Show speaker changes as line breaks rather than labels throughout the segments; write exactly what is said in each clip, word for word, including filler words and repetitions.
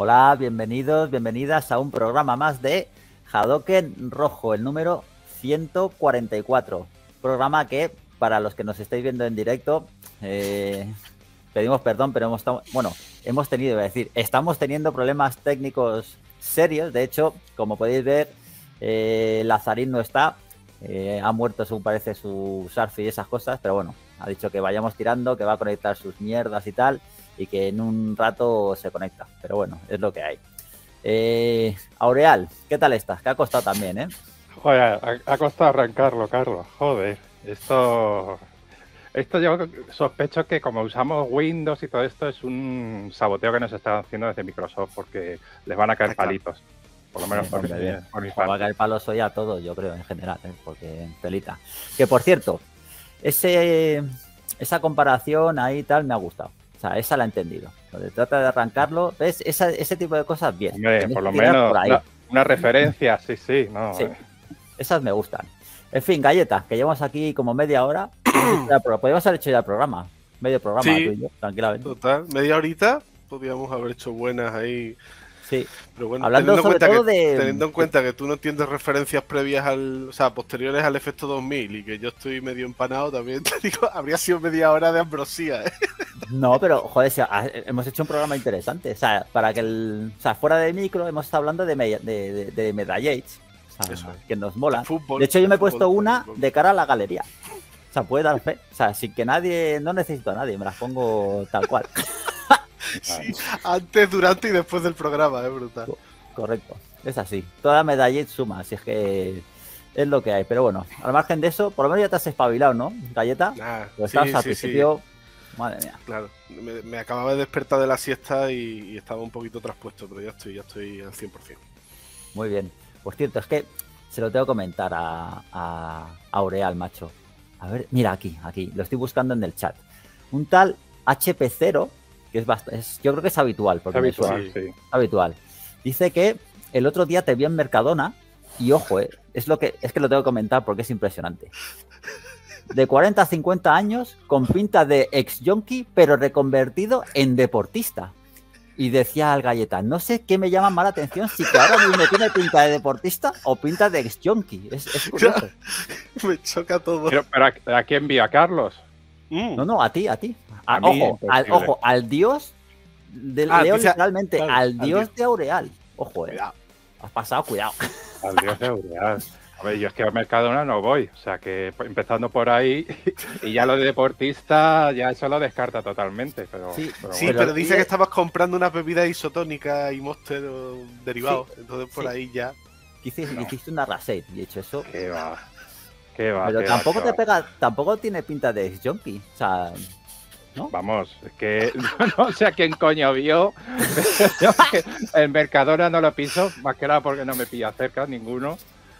Hola, bienvenidos, bienvenidas a un programa más de Hadoken Rojo, el número ciento cuarenta y cuatro. Programa que, para los que nos estáis viendo en directo, eh, pedimos perdón, pero hemos, bueno, hemos tenido, iba a decir, estamos teniendo problemas técnicos serios. De hecho, como podéis ver, eh, Lazarín no está, eh, ha muerto según parece su Surf y esas cosas, pero bueno, ha dicho que vayamos tirando, que va a conectar sus mierdas y tal, y que en un rato se conecta, pero bueno, es lo que hay. Eh, Aureal, ¿qué tal estás? Que ha costado también, ¿eh?
Joder, ha, ha costado arrancarlo, Carlos. Joder, esto... Esto yo sospecho que como usamos Windows y todo esto es un saboteo que nos están haciendo desde Microsoft porque les van a caer palitos. Por lo menos
sí,
por, mi, por mi parte.
Va a caer palos hoy a todos, yo creo, en general, ¿eh? Porque telita. Que por cierto, ese, esa comparación ahí tal me ha gustado. O sea, esa la he entendido. Donde trata de arrancarlo, ¿ves? Esa, ese tipo de cosas, bien.
Hombre, por lo menos por una, una referencia, sí, sí. No,
sí. Esas me gustan. En fin, Galleta, que llevamos aquí como media hora. Podríamos haber hecho ya el programa. Medio programa,
sí,
tú y yo, tranquilamente.
Total, media horita podríamos haber hecho buenas ahí.
Sí.
Pero bueno,
hablando sobre todo
que,
de...
teniendo en cuenta que tú no entiendes referencias previas al, o sea, posteriores al efecto dos mil y que yo estoy medio empanado, también te digo, habría sido media hora de ambrosía, ¿eh?
No, pero joder, si hemos hecho un programa interesante. O sea, para que el, o sea, fuera de micro hemos estado hablando de, de, de, de medallites, o sea, Eso. que nos molan. De, fútbol, de hecho, yo me he fútbol, puesto una fútbol. de cara a la galería. O sea, puede dar fe. O sea, sin que nadie, no necesito a nadie, me las pongo tal cual.
Sí, antes, durante y después del programa, es brutal.
Correcto, es así. Toda medalla suma, así es que es lo que hay. Pero bueno, al margen de eso, por lo menos ya te has espabilado, ¿no, Galleta?
Ah,
pues
sí,
estabas
sí,
al principio...
Sí.
Madre mía.
Claro, me, me acababa de despertar de la siesta y, y estaba un poquito traspuesto, pero ya estoy, ya estoy al cien por cien.
Muy bien. Por cierto, es que se lo tengo que comentar a, a Aureal, macho. A ver, mira aquí, aquí, lo estoy buscando en el chat. Un tal H P cero, que es, bastante, es yo creo que es habitual. Porque
es habitual, sí.
Habitual. Dice que el otro día te vio en Mercadona y ojo, eh, es, lo que, es que lo tengo que comentar porque es impresionante. De cuarenta a cincuenta años, con pinta de ex-yonki, pero reconvertido en deportista. Y decía al Galleta, no sé qué me llama más la atención, si que ahora mismo tiene pinta de deportista o pinta de ex-yonki. Es, es curioso.
Me choca todo.
Pero, pero ¿a, ¿a quién envía? ¿A Carlos?
Mm. No, no, a ti, a ti. A,
a
ojo, al, ojo, al dios, de, ah, leo dice, literalmente, claro, al, dios al dios de Aureal. Ojo, eh. Cuidado. Has pasado, cuidado.
Al dios de Aureal. A ver, yo es que a Mercadona no voy, o sea que empezando por ahí y ya lo de deportista ya eso lo descarta totalmente. Pero,
sí,
pero,
sí,
bueno.
pero dice que estabas comprando una bebida isotónica y Monster derivados, sí, entonces por sí. ahí ya...
Hiciste, no. hiciste una Rasate, y hecho eso...
Qué va, qué va.
Pero
qué
tampoco
va,
te
va.
pega, tampoco tiene pinta de ex-junkie, o sea... ¿no?
Vamos, es que no sé a quién coño vio, yo que en Mercadona no lo piso, más que nada porque no me pilla cerca ninguno.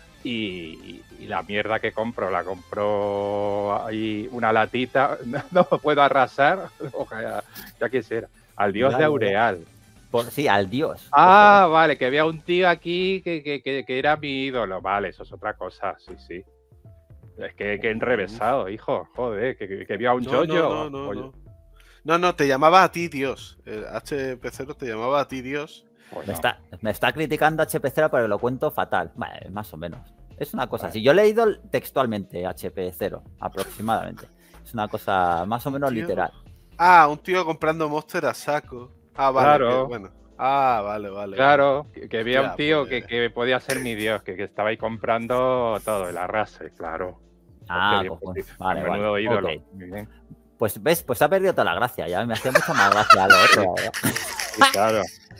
Y, y la mierda que compro, la compro ahí una latita, no, no puedo arrasar, ojalá, ya quisiera, al dios ya, de Aureal.
Por, sí, al dios.
Ah, vale, que había un tío aquí que, que, que, que era mi ídolo, vale, eso es otra cosa, sí, sí. Es que, que enrevesado, hijo, joder, que, que, que vio a un
no,
yoyo.
No, no, no, no. no, no, te llamaba a ti, Dios. El H P cero te llamaba a ti, Dios.
Pues me, no. está, me está criticando H P cero, pero lo cuento fatal. Vale, más o menos. Es una cosa así. Yo he leído textualmente H P cero, aproximadamente. Es una cosa más o menos
tío.
literal.
Ah, un tío comprando Monster a saco. Ah, vale.
Claro.
Que, bueno. Ah, vale, vale.
Claro, que, que había
ya,
un tío
pues...
que, que podía ser mi dios, que, que estaba ahí comprando todo, el arrase, claro.
Ah,
Porque,
pues,
pues,
vale,
menudo
vale.
ídolo.
Okay.
Muy bien.
Pues ves, pues ha perdido toda la gracia, ya me hacía mucho más gracia lo otro.
Sí, claro.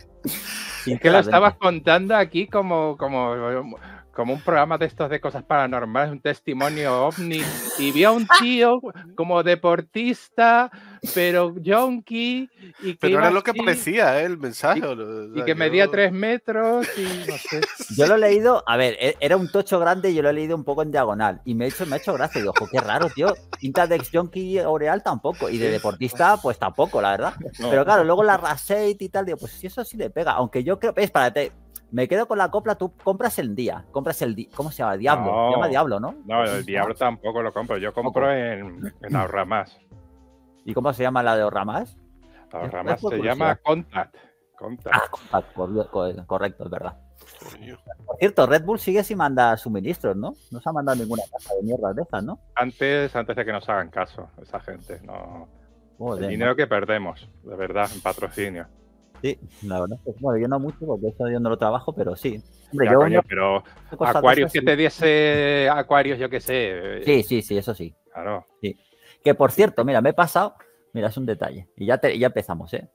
Es que lo estabas contando aquí como, como, como un programa de estos de cosas paranormales, un testimonio ovni, y vi a un tío como deportista, pero yonki, y que
pero
era
era lo que
así,
parecía, ¿eh? El mensaje.
Y,
o sea,
y que
yo...
medía tres metros y no sé.
Yo lo he leído, a ver, era un tocho grande y yo lo he leído un poco en diagonal. Y me ha hecho, me ha hecho gracia. Y digo, ojo, qué raro, tío. Pinta de ex-junkie Aureal tampoco. Y de deportista, pues tampoco, la verdad. No. Pero claro, luego la Rasate y tal, digo, pues si eso sí le pega. Aunque yo creo, es para te. Me quedo con la copla, tú compras el día, compras el día, ¿cómo se llama? Diablo,
no,
se llama Diablo, ¿no?
No, el Diablo tampoco lo compro, yo compro en, en Ahorramás.
¿Y cómo se llama la de Ahorramás?
Ahorramás se llama Contact. Conta.
Ah, Compact, por- co- correcto, es verdad.
Coño.
Por cierto, Red Bull sigue sin mandar suministros, ¿no? No se ha mandado ninguna caja de mierda de esas, ¿no?
Antes, antes de que nos hagan caso, esa gente. No.
Joder,
El dinero que perdemos, de verdad, en patrocinio.
sí, la verdad es que, bueno, yo no mucho porque eso yo no lo trabajo, pero sí. Hombre,
Ya,
yo
coño,
no-
pero
cosas de
Aquarius
esas,
que
sí.
te diese Aquarius, yo qué sé.
Sí, sí, sí, eso sí.
Claro.
Que por cierto, mira, me he pasado. Mira, es un detalle. Y ya, te- ya empezamos, ¿eh?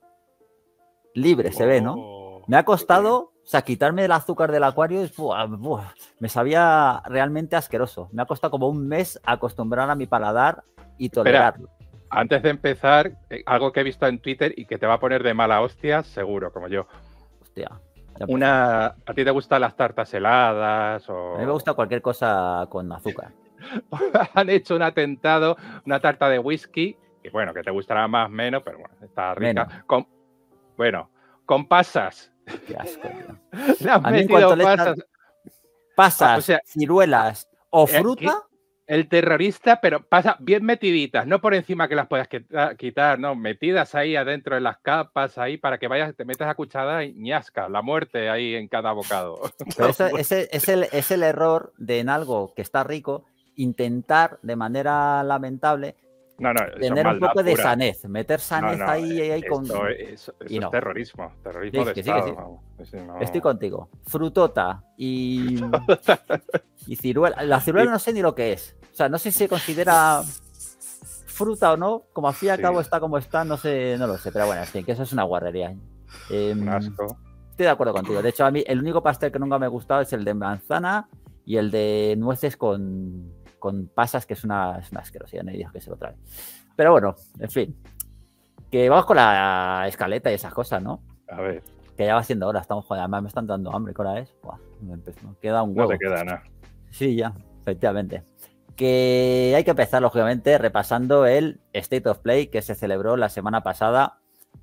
Libre se ve, ¿no?
Oh,
Me ha costado, o sea, quitarme el azúcar del acuario. es- buah, buah, me sabía realmente asqueroso. Me ha costado como un mes acostumbrar a mi paladar y tolerarlo.
Antes de empezar, eh, algo que he visto en Twitter y que te va a poner de mala hostia, seguro, como yo.
Hostia. ya
Una, ¿a ti te gustan las tartas heladas? O...
A mí me gusta cualquier cosa con azúcar.
Han hecho un atentado, una tarta de whisky, que bueno, que te gustará más o menos, pero bueno, está rica.
Menos.
Con, bueno, con pasas.
Qué asco, tío.
Le has
A mí en
metido
cuanto le echas
pasas.
pasas,
Ah, o sea,
ciruelas o
eh,
fruta,
El terrorista, pero pasa bien metiditas, no por encima que las puedas quita- quitar, no, metidas ahí adentro de las capas, ahí para que vayas, te metas a cuchara y ñasca, la muerte ahí en cada bocado.
pero eso, ese, es, el, es el error de en algo que está rico intentar de manera lamentable
No, no, eso es
tener un
maldad
poco de
pura.
sanez, meter
No,
sanez
no,
ahí, ahí con...
esto es, eso
y
es
no.
terrorismo, terrorismo
Sí,
de
que sí, que
Estado.
sí.
vamos. Sí, no.
Estoy contigo. Frutota y, y ciruela. La ciruela no sé ni lo que es. O sea, no sé si se considera fruta o no. Como al fin y al
Sí.
cabo está como está, no sé, no lo sé. Pero bueno, en fin, que eso es una guarrería. Eh,
Un asco.
Estoy de acuerdo contigo. De hecho, a mí el único pastel que nunca me ha gustado es el de manzana y el de nueces con, con pasas, que es una, es una asquerosidad. No hay Dios que se lo trae. Pero bueno, en fin. Que vamos con la escaleta y esas cosas, ¿no?
A ver,
Que ya va siendo hora, estamos jodidos. Además me están dando hambre, ¿qué hora es? Buah, me, empe- me queda un
no
huevo.
te queda nada.
Sí, ya, efectivamente. Que hay que empezar, lógicamente, repasando el State of Play que se celebró la semana pasada,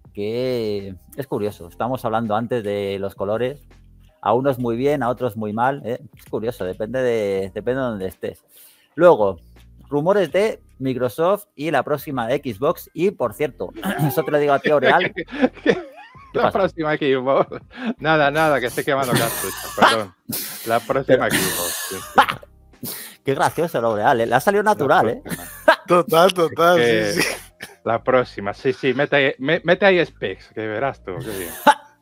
que es curioso. Estamos hablando antes de los colores. A unos muy bien, a otros muy mal. ¿eh? Es curioso, depende de, depende de donde estés. Luego, rumores de Microsoft y la próxima Xbox. Y, por cierto, eso te lo digo a ti, Aureal.
La
pasa?
próxima Xbox. Nada, nada, que esté quemando cartuchos, perdón. La próxima Xbox. sí, sí.
Qué gracioso, L'Oreal. ¿eh? Le ha salido natural,
La
¿eh?
próxima.
Total, total,
Que-
sí, sí.
La próxima, sí, sí, mete, ahí- me- mete ahí specs, que verás tú, qué bien.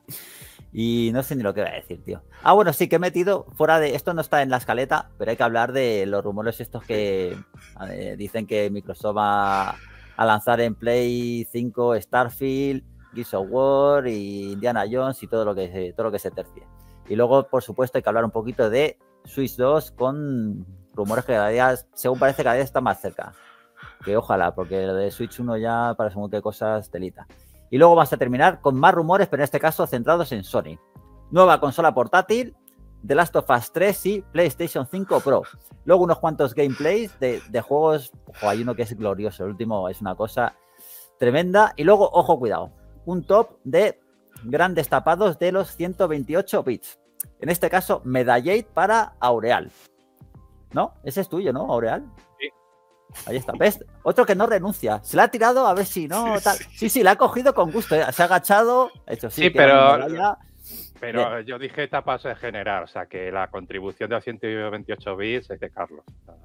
Y no sé ni lo que voy a decir, tío. Ah, bueno, sí que he metido fuera de... Esto no está en la escaleta, pero hay que hablar de los rumores estos que eh, dicen que Microsoft va a lanzar en Play cinco Starfield, Gears of War y Indiana Jones y todo lo que se, todo lo que se tercie. Y luego, por supuesto, hay que hablar un poquito de Switch dos con rumores que cada día, según parece, cada día está más cerca. Que ojalá, porque lo de Switch uno ya para según qué cosas telita. Y luego vamos a terminar con más rumores, pero en este caso centrados en Sony. Nueva consola portátil, The Last of Us tres y PlayStation cinco Pro. Luego unos cuantos gameplays de, de juegos. Ojo, hay uno que es glorioso, el último es una cosa tremenda. Y luego, ojo, cuidado, un top de grandes tapados de los ciento veintiocho bits. En este caso, Medallate para Aureal. ¿No? Ese es tuyo, ¿no, Aureal?
Sí.
Ahí está. ¿Ves? Otro que no renuncia. Se la ha tirado a ver si no. Tal. Sí, sí, la ha cogido con gusto. ¿eh? Se ha agachado. Ha hecho sí,
Sí,
quiero
pero-
mi medalla.
Pero yo dije tapas en general, o sea, que la contribución de los ciento veintiocho bits es de Carlos.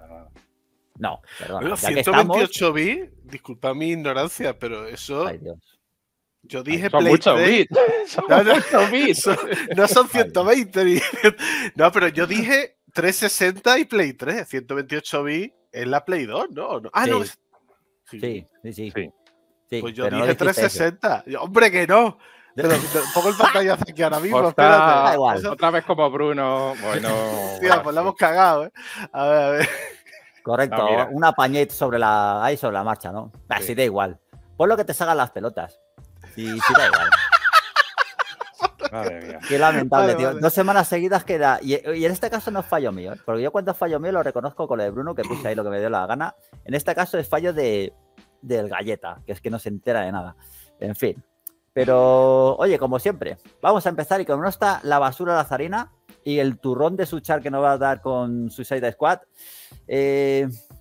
No, perdón.
Bueno,
Ya que
ciento
estamos.
veintiocho bits, disculpa mi ignorancia, pero eso
Ay, Dios.
yo dije
Son
Play
muchos
tres,
bits. Son
No, no,
muchos bits.
son- no son ciento veinte. ni- No, pero yo dije trescientos sesenta y Play tres. ciento veintiocho bits es la Play dos, ¿no? ¿No? Ah, no.
Sí.
es- Sí.
Sí, sí, sí.
Sí.
Sí,
Pues yo
pero no
dije
dijiste eso.
trescientos sesenta. Yo, hombre, que no. Te lo- te pongo el pantallazo aquí ahora mismo.
Está-
Espérate.
Da igual.
Eso-
Otra vez como Bruno. Bueno.
Tío,
bueno,
pues la hemos cagado, ¿eh? A ver, a ver.
Correcto,
No, mira.
una pañete sobre la, ahí sobre la marcha, ¿no? Ah,
Sí.
sí, da igual. Pon lo que te salgan las pelotas. Sí, sí, da igual.
Madre mía.
Qué lamentable,
Vale,
tío.
vale.
Dos semanas seguidas queda. Y, y en este caso no es fallo mío, ¿eh? Porque yo cuando es fallo mío lo reconozco con lo de Bruno, que puse ahí lo que me dio la gana. En este caso es fallo de del galleta, que es que no se entera de nada. En fin. Pero, oye, como siempre, vamos a empezar y como no está la basura lazarina y el turrón de Suchar que nos va a dar con Suicide Squad, eh,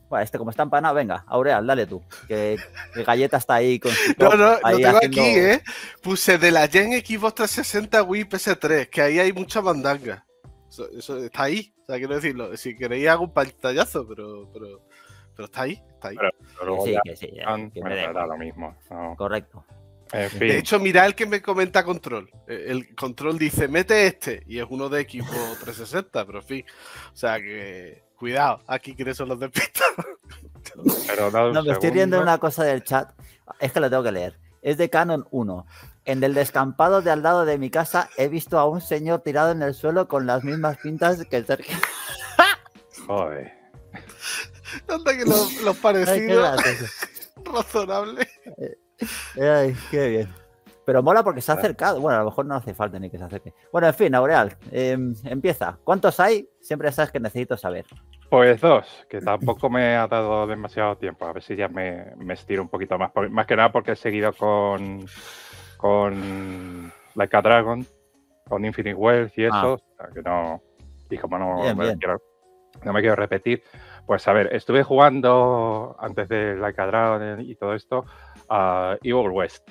Bueno, este como está empanado, venga, Aureal, dale tú. Que, que Galleta está ahí con su
No,
top,
no, lo
ahí
tengo
haciendo-
aquí, ¿eh? Puse de la Gen Xbox trescientos sesenta Wii P S tres, que ahí hay mucha mandanga. Eso, eso está ahí. O sea, quiero decirlo, si queréis hago un pantallazo, pero, pero, pero está ahí, está ahí.
Pero, pero
Que
luego
sí,
ya
que sí, ya,
son-
que me
bueno,
da
da
igual.
lo mismo. No.
Correcto.
En fin.
De hecho, mirad el que me comenta Control. Eh, El Control dice, mete este, y es uno de Xbox trescientos sesenta, pero en fin. O sea que, cuidado, aquí quienes son los despistados.
Pero da un
No, me estoy riendo de
segundo.
una cosa del chat. Es que lo tengo que leer. Es de Canon uno. En el descampado de al lado de mi casa he visto a un señor tirado en el suelo con las mismas pintas que el Sergio.
Joder.
Anda que los, los
Ay, qué
parecidos
gracioso.
razonables.
Ay, qué bien. Pero mola porque se ha acercado. Bueno, a lo mejor no hace falta ni que se acerque. Bueno, en fin, Aureal, eh, empieza. ¿Cuántos hay? Siempre sabes que necesito saber.
Pues dos, que tampoco me ha dado demasiado tiempo. A ver si ya me, me estiro un poquito más. Por- más que nada porque he seguido con, con Like a Dragon, con Infinite Wealth y eso.
Ah.
O sea, que no, y como no
Bien,
me,
bien.
Quiero, no me quiero repetir, pues a ver, estuve jugando antes de Like a Dragon y todo esto a Evil West.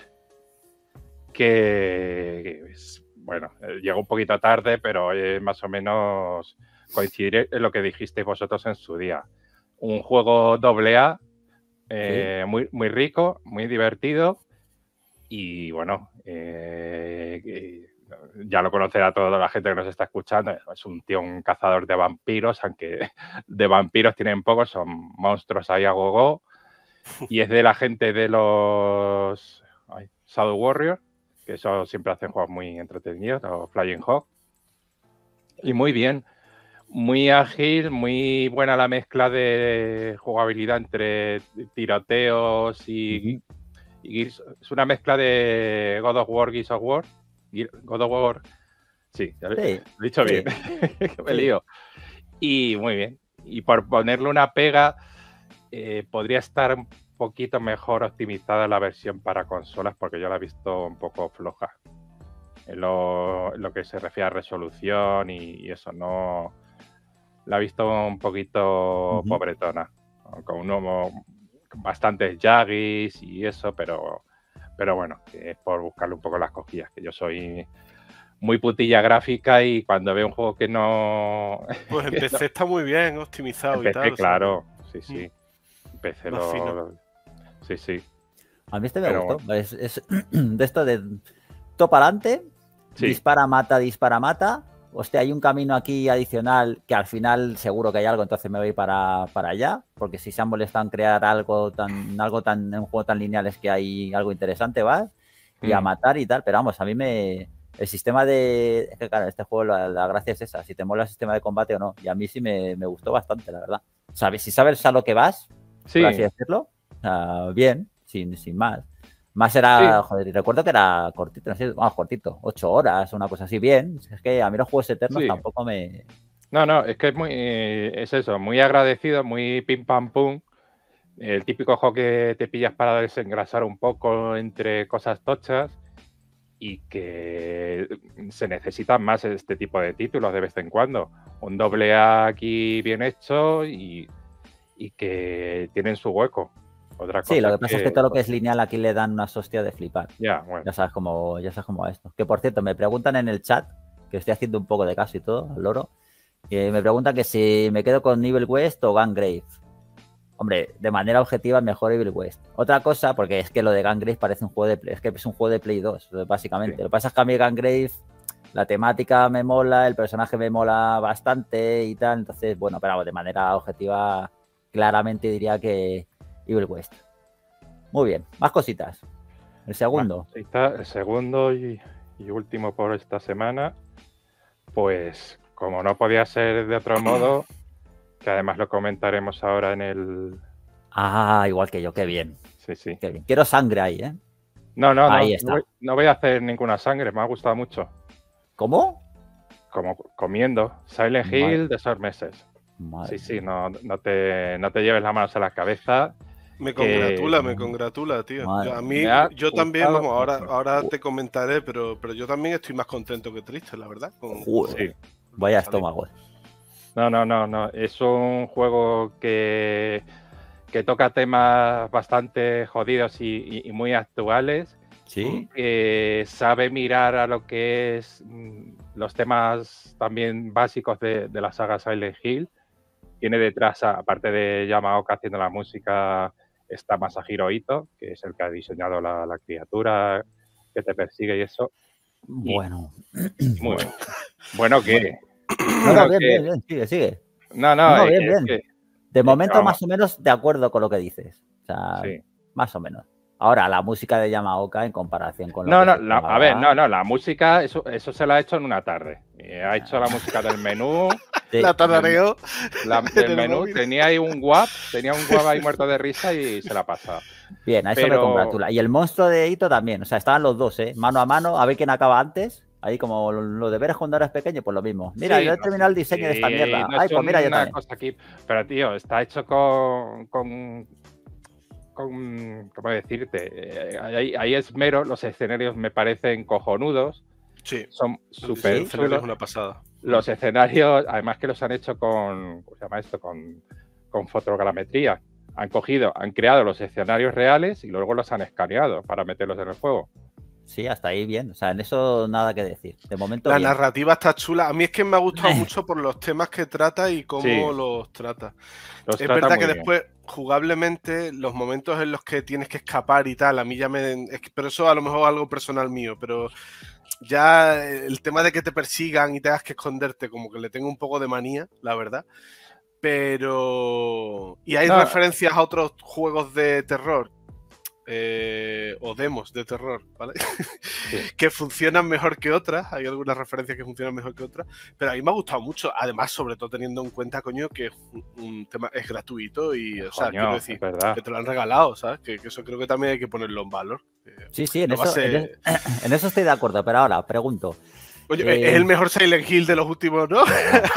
Que, que es- bueno, eh, llegó un poquito tarde, pero eh, más o menos coincidir en lo que dijisteis vosotros en su día. Un juego doble A, eh, muy, muy rico, muy divertido y bueno, eh, eh, ya lo conocerá toda la gente que nos está escuchando. Es un tío, un cazador de vampiros, aunque de vampiros tienen pocos, son monstruos ahí a gogo. Y es de la gente de los ay, Shadow Warrior, que eso siempre hacen juegos muy entretenidos, o Flying Hawk. Y muy bien, muy ágil, muy buena la mezcla de jugabilidad entre tiroteos y,
Ujú.
y Gears. Es una mezcla de God of War, Gears of War. Gear- God of War, sí, ya lo
Sí,
he dicho
sí.
bien, que me
Sí.
lío. Y muy bien. Y por ponerle una pega, eh, podría estar un poquito mejor optimizada la versión para consolas, porque yo la he visto un poco floja en lo, en lo que se refiere a resolución y, y eso. No la he visto un poquito
Ujú.
pobretona, con unos bastantes yagis y eso, pero, pero bueno, que es por buscarle un poco las cosquillas, que yo soy muy putilla gráfica y cuando veo un juego que no...
Pues en
que
P C está muy bien optimizado
no
y tal.
empecé,
o sea,
claro, sí, sí. Empecé
Más
lo...
fino.
Sí, sí.
A mí este me
Pero
gustó. Es, es de esto de todo para adelante,
Sí.
dispara, mata, dispara, mata. Hostia, hay un camino aquí adicional que al final seguro que hay algo, entonces me voy para, para allá, porque si se han molestado en crear algo tan, algo tan, en un juego tan lineal es que hay algo interesante, ¿va? Y a
Mm.
matar y tal, pero vamos, a mí me... El sistema de... Es que claro, este juego la, la gracia es esa, si te mola el sistema de combate o no, y a mí sí me, me gustó bastante, la verdad. ¿Sabes? Si sabes a lo que vas,
Sí,
por así decirlo, o sea, bien, sin, sin más. Más era,
Sí.
joder, recuerdo que era cortito, no sé, vamos, cortito, ocho horas, una cosa así, bien. Es que a mí los juegos eternos
Sí.
tampoco me...
No, no, es que es muy, es eso, muy agradecido, muy pim pam pum. El típico juego que te pillas para desengrasar un poco entre cosas tochas y que se necesitan más este tipo de títulos de vez en cuando. Un doble A aquí bien hecho y, y que tienen su hueco. Otra cosa
Sí, lo que pasa es que todo lo que es lineal aquí le dan una hostia de flipar.
Ya, bueno.
Ya sabes cómo, ya sabes cómo va esto. Que por cierto, me preguntan en el chat, que estoy haciendo un poco de caso y todo, al loro, y me preguntan que si me quedo con Evil West o Gungrave. Hombre, de manera objetiva, mejor Evil West. Otra cosa, porque es que lo de Gungrave parece un juego de Play, es que es un juego de Play dos, básicamente.
Sí.
Lo que pasa es que a mí Gungrave, la temática me mola, el personaje me mola bastante y tal, entonces, bueno, pero de manera objetiva, claramente diría que Evil West. Muy bien, más cositas. El segundo.
Ahí está el segundo y, y último por esta semana. Pues como no podía ser de otro modo, que además lo comentaremos ahora en el...
Ah, igual que yo, qué bien.
Sí, sí.
Qué bien. Quiero sangre ahí, ¿eh?
No, no, no,
Ahí
no
está.
voy, no voy a hacer ninguna sangre, me ha gustado mucho.
¿Cómo?
Como comiendo Silent
Madre-
Hill de esos meses.
Madre
Sí, sí,
mía.
no, no, te, no te lleves las manos a la cabeza.
Me
que-
congratula, me congratula, tío.
Madre
Yo, a
me
mí,
ha
yo también,
gustado
vamos, ahora,
mucho.
ahora te comentaré, pero, pero yo también estoy más contento que triste, la verdad. Con,
Joder.
Sí.
con
Vaya
lo que sale.
estómago.
No, no, no, no. Es un juego que que toca temas bastante jodidos y, y, y muy actuales.
Sí.
Eh, sabe mirar a lo que es mm, los temas también básicos de, de la saga Silent Hill. Tiene detrás, aparte de Yamaoka haciendo la música, está Masahiro Ito, que es el que ha diseñado la, la criatura que te persigue y eso.
Bueno.
Y muy bueno. ¿Bueno qué?
No, no, bien, bien, bien, sigue, sigue.
No, no,
no
es,
bien,
es
bien.
que,
de momento,
vamos.
más o menos de acuerdo con lo que dices. O sea,
Sí.
más o menos. Ahora, la música de Yamaoka en comparación con lo
No,
que
no,
se
la,
esperaba-
a ver, no, no, la música, eso, eso se la ha hecho en una tarde. Eh, ha hecho la música del menú.
Sí.
La tarareó.
La,
En
del
el
menú
móvil.
tenía ahí un guap, tenía un guap ahí muerto de risa y se la pasa.
Bien, a eso
Pero-
me congratula. Y el monstruo de Ito también. O sea, estaban los dos, ¿eh? Mano a mano, a ver quién acaba antes. Ahí como los deberes cuando eras pequeño, pues lo mismo. Mira,
Sí,
yo he
no,
terminado el
sí,
diseño de esta
sí,
mierda.
no
Ay,
es
pues mira, yo
una
también.
cosa aquí. Pero, tío, está hecho con, con, con ¿cómo decirte? Eh, Hay, hay esmero, los escenarios me parecen cojonudos.
Sí.
Son súper
El escenario
chulos.
es una pasada.
Los escenarios, además que los han hecho con, ¿cómo se llama esto? Con, con fotogrametría. Han cogido, han creado los escenarios reales y luego los han escaneado para meterlos en el juego.
Sí, hasta ahí bien. O sea, en eso nada que decir. De momento,
La
bien.
narrativa está chula. A mí es que me ha gustado mucho por los temas que trata y cómo
Sí.
los trata.
Los
Es
trata
verdad
muy
que
bien.
después, jugablemente, los momentos en los que tienes que escapar y tal, a mí ya me... es que- pero eso a lo mejor es algo personal mío, pero ya el tema de que te persigan y tengas que esconderte, como que le tengo un poco de manía, la verdad. Pero... Y hay
No.
referencias a otros juegos de terror. eh, o demos de terror, ¿vale? que funcionan mejor que otras, hay algunas referencias que funcionan mejor que otras, pero a mí me ha gustado mucho, además, sobre todo teniendo en cuenta, coño, que un, un tema es gratuito y, o sea,
Coño,
quiero decir,
es verdad.
que te lo han regalado, ¿sabes? Que, que eso creo que también hay que ponerlo en valor. Eh,
Sí, sí, en
no va a
eso, en,
ser-
es- en eso estoy de acuerdo. Pero ahora, pregunto.
Oye,
Eh,
es el mejor Silent Hill de los últimos, ¿no?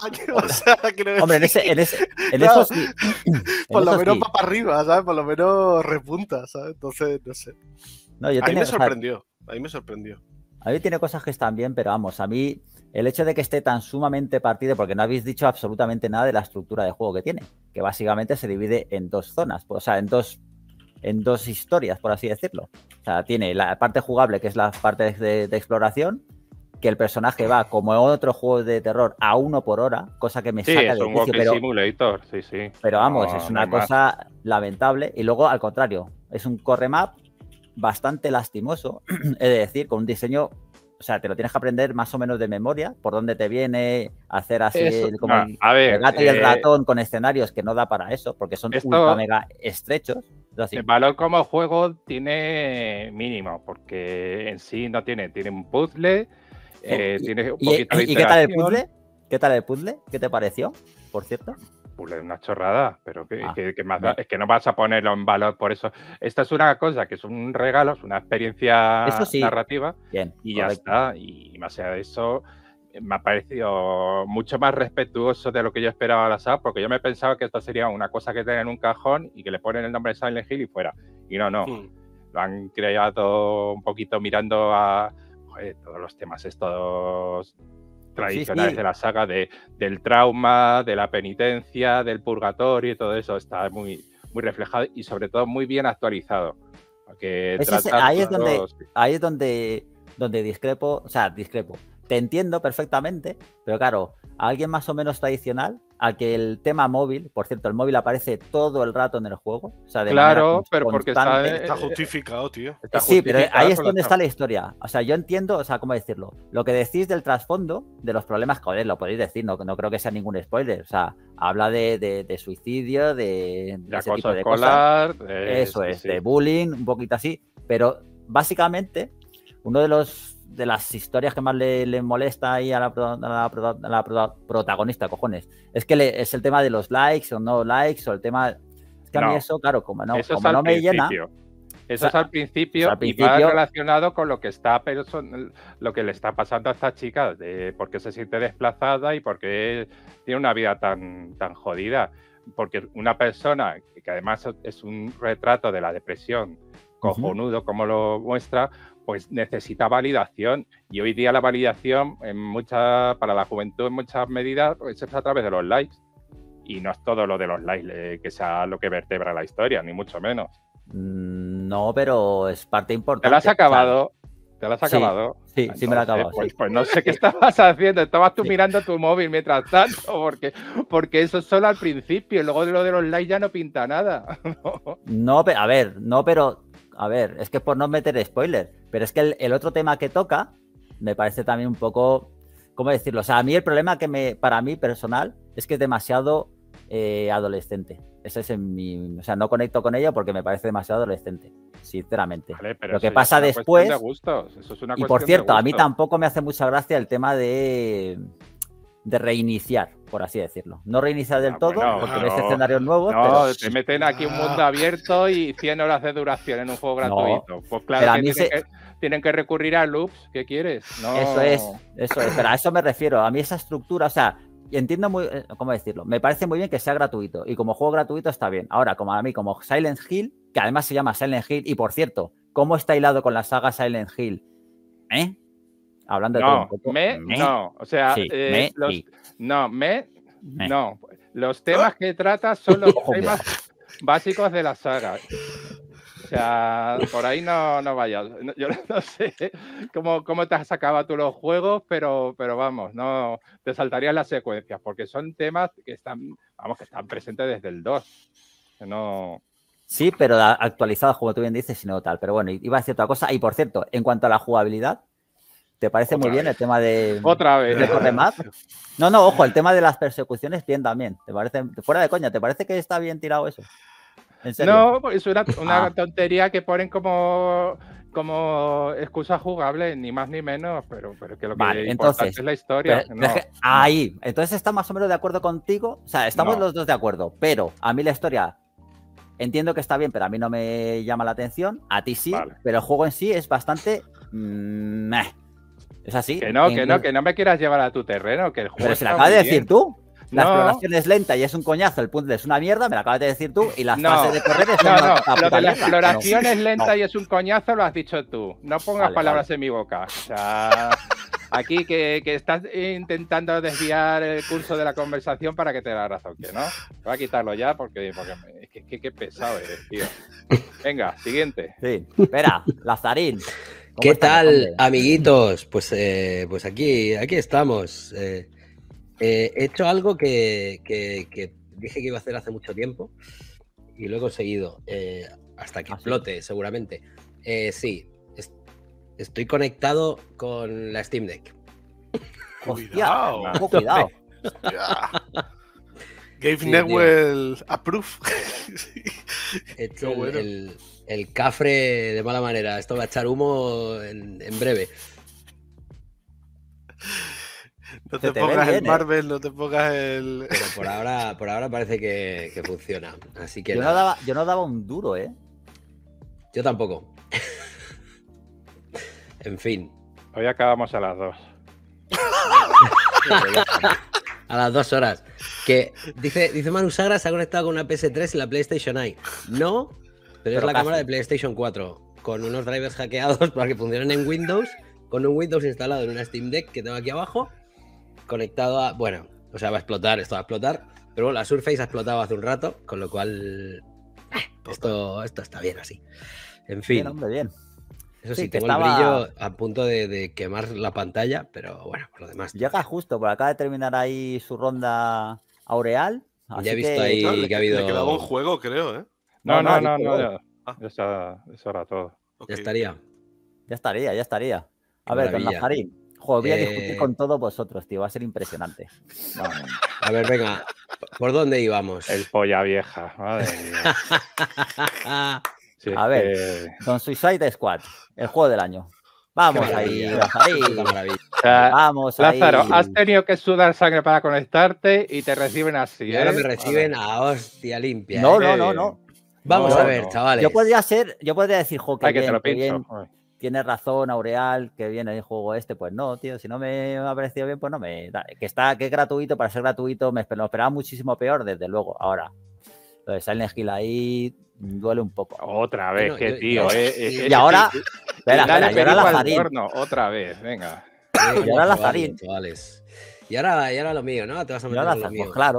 o sea, quiero
Hombre, en,
decir,
ese, en, ese, en
Claro.
eso sí. En
por lo
eso
menos
sí.
va para arriba, ¿sabes? Por lo menos repunta, ¿sabes? Entonces, no sé.
No, yo
A mí
tiene-
me
o sea,
sorprendió, a mí me sorprendió.
A mí tiene cosas que están bien, pero vamos, a mí el hecho de que esté tan sumamente partido, porque no habéis dicho absolutamente nada de la estructura de juego que tiene, que básicamente se divide en dos zonas, o sea, en dos, en dos historias, por así decirlo. O sea, tiene la parte jugable, que es la parte de, de exploración, que el personaje va, como en otro juego de terror, a uno por hora, cosa que me
Sí,
saca
es
de
un
quicio,
walking
pero,
simulator, sí, sí.
pero vamos,
No,
es
no
una
hay más.
cosa lamentable. Y luego, al contrario, es un core map bastante lastimoso, es decir, con un diseño, o sea, te lo tienes que aprender más o menos de memoria, por dónde te viene, hacer así
Eso-
el, como
no,
el,
a ver,
el gato y el
eh,
ratón con escenarios que no da para eso, porque son
esto-
ultra mega estrechos. Es así.
El valor como juego tiene mínimo, porque en sí no tiene, tiene un puzzle, eh,
¿Y,
tiene un
y-
poquito de
y qué tal el
interacción.
puzzle? ¿Qué tal el puzzle? ¿Qué te pareció, por cierto?
Puzzle es una chorrada, pero que,
Ah,
que- que más da-
bien.
es que no vas a ponerlo en valor por eso. Esta es una cosa que es un regalo, es una experiencia
Eso sí.
narrativa
Bien,
y ya
correcto.
está. Y más allá de eso, eh, me ha parecido mucho más respetuoso de lo que yo esperaba de la saga, porque yo me pensaba que esto sería una cosa que tenía en un cajón y que le ponen el nombre de Silent Hill y fuera. Y no, no.
Hmm.
Lo han creado un poquito mirando a joder, todos los temas estos tradicionales
sí.
de la saga, de, del trauma, de la penitencia, del purgatorio y todo eso está muy, muy reflejado y sobre todo muy bien actualizado. Porque
Ese es-
trata
ahí es
todos-
donde, ahí es donde, donde discrepo, o sea, discrepo. Te entiendo perfectamente, pero claro, a alguien más o menos tradicional, al que el tema móvil, por cierto, el móvil aparece todo el rato en el juego, o sea, de
Claro,
manera cons-
pero porque está,
constante.
eh,
Está justificado, tío.
está
Sí, pero
justificado
ahí es
con
donde
los-
está la historia. O sea, yo entiendo, o sea, ¿cómo decirlo? Lo que decís del trasfondo, de los problemas, joder, lo podéis decir, no, no creo que sea ningún spoiler. O sea, habla de, de- de suicidio, de,
de
ese
acoso
tipo de cosas.
escolar. eh,
Eso
sí,
es,
sí.
de bullying, un poquito así. Pero básicamente, uno de los de las historias que más le, le molesta ahí a la, pro- a la pro- a la pro- protagonista, cojones, es que le- es el tema de los likes o no likes, o el tema. Es que a mí
No,
eso, claro, como no,
Eso es
como
al
no me llena.
principio. Eso
O sea,
es al principio,
al
y
principio-
va relacionado con lo que está person- lo que le está pasando a esta chica, de por qué se siente desplazada y por qué tiene una vida tan, tan jodida. Porque una persona que además es un retrato de la depresión cojonudo, como lo muestra, pues necesita validación. Y hoy día la validación en mucha, para la juventud en muchas medidas pues es a través de los likes. y no es todo lo de los likes que sea lo que vertebra la historia, ni mucho menos.
No, pero es parte importante.
¿Te lo has acabado?
O sea,
¿Te lo has
sí,
acabado?
Sí, sí me lo he acabado.
Pues,
Sí.
pues no sé qué estabas haciendo. Estabas tú
Sí.
mirando tu móvil mientras tanto, porque, porque eso es solo al principio. Luego de lo de los likes ya no pinta nada.
No, pero, a ver, no, pero, a ver, es que por no meter spoiler, pero es que el, el otro tema que toca me parece también un poco, ¿cómo decirlo? O sea, a mí el problema que me, para mí personal, es que es demasiado eh, adolescente. Ese es en mi, o sea, no conecto con ella porque me parece demasiado adolescente, sinceramente.
Vale, pero
Lo que
eso ya
pasa
es una
después,
cuestión de gustos. Eso es una
y por
cuestión de
cierto, a mí
gustos.
tampoco me hace mucha gracia el tema de, de reiniciar, por así decirlo. No reiniciar del
Ah,
todo,
bueno,
porque
no.
ves escenarios nuevos,
No,
pero...
te meten aquí un mundo abierto y cien horas de duración en un juego
No,
gratuito. Pues claro
pero a
que
mí
tienen,
se-
que tienen que recurrir a loops. ¿Qué quieres? No.
Eso es, eso es, pero a eso me refiero. A mí esa estructura, o sea, entiendo muy, eh, ¿cómo decirlo? Me parece muy bien que sea gratuito y como juego gratuito está bien. Ahora, como a mí, como Silent Hill, que además se llama Silent Hill, y por cierto, ¿cómo está hilado con la saga Silent Hill? ¿Eh? Hablando de todo
No,
un poco.
me,
¿Me?
no. O sea,
Sí,
eh,
me,
los,
sí.
no, me,
Me.
no. Los temas que trata son los
Ojo,
temas básicos de la saga. O sea, por ahí no, no vayas. No- Yo no sé cómo, cómo te has acabado tú los juegos, pero, pero vamos, no te saltarían las secuencias, porque son temas que están, vamos, que están presentes desde el dos. Que no.
Sí, pero a- actualizados, como tú bien dices, y no tal. Pero bueno, iba a decir otra cosa. Y por cierto, en cuanto a la jugabilidad, ¿te parece
Otra
muy bien
vez.
el tema de,
Otra vez.
de correr map? No, no, ojo, el tema de las persecuciones bien también. ¿Te parece, fuera de coña, ¿te parece que está bien tirado eso? ¿En serio?
No, pues es una, una
Ah.
tontería que ponen como, como excusa jugable, ni más ni menos, pero, pero que lo que
Vale,
importante
entonces,
es la historia.
Pero-
no,
pero es que- ahí, entonces está más o menos de acuerdo contigo. O sea, estamos
No.
los dos de acuerdo, pero a mí la historia entiendo que está bien, pero a mí no me llama la atención. A ti sí,
Vale.
pero el juego en sí es bastante. mm, meh. Es así.
que no,
En-
que no, que no me quieras llevar a tu terreno, que el juego
Pero si lo
está
acabas de
muy
decir
bien.
tú. La
No.
exploración es lenta y es un coñazo, el puzzle es una mierda, me lo acabas de decir tú, y las
No.
fases de correr es
No,
una
no,
puta
lo de la
mierda.
exploración
No.
es lenta
No.
y es un coñazo, lo has dicho tú. No pongas
Vale,
palabras
vale.
en mi boca. O sea, aquí que, que estás intentando desviar el curso de la conversación para que te dé la razón, que no. Voy a quitarlo ya porque, porque me- es que, que- que pesado eres, tío. Venga, siguiente.
Sí, espera, Lazarín. ¿cómo
¿Qué
estás,
tal,
hombre?
amiguitos? Pues, eh, pues aquí, aquí estamos. Eh, eh, he hecho algo que, que- que dije que iba a hacer hace mucho tiempo y lo he conseguido, eh, hasta que
¿Ah, sí?
explote, seguramente. Eh, sí, es- estoy conectado con la Steam Deck.
Hostia,
Cuidado.
ojo, cuidado.
Ya. Gabe
Sí,
Newell approve.
He hecho
Qué
el,
bueno.
el- el cafre de mala manera. Esto va a echar humo en, en breve.
No
Se
te
te
pongas
ve
el
bien, ¿eh?
Marvel, no te pongas el.
Pero por ahora, por ahora parece que, que funciona. Así que
Yo no,
nada,
daba, yo no daba un duro, ¿eh?
yo tampoco. En fin.
Hoy acabamos a las dos.
A las dos horas. Que dice, dice Manu Sagra se ha conectado con una P S tres y la PlayStation Eye. No, pero, es
Pero
la
casi.
cámara de PlayStation cuatro. Con unos drivers hackeados para que funcionen en Windows. Con un Windows instalado en una Steam Deck que tengo aquí abajo. Conectado a. Bueno, o sea, va a explotar, esto va a explotar. Pero bueno, la Surface ha explotado hace un rato. Con lo cual. eh, Esto, esto está bien así. En fin.
Bien, hombre, bien.
Eso
Sí,
sí,
que
tengo
estaba-
el brillo a punto de, de quemar la pantalla, pero bueno, por lo demás.
Llega justo, por acaba de terminar ahí su ronda Aureal. Así
Ya he visto
que-
ahí
No, le,
que ha
le
habido.
quedaba un juego, creo, ¿eh?
No,
No,
no,
no,
no,
dice
no.
gol.
ya.
Ah.
Esa- Eso era todo.
Ok.
Ya estaría.
Ya estaría, ya estaría. A
Qué
ver, con
maravilla.
Lazarín. Joder, voy a discutir
Eh,
con todos vosotros, tío. Va a ser impresionante. No, no, no.
A ver, venga, ¿por dónde íbamos?
El polla vieja, madre mía. Si es
A ver.
que-
Don Suicide Squad, el juego del año. Vamos
Qué
ahí,
maravilla,
Lazarín.
puta maravilla.
o sea,
Vamos
Lázaro,
ahí.
has tenido que sudar sangre para conectarte y te reciben así.
Y ahora
¿eh?
me reciben a hostia limpia.
No,
¿eh?
no, no, no.
Vamos
No,
a ver,
no.
chavales.
Yo podría ser, yo podría decir, jo, qué
Ay, que te
bien,
lo
qué
pincho.
bien.
Ay.
Tienes razón, Aureal, que viene el juego este. Pues no, tío, si no me ha parecido bien, pues no me da. Que está, que es gratuito, para ser gratuito, me esper- lo esperaba muchísimo peor, desde luego. Ahora, lo de Silent Hill ahí duele un poco.
Otra vez,
Bueno,
qué
yo-
tío,
yo-
eh.
y
eh,
Y ahora,
eh,
espera,
dale
espera, y ahora
perico al
Lazarín.
horno, otra vez, venga.
Eh,
Y ahora
chavales,
Lazarín.
chavales. Y ahora, y ahora lo mío, ¿no? Te vas a
Y
meter
ahora
con lo
Lazarín,
mío.
pues claro.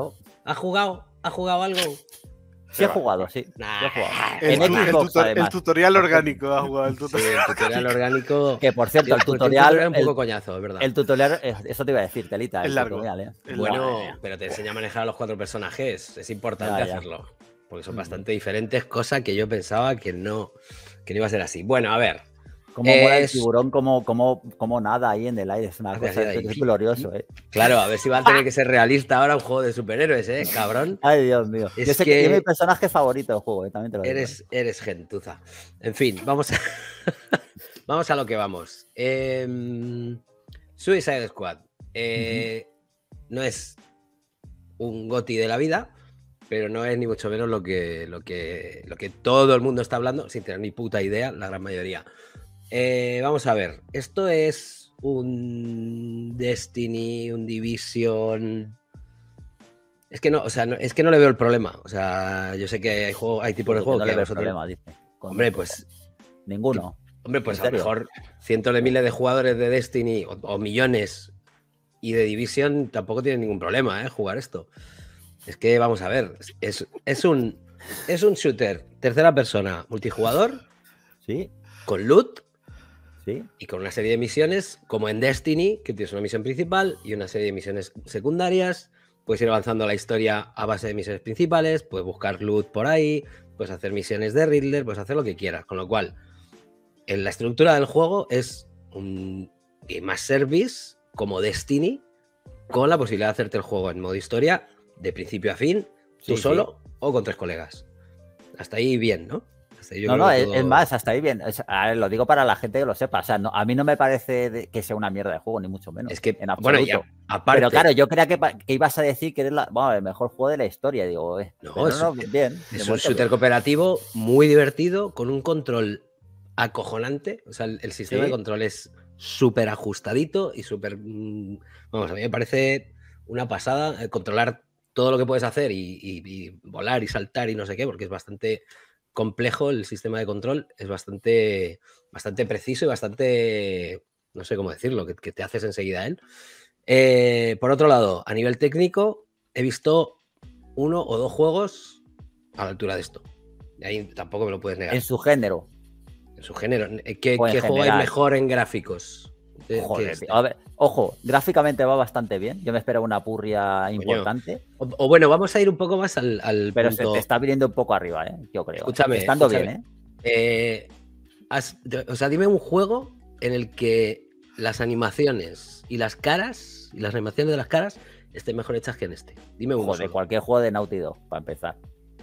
¿Has jugado? ¿Has jugado algo?
Sí he jugado, sí.
Nah,
sí he jugado.
El,
En
tu- el
Xbox,
tutor-
además.
el tutorial orgánico ha jugado el
Sí,
tutorial.
el tutorial orgánico.
Que por cierto, el
Tiene un
tutorial,
es un
el,
poco coñazo, es verdad.
el tutorial, eh, eso te iba a decir, telita,
Es
el
largo.
tutorial, ¿eh?
Es
Bueno,
largo.
pero te enseña a manejar a los cuatro personajes. Es importante
Ya, ya.
hacerlo. Porque son
Mm.
bastante diferentes, cosa que yo pensaba que no, que no iba a ser así. Bueno, a ver.
Como mola el
Es-
tiburón, como, como, como nada ahí en el aire. Es una
Hace
cosa,
así,
es,
ahí.
glorioso, ¿eh?
Claro, a ver si va a tener que ser realista ahora un juego de superhéroes, ¿eh? Cabrón.
Ay, Dios mío.
Es
Yo sé
que-
que es mi personaje favorito del juego, ¿eh? También te lo digo.
Eres, eres gentuza. En fin, vamos a, vamos a lo que vamos. Em, Suicide Squad. Eh, No es un GOTY de la vida, pero no es ni mucho menos lo que, lo que, lo que todo el mundo está hablando, sin tener ni puta idea, la gran mayoría. Eh, vamos a ver. Esto es un Destiny, un Division. Es que no, o sea, no, es que no le veo el problema. O sea, yo sé que hay juego, hay tipos de
Que
juegos
no
que
le
a
veo
vosotros-
problema, dice. Con-
Hombre, pues,
Ninguno.
hombre, pues
¿En
a lo
serio?
mejor cientos de miles de jugadores de Destiny o, o millones y de Division tampoco tienen ningún problema, ¿eh? Jugar esto. Es que vamos a ver, es, es un es un shooter tercera persona multijugador
Sí,
con loot
sí.
y con una serie de misiones, como en Destiny, que tienes una misión principal y una serie de misiones secundarias. Puedes ir avanzando la historia a base de misiones principales, puedes buscar loot por ahí, puedes hacer misiones de Riddler, puedes hacer lo que quieras. Con lo cual, en la estructura del juego es un Game as Service como Destiny, con la posibilidad de hacerte el juego en modo historia de principio a fin, tú
Sí,
solo o con tres colegas. Hasta ahí bien, ¿no? Hasta ahí yo
No,
creo
no,
que
es,
todo-
es más, hasta ahí bien. Es- a ver, lo digo para la gente que lo sepa. O sea, no, a mí no me parece de- que sea una mierda de juego, ni mucho menos.
Es que,
en
bueno,
absoluto.
ya, aparte,
Pero claro, yo creía que, pa- que ibas a decir que eres la, bueno, el mejor juego de la historia. Digo, eh,
No,
pero
es-
no, bien. de
es un
muerte,
shooter cooperativo muy divertido, con un control acojonante. O sea, el, el sistema
Sí.
de control es súper ajustadito y súper... mm, Vamos, a mí me parece una pasada eh, controlar todo lo que puedes hacer y, y- y volar y saltar y no sé qué, porque es bastante complejo el sistema de control, es bastante, bastante preciso y bastante, no sé cómo decirlo, que, que te haces enseguida él. Eh, por otro lado, a nivel técnico, he visto uno o dos juegos a la altura de esto. Y ahí tampoco me lo puedes negar.
En su género.
En su género. ¿Qué,
O en
qué juego hay
general.
mejor en gráficos? de- que
Joder,
este?
tío. A ver, ojo, gráficamente va bastante bien. Yo me esperaba una purria importante.
O, o bueno, vamos a ir un poco más al, al
Pero se
punto.
te está viniendo un poco arriba, ¿eh? Yo creo.
Escúchame,
Estando
escúchame.
bien, ¿eh?
Eh, has- de- o sea, dime un juego en el que las animaciones y las caras, y las animaciones de las caras estén mejor hechas que en este. Dime uno.
Joder,
solo.
cualquier juego de Naughty Dog, para empezar.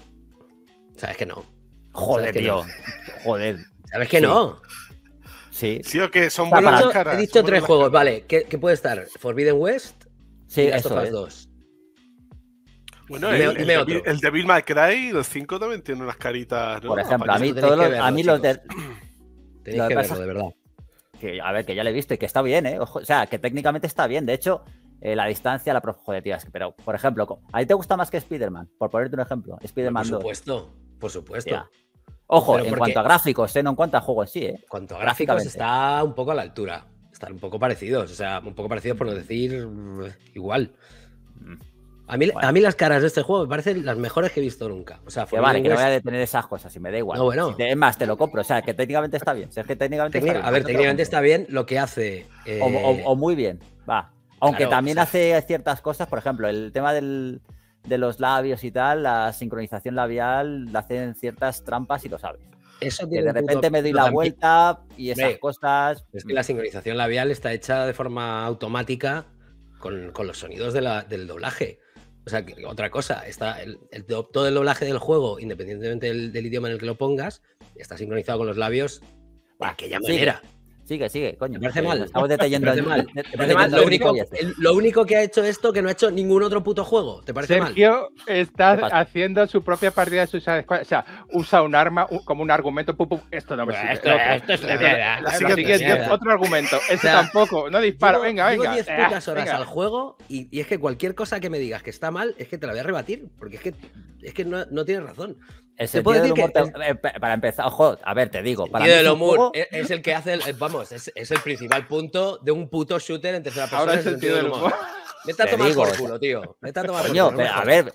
Sabes que no.
Joder,
Sabes que
tío.
no.
Joder.
Sabes que
Sí.
no.
Sí,
Sí, o que son
O sea,
He
buenas
para-
las
dicho,
caras.
he dicho
son
tres
buenas
juegos,
las
vale. ¿Qué, qué puede estar? Forbidden West
sí,
y Last
eso
of Us
es.
dos.
caras. Bueno,
Dime-
el,
dime
el,
otro.
Devil- el Devil May Cry, el cinco también tiene unas caritas, ¿no?
Por ejemplo, a mí,
Eso tenéis
todos
que
los,
verlo,
a mí los de,
chicos. Tenéis
Lo que
que
pasa-
verlo, de verdad.
que, a ver, que ya lo he visto y que está bien, ¿eh? Ojo, o sea, que técnicamente está bien. De hecho, eh, la distancia, la prof... Joder, tío, es que- pero, por ejemplo, co- ¿a ti te gusta más que Spider-Man? Por ponerte un ejemplo.
Por
Spider-Man dos.
supuesto, por supuesto.
Ya. Ojo,
Pero
en
porque-
cuanto a gráficos, ¿eh? No en cuanto a juego en sí, ¿eh?
En cuanto a gráficos,
Gráficamente.
está un poco a la altura. Están un poco parecidos. O sea, un poco parecidos por no decir eh, igual. A mí,
Bueno.
a mí las caras de este juego me parecen las mejores que he visto nunca. O sea,
Que vale,
Forbidden
que no voy a
West-
detener esas cosas y me da igual.
No, bueno.
Si te- es más, te lo compro. O sea, que técnicamente está bien. Si es que técnicamente
técnica-
está bien.
a ver,
no te lo
técnicamente
compro.
está bien lo que hace. eh,
O, o- o muy bien, va. Aunque
claro,
también
o sea-
hace ciertas cosas, por ejemplo, el tema del, de los labios y tal, la sincronización labial, la hacen ciertas trampas y lo sabes.
eso
Que
tiene
de
un punto
repente me doy
pero
la
también-
vuelta y esas
Hombre,
cosas.
Es que la sincronización labial está hecha de forma automática con, con los sonidos de la- del doblaje. O sea, que otra cosa, está el, el do- todo el doblaje del juego, independientemente del, del idioma en el que lo pongas, está sincronizado con los labios de aquella
sigue.
manera.
Sigue, sigue, coño.
Me parece
que
mal.
nos Estamos deteniendo.
Me parece mal.
de-
¿Te parece mal?
deteniendo
Lo único,
gilipolleces.
el- lo único que ha hecho esto que no ha hecho ningún otro puto juego. ¿Te parece mal?
Sergio está
¿Qué pasa?
haciendo su propia partida de Suicide Squad. O sea, usa un arma un- como un argumento. Pum, pum, esto no me sirve.
Esto-
El otro,
esto es una
la-
mierda.
la- la
La siguiente
siguiente,
mierda.
otro argumento. Ese
sea,
tampoco. No dispara.
Llevo-
venga,
llevo
venga.
diez
Ah,
putas horas
venga.
al juego y, y es que cualquier cosa que me digas que está mal es que te la voy a rebatir. Porque es que, es que no, no tienes razón.
El
Te puedo
sentido del
decir
humor, te- eh, pa- para empezar, ojo, a ver, te digo, para
Sentido
mí
del
es un
humor
juego-
es, es el que hace, el, vamos, es, es el principal punto de un puto shooter en tercera persona.
Ahora el
es el
sentido del humor.
Vete a
Te
tomar
digo,
por culo, tío. Vete a tomar por
Coño,
culo. no me
pero, a
jodas.
ver,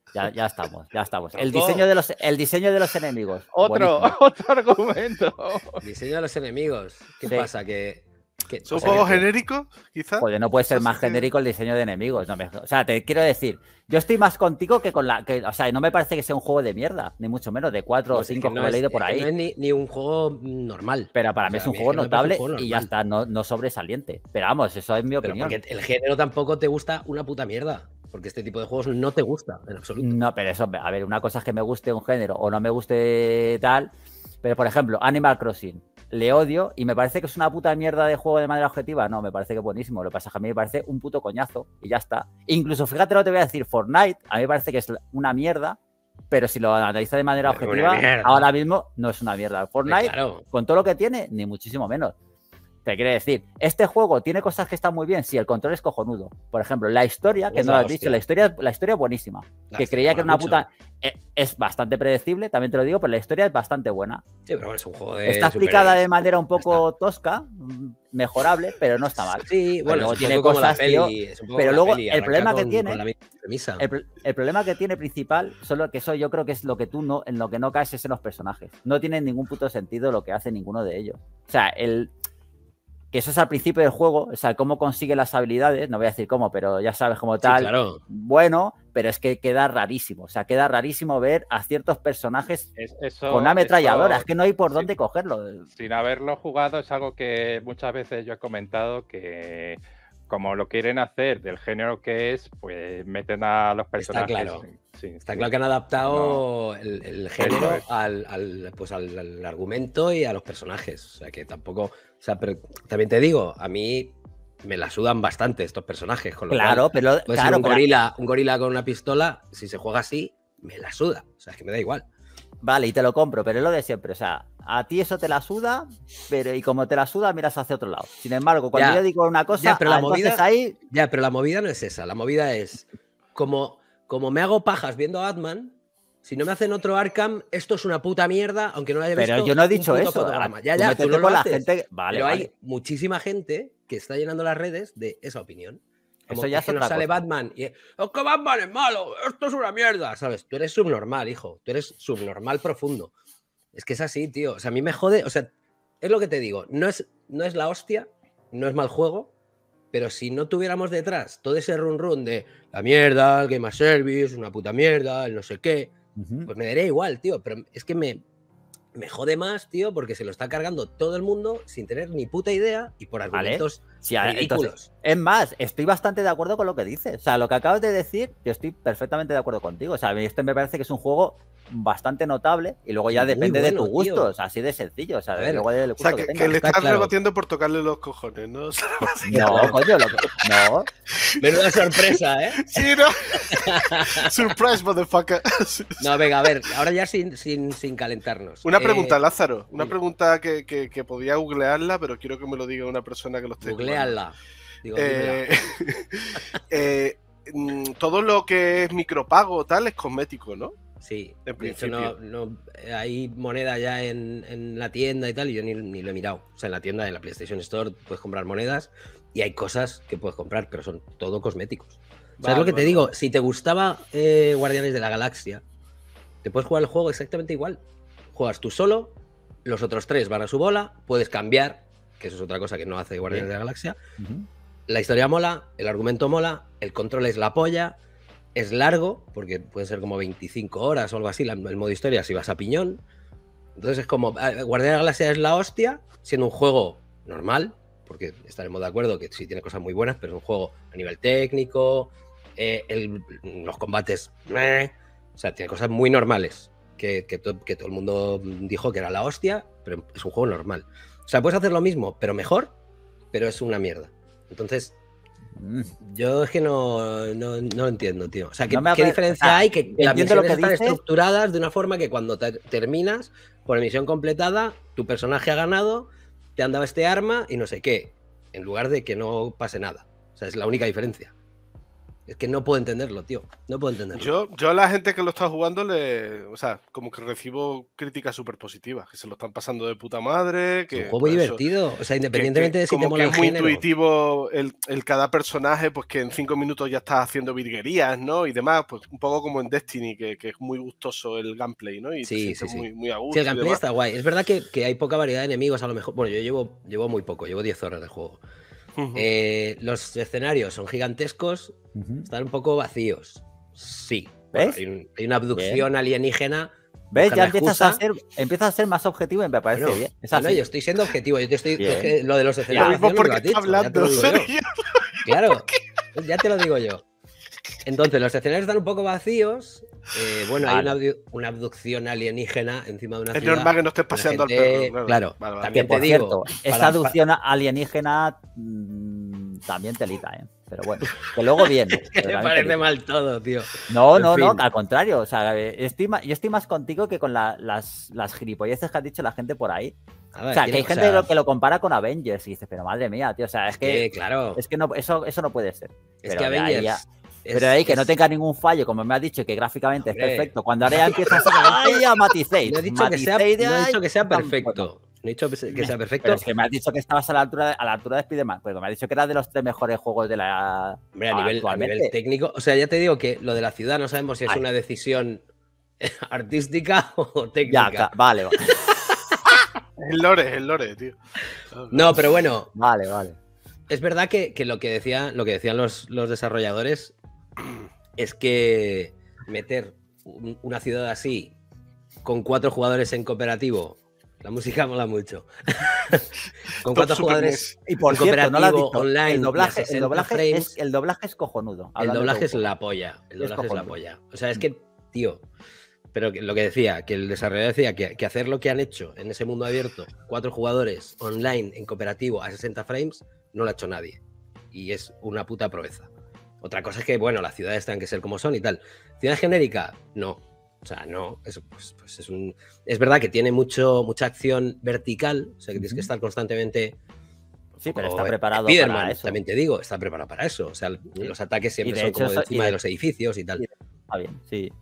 Ya, ya estamos, ya estamos. El
Tronco.
diseño de los, el diseño de los enemigos.
Otro,
buenísimo.
otro argumento.
Diseño de los enemigos. ¿Qué
Sí.
pasa? Que, que
¿Son
o sea,
juegos
que-
genéricos, quizás?
Joder, no puede ser
Así
más
que-
genérico el diseño de enemigos. No me- o sea, te quiero decir, yo estoy más contigo que con la. Que, o sea, no me parece que sea un juego de mierda, ni mucho menos, de cuatro
pues
o
es
cinco
que
que
no
he
es-
leído por
es que
ahí.
no es ni, ni un juego normal.
Pero para
O
mí
sea,
es un
a
juego
es que me parece un
notable
juego
y ya
normal.
está, no, no sobresaliente. Pero vamos, eso es mi
Pero
opinión.
porque el género tampoco te gusta una puta mierda. Porque este tipo de juegos no te gusta en absoluto.
No, pero eso, a ver, una cosa es que me guste un género o no me guste tal. Pero, por ejemplo, Animal Crossing, le odio y me parece que es una puta mierda de juego de manera objetiva. No, me parece que es buenísimo. Lo que pasa es que a mí me parece un puto coñazo y ya está. Incluso, fíjate lo que te voy a decir, Fortnite, a mí me parece que es una mierda, pero si lo analizas de manera
Una
objetiva,
mierda.
ahora mismo no es una mierda. Fortnite,
Claro.
con todo lo que tiene, ni muchísimo menos. Te quiere decir, este juego tiene cosas que están muy bien, sí, el control es cojonudo. Por ejemplo, la historia, que
Es
no
la
lo has dicho,
hostia.
la historia, la historia es buenísima.
La
Que
historia
creía que era
mola
una
mucho.
puta. eh, Es bastante predecible, también te lo digo, pero la historia es bastante buena.
Sí, pero bueno, es un juego de.
Está explicada de
superhéroes.
manera un poco tosca, mm, mejorable, pero no está mal.
Sí, bueno,
luego
es un
tiene
poco como la
cosas,
peli.
tío,
es un poco
pero
como la
luego
peli,
el
arranca
problema que
con-
tiene-
con la misma premisa.
El, pro- el problema que tiene principal, solo que eso yo creo que es lo que tú no, en lo que no caes es en los personajes. No tiene ningún puto sentido lo que hace ninguno de ellos. O sea, el que eso es al principio del juego, o sea, cómo consigue las habilidades, no voy a decir cómo, pero ya sabes cómo
Sí,
tal.
claro.
Bueno, pero es que queda rarísimo. O sea, queda rarísimo ver a ciertos personajes
Es- eso-
con una ametralladora.
eso,
Es que no hay por
sí.
dónde cogerlo.
Sin haberlo jugado, es algo que muchas veces yo he comentado que como lo quieren hacer del género que es, pues meten a los personajes.
claro.
Sí,
Está
sí.
claro que han adaptado el, el género
es.
al, al, pues al, al argumento y a los personajes. O sea, que tampoco. O sea, pero también te digo, a mí me la sudan bastante estos personajes. Con lo
Claro,
cual,
pero
puede ser
claro,
un
pero-
gorila, un gorila con una pistola, si se juega así, me la suda. O sea, es que me da igual.
Vale, y te lo compro, pero es lo de siempre. O sea, a ti eso te la suda, pero y como te la suda, miras hacia otro lado. Sin embargo, cuando
Ya,
yo digo una cosa,
ya, pero la
ah, entonces
movida-
ahí.
Ya, pero la movida no es esa. La movida es como, como me hago pajas viendo a Batman. Si no me hacen otro Arkham, esto es una puta mierda, aunque no lo haya visto.
Pero yo no he
un
dicho
puto
eso.
fotograma. Ya,
Tú
ya,
métete
tú no lo
con la
haces.
gente. Vale,
Pero
vale.
hay muchísima gente que está llenando las redes de esa opinión. Como
Eso ya
es que
es
nos
otra
sale
cosa.
Batman y es "Es que Batman es malo, esto es una mierda", ¿sabes? Tú eres subnormal, hijo. Tú eres subnormal profundo. Es que es así, tío. O sea, a mí me jode. O sea, es lo que te digo. No es, no es la hostia, no es mal juego, pero si no tuviéramos detrás todo ese run run de la mierda, el Game as Service, una puta mierda, el no sé qué,
Ujú.
pues me daría igual, tío. Pero es que me, me jode más, tío, porque se lo está cargando todo el mundo sin tener ni puta idea y por
Vale.
argumentos
Sí, a-
ridículos.
entonces, es más, estoy bastante de acuerdo con lo que dices. O sea, lo que acabas de decir, yo estoy perfectamente de acuerdo contigo. O sea, a mí este me parece que es un juego bastante notable y luego ya
Muy
depende de
bueno,
tus
tío.
gustos, así de sencillo. O sea,
A ver,
luego del
O
gusto
sea,
que
que, que
tengas.
le
Está
estás
claro.
rebatiendo por tocarle los cojones, ¿no? O sea,
No, coño, lo que- no.
Menuda sorpresa, ¿eh?
sí, ¿no? Surprise, motherfucker.
No, venga, a ver, ahora ya sin, sin, sin calentarnos.
Una
Eh,
pregunta, Lázaro. Una
dime.
pregunta que, que, que podía googlearla, pero quiero que me lo diga una persona que lo esté jugando.
Googleala. Digo,
Eh,
dímela.
eh, mm, todo lo que es micropago tal es cosmético, ¿no?
Sí,
en
de hecho no, no, eh, hay moneda ya en, en la tienda y tal, y yo ni, ni lo he mirado. O sea, en la tienda, en la PlayStation Store, puedes comprar monedas y hay cosas que puedes comprar, pero son todo cosméticos. ¿Sabes
Vale,
lo que te
vale,
digo?
vale.
Si te gustaba eh, Guardianes de la Galaxia, te puedes jugar el juego exactamente igual. Juegas tú solo, los otros tres van a su bola, puedes cambiar, que eso es otra cosa que no hace Guardianes de la Galaxia.
Ujú.
La historia mola, el argumento mola, el control es la polla, es largo, porque pueden ser como veinticinco horas o algo así, la- el modo historia si vas a piñón. Entonces es como, eh, Guardianes de la Galaxia es la hostia, siendo un juego normal, porque estaremos de acuerdo que sí tiene cosas muy buenas, pero es un juego a nivel técnico, eh, el- los combates, meh, o sea, tiene cosas muy normales, que, que, to- que todo el mundo dijo que era la hostia, pero es un juego normal. O sea, puedes hacer lo mismo, pero mejor, pero es una mierda. Entonces,
Mm.
yo es que no, no, no lo entiendo, tío. O sea, ¿qué,
No me
qué
apare-
diferencia
o sea,
hay? Que las
entiendo lo
misiones
que
están
dices.
estructuradas de una forma que cuando te- terminas por misión completada, tu personaje ha ganado, te han dado este arma y no sé qué, en lugar de que no pase nada. O sea, es la única diferencia. Es que no puedo entenderlo, tío. No puedo entenderlo.
Yo, yo a la gente que lo está jugando, le, o sea, como que recibo críticas súper positivas, que se lo están pasando de puta madre. Que,
es un juego muy
pues,
divertido. O sea, independientemente
que, que,
de si te
como
mola
que
el
es muy
género.
intuitivo el, el cada personaje, pues que en cinco minutos ya estás haciendo virguerías, ¿no? Y demás, pues un poco como en Destiny, que, que es muy gustoso el gameplay, ¿no? Y
sí,
te sientes
sí, sí.
muy, muy a gusto.
Sí, el gameplay está guay. Es verdad que, que hay poca variedad de enemigos, a lo mejor. Bueno, yo llevo, llevo muy poco, llevo diez horas de juego. Uh-huh. eh, los escenarios son gigantescos, uh-huh. están un poco vacíos. Sí.
¿Ves?
Bueno, hay, un, hay una abducción bien. alienígena.
¿Ves? Ya empiezas a, ser, empiezas a ser más objetivo y me parece
bueno,
bien. Es
no, no, yo estoy siendo objetivo. Yo te estoy. Que lo de los escenarios.
Lo mismo porque está hablando,
¿serio? Claro, ya te lo digo yo. Entonces, los escenarios están un poco vacíos. Eh, bueno, vale. hay una, una abducción alienígena encima de una
es
ciudad.
Es normal que no estés paseando
gente,
al perro. Claro,
claro
vale, vale.
también
que,
te digo.
Cierto, esa para, abducción para... alienígena mmm, también telita, ¿eh? Pero bueno, que luego viene.
que me parece telita. mal todo, tío.
No,
en
no,
fin.
no, al contrario. O sea, estoy más, yo estoy más contigo que con la, las, las gilipolleces que ha dicho la gente por ahí. Ver, o sea, que hay gente o sea, que lo compara con Avengers y dices, pero madre mía, tío, o sea, es que,
que claro.
es que no, eso, eso no puede ser.
Es
pero
que Avengers...
Ya, es, pero ahí que es... no tenga ningún fallo, como me has dicho, que gráficamente Hombre. es perfecto. Cuando ahora ya empiezas a ¡ay, ya maticéis!
No he dicho, que sea, no he dicho que sea perfecto. No he dicho que sea perfecto.
Pero es que me has dicho que estabas a la altura de, a la altura de Spider-Man. Pues me has dicho que era de los tres mejores juegos de la.
Hombre, a nivel, a nivel técnico. O sea, ya te digo que lo de la ciudad no sabemos si es Ay. una decisión artística o técnica.
Ya, vale, vale.
El lore, el lore, tío.
No, pero bueno.
Vale, vale.
Es verdad que, que, lo, que decía, lo que decían los, los desarrolladores es que meter un, una ciudad así con cuatro jugadores en cooperativo, la música mola mucho. Con cuatro jugadores
y por
en
cierto,
cooperativo,
no lo dicho,
online,
el doblaje, el doblaje,
frames,
es, el doblaje es cojonudo.
El doblaje es la polla. El doblaje es, es la polla. O sea, es que, tío, pero lo que decía, que el desarrollador decía que, que hacer lo que han hecho en ese mundo abierto, cuatro jugadores online en cooperativo a sesenta frames, no lo ha hecho nadie. Y es una puta proeza. Otra cosa es que, bueno, las ciudades tienen que ser como son y tal. ¿Ciudad genérica? No. O sea, no. Es, pues, pues es, un, es verdad que tiene mucho, mucha acción vertical. O sea, que tienes que estar constantemente...
Sí, pero está preparado
Spiderman,
para eso.
También te digo, está preparado para eso. O sea, sí. los ataques siempre son
hecho,
como de encima
de,
de los edificios y tal.
Está bien, sí.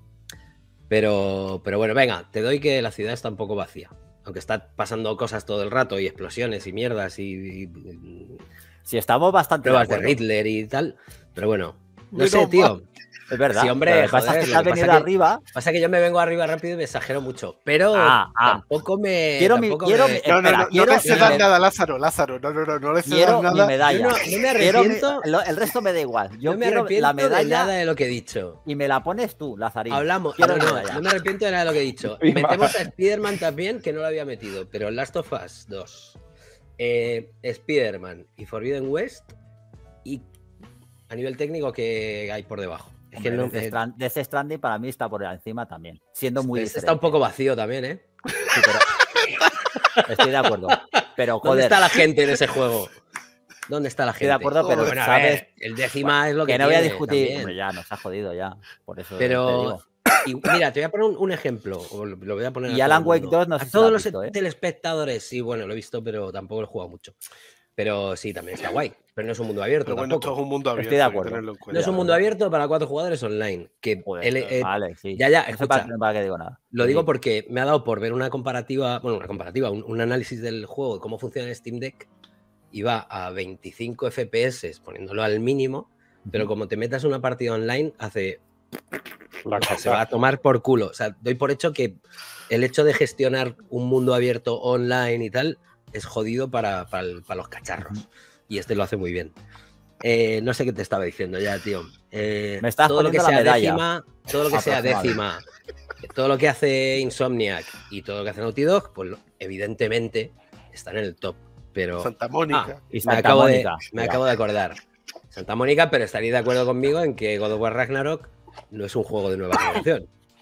Pero, pero bueno, venga, te doy que la ciudad está un poco vacía. Aunque está pasando cosas todo el rato y explosiones y mierdas y... y
sí, estamos bastante
pruebas de, de Riddler y tal. Pero bueno, no
Pero
sé, tío.
Es verdad.
Sí, hombre,
lo pasa
joder,
es que te has venido
que,
arriba.
Pasa que yo me vengo arriba rápido y me exagero mucho. Pero
ah, ah.
tampoco me.
Quiero
tampoco
mi, quiero
me...
Mi,
no, no,
espera,
no,
quiero,
no le cedas
me...
nada, Lázaro, Lázaro. No, no, no, no le cedas
quiero
nada.
Mi medalla.
Yo no, no me arrepiento.
Mi, el resto me da igual. Yo
no me
quiero
arrepiento
la medalla
de nada de lo que he dicho.
Y me la pones tú, Lazarín.
Hablamos.
Quiero
no, no, no me arrepiento de nada de lo que he dicho. Metemos a Spider-Man también, que no lo había metido. Pero Last of Us dos, eh, Spider-Man y Forbidden West. Y a nivel técnico, ¿qué hay por debajo?
Es que no, Death, Strand, Death Stranding para mí está por encima también, siendo muy
este está un poco vacío también, ¿eh?
Sí, pero... Estoy de acuerdo. Pero, joder.
¿Dónde está la gente en ese juego? ¿Dónde está la gente?
Estoy de acuerdo, pero
bueno,
sabes...
Ver, el décima es lo que,
que no
tiene,
voy a discutir.
También.
Hombre, ya nos ha jodido ya. Por eso
pero... Y mira, te voy a poner un, un ejemplo. O lo voy a poner
y Alan Wake dos no sé
a
si
todos
lo
los
visto, ¿eh?
telespectadores. Sí, bueno, lo he visto, pero tampoco lo he jugado mucho. Pero sí, también está guay. Pero no es un mundo abierto.
Pero bueno,
tampoco.
esto es un mundo abierto.
Estoy de acuerdo.
No es un mundo abierto para cuatro jugadores online. Que
Joder,
el, eh,
vale, sí.
Ya, ya,
no
escucha,
para, para que digo nada.
Lo
sí.
digo porque me ha dado por ver una comparativa, bueno, una comparativa, un, un análisis del juego, de cómo funciona el Steam Deck, y va a veinticinco F P S, poniéndolo al mínimo, pero como te metas una partida online, hace...
La
o sea, se va a tomar por culo. O sea, doy por hecho que el hecho de gestionar un mundo abierto online y tal es jodido para, para, el, para los cacharros. Y este lo hace muy bien. Eh, no sé qué te estaba diciendo ya, tío. Eh,
Me estás
todo lo que sea
medalla.
décima, todo lo que sea décima, todo lo que hace Insomniac y todo lo que hace Naughty Dog, pues evidentemente están en el top. Pero
Santa Mónica.
Ah, y Santa me, acabo, Mónica. De, me acabo de acordar. Santa Mónica, pero estaréis de acuerdo conmigo en que God of War Ragnarok no es un juego de nueva generación.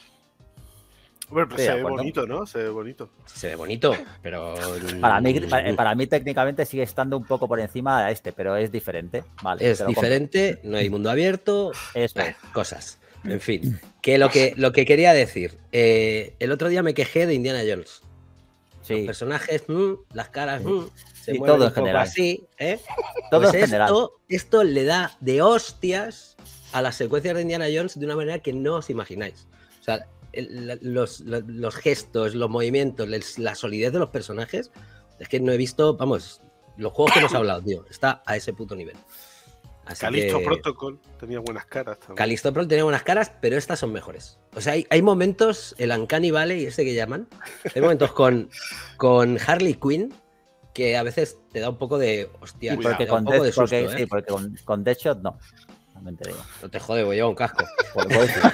Bueno, pero se ve bonito, ¿no? Se ve bonito.
Se ve bonito, pero...
Para mí, para, para mí técnicamente sigue estando un poco por encima de este, pero es diferente. Vale,
es diferente, no hay mundo abierto,
Eso
eh, cosas. En fin, que lo que, lo que quería decir, eh, el otro día me quejé de Indiana Jones. Sí. Los personajes, mmm, las caras, mmm, se
sí,
mueven
todo
un poco
general.
así, ¿eh?
Todo
pues
en
esto,
general.
Esto le da de hostias a las secuencias de Indiana Jones de una manera que no os imagináis. O sea, el, los, los, los gestos, los movimientos, la solidez de los personajes, es que no he visto, vamos, los juegos que hemos hablado, tío, está a ese puto nivel. Así
Callisto
que...
Protocol tenía buenas caras también.
Callisto Protocol tenía buenas caras, pero estas son mejores. O sea, hay, hay momentos, el Uncanny Valley, este que llaman, hay momentos con, con Harley Quinn que a veces te da un poco de hostia,
Sí, porque
te da un
con,
poco de
Death-
susto,
porque,
¿eh?
sí, porque con, con Deadshot no. También te digo.
No te jode, voy a llevar un casco.
Por- por eso.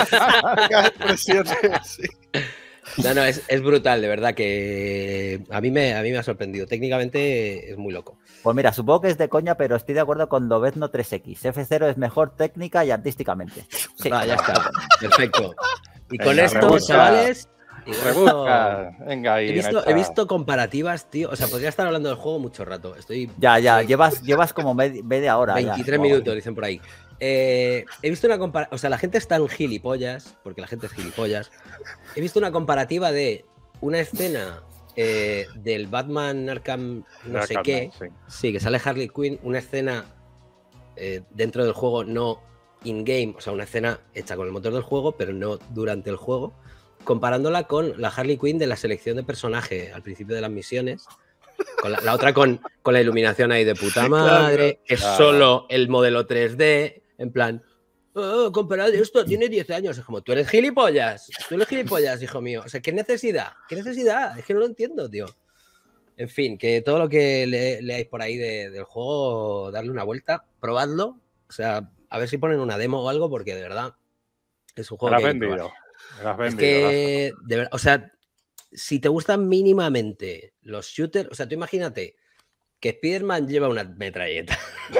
Expresiones, sí.
No, no, es, es brutal, de verdad, que a mí, me, a mí me ha sorprendido. Técnicamente es muy loco.
Pues mira, supongo que es de coña, pero estoy de acuerdo con Lobezno tres equis. F cero es mejor técnica y artísticamente. Sí,
Ah, ya está. Perfecto. Y con
Venga,
esto,
rebusca.
chavales... y con esto-
Rebusca. Venga ahí.
He
en
visto,
esta-
he visto comparativas, tío. O sea, podría estar hablando del juego mucho rato. Estoy
Ya, ya, llevas, llevas como medi- media hora. ya.
veintitrés minutos, dicen por ahí. Eh, he visto una comparativa. O sea, la gente está en gilipollas, porque la gente es gilipollas. He visto una comparativa de una escena eh, del Batman Arkham no sé
Arkham,
qué.
sí.
Sí, que sale Harley Quinn, una escena eh, dentro del juego, no in-game, o sea, una escena hecha con el motor del juego, pero no durante el juego, comparándola con la Harley Quinn de la selección de personaje al principio de las misiones, con la, la otra con, con la iluminación ahí de puta madre, que es
claro.
solo el modelo tres D, en plan, oh, comparad esto, tiene diez años, es como, tú eres gilipollas, tú eres gilipollas, hijo mío, o sea, ¿qué necesidad? ¿Qué necesidad? Es que no lo entiendo, tío. En fin, que todo lo que le, leáis por ahí de, del juego, darle una vuelta, probadlo. O sea, a ver si ponen una demo o algo, porque de verdad es un
Me
juego
lo has
que hay que
vendido.
probar.
Me lo has
Es
vendido.
que, de ver- o sea, si te gustan mínimamente los shooters, o sea, tú imagínate que Spider-Man lleva una metralleta.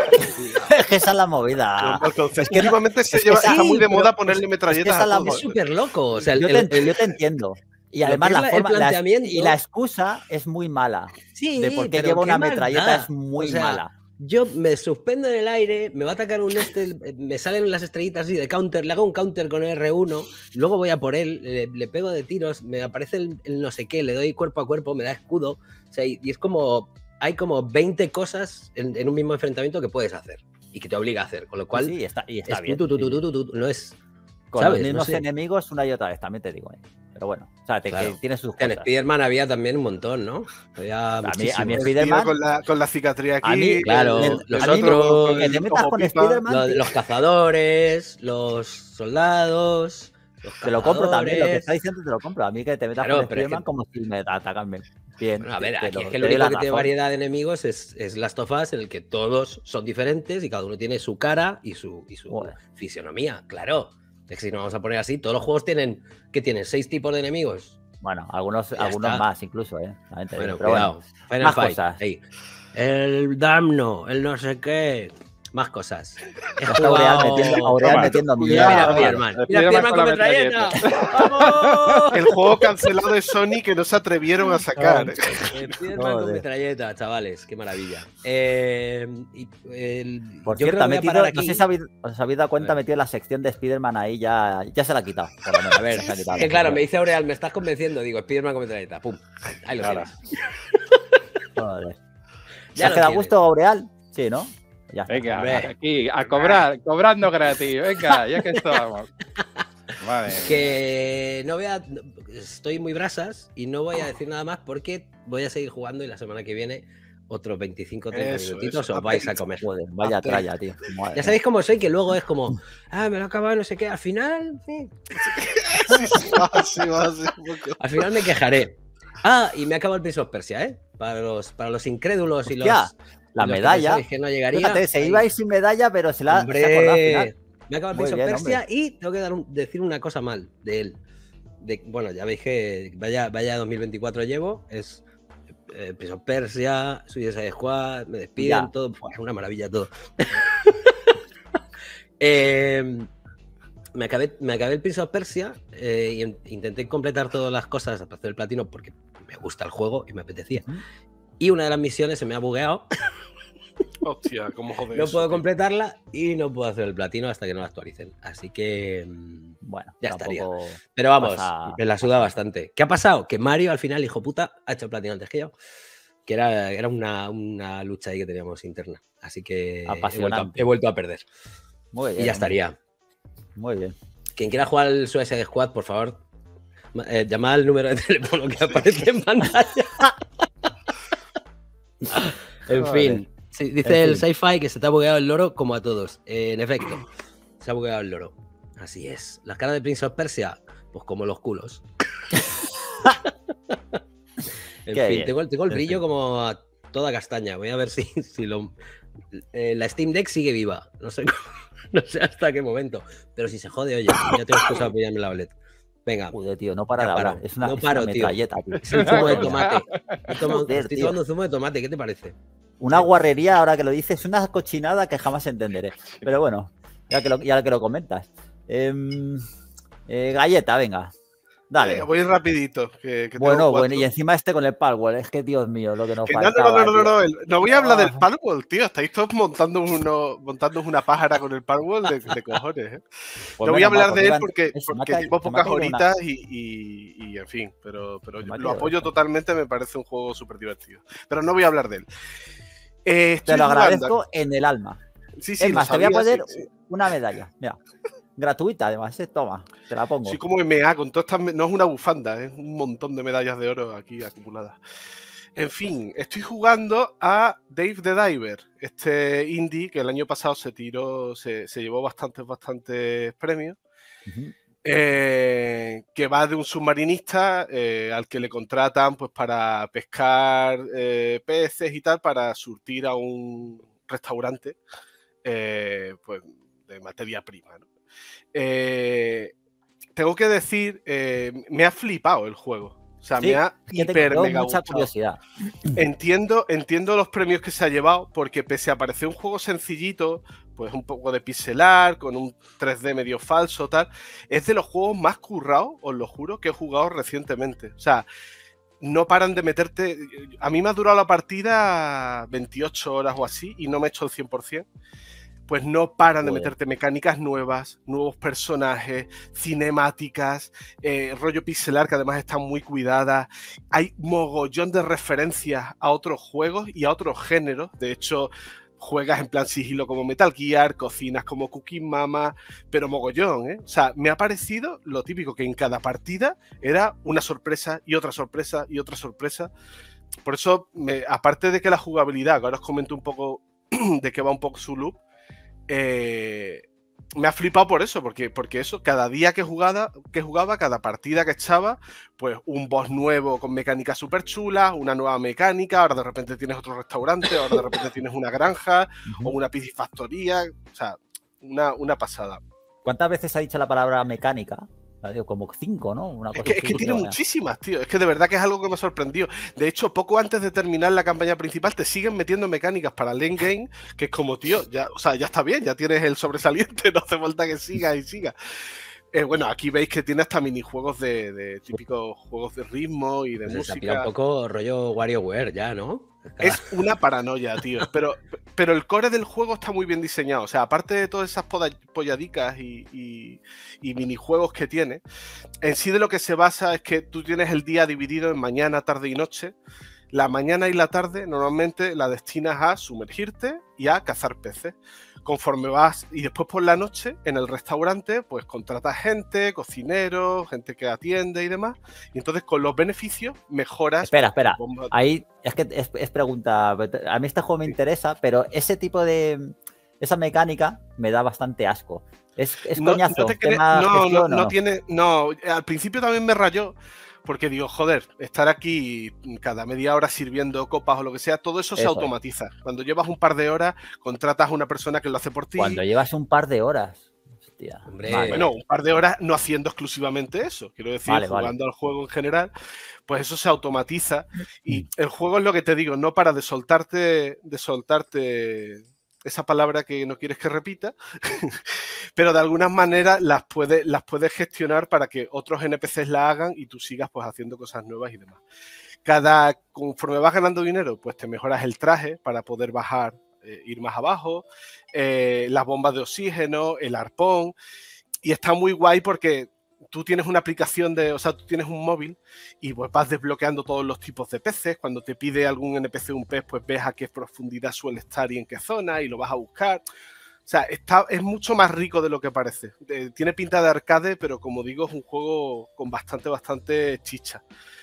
Es que esa es la movida.
Entonces,
que no-
últimamente se
es que
lleva,
sí,
está muy de
pero-
moda ponerle
es que
metralletas
esa
a
la-
todo.
Es súper loco. O sea, el,
yo,
el-
te,
el-
yo te entiendo. Y
lo
además
que es
la
la- el
forma la-
planteamiento-
y la excusa es muy mala.
sí,
De por qué
pero
lleva
¿qué
una
más
metralleta
da?
es muy
O sea,
mala.
Yo me suspendo en el aire, me va a atacar un este, me salen las estrellitas así de counter, le hago un counter con R uno, luego voy a por él, le, le pego de tiros, me aparece el, el no sé qué, le doy cuerpo a cuerpo, me da escudo. O sea, y, y es como, hay como veinte cosas en, en un mismo enfrentamiento que puedes hacer y que te obliga a hacer, con lo cual
Sí, está, y está
es
bien.
tú, tú, tú,
sí, sí.
tú, tú, tú, no es...
Con
¿sabes?
los
No
mismos
sé.
enemigos una y otra vez, también te digo. ¿eh? Pero bueno, o sea, te,
Claro.
que tiene sus
En
cosas.
Spider-Man había también un montón, ¿no? Había
A mí, a
muchísimo.
mí
El tío
Spider-Man,
con la, con la cicatriz aquí.
A mí,
claro,
el-
los
el
otros-
con
que
el
te metas
como
con
pipa.
Spider-Man,
Los,
tío,
los cazadores, los soldados... Los
te lo compro también, lo que
cazadores.
está diciendo te lo compro. A mí que te metas
Claro,
con
pero es
Spider-Man
que-
como si me atacan bien.
Bueno, a ver,
te
aquí
lo-
es que
te
lo
doy
único
la
que tiene
razón.
variedad de enemigos es, es Last of Us, en el que todos son diferentes y cada uno tiene su cara y su, y su
Joder.
fisionomía, claro. Es que si nos vamos a poner así, todos los juegos tienen, ¿qué tienen? ¿Seis tipos de enemigos?
Bueno, algunos,
Ya
algunos
está.
más incluso, ¿eh? También te
Bueno,
digo, pero
cuidado.
bueno.
Final
más
Fight,
cosas.
ahí. El Damno, el no sé qué. Más cosas. He
Está Aureal
jugado-
metiendo, Aureal
Toma,
metiendo
cuidado.
mierda.
Mira,
Claro,
Spiderman.
el
Mira,
Spiderman
Spiderman
con
con
la
metralleta. ¡Vamos!
El juego cancelado de Sony que no se atrevieron a sacar.
Spiderman con
Joder.
metralleta, chavales, qué maravilla. Eh, y, el-
Por
yo
cierto,
creo
ha
que voy a
metido,
parar
no
aquí.
sé si habéis, os habéis dado cuenta,
A
ha
ver.
metido la sección de Spider-Man ahí, ya, ya se la ha quitado. Por lo menos,
A ver,
se ha quitado.
que claro, me dice Aureal, me estás convenciendo. Digo, Spiderman con metralleta, pum. Ahí lo
Claro.
tienes.
Joder. ¿Se
Ya
has
lo
quedado a
tienes.
gusto, Aureal? Sí, ¿no? Ya está.
Venga,
Hombre.
aquí, a cobrar, cobrando gratis. Venga, ya que estamos. Vale.
Que no voy a. Estoy muy brasas y no voy a decir nada más porque voy a seguir jugando y la semana que viene otros veinticinco o treinta
Eso,
minutitos
eso,
os vais a
update.
comer.
Joder, vaya
Update.
tralla, tío. Madre
Ya sabéis cómo soy, que luego es como, ah, me lo he acabado, no sé qué. Al final, sí,
Así va, así un poco.
al final me quejaré. Ah, y me acabo el Prince of Persia, ¿eh? Para los, para los incrédulos y los.
Hostia, la
y los que
medalla.
pensáis que no llegaría.
Fíjate, se
ahí.
iba a ir sin medalla, pero se la
Hombre,
se ha acordado al final.
me acabo el
Muy
Prince of
bien,
Persia y tengo que dar un- decir una cosa mal de él. De, bueno, ya veis que vaya, vaya dos mil veinticuatro llevo, es eh, Prince of Persia, Suicide Squad, me despiden,
Ya.
todo, Buah, es una maravilla todo. Eh, me, acabé, me acabé el Prince of Persia eh, y en- intenté completar todas las cosas para hacer el platino porque me gusta el juego y me apetecía.
Ujú.
Y una de las misiones se me ha bugueado.
Hostia, cómo joder.
No
eso,
puedo
tío.
completarla y no puedo hacer el platino hasta que no la actualicen. Así que. mm,
Bueno,
Ya
tampoco...
Pero vamos,
Pasa-
me la suda bastante. ¿Qué ha pasado? Que Mario al final, hijo puta, ha hecho el platino antes que yo. Que era, era una, una lucha ahí que teníamos interna. Así que he vuelto, a,
Apasionante.
he vuelto a perder.
Muy bien.
Y ya estaría.
Muy bien.
Quien quiera jugar al Suicide Squad, por favor, eh, llama al número de teléfono que aparece en pantalla. En
Vale.
fin, sí, dice
En
el
fin.
sci-fi que se te ha bugueado el loro como a todos. Eh, en efecto, se ha bugueado el loro. Así es. Las caras de Prince of Persia, pues como los culos. En
Qué
fin,
bien.
tengo, tengo el
En
brillo
fin.
como a toda castaña. Voy a ver si, si lo... eh, la Steam Deck sigue viva. No sé, cómo- no sé hasta qué momento. Pero si se jode, oye, ya tengo excusa para pillarme la OLED. Venga,
Joder, tío, no para
ya
de hablar.
paro.
Es una,
No
es
paro,
una
tío.
metralleta, tío.
es un zumo de
Una
tomate.
cosa.
He tomado-
Joder,
estoy
tío.
tomando un zumo de tomate. ¿Qué te parece?
Una guarrería, ahora que lo dices, una cochinada que jamás entenderé. Pero bueno, ya que lo, ya que lo comentas. Em, eh, galleta, venga. Dale.
Eh, voy rapidito. Que, que
Bueno,
tengo
bueno,
cuatro.
y encima este con el Palworld. Es que, Dios mío, lo que nos
Que no, no, no,
faltaba,
no, no,
tío.
no, el- no voy a hablar del
Ah.
Palworld, tío. Estáis todos montando uno, montando una pájara con el Palworld de, de cojones, ¿eh?
Pues
No voy a
menos mal,
hablar
porque
de él
iban-
porque,
se me ha
porque
caído-
llevo
se me ha
pocas
caído una-
horitas y, y- y, en fin, pero, pero
Se me ha
lo
caído
apoyo
esto.
totalmente, me parece un juego súper divertido. Pero no voy a hablar de él. Eh, estoy
Te lo
jugando-
agradezco en el alma.
Sí, sí,
Es
lo
más, te voy a
sabía,
poner
sí, sí.
una medalla. Mira. Gratuita, además. ¿eh? Toma, te la pongo.
Soy como M A con todas estas. me- No es una bufanda, es un montón de medallas de oro aquí acumuladas. En fin, estoy jugando a Dave the Diver, este indie que el año pasado se tiró, se, se llevó bastantes, bastantes premios.
Ujú.
eh, que va de un submarinista eh, al que le contratan pues para pescar eh, peces y tal para surtir a un restaurante eh, pues, de materia prima, ¿no? Eh, tengo que decir, eh, me ha flipado el juego. O sea,
Sí,
me ha
es que
hiper
tengo
mega
mucha
gustado.
curiosidad.
Entiendo, entiendo los premios que se ha llevado, porque pese a parecer un juego sencillito, pues un poco de pixelar, con un tres D medio falso, tal, es de los juegos más currados, os lo juro, que he jugado recientemente. O sea, no paran de meterte. A mí me ha durado la partida veintiocho horas o así y no me he hecho el cien por cien. Pues no paran de
Joder.
meterte mecánicas nuevas, nuevos personajes, cinemáticas, eh, rollo pixelar que además están muy cuidadas. Hay mogollón de referencias a otros juegos y a otros géneros. De hecho, juegas en plan sigilo como Metal Gear, cocinas como Cooking Mama, pero mogollón, ¿eh? O sea, me ha parecido lo típico, que en cada partida era una sorpresa y otra sorpresa y otra sorpresa. Por eso, me, aparte de que la jugabilidad, que ahora os comento un poco de qué va un poco su loop, eh, me ha flipado por eso, porque, porque eso, cada día que jugaba, que jugaba, cada partida que echaba, pues un boss nuevo con mecánicas súper chulas, una nueva mecánica, ahora de repente tienes otro restaurante, ahora de repente tienes una granja o
Ujú.
una piscifactoría, o sea, una, una pasada.
¿Cuántas veces ha dicho la palabra mecánica? La digo, como cinco, ¿no? Una
Es
cosa
que, es
así,
que tiene
tío, vaya.
muchísimas, tío. Es que de verdad que es algo que me sorprendió. De hecho, poco antes de terminar la campaña principal, te siguen metiendo mecánicas para el endgame, que es como, tío, ya, o sea, ya está bien, ya tienes el sobresaliente, no hace falta que sigas y sigas. Eh, bueno, aquí veis que tiene hasta minijuegos de, de típicos juegos de ritmo y de
Pues se ha pillado
música.
un poco rollo WarioWare ya, ¿no?
Es una paranoia, tío. Pero, pero el core del juego está muy bien diseñado. O sea, aparte de todas esas poda- polladicas y, y- y minijuegos que tiene, en sí de lo que se basa es que tú tienes el día dividido en mañana, tarde y noche. La mañana y la tarde normalmente la destinas a sumergirte y a cazar peces. Conforme vas, y después por la noche en el restaurante, pues contratas gente, cocineros, gente que atiende y demás. Y entonces con los beneficios mejoras.
Espera, espera.
bombas-
Ahí es que es, es pregunta. A mí este juego me
Sí.
interesa, pero ese tipo de. Esa mecánica me da bastante asco. Es, es
No,
coñazo.
no te cre-
tema
no, no,
gestión, ¿o
no
no?
tiene. No, al principio también me rayó. Porque digo, joder, estar aquí cada media hora sirviendo copas o lo que sea, todo eso, se
Eso es.
automatiza. Cuando llevas un par de horas, contratas a una persona que lo hace por ti.
Cuando llevas un par de horas. Hostia.
Hombre,
Vale.
Bueno, un par de horas no haciendo exclusivamente eso, quiero decir,
Vale, vale.
jugando al juego en general, pues eso se automatiza. Y el juego es lo que te digo, no para de soltarte, de soltarte esa palabra que no quieres que repita, pero de alguna manera las puedes, las puedes gestionar para que otros N P Cs la hagan y tú sigas pues haciendo cosas nuevas y demás. Cada, conforme vas ganando dinero, pues te mejoras el traje para poder bajar, eh, ir más abajo, eh, las bombas de oxígeno, el arpón, y está muy guay porque tú tienes una aplicación de, o sea, tú tienes un móvil y pues vas desbloqueando todos los tipos de peces. Cuando te pide algún N P C un pez, pues ves a qué profundidad suele estar y en qué zona y lo vas a buscar. O O sea, está, es mucho más rico de lo que parece. Eh, tiene pinta de arcade, pero como digo, es un juego con bastante, bastante chicha.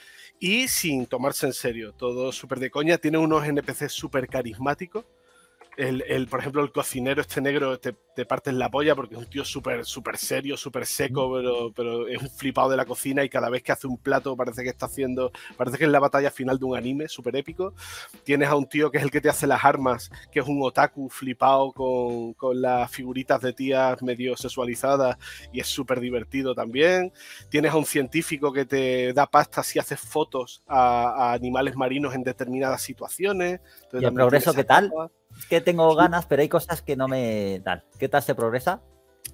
Y sin tomarse en serio, todo súper de coña. Tiene unos N P Cs súper carismáticos. El, el, por ejemplo, el cocinero este negro te, te parte en la polla porque es un tío súper súper serio, súper seco, pero, pero es un flipado de la cocina y cada vez que hace un plato parece que está haciendo, parece que es la batalla final de un anime súper épico. Tienes a un tío que es el que te hace las armas, que es un otaku flipado con, con las figuritas de tías medio sexualizadas y es súper divertido también. Tienes a un científico que te da pasta si haces fotos a, a animales marinos en determinadas situaciones. Entonces,
¿y el progreso qué tal?
Capa.
Es que tengo ganas, pero hay cosas que no me dan. ¿Qué tal se progresa?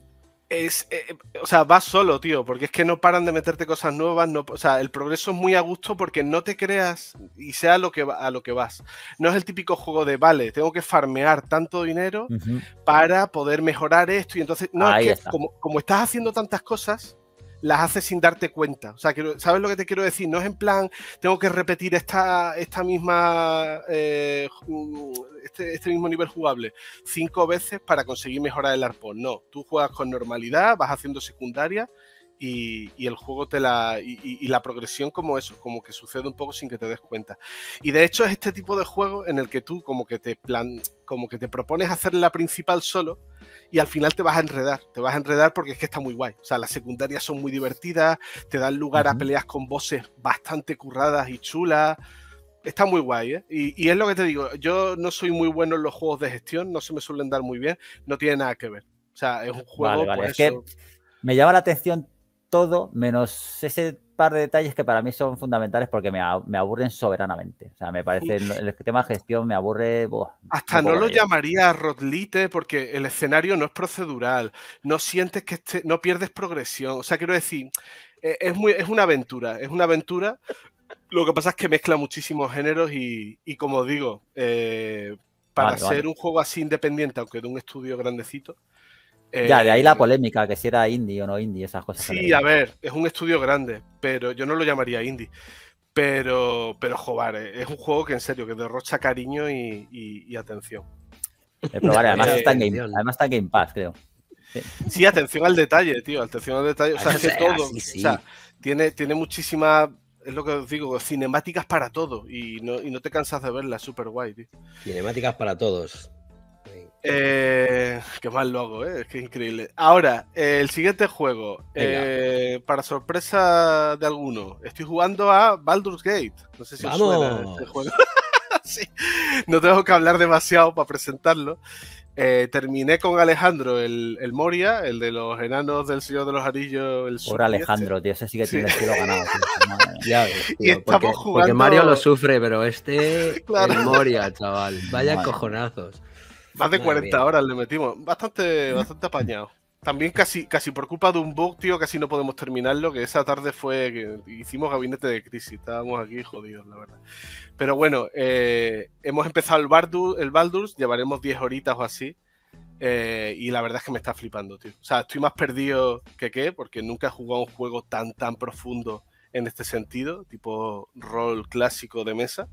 Es, eh, o sea, vas solo, tío, porque es que no paran de meterte cosas nuevas. No, o sea, el progreso es muy a gusto porque no te creas y sea lo que, a lo que vas. No es el típico juego de, vale, tengo que farmear tanto dinero uh-huh. para poder mejorar esto. Y entonces, no,
Ahí
es que
está.
Como, como estás haciendo tantas cosas, las haces sin darte cuenta. O sea, quiero, ¿sabes lo que te quiero decir? No es en plan, tengo que repetir esta, esta misma, eh, este, este mismo nivel jugable cinco veces para conseguir mejorar el arpón. No, tú juegas con normalidad, vas haciendo secundaria y, y el juego te la... Y, y, y la progresión como eso, como que sucede un poco sin que te des cuenta. Y de hecho es este tipo de juego en el que tú como que te plan, como que te propones hacer la principal solo y al final te vas a enredar, te vas a enredar porque es que está muy guay. O sea, las secundarias son muy divertidas, te dan lugar uh-huh. a peleas con bosses bastante curradas y chulas. Está muy guay, ¿eh? Y, y es lo que te digo, yo no soy muy bueno en los juegos de gestión, no se me suelen dar muy bien, no tiene nada que ver. O sea, es un juego...
Vale, vale.
Pues
es
eso...
que me llama la atención todo, menos ese par de detalles que para mí son fundamentales porque me, me aburren soberanamente. O sea, me parece, el, el tema de gestión me aburre... Buah,
Hasta no lo llamaría rotlite porque el escenario no es procedural, no sientes que esté, no pierdes progresión. O sea, quiero decir, es, muy, es una aventura, es una aventura. Lo que pasa es que mezcla muchísimos géneros y, y como digo, eh, para
vale,
ser
vale.
un juego así independiente, aunque de un estudio grandecito...
Eh, ya, de ahí la polémica, que si era indie o no indie, esas cosas.
Sí, a ver, es un estudio grande, pero yo no lo llamaría indie. Pero, pero joder, es un juego que en serio, que derrocha cariño y, y, y atención.
Eh, pero vale, además, está en Game, además está en Game Pass, creo.
Sí. sí, atención al detalle, tío, atención al detalle. O sea, es que todo,
sí, sí.
o sea, tiene, tiene muchísimas, es lo que os digo, cinemáticas para todo y no, y no te cansas de verlas, súper guay, tío.
Cinemáticas para todos.
Eh, qué mal lo hago, ¿eh? Es que es increíble. Ahora, eh, el siguiente juego, eh, para sorpresa de alguno, estoy jugando a Baldur's Gate. No sé si os suena este juego. Sí. No tengo que hablar demasiado para presentarlo. Eh, terminé con Alejandro, el, el Moria, el de los enanos del Señor de los Anillos. El
Por Alejandro, tío, ese sí que tiene sí. el cielo ganado. Tío.
Ya ves, tío,
y estamos
porque,
jugando...
porque Mario lo sufre, pero este,
claro.
el Moria, chaval. Vaya
Madre.
cojonazos.
Más de cuarenta horas le metimos. Bastante, bastante apañado. También casi, casi por culpa de un bug, tío, casi no podemos terminarlo, que esa tarde fue que hicimos gabinete de crisis. Estábamos aquí jodidos, la verdad. Pero bueno, eh, hemos empezado el, Bardu, el Baldur's, llevaremos diez horitas o así. Eh, y la verdad es que me está flipando, tío. O sea, estoy más perdido que qué, porque nunca he jugado un juego tan, tan profundo en este sentido, tipo rol clásico de mesa.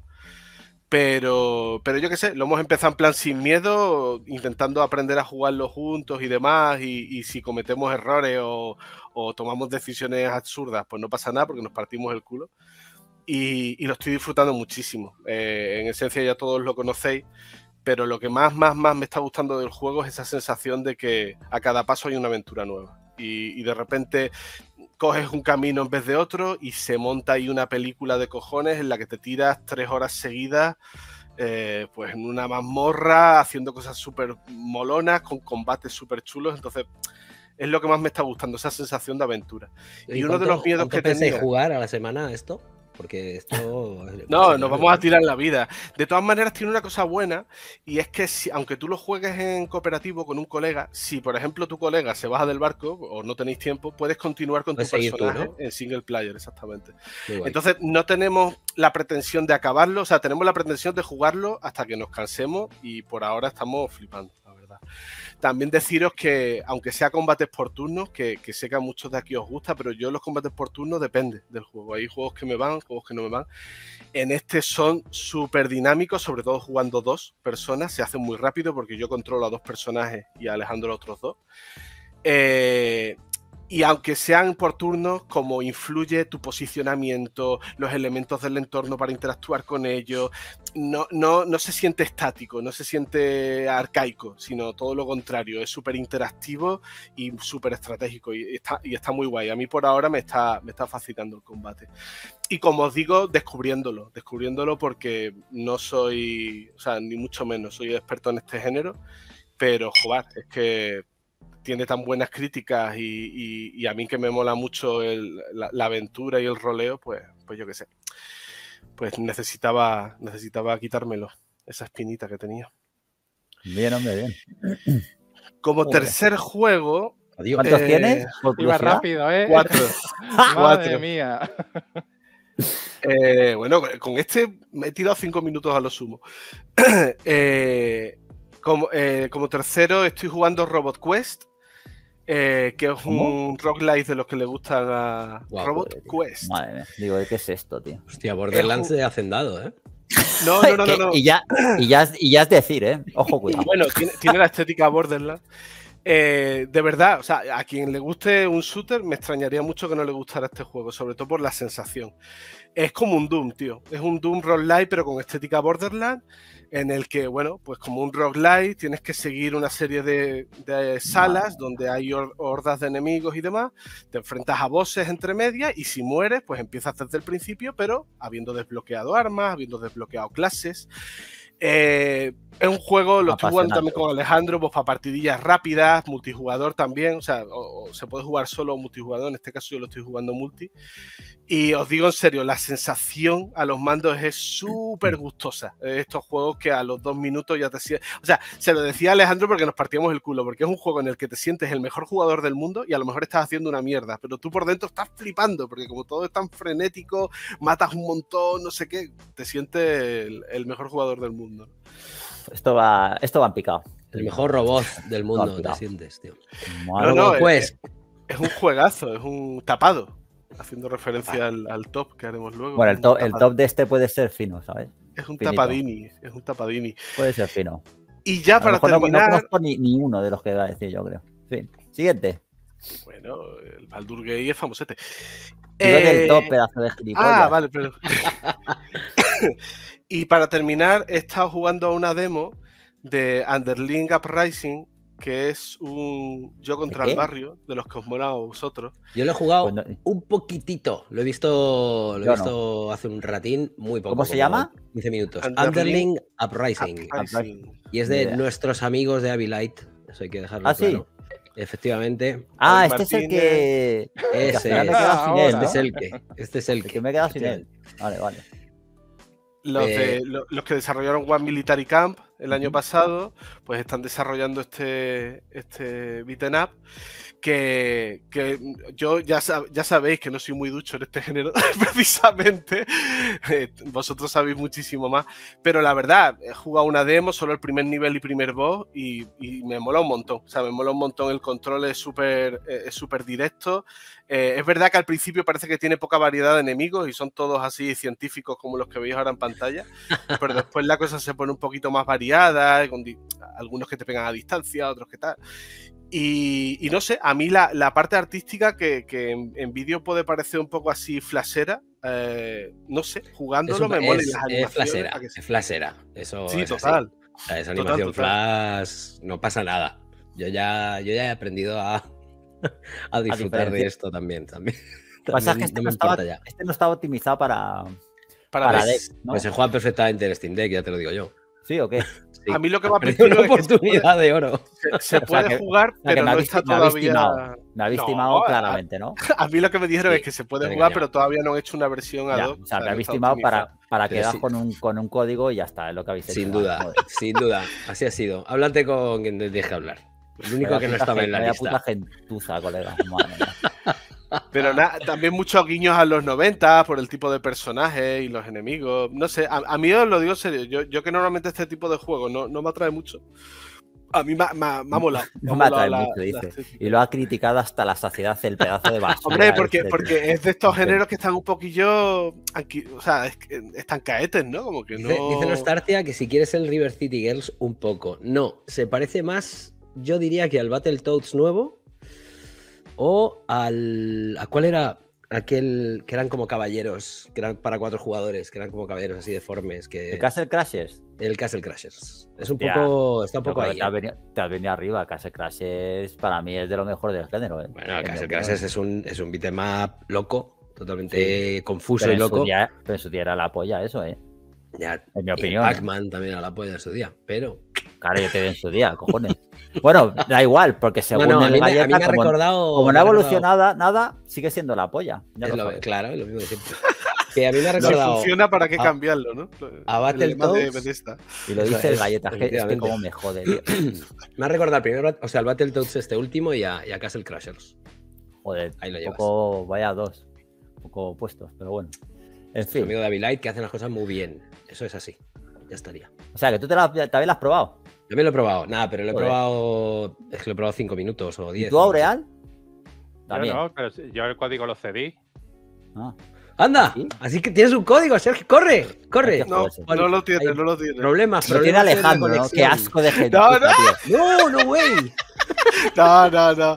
Pero, pero yo qué sé, lo hemos empezado en plan sin miedo, intentando aprender a jugarlo juntos y demás, y, y si cometemos errores o, o tomamos decisiones absurdas, pues no pasa nada porque nos partimos el culo. Y, y lo estoy disfrutando muchísimo. Eh, en esencia ya todos lo conocéis, pero lo que más, más, más me está gustando del juego es esa sensación de que a cada paso hay una aventura nueva. Y, y de repente coges un camino en vez de otro y se monta ahí una película de cojones en la que te tiras tres horas seguidas eh, pues en una mazmorra haciendo cosas súper molonas con combates súper chulos. Entonces es lo que más me está gustando, esa sensación de aventura. Y, y uno de los miedos que tenía...
jugar a la semana esto? Porque esto...
No, nos vamos a tirar la vida. De todas maneras, tiene una cosa buena, y es que si, aunque tú lo juegues en cooperativo con un colega, si por ejemplo tu colega se baja del barco o no tenéis tiempo, puedes continuar con tu personaje tú, ¿no? En single player, exactamente. Entonces no tenemos la pretensión de acabarlo, o sea, tenemos la pretensión de jugarlo hasta que nos cansemos, y por ahora estamos flipando, la verdad. también deciros que, aunque sea combates por turnos, que, que sé que a muchos de aquí os gusta, pero yo los combates por turnos depende del juego. Hay juegos que me van, juegos que no me van. En este son súper dinámicos, sobre todo jugando dos personas. Se hacen muy rápido porque yo controlo a dos personajes y a Alejandro a los otros dos. Eh, y aunque sean por turnos, como influye tu posicionamiento, los elementos del entorno para interactuar con ellos, no, no, no se siente estático, no se siente arcaico, sino todo lo contrario, es súper interactivo y súper estratégico y está, y está muy guay. A mí por ahora me está, me está fascinando el combate. Y como os digo, descubriéndolo, descubriéndolo porque no soy, o sea, ni mucho menos, soy experto en este género, pero joder, es que tiene tan buenas críticas y, y, y a mí que me mola mucho el, la, la aventura y el roleo, pues, pues yo qué sé. Pues necesitaba, necesitaba quitármelo, esa espinita que tenía.
Bien, hombre, bien.
Como
Joder.
tercer juego...
Adiós.
¿Cuántos
eh,
tienes? Por
Iba
curiosidad.
rápido, ¿eh?
Cuatro.
Madre
Cuatro.
mía.
Eh, bueno, con este me he tirado cinco minutos a lo sumo. eh, como, eh, como tercero estoy jugando Robot Quest, eh, que es
¿Cómo?
un roguelike de los que le gustan a
Guau,
Robot
joder, tío.
Quest.
Madre mía. Digo, ¿qué es esto, tío?
Hostia, Borderlands
Es
de hacendado, ¿eh?
No, no, no, no.
Que-
no.
Y, ya, y, ya, es- y ya es decir, ¿eh? Ojo, cuidado.
Bueno, tiene, tiene la estética Borderlands. Eh, de verdad, o sea, a quien le guste un shooter, me extrañaría mucho que no le gustara este juego, sobre todo por la sensación. Es como un Doom, tío. Es un Doom roguelike, pero con estética Borderlands, en el que, bueno, pues como un roguelike, tienes que seguir una serie de, de salas donde hay hor- hordas de enemigos y demás. Te enfrentas a bosses entre medias y si mueres, pues empiezas desde el principio, pero habiendo desbloqueado armas, habiendo desbloqueado clases. Eh, es un juego, lo estoy jugando también con Alejandro, pues para partidillas rápidas, multijugador también, o sea, o, o se puede jugar solo o multijugador, en este caso yo lo estoy jugando multi. Y os digo en serio, la sensación a los mandos es súper gustosa. Estos juegos que a los dos minutos ya te sientes... O sea, se lo decía a Alejandro porque nos partíamos el culo, porque es un juego en el que te sientes el mejor jugador del mundo y a lo mejor estás haciendo una mierda, pero tú por dentro estás flipando, porque como todo es tan frenético, matas un montón, no sé qué, te sientes el, el mejor jugador del mundo.
Esto va, esto va en picado.
El mejor robot del mundo,
No,
te
cuidado.
sientes, tío.
Madre
No, no,
mía.
Pues,
Es un juegazo, es un tapado, haciendo referencia al, al top que haremos luego.
Bueno,
Es
el
un
top, el
tapado.
top de este puede ser fino, ¿sabes?
Es un
finito.
tapadini, es un tapadini.
Puede ser fino.
Y ya
A lo
para
mejor no-
terminar,
no conozco ni, ni uno de los que va a decir yo, creo. Sí. Siguiente.
bueno, el Baldur Gate es famosete.
Digo
Eh,
del top, pedazo de gilipollas.
Ah, vale, pero... Y para terminar, he estado jugando a una demo de Underling Uprising, que es un yo contra
¿De
el
qué?
barrio, de los que os mola a vosotros.
yo lo he jugado
Pues no-
un poquitito. Lo he visto, lo he
Yo
visto hace un ratín, muy poco.
¿Cómo se
como
llama?
quince minutos.
Underling
Underling Uprising.
Uprising.
Y es
Ni
de
idea.
nuestros amigos de Abilite. Eso hay que dejarlo
¿Ah, sí?
claro. Efectivamente.
Ah,
David
este es el
Martínez.
que... que al
Ese
final me he
es.
quedado sin
Ahora,
él,
Este
¿no?
es el que. Este es el
El
que.
que me he quedado sin él. Vale, vale.
Los,
Eh,
de, lo- los que desarrollaron One Military Camp el año
Ujú.
pasado, pues están desarrollando este, este beat'em up que, que yo ya, sab- ya sabéis que no soy muy ducho en este género, precisamente. Eh, vosotros sabéis muchísimo más. Pero la verdad, he jugado una demo, solo el primer nivel y primer boss, y, y me mola un montón. O sea, me mola un montón. El control es súper eh, es súper directo. Eh, es verdad que al principio parece que tiene poca variedad de enemigos y son todos así científicos como los que veis ahora en pantalla, pero después la cosa se pone un poquito más variada, con di- algunos que te pegan a distancia, otros que tal. Y, y no sé, a mí la, la parte artística que, que en, en vídeo puede parecer un poco así flashera, eh, no sé,
Es,
jugándolo
un-
me mola y
es-
las
es
animaciones.
flashera.
¿a que sí?
Es flashera. Eso
Sí,
es así.
total.
O sea, esa
Total,
animación
total.
flash no pasa nada. Yo ya, yo ya he aprendido a, a disfrutar de
diferenciar.
esto también. también,
Pasa
también
que este
no
no,
me
estaba,
importa ya.
este no estaba optimizado para,
Para
para
ver.
Dex, ¿no?
Pues se juega perfectamente en Steam Deck, ya te lo digo yo.
¿Sí o qué?
Sí.
A mí lo que me ha
Perdido una
parecido es que se puede,
oportunidad de oro.
se- se
O sea
puede
que-
jugar,
O sea, que
pero
me
no
habéis,
está
me habéis
todavía...
timado. Me habéis
No,
timado
a-
claramente, ¿no?
A mí lo que me dijeron
Sí,
es que se puede
te han
jugar,
engañado.
pero todavía no han hecho una versión
Ya,
ad hoc.
o sea, me
no
habéis
está
timado
optimizado.
para, para
Pero
quedar
sí.
con, un, con un código y ya está, es lo que habéis hecho.
Sin
vale,
duda,
joder.
sin duda. Así ha sido. Háblate con quien te deje hablar. El único
Vaya
que no
puta
estaba
gen-
en la
vaya
lista.
puta gentuza, colega. Madre mía.
Pero nada, también muchos guiños a los noventa por el tipo de personajes y los enemigos. No sé, a, a mí os lo digo en serio. Yo, yo que normalmente este tipo de juegos no, no me atrae mucho. A mí me, ha- me ha- me ha molado. me
No
ha
me
molado
atrae
la-
mucho,
la
dice.
estética.
Y lo ha criticado hasta la saciedad el pedazo de basura.
Hombre, porque,
este,
porque
tío.
es de estos
En fin.
géneros que están un poquillo. anqui- O sea, es que están caetes, ¿no? Como que no.
Dice, dice Nostartia que si quieres el River City Girls un poco. No, se parece más, yo diría que al Battletoads nuevo o al... ¿A cuál era? Aquel que eran como caballeros, que eran para cuatro jugadores, que eran como caballeros así deformes. Que...
¿El Castle Crashers?
El Castle Crashers. Es un
Hostia,
poco... Está un
Yo
poco
creo que
ahí.
te, has
¿eh?
venido, te has venido arriba. Castle Crashers para mí es de lo mejor del género. ¿eh?
Bueno, el
En mi
Castle
opinión.
Crashers es un, es un beat'em up loco, totalmente confuso
Pero
y
en, su
loco.
día, pero en su día era la polla eso, ¿eh?
Ya,
En mi
y
opinión.
Pac-Man también era la polla de su día, pero...
Claro, yo te di en su día, cojones. Bueno, da igual, porque según
No, no, a
el
mí, me- a
galleta,
mí me ha
como,
recordado...
como
me
no ha
ha recordado-
evolucionado nada, nada, sigue siendo la polla. Ya
es
lo
lo-
sabes.
claro, es lo mismo de siempre. Que a mí me ha
Si
recordado...
funciona, ¿para qué
a-
cambiarlo, no?
a
El lema de
Battletoads-
Bethesda.
Y lo
Eso
dice el
es,
galleta, es que, es que
efectivamente.
como me jode, tío.
Me ha recordado al primer, bat- o sea, al Battletoads este último y a, y a Castle Crashers.
Joder,
Ahí lo
un
llevas.
poco, vaya dos, un poco opuestos, pero bueno. En
Tu
fin,
amigo David Light que hacen las cosas muy bien. Eso es así. Ya estaría.
o sea, que tú te la, también la has probado.
Yo me lo he probado. Nada, pero lo he
Joder.
probado... Es que lo he probado cinco minutos o
¿Y
diez.
tú, Aureal?
Yo
También.
no, pero sí, yo el código lo cedí.
Ah,
¡Anda!
¿Sí?
Así que tienes un código, Sergio. ¡Corre! ¡Corre!
Hay que
No,
joderse.
no lo tiene,
Hay
no lo tiene.
Problemas,
lo tiene
problemas en la
Alejandro, ¿no? Qué
conexión.
asco de gente.
No, no.
tío.
No, no, güey.
No, no, no.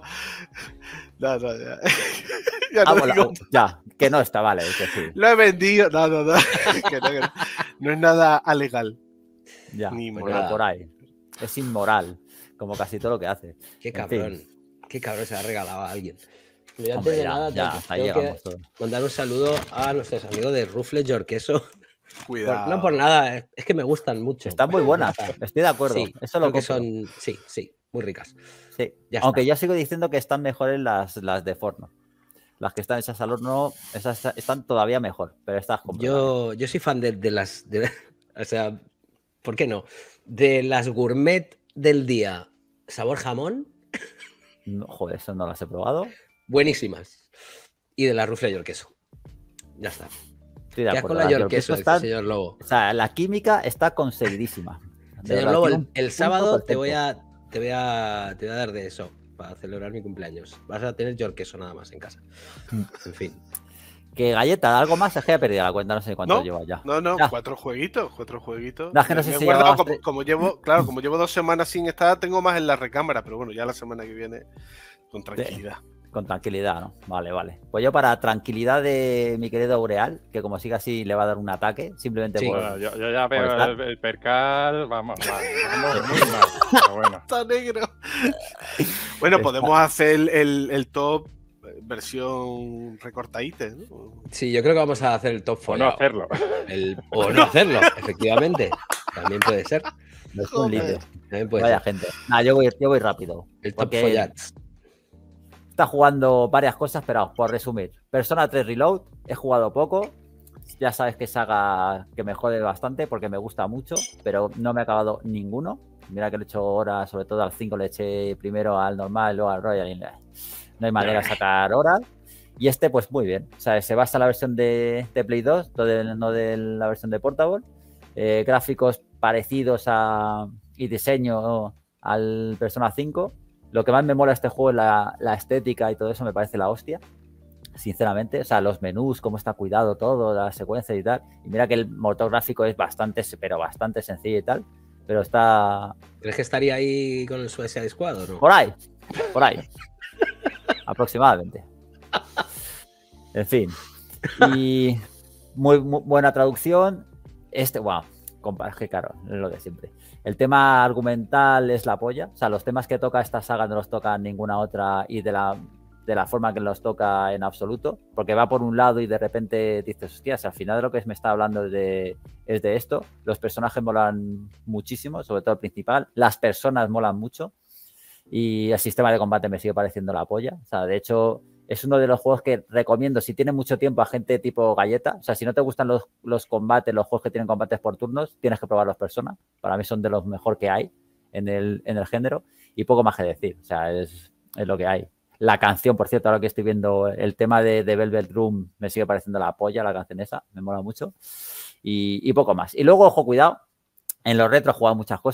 No, no, ya. Ya
Ah,
no
bueno,
digo-
ya, que no está, vale, que sí.
Lo he vendido. No, no, no. Que no, que no. No es nada alegal.
Ya,
Ni
pero
moral.
por ahí. Es inmoral, como casi todo lo que hace.
Qué
En
cabrón. Qué cabrón se ha regalado a alguien. Pero antes
Hombre,
de
ya,
nada,
ya,
tengo-
hasta
tengo
llegamos
que
todos.
mandar un saludo a nuestros amigos de Rufles Yorqueso.
Cuidado.
No por nada, es que me gustan mucho.
Están muy buenas, estoy de acuerdo.
Sí,
Eso lo
creo que
compro.
son, sí, sí, muy ricas.
Sí.
Ya
Aunque
está.
yo sigo diciendo que están mejores las, las de Forno. Las que están hechas al horno, esas están todavía mejor, pero estas compro.
Yo, yo soy fan de, de las, de- o sea, ¿por qué no? De las gourmet del día, sabor jamón,
No, joder, eso no las he probado.
buenísimas. Y de la Rufles Yorqueso. Ya está.
Estoy de
¿Qué haces
acuerdo.
con la
las
Yorqueso,
Yorkesas
dice
están-
señor Lobo?
O sea, la química está conseguidísima. De
Señor
verdad,
Lobo,
tiene
el,
un
el
punto
sábado te voy,
perfecto.
a, te, voy a, te voy a dar de eso para celebrar mi cumpleaños. Vas a tener Yorqueso nada más en casa.
Mm.
En fin.
Que galleta, algo más, es que he perdido la cuenta, no sé cuánto
¿No?
lleva ya.
No, no,
Ya.
cuatro jueguitos, cuatro jueguitos.
No, es que no
Me-
sé
me he
si
guardado
llevabas
como,
tres.
como llevo, claro, como llevo dos semanas sin estar, tengo más en la recámara, pero bueno, ya la semana que viene con tranquilidad.
Con tranquilidad, ¿no? Vale, vale. Pues yo para tranquilidad de mi querido Aureal, que como siga así le va a dar un ataque, simplemente
Sí.
por...
Bueno, yo, yo ya
por
veo
estar.
el, el percal, vamos, mal, vamos muy mal. Pero bueno,
Está negro. Bueno,
Está-
podemos hacer el, el- el top eh, versión recortadita, ¿no?
Sí, yo creo que vamos a hacer el top
o no
follado.
hacerlo.
El- o no hacerlo, efectivamente. También puede ser.
Es un lío.
También puede
Vaya
ser.
gente. Nah, yo voy, yo voy rápido.
El top
porque
follats.
está jugando varias cosas, pero por resumir. Persona tres Reload, he jugado poco. Ya sabes que saga que me jode bastante porque me gusta mucho, pero no me ha acabado ninguno. Mira que le he hecho horas, sobre todo al cinco le eché primero al normal, luego al Royal. Y no hay manera de sacar horas. Y este, pues muy bien. O sea, se basa en la versión de, de Play dos, no de, no de la versión de Portable. Eh, gráficos parecidos a, y diseño al Persona cinco. Lo que más me mola de este juego es la, la estética y todo eso, me parece la hostia. Sinceramente, o sea, los menús, cómo está cuidado todo, las secuencias y tal. Y mira que el motor gráfico es bastante, pero bastante sencillo y tal. Pero está
¿Crees que estaría ahí con el Suicide Squad o no?
por ahí, por ahí. Aproximadamente. En fin. Y muy, muy buena traducción. Este, wow, compa, es que claro, es lo de siempre. El tema argumental es la polla. O sea, los temas que toca esta saga no los toca ninguna otra y de la, de la forma que los toca en absoluto. Porque va por un lado y de repente dices, hostias, al final de lo que me está hablando de, es de esto. Los personajes molan muchísimo, sobre todo el principal. Las personas molan mucho. Y el sistema de combate me sigue pareciendo la polla. O sea, de hecho, es uno de los juegos que recomiendo si tienes mucho tiempo a gente tipo galleta. O sea, si no te gustan los, los combates, los juegos que tienen combates por turnos, tienes que probar los Persona. Para mí son de los mejor que hay en el, en el género. Y poco más que decir. O sea, es, es lo que hay. La canción, por cierto, ahora que estoy viendo el tema de, de Velvet Room, me sigue pareciendo la polla, la canción esa. Me mola mucho. Y, y poco más. Y luego, ojo, cuidado. En los retros he jugado muchas cosas.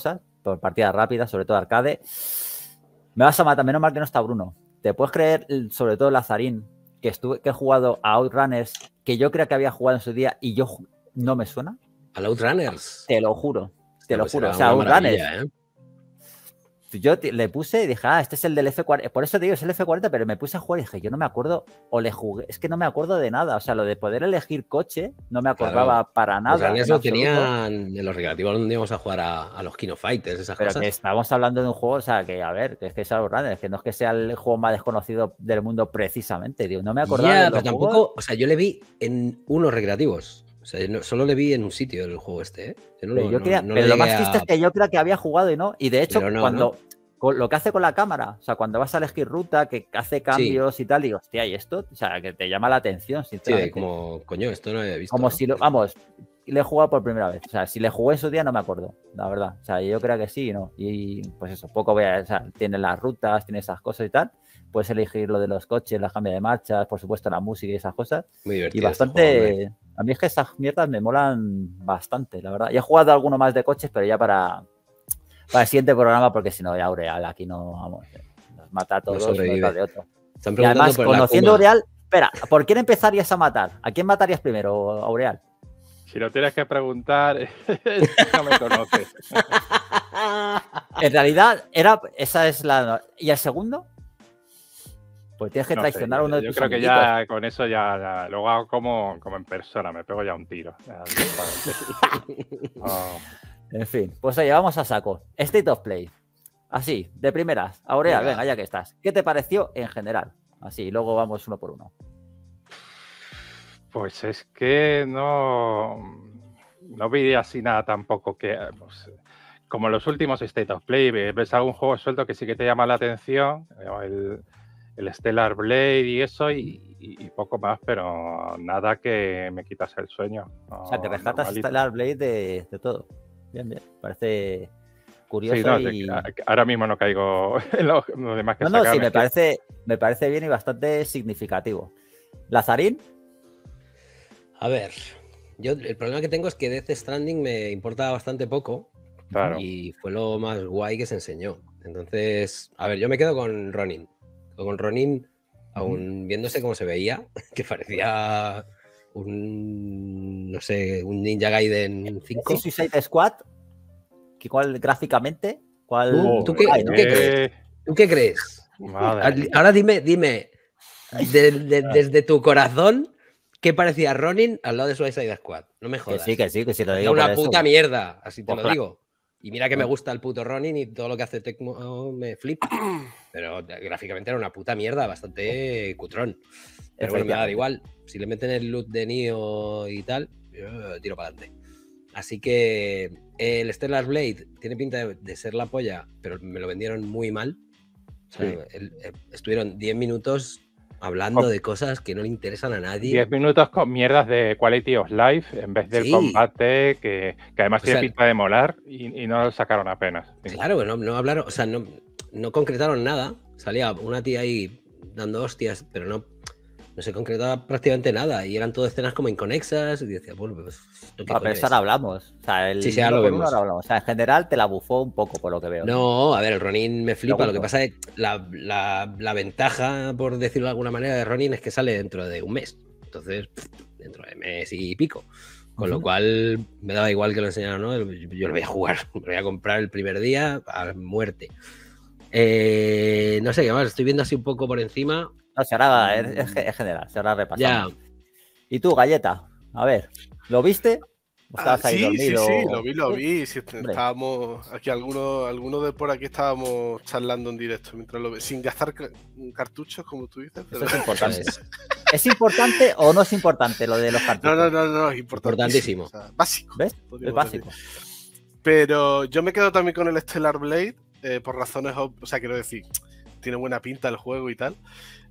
por partidas rápidas, sobre todo arcade. Me vas a matar, menos mal que no está Bruno. ¿Te puedes creer, sobre todo Lazarín, que, estuve, que he jugado a Outrunners, que yo creo que había jugado en su día y yo no me suena?
¿Al Outrunners?
Te lo juro, te lo
Pues
juro.
era
O sea,
una
Outrunners.
maravilla, ¿eh?
Yo te- le puse y dije, ah, este es el del F cuarenta. Por eso te digo, es el F cuarenta, pero me puse a jugar y dije, yo no me acuerdo, o le jugué, es que no me acuerdo de nada. O sea, lo de poder elegir coche, no me acordaba
Claro.
para
Los
nada.
Outrunners
en
lo
absoluto.
tenían en los recreativos donde íbamos a jugar a, a los Kino Fighters, esas
Pero
cosas.
que estamos hablando de un juego, o sea, que a ver, que es que es Outrunners, que no es que sea el juego más desconocido del mundo precisamente, digo, no me acordaba
Ya,
de
pero
los
tampoco,
juegos.
o sea, yo le vi en unos recreativos. O sea, no- solo le vi en un sitio el juego este, ¿eh? Yo no
Pero,
lo-
yo
no-
creía-
no
pero lo
llegué
más triste
a-
es que yo creo que había jugado y no. Y de hecho,
Pero no,
cuando con lo que hace con la cámara, o sea, cuando vas a elegir ruta, que hace cambios y tal, digo, hostia, ¿y esto? O sea, que te llama la atención,
Sí,
sinceramente.
como, coño, esto no había visto.
Como
¿no?
si lo, vamos, le he jugado por primera vez. O sea, si le jugué en su día no me acuerdo, la verdad. O sea, yo creo que sí y no. Y pues eso, poco voy a. O sea, tiene las rutas, tiene esas cosas y tal. Puedes elegir lo de los coches, la cambia de marchas, por supuesto, la música y esas cosas.
Muy
Y
divertido. este juego, hombre.
bastante. A mí es que esas mierdas me molan bastante, la verdad. Y he jugado alguno más de coches, pero ya para, para el siguiente programa, porque si no, ya Aureal aquí no, vamos, nos mata a
No
todos uno
sobrevive.
tras de otro.
Están
Y
preguntando
además,
por la
conociendo a
Kuma.
Aureal, espera, ¿por quién empezarías a matar? ¿A quién matarías primero, Aureal?
Si lo tienes que preguntar, no me conoces.
En realidad, era, esa es la. ¿Y el segundo? Pues tienes que
No sé,
traicionar a
yo-
uno de
yo
tus
creo que
amiguitos.
ya con eso ya, ya- luego hago como, como en persona, me pego ya un tiro. Ya, directamente. Oh,
En fin, pues oye, vamos a saco. State of Play. Así, de primeras. Aureal,
Venga.
venga, ya que estás. ¿Qué te pareció en general? Así, luego vamos uno por uno.
pues es que no, no vi así nada tampoco que, pues, como los últimos State of Play, ves algún juego suelto que sí que te llama la atención, el, el Stellar Blade y eso, y, y- y poco más, pero nada que me quitas el sueño.
O sea, que
No,
rescatas
normalito.
Stellar Blade de, de todo. Bien, bien. Parece curioso
Sí, no,
y...
a- ahora mismo no caigo en lo, en lo demás que
No, no, sí,
sacaron,
me
es que-
parece, me parece bien y bastante significativo. Lazarín,
A ver, yo el problema que tengo es que Death Stranding me importa bastante poco
Claro.
y fue lo más guay que se enseñó. Entonces, a ver, yo me quedo con Ronin. Con Ronin, aún viéndose cómo se veía, que parecía un, no sé, un Ninja Gaiden cinco.
sí, Suicide Squad, que cuál gráficamente, cuál...
¿Tú, tú qué,
Ay,
tú
¿no?
qué crees? ¿Tú qué crees?
Madre mía.
Ahora dime, dime, de- de- desde tu corazón, ¿qué parecía Ronin al lado de Suicide Squad? No me
Que
jodas.
sí, que sí, que sí, lo
Era
digo
una
por eso.
puta mierda, así te
Pues
lo
claro.
digo. Y mira que me
Bueno.
gusta el puto Ronin y todo lo que hace Tecmo me flipa. Pero gráficamente era una puta mierda, bastante cutrón. Pero bueno, me da
Efectivamente.
igual. Si le meten el loot de Nioh y tal, yo tiro para adelante. Así que el Stellar Blade tiene pinta de, de ser la polla, pero me lo vendieron muy mal. O sea,
Sí.
el- el- estuvieron diez minutos hablando
Oh.
de cosas que no le interesan a nadie.
diez minutos con mierdas de quality of life en vez del
Sí.
combate, que, que además
O
tiene
sea-
pinta de molar y, y no lo sacaron apenas.
Claro, que no, no hablaron, o sea, no, no concretaron nada. Salía una tía ahí dando hostias, pero no, no se concretaba prácticamente nada. Y eran todas escenas como inconexas. Y decía, bueno, pues ¿esto qué
Ah,
coño
pero eso
es?
ahora hablamos. O sea, el
Sí, sí, ahora
uno
lo
por uno
vemos.
ahora hablamos. O sea, en general te la bufó un poco, por lo que veo.
No, a ver, el Ronin me flipa. Lo que
Pregunto.
pasa es que la, la- la ventaja, por decirlo de alguna manera, de Ronin es que sale dentro de un mes. Entonces, pff, dentro de mes y pico. Con lo
Ujú.
cual, me daba igual que lo enseñaran o no. Yo, yo lo voy a jugar. Lo voy a comprar el primer día a muerte. Eh, no sé qué más. Estoy viendo así un poco por encima.
No, si ahora es, es- es general, si ahora
Ya,
repasamos. ¿Y tú, Galleta? A ver, ¿lo viste? ¿O
Ah,
estabas ahí
sí, sí,
dormido?
sí, lo vi, lo vi. Sí,
Hombre.
estábamos aquí, algunos, algunos de por aquí estábamos charlando en directo mientras lo ve, sin gastar ca- cartuchos, como tú dices.
Eso
pero-
es importante.
es
¿Es importante o no es importante lo de los cartuchos?
No, no, no, no, es importantísimo.
Importantísimo.
o sea, básico.
¿Ves? Es
podríamos
básico.
decir. Pero yo me quedo también con el Stellar Blade, eh, por razones, ob- o sea, quiero decir, tiene buena pinta el juego y tal.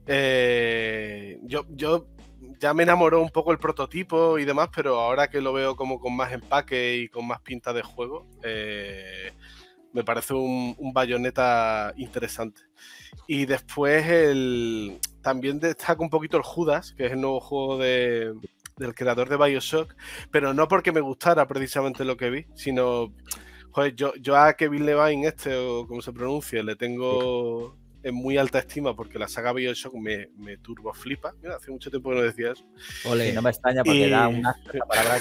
Eh, yo, yo ya me enamoró un poco el prototipo y demás, pero ahora que lo veo como con más empaque y con más pinta de juego, eh, me parece un, un Bayonetta interesante. Y después el, también destaca un poquito el Judas, que es el nuevo juego de, del creador de BioShock, pero no porque me gustara precisamente lo que vi, sino Joder, yo, yo a Kevin Levine este, o como se pronuncie, le tengo en muy alta estima porque la saga BioShock me, me turbo flipa. Mira, hace mucho tiempo que no decía eso.
Ole. Y no me extraña porque
y...
da una palabra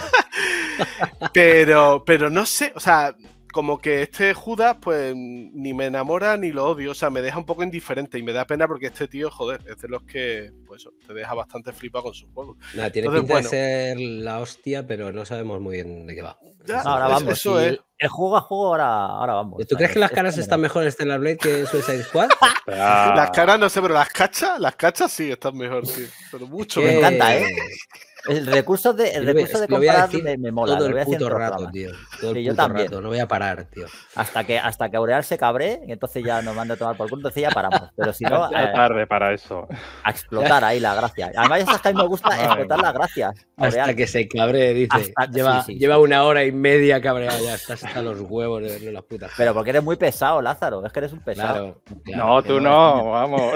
que...
pero, pero no sé, o sea, como que este Judas, pues ni me enamora ni lo odio, o sea, me deja un poco indiferente y me da pena porque este tío, joder, es de los que, pues eso, te deja bastante flipado con sus juegos.
Nada, tiene
Entonces,
pinta
bueno,
de ser la hostia, pero no sabemos muy bien de qué va.
Ya,
no, ahora vamos,
eso
si
es.
el, el juego a juego ahora, ahora vamos.
¿Tú crees
es,
que las
es
caras
es
están mejor en Stellar Blade que en Suicide Squad?
Ah,
Las caras no sé, pero las cachas, las cachas sí están mejor, tío. Pero mucho
Me
mejor.
encanta, ¿eh? El recurso de, el
Yo lo voy-
recurso de
lo voy a
comparar
decir
me, me mola.
todo
lo voy a
el
decir en
puto
todos los
rato,
programas.
tío. Todo el
Sí, yo
puto
también.
rato. No voy a parar, tío.
Hasta que, hasta que Aureal se cabre, y entonces ya nos manda a tomar por culo, entonces ya paramos. Pero si no,
ya
eh,
tarde para eso.
a explotar ahí la gracia. Además, ya sabes que a mí me gusta
Madre
explotar
mía.
las gracias.
Hasta
Aureal.
que se cabre, dice.
Hasta-
lleva
sí, sí,
lleva
sí.
una hora y media cabreado ya. Estás hasta los huevos de verle las putas.
Pero porque eres muy pesado, Lázaro. Es que eres un pesado.
Claro. claro.
No,
que
tú
no
no, vamos.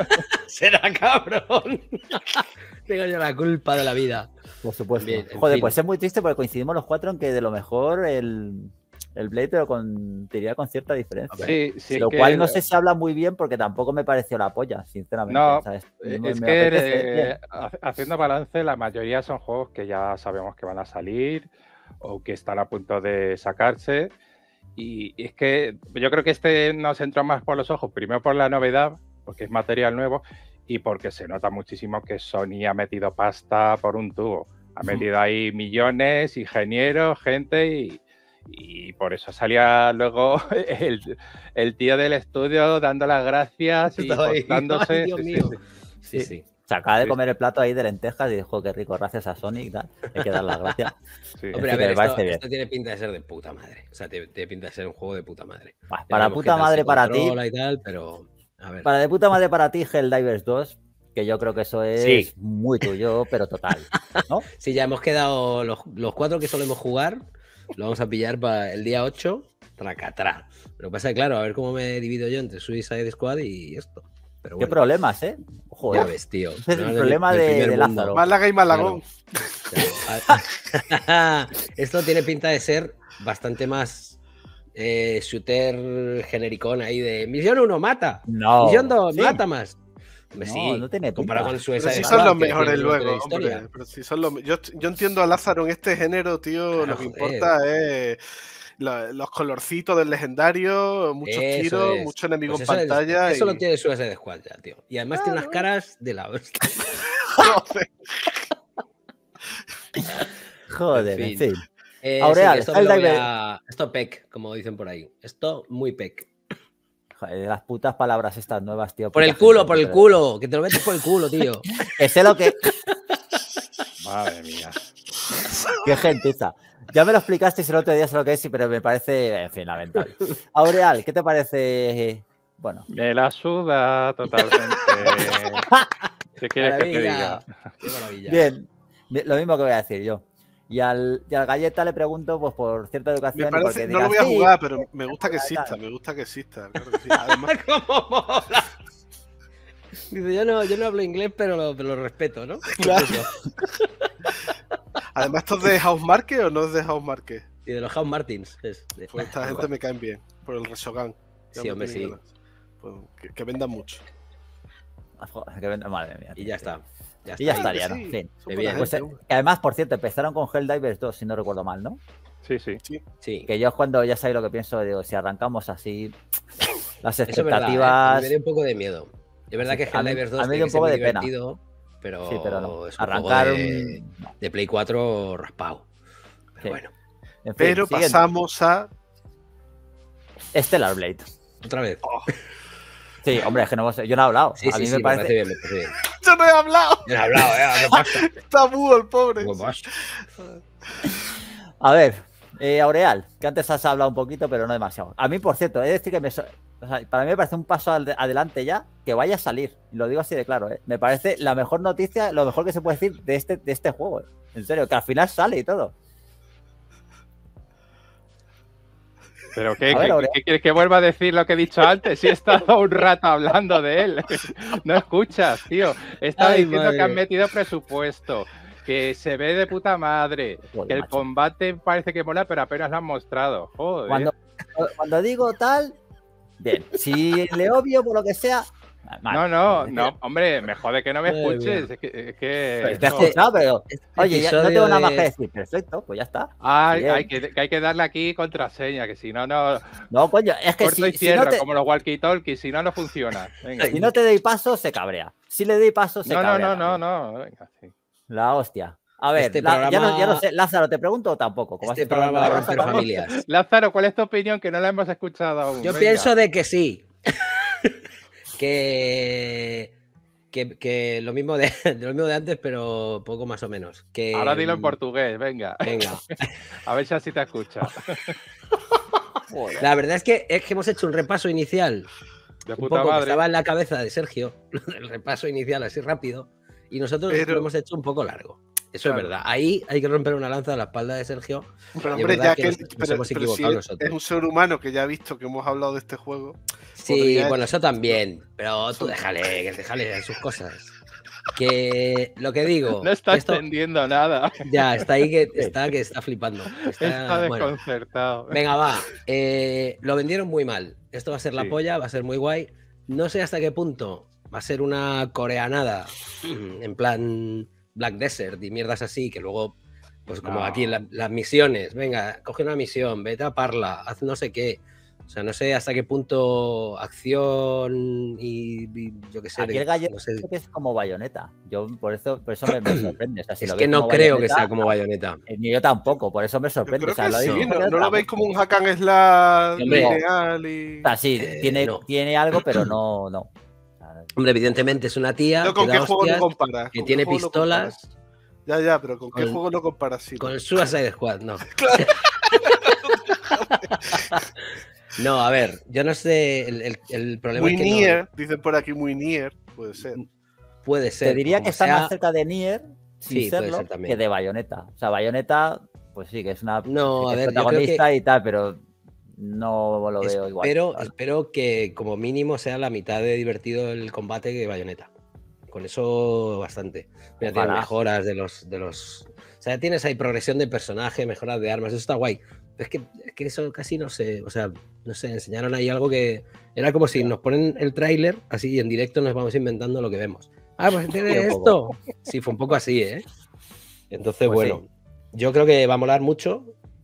Será cabrón. Tengo yo la culpa de la vida.
Por supuesto.
Bien, en
Joder,
fin.
pues es muy triste porque coincidimos los cuatro en que de lo mejor el, el Blade, pero con, te diría con cierta diferencia.
Sí, sí,
lo
que-
cual no sé si habla muy bien porque tampoco me pareció la polla, sinceramente.
No,
¿sabes?
Eh,
Me-
Es
me
que
apetece,
eh,
bien.
ha- haciendo balance, la mayoría son juegos que ya sabemos que van a salir o que están a punto de sacarse. Y es que yo creo que este nos entró más por los ojos, primero por la novedad, porque es material nuevo, y porque se nota muchísimo que Sony ha metido pasta por un tubo. Ha metido ahí millones, ingenieros, gente, y, y por eso salía luego el, el tío del estudio dando las gracias y
Estaba ahí.
postándose.
Ay, Dios
Sí, sí,
mío.
sí.
Sí, sí.
Se acaba de
Sí.
comer el plato ahí de lentejas y dijo que rico, gracias a Sony y tal. Hay que dar las gracias.
Sí.
Hombre,
Sí,
a
que
ver,
me
esto,
parece bien.
esto tiene pinta de ser de puta madre. O sea, tiene, tiene pinta de ser un juego de puta madre.
Bah,
Ya
para
veremos qué
puta
tal
madre
se
para ti,
controla y tal, pero a ver.
para de puta madre para ti, Helldivers dos, que yo creo que eso es
Sí.
muy tuyo, pero total. ¿No?
Sí, ya hemos quedado los, los cuatro que solemos jugar, lo vamos a pillar para el día ocho, tracatrá. Lo que pasa es que, claro, a ver cómo me divido yo entre Suicide Squad y esto. Pero
Qué
bueno,
problemas, ¿eh? Ojo,
ya
¿eh?
ves, tío.
Ese es el
No, del-
problema
del
de-
primer
de
mundo.
Lázaro.
Málaga y Malagón.
Claro. Esto tiene pinta de ser bastante más eh, shooter genericón ahí de misión uno, mata.
No.
misión dos,
sí.
mata más. Hombre,
No,
sí,
no tiene
comparado
pinta.
con Suicide
Pero si
Squad,
son los
que
mejores
tiene otra
luego,
historia.
hombre. Pero si son los... yo, yo entiendo a Lázaro en este género, tío.
Claro,
lo que
joder.
importa es la- los colorcitos del legendario, muchos
Eso
tiros,
es.
muchos enemigos
Pues
en
eso es-
pantalla.
Eso
y...
lo tiene Suicide Squad ya, tío. Y además tiene unas caras de la hostia.
Joder.
Joder,
En
en
fin.
fin.
Eh,
Aureal,
sí, esto, me lo voy
Helldiver.
a- esto pec, como dicen por ahí. Esto muy pec.
Joder, las putas palabras estas nuevas, tío.
Por
puta
el culo,
gente,
por el
pero-
culo. Que te lo metes por el culo, tío.
Que sé lo que.
Madre mía.
Qué gentuza. Ya me lo explicasteis el otro día, sé lo que es, sí, pero me parece, en fin, lamentable. Aureal, ¿qué te parece? Bueno,
Me la suda totalmente. ¿Qué quieres que te diga?
Maravilla. Qué maravilla.
bien, bien, lo mismo que voy a decir yo. Y al, y al Galleta le pregunto, pues por cierta educación.
Me
y
parece,
porque
no lo
diga,
voy a
"Sí,
jugar, pero me gusta que
tal,
exista,
tal".
me gusta que exista. Claro que sí. Además,
¿Cómo mola? Dice, yo no, yo no hablo inglés, pero lo, pero lo respeto, ¿no?
Claro.
Eso.
además, ¿esto es de House Marque o no es de House Marque?
Y de los House Martins. Es, de-
Pues esta gente me caen bien, por el Resogan. Ya
Sí,
me
hombre,
tienen
sí.
ganas. Pues, que, que vendan mucho.
Joder, que ven- madre mía.
Y ya está. Ya
Y ya
está.
estaría,
Sí,
¿no?
sí,
En fin.
son
Qué
buena
bien.
Pues,
gente,
eh,
hombre.
que además, por cierto, empezaron con Helldivers dos, si no recuerdo mal, ¿no?
Sí, sí.
Sí.
Que yo es cuando ya sabéis lo que pienso, digo, si arrancamos así, las
Eso es verdad. ¿eh? A
expectativas.
mí me dio un poco de miedo. Es verdad
Sí,
que
a mí-
Helldivers
a
dos
mí me
tiene
dio
que
un
ser
poco
muy
de pena.
divertido, pero,
Sí, pero no.
es un
Arrancar
juego de,
un. no.
de Play cuatro raspado. Pero
Sí.
bueno,
En fin,
Pero
siguiente.
pasamos a.
Stellar Blade.
otra vez.
Sí, hombre, es que no hemos- yo no he hablado.
Sí,
a
sí,
mí
sí,
me
me
parece.
parece bien, me parece bien.
Yo no he hablado.
Yo no he hablado, ¿eh? ¿Qué pasa?
Está mudo el pobre.
¿Cómo vas?
A ver, eh, Aureal, que antes has hablado un poquito, pero no demasiado. A mí, por cierto, he de decir que me so- o sea, para mí me parece un paso al- adelante ya que vaya a salir. Lo digo así de claro, ¿eh? Me parece la mejor noticia, lo mejor que se puede decir de este, de este juego. ¿eh? En serio, que al final sale y todo.
¿Pero qué,
A ver,
qué-
Aureal.
qué quieres que vuelva a decir lo que he dicho antes? Si he estado un rato hablando de él. No escuchas, tío. He estado
Ay,
diciendo
madre.
que han metido presupuesto, que se ve de puta madre,
Joder,
que el
macho.
combate parece que mola, pero apenas lo han mostrado. Joder.
Cuando, cuando digo tal, bien. Si le obvio por lo que sea, mal.
No, no, no, hombre, me jode que no me
Madre
escuches.
mía.
Es que, es que
Pero te has
no.
escuchado, pero
Este
oye, ya no
episodio
tengo nada más
de-
que decir. Perfecto, pues ya está.
Ay,
Bien.
hay que, que hay que darle aquí contraseña, que si no, no.
No, coño, es que
Corto y
si, si
cierro,
no te,
como los walkie-talkie, si no, no funciona. Venga.
si no te doy paso, se cabrea. Si le doy paso, se
No, no,
cabrea.
no, no,
también.
no. Venga, sí.
La hostia. A ver,
Este
la- ya, no, ya no
programa-
sé, Lázaro, ¿te pregunto o tampoco? Como has
Este
estado
programa va a
hablando de
romper
la cosa,
familias.
Lázaro, ¿cuál es tu opinión? Que no la hemos escuchado aún.
Yo
Venga.
pienso de que sí. que, que, que lo mismo de, de lo mismo de antes, pero poco más o menos. Que,
Ahora dilo en portugués, venga.
Venga.
A ver si así te escucha.
joder.
La verdad es que, es que hemos hecho un repaso inicial.
De
Un
puta
poco que
madre.
estaba en la cabeza de Sergio. El repaso inicial así rápido. Y nosotros
Pero-
lo hemos hecho un poco largo. Eso
Claro.
es verdad. Ahí hay que romper una lanza a la espalda de Sergio.
Pero
Y es
hombre,
verdad
ya
que
que,
nos- nos
pero-
hemos
pero
equivocado
si
nosotros.
es un ser humano que ya ha visto que hemos hablado de este juego.
Sí,
Podría-
bueno, eso también. Pero tú déjale, que déjale en sus cosas. Que lo que digo.
No está
esto
entendiendo nada.
ya está ahí que está, que está flipando. Está-
Está
bueno.
desconcertado.
Venga, va. Eh, lo vendieron muy mal. Esto va a ser la
Sí.
polla, va a ser muy guay. No sé hasta qué punto va a ser una coreanada en plan Black Desert y mierdas así, que luego, pues como
No.
aquí en la- las misiones, venga, coge una misión, vete a Parla, haz no sé qué. O sea, no sé hasta qué punto acción y, y yo qué sé.
Aquí
de-
el gallo
no sé.
que es como bayoneta. Yo por eso, por eso me, me sorprende. O sea, si
Es
lo
que
ves
no
como
creo que
Bayonetta,
sea como Bayonetta.
eh, Ni yo tampoco, por eso me
Yo
sorprende.
creo
O sea,
que
lo
sí,
digo
¿no,
porque
¿no lo
otra
veis
cosa.
como un hack and slash
Hombre,
lineal y...
O sea, sí,
Eh,
tiene,
no.
tiene algo, pero no, no. O sea,
Hombre, evidentemente es una tía
¿Pero ¿Con
que
qué
da
juego
hostias,
lo comparas?
que
¿Con qué
tiene
juego lo comparas?
pistolas
Ya, ya, pero ¿con qué
Con-
juego lo comparas? Sí,
con el Suicide Squad, no.
Claro.
No, a ver, yo no sé, el, el- el problema
Muy
es que no-
near, dicen por aquí muy near, puede ser.
puede ser.
te diría
como
que está
sea-
más cerca de Nier, sin
Sí, puede
serlo,
ser también.
que de Bayonetta. O sea, Bayonetta, pues sí, que es una
No,
que
a
es
ver, yo creo
protagonista y tal, pero no lo veo igual.
Espero,
¿sabes?
espero que como mínimo sea la mitad de divertido el combate que Bayonetta. Con eso bastante. Mira, tiene
Ojalá.
mejoras de los, de los. O sea, tienes ahí progresión de personaje, mejoras de armas, eso está guay. Pero es que, es que eso casi no sé. O sea, no sé, enseñaron ahí algo que. Era como si nos ponen el tráiler, así y en directo nos vamos inventando lo que vemos. Ah, pues tiene
Sí, un
esto. Sí, fue un poco así, ¿eh? Entonces,
Pues
bueno, yo creo que va a molar mucho,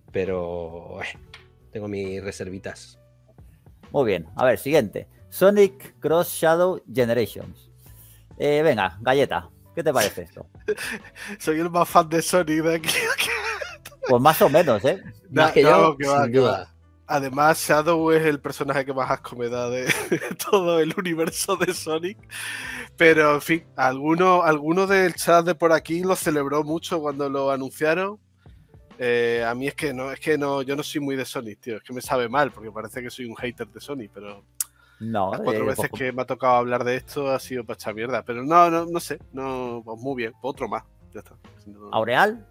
pero eh, tengo mis reservitas.
Muy bien, a ver, siguiente. Sonic Cross Shadow Generations. Eh, venga, Galleta, ¿qué te parece esto?
Soy el más fan de Sonic de aquí.
Pues más o menos, ¿eh?
Más
No,
que
no,
yo,
que va,
sin
que va.
duda.
Además, Shadow es el personaje que más asco me da de, de todo el universo de Sonic. Pero, en fin, alguno, alguno del chat de por aquí lo celebró mucho cuando lo anunciaron. Eh, a mí es que no, es que no, yo no soy muy de Sonic, tío. Es que me sabe mal, porque parece que soy un hater de Sonic, pero
No,
las cuatro
eh,
veces
pues,
que me ha tocado hablar de esto ha sido para echar mierda. Pero no, no, no sé, no, pues muy bien, pues otro más. Ya está. Si no-
Aureal,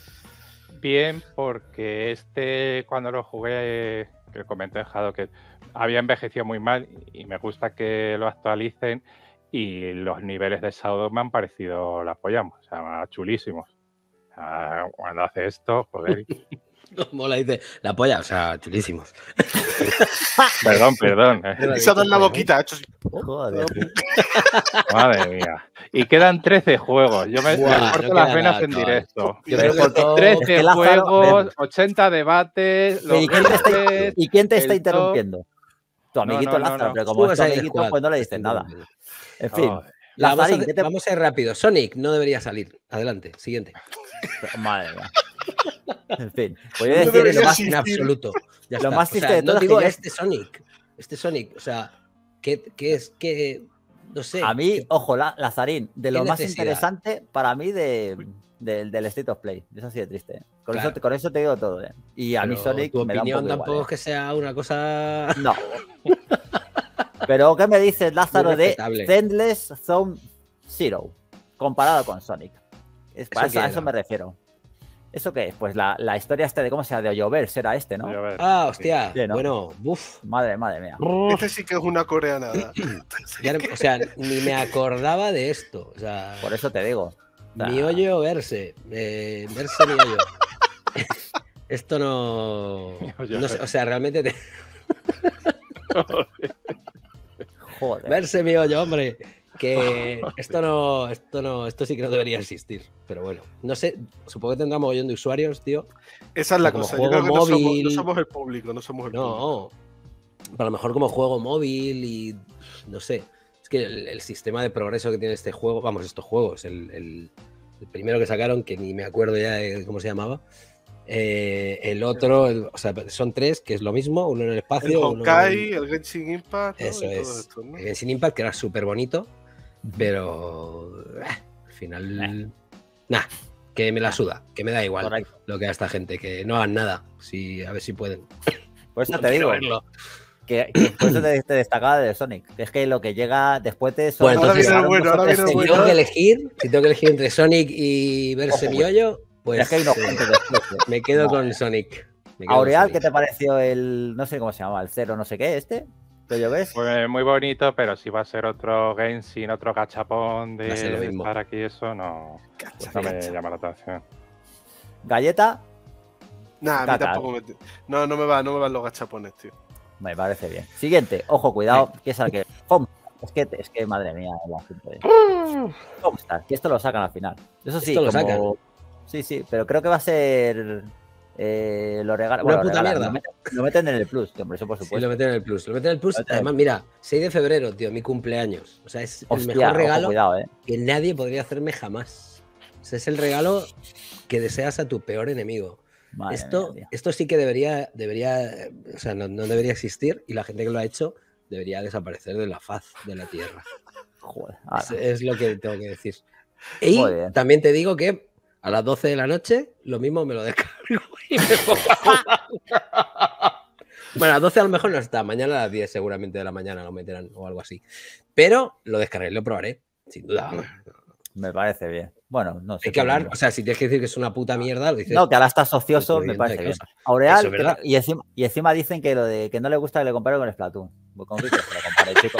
Bien, porque este, cuando lo jugué, que comenté dejado que había envejecido muy mal y me gusta que lo actualicen y los niveles de Shadow me han parecido la apoyamos, o sea, chulísimos. O sea, cuando hace esto, joder.
Mola, dice la polla, o sea, chulísimos.
Perdón, perdón. eh.
Y se ha dado en la boquita, ha hecho así.
joder.
Madre mía. Y quedan trece juegos. Yo me, me
Buah,
corto
no
las
queda
venas
nada,
en
chaval.
directo.
Yo
creo que
porque-
todo-
trece
es que Lázaro-
juegos, ochenta debates. Los
¿Y quién te está,
gameplays.
¿y quién te está
el
interrumpiendo? Tu amiguito
no, no,
Lázaro,
no.
pero como es tu
Suicide
amiguito,
Squad,
pues no le
está
dices nada.
interrumpiendo.
En fin,
Joder.
La vamos, a,
Lazarín, ¿qué te...
vamos a ir rápido. Sonic no debería salir. Adelante, siguiente.
Madre mía. En fin, voy a
No
decir
debería
lo más,
existir.
En absoluto. Ya
Lo
está.
más
O
triste
sea,
de todo
no
es que
digo
yo-
este Sonic. Este Sonic, o sea, que, que es que. No sé.
a mí,
que-
ojo, la, Lazarín, de lo
¿Qué
más
necesidad?
interesante para mí de, del- del State of Play. Es así de triste. ¿eh? Con,
Claro.
eso, te- con eso te digo todo. ¿eh? Y a mí
pero
Sonic
tu
me da un
opinión
poco
tampoco
igual,
es que sea una cosa.
¿eh? No. Pero, ¿qué me dices, Lázaro, de
respetable.
Endless Zone Zero comparado con Sonic? Es, para
¿Eso
eso,
qué
a eso
era?
me refiero. ¿Eso qué es? Pues la, la historia esta de cómo se llama, de Hoyoverse será este, ¿no?
Yo a ver.
Ah, hostia.
Sí, ¿no?
Bueno, buf.
Madre, madre mía.
Este sí que es una coreanada.
Ya no- o sea, ni me acordaba de esto. O sea,
Por eso te digo. sea,
Miollo verse. Eh, verse miollo. Esto no.
Miollo
no sé, o sea, realmente. Te...
joder.
verse miollo, hombre. Que esto no, esto no, esto sí que no debería existir. Pero bueno, no sé, supongo que tendrá mogollón de usuarios, tío.
Esa es la
como
cosa. Yo
juego
creo que no somos,
móvil-
no somos el público, no somos el público.
No, a lo mejor como juego móvil y no sé. Es que el, el sistema de progreso que tiene este juego, vamos, estos juegos, el, el- el primero que sacaron, que ni me acuerdo ya de cómo se llamaba, eh, el otro, el- o sea, son tres, que es lo mismo, uno en el
El
espacio. uno
Honkai,
en-
el Genshin Impact, ¿no?
Eso
Y todo
es.
esto, ¿no?
El Genshin Impact, que era súper bonito, pero ah, al final, nah, que me la suda, que me da igual
Correcto.
lo que a esta gente, que no hagan nada, si, a ver si pueden.
Por eso
No
te
quiero
digo
verlo.
que, que por eso te, te destacaba de Sonic. Que es que lo que llega después de eso.
Bueno, entonces-
Ahora viene lo bueno, ahora viene lo
Si
bueno.
tengo que elegir, si tengo que elegir entre Sonic y verse
Ojo,
miollo, pues
es que hay unos
eh,
cuantos después, ¿eh?
me quedo
Madre.
con Sonic. Me quedo con
Aureal,
Sonic.
¿qué te pareció el. No sé cómo se llama, el cero, no sé qué, este? ¿Lo ves?
Pues muy bonito, pero si va a ser otro Genshin, otro gachapón
Va a ser lo
de
mismo.
estar aquí, eso no,
Cacha,
no me
cacha.
llama la atención.
Galleta,
Nah, a mí
Caca.
tampoco me... No, no me va, no me van los gachapones, tío.
me parece bien. Siguiente, ojo, cuidado, que es el que. Home. Es que, es que madre mía, el asunto de. Homestar, que esto lo sacan al final. Eso sí,
Esto lo
como-
sacan.
Sí, sí, pero creo que va a ser. Eh, lo regalan.
Una
Bueno, lo
puta
regalan,
mierda.
Lo meten, lo meten en el plus, que hombre, eso por
Sí,
supuesto.
lo meten en el plus. Lo meten en el plus.
Lo meten en el
Además, mira, seis de febrero, tío, mi cumpleaños. O sea, es el
Hostia,
mejor
ojo,
regalo
cuidado, eh.
que nadie podría hacerme jamás. O sea, es el regalo que deseas a tu peor enemigo.
Madre
Esto,
mía, tío.
esto sí que debería, debería, eh, o sea, no, no debería existir y la gente que lo ha hecho debería desaparecer de la faz de la tierra.
Joder.
Es,
ala.
es lo que tengo que decir. Y
Muy bien.
también te digo que a las doce de la noche lo mismo me lo descargo y me pongo a jugar. Bueno, a las doce a lo mejor no está, mañana a las diez seguramente de la mañana lo meterán o algo así. Pero lo descargaré, lo probaré, sin duda. vamos.
Me parece bien. Bueno, no sé.
Hay que hablar, o sea, si tienes que decir que es una puta mierda, lo dices.
No, que ahora estás ocioso, me
corriendo de
parece bien.
causa.
Aureal,
Eso es
que-
verdad.
y, encima, y encima dicen que lo de que no le gusta que le compare con Splatoon. Pues con qué quieres que lo compare, chico.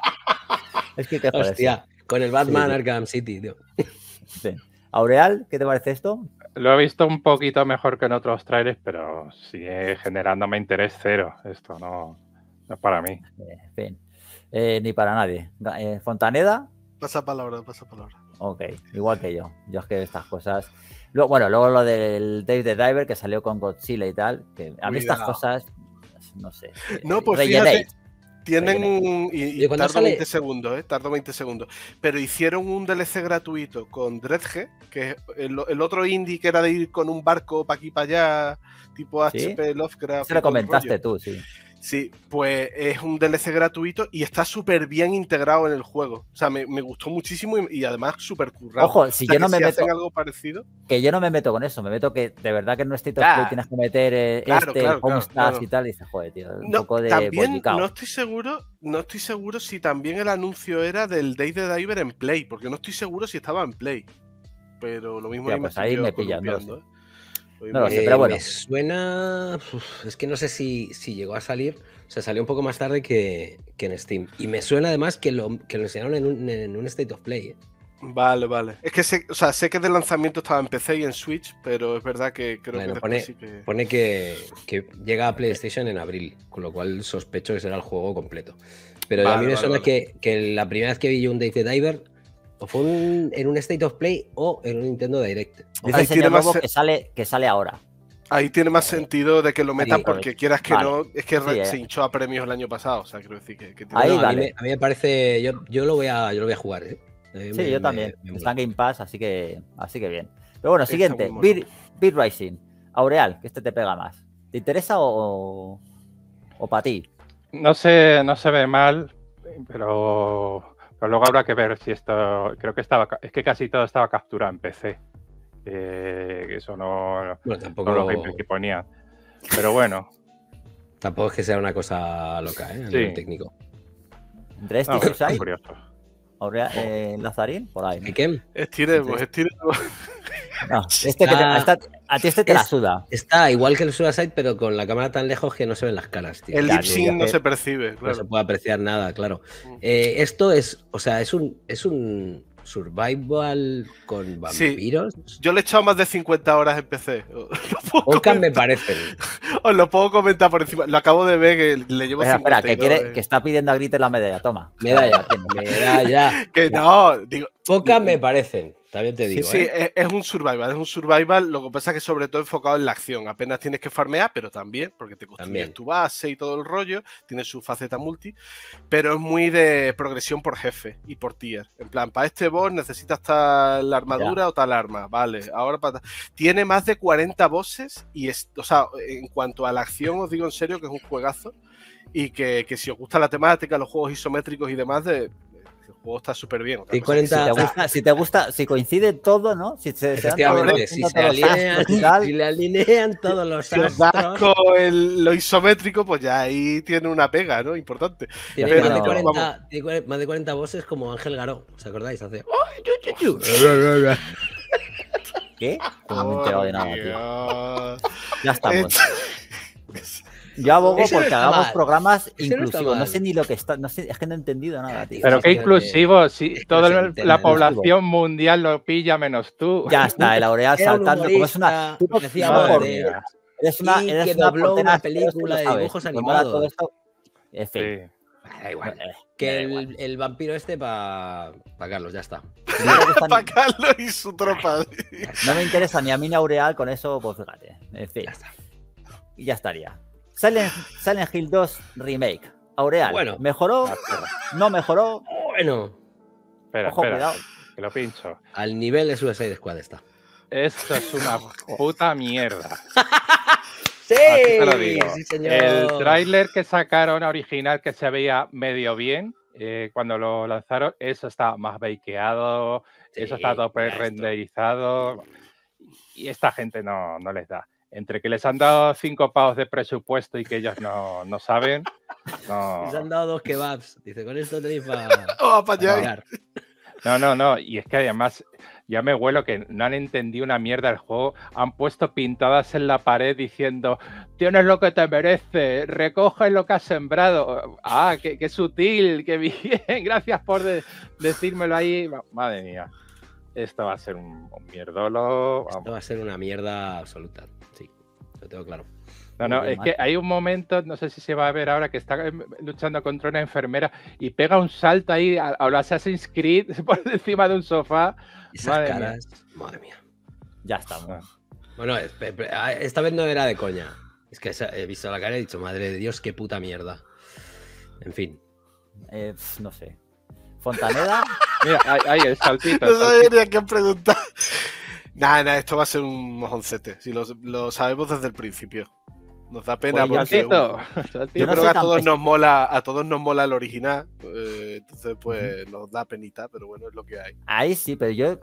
Es que qué joder,
Hostia, con el Batman
Sí, sí.
Arkham City, tío.
sí. Aureal, ¿qué te parece esto?
Lo he visto un poquito mejor que en otros trailers, pero sigue generándome interés cero. Esto no, no es para mí.
Eh, en fin. Eh, ni para nadie. Ga- eh, Fontaneda,
Pasa palabra, pasa palabra.
ok, igual que yo. Yo es que estas cosas. Luego, bueno, luego lo del Dave the Diver que salió con Godzilla y tal. Que a mí estas
Cuidado.
cosas, no sé. eh,
No, pues
rellenate.
fíjate, tienen
Rellenate.
un. Y, y
¿Y cuándo
tardo
sale?
veinte segundos, ¿eh? Tardo veinte segundos. Pero hicieron un D L C gratuito con Dredge, que es el, el otro indie que era de ir con un barco para aquí para allá, tipo
¿Sí?
H P Lovecraft.
Se
y
lo
todo el
comentaste
rollo.
tú, sí.
Sí, pues es un D L C gratuito y está súper bien integrado en el juego. O sea, me, me gustó muchísimo y, y además súper currado.
Ojo, si
O sea,
yo no
que
me
si
meto.
hacen algo parecido.
Que yo no me meto con eso, me meto que de verdad que en un State of
Ya.
Play tienes que meter eh,
Claro,
este,
claro, claro,
Homestars
claro.
y tal, y dices, joder, tío, un
No,
poco de
también
bollicao.
no estoy seguro, no estoy seguro si también el anuncio era del Day the Diver en Play, porque no estoy seguro si estaba en Play. Pero lo mismo
Hostia,
ahí me
pues
estoy
ahí
yo
me pillas, no lo
columpiando, ¿eh? Lo
No lo
mismo-
sé, pero bueno.
Me suena. Uf, es que no sé si, si llegó a salir. O sea, salió un poco más tarde que, que en Steam. Y me suena además que lo, que lo enseñaron en un, en un State of Play. ¿eh?
Vale, vale. Es que sé, o sea, sé que de lanzamiento estaba en P C y en Switch, pero es verdad que creo
Bueno,
que
pone,
después sí que.
pone que, que llega a PlayStation en abril, con lo cual sospecho que será el juego completo. Pero a
Vale,
mí me
vale,
suena
vale.
que, que la primera vez que vi yo un Dave the Diver o fue un- en un State of Play o en un Nintendo Direct.
Dice
Ahí
el
tiene
señor
más
Lobo
se-
que sale, que sale ahora.
Ahí tiene más sentido de que lo metan
Sí,
porque quieras que
vale.
no. Es que
Sí,
re-
eh.
se hinchó a premios el año pasado. O sea, quiero decir que. que tiene-
Ahí
No, a, mí
vale.
me, a mí me parece. Yo, yo, lo voy a, yo lo voy a jugar. ¿eh? A mí
Sí,
me-
yo
me-
también.
me
Está
mola.
en Game Pass, así que, así que bien. Pero bueno,
Está
siguiente,
muy mono.
Beat, Beat Rising. Aureal, que este te pega más. ¿Te interesa o, o para ti?
No se, no se ve mal, pero, pero luego habrá que ver si esto. Creo que estaba. ca- Es que casi todo estaba capturado en P C. Eh, que eso no,
Bueno,
no
tampoco,
los gameplays que ponía. Pero bueno,
tampoco es que sea una cosa loca, ¿eh? A
Sí.
nivel técnico.
Entre este
no,
y
pero está
Suicide,
curioso.
Aureal, eh, Lazarín, por ahí. ¿no?
¿Y qué?
Estiremos, estiremos.
No, este que te- a, esta- a ti este te la
Es-
suda.
Está igual que el Suicide, pero con la cámara tan lejos que no se ven las caras, tío.
El
Ya,
lip
tío,
sync
ya
no
que-
se percibe,
No
claro.
se puede apreciar nada, claro.
Mm.
Eh, esto es, o sea, es un, es un, survival con vampiros.
Sí, yo le he echado más de cincuenta horas en P C.
Pocas me parecen.
Os lo puedo comentar por encima. Lo acabo de ver que le llevo
Espera, espera, que,
cincuenta y dos,
quiere,
eh.
que está pidiendo a gritos la medalla. Toma.
Medalla, medalla.
Que no, digo.
Pocas me parecen. También te digo.
Sí, sí,
¿eh?
es, es un survival, es un survival. Lo que pasa es que sobre todo enfocado en la acción. Apenas tienes que farmear, pero también, porque te construyes
También.
tu base y todo el rollo. Tiene su faceta multi, pero es muy de progresión por jefe y por tier. En plan, para este boss necesitas tal armadura
Ya.
o tal arma. Vale, ahora para. Tiene más de cuarenta bosses y, es, o sea, en cuanto a la acción, os digo en serio que es un juegazo. Y que, que si os gusta la temática, los juegos isométricos y demás, de, el juego está súper bien. Otra
Sí,
cosa es que
Si
cuarenta
te gusta, si te gusta, si coincide todo, ¿no? Si se, se dan todos los
Efectivamente, si
puntos,
se,
todos los
alinean,
astros y tal,
si le alinean todos los
si os da
astros.
asco el- lo isométrico, pues ya ahí tiene una pega, ¿no? Importante.
Tiene
Pero
más, de
no,
cuarenta, tiene cuare- más de cuarenta voces como Ángel Garó. ¿Os acordáis? Hace. ¡Ay, chu, chu, chu!
¿qué? No me he enterado de nada, tío.
Dios.
Ya estamos.
Eh,
Yo abogo
Ese no
porque
está
hagamos
mal.
programas
Ese no está
inclusivos. No
mal.
sé ni lo que está, no sé, es que no he entendido nada, tío.
Pero
Sí,
qué
sí,
inclusivo, si
es que
toda
no se
la-
entera
la
de
población mundial lo pilla menos tú.
Ya está, el Aureal
Era un
saltando. Como es una.
humorista,
Tú no-
hacía
no,
Madre
por-
voces.
mía.
Eres una,
y
eres
que
una
dobló
portera
una
asquerosa,
película
lo
de
sabes.
dibujos
Te mola todo
animados.
esto. En fin.
Sí.
Da igual.
Eh,
Que
me da
el,
igual.
el vampiro este para Carlos, ya está.
Si no te gusta
para
ni-
Carlos y su tropa.
no me interesa ni a mí ni a Aureal, con eso, pues fíjate. En fin.
Ya está.
Y ya estaría. Silent, Silent Hill dos Remake. Aureal.
Bueno.
¿Mejoró?
Ah, espera,
¿No mejoró?
Bueno,
espera,
Ojo,
espera,
cuidado.
que lo pincho.
al nivel de Suicide Squad está.
Esto es una puta mierda.
¡Sí!
Así te lo digo.
Sí, señor.
El tráiler que sacaron original que se veía medio bien eh, cuando lo lanzaron, eso está más bakeado,
Sí,
eso está todo
mira esto.
renderizado y esta gente no, no les da. Entre que les han dado cinco pavos de presupuesto y que ellos no, no saben, no,
Les han dado dos kebabs. Dice, con esto tenéis para
Oh, apañáis.
no, no, no. Y es que además ya me huelo que no han entendido una mierda el juego. Han puesto pintadas en la pared diciendo, tienes lo que te mereces, recoge lo que has sembrado. Ah, qué, qué sutil, qué bien. Gracias por de- decírmelo ahí. Madre mía. Esto va a ser un, un mierdolo.
Esto
Vamos.
va a ser una mierda absoluta. Sí, lo tengo claro.
No, no,
Muy
es
bien,
que hay un momento, no sé si se va a ver ahora, que está em, luchando contra una enfermera y pega un salto ahí a, a lo Assassin's Creed por encima de un sofá.
Esas
Madre mía.
caras. Madre mía.
Ya estamos.
Bueno, espe- espe- ah, esta vez no era de coña. Es que esa- he visto la cara y he dicho, madre de Dios, qué puta mierda. En fin.
Eh, pf, no sé. Fontaneda.
Mira, ahí, ahí, el saltito.
No
el
sabía
saltito.
ni a qué preguntar. Nada, nada, esto va a ser un mojoncete. Si lo, lo sabemos desde el principio. Nos da pena
Pues
porque
Saltito,
yo
saltito.
Yo no
creo
soy
que a
tan
todos
pesado.
nos mola, a todos nos mola el original. eh, entonces, pues nos da penita, pero bueno, es lo que hay.
Ahí sí, pero yo.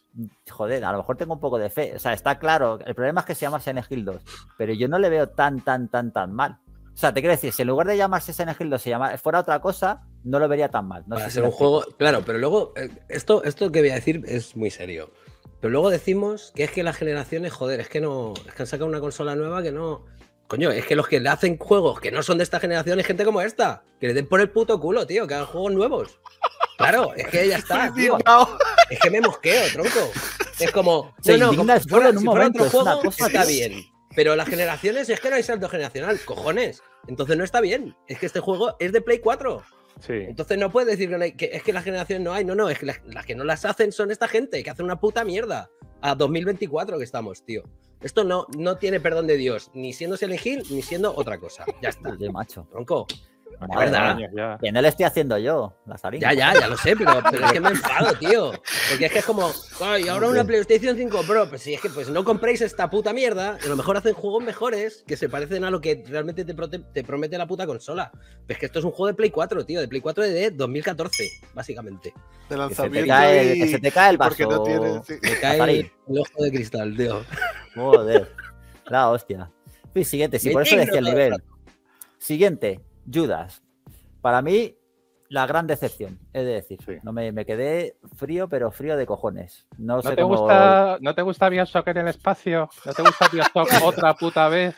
Joder, a lo mejor tengo un poco de fe. O sea, está claro. El problema es que se llama Silent Hill dos. Pero yo no le veo tan, tan, tan, tan mal. O sea, te quiero decir, si en lugar de llamarse Silent Hill dos se llama, fuera otra cosa, no lo vería tan mal. No
Para
sé si
ser
me
un
explico.
juego. Claro, pero luego. eh, Esto, esto que voy a decir es muy serio. Pero luego decimos que es que las generaciones, joder, es que no. Es que han sacado una consola nueva que no. Coño, es que los que le hacen juegos que no son de esta generación es gente como esta. Que le den por el puto culo, tío, que hagan juegos nuevos. Claro, es que ya está, tío.
Indignado.
Es que me mosqueo, tronco. Es como.
Se
no, no,
indigna
como
el
si
solo
fuera,
en un
si fuera
momento,
otro
es una
juego,
cosa
está
que-
bien. Pero las generaciones es que no hay salto generacional, cojones. Entonces no está bien. Es que este juego es de Play cuatro.
Sí.
Entonces no puedes decir que, no hay- que es que las generaciones no hay. No, no, es que las, las que no las hacen son esta gente que hace una puta mierda. A dos mil veinticuatro que estamos, tío. Esto no, no tiene perdón de Dios, ni siendo Silent Hill, ni siendo otra cosa. Ya está.
Oye, macho.
Tronco.
Madre
verdad.
mía.
Años ya.
Que no le estoy haciendo yo, Lazarín.
Ya, ya, ya lo sé, pero, pero es que me enfado, tío. Porque es que es como, ay, ahora una PlayStation cinco Pro. Pues sí, es que pues no compréis esta puta mierda. A lo mejor hacen juegos mejores que se parecen a lo que realmente te, prote- te promete la puta consola. Pero es que esto es un juego de Play cuatro, tío. De Play cuatro de dos mil catorce, básicamente.
De
Que se te
lanzamiento
cae el,
y-
que se te cae el
y porque
vaso.
no tiene- sí.
Me cae el,
Lazarín.
el ojo de cristal, tío.
Joder. La hostia. Sí, siguiente, sí,
Me
por eso
indigno
decía el
todo el
nivel. Siguiente, Judas. Para mí, la gran decepción, es de decir.
Sí.
No me, me quedé frío, pero frío de cojones. No,
¿No
sé
te,
cómo.
gusta, ¿No te gusta Bioshock en el espacio? ¿No te gusta Bioshock otra puta vez?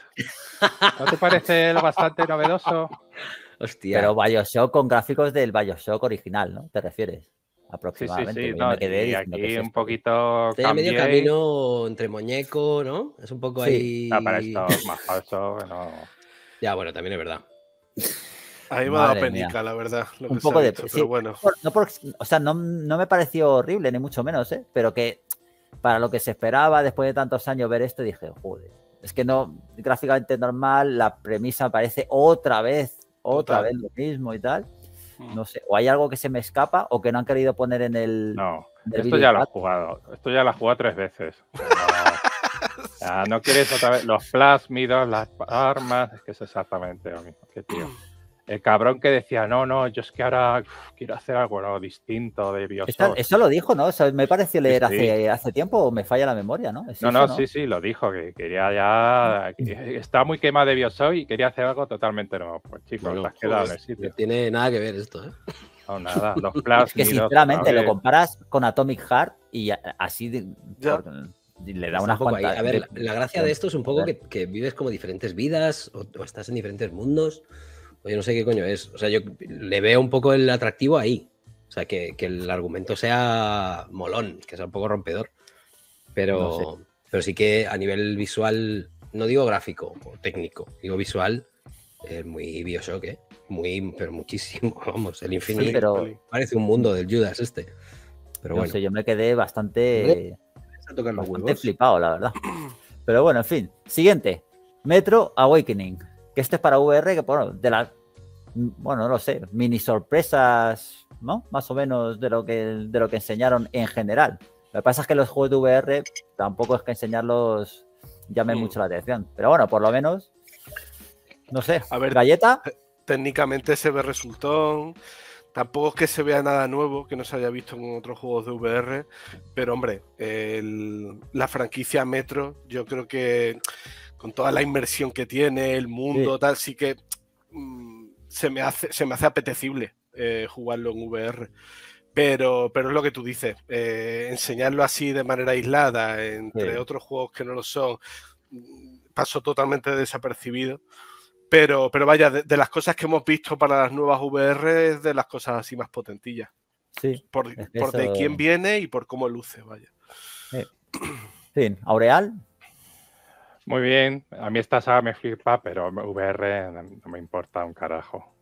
¿No te parece lo bastante novedoso?
Hostia.
Pero Bioshock con gráficos del Bioshock original, ¿no? ¿Te refieres? aproximadamente.
sí,
Yo
no,
me quedé
y
diciendo, ¿qué
aquí
es
un
esto?
poquito
Estoy a medio
cambié.
camino entre muñeco, ¿no? Es un poco
Sí.
ahí.
Ah, para esto es más falso, no.
Ya, bueno, también es verdad.
A mí me ha dado
Madre mía.
penica, la verdad, lo
Un
que se
poco
ha
de.
visto,
Sí,
pero bueno.
por- no por- o sea, no, no me pareció horrible, ni mucho menos, ¿eh? Pero que para lo que se esperaba después de tantos años ver esto, dije, joder, es que no, gráficamente normal, la premisa parece otra vez, otra
Total.
vez lo mismo y tal. No sé, o hay algo que se me escapa o que no han querido poner en el.
No,
en el
esto
vídeo
ya lo
chat.
has jugado. Esto ya lo has jugado tres veces. No, ya no quieres otra vez los plásmidos, las armas, es que es exactamente lo mismo. Que tío. El cabrón que decía, no, no, yo es que ahora uf, quiero hacer algo no, distinto de
Esta-
Bioshock.
eso lo dijo, ¿no? O sea, me pareció leer
Sí, sí.
hace, hace tiempo o me falla la memoria, ¿no? Es
No,
eso,
no, sí, sí, lo dijo, que quería ya. Que está muy quemado de Bioshock y quería hacer algo totalmente nuevo. Pues chicos,
Bueno,
te has quedado en
joder,
el sitio.
No tiene nada que ver esto, ¿eh?
No, nada, los
Es
plásmidos.
que sinceramente
otra
lo
vez.
comparas con Atomic Heart y a- así de-
Ya.
por- y le da
Está
unas
un poco ahí.
cuantas.
A ver, la gracia de esto es un poco
Joder.
que, que vives como diferentes vidas o, o estás en diferentes mundos. O yo no sé qué coño es. O sea, yo le veo un poco el atractivo ahí. O sea, que, que el argumento sea molón, que sea un poco rompedor. Pero,
No sé.
pero sí que a nivel visual, no digo gráfico o técnico, digo visual, es muy Bioshock, ¿eh? Muy, pero muchísimo. Vamos, el Infinite
Sí, pero
parece un mundo del Judas este. Pero
no
bueno,
sé, yo me quedé bastante,
a tocar los
bastante
huevos.
flipado, la verdad. Pero bueno, en fin. Siguiente. Metro Awakening. Que este es para V R, que bueno, de las. Bueno, no lo sé. Mini sorpresas, ¿no? Más o menos de lo que, de lo que enseñaron en general. Lo que pasa es que los juegos de V R tampoco es que enseñarlos llame
Mm.
mucho la atención. Pero bueno, por lo menos. No sé.
A ver,
Galleta.
técnicamente se ve resultón. Tampoco es que se vea nada nuevo que no se haya visto en otros juegos de V R, pero hombre, el- la franquicia Metro, yo creo que con toda la inmersión que tiene, el mundo,
Sí.
tal, sí que mm, se, me hace, se me hace apetecible eh, jugarlo en V R. Pero, pero es lo que tú dices, eh, enseñarlo así de manera aislada, entre
Sí.
otros juegos que no lo son, mm, pasó totalmente desapercibido. Pero, pero vaya, de, de las cosas que hemos visto para las nuevas V R, es de las cosas así más potentillas.
Sí.
Por,
Es que
por de
eso-
quién viene y por cómo luce, vaya.
En fin, Aureal.
Muy bien, a mí esta saga me flipa, pero V R no no me importa un carajo.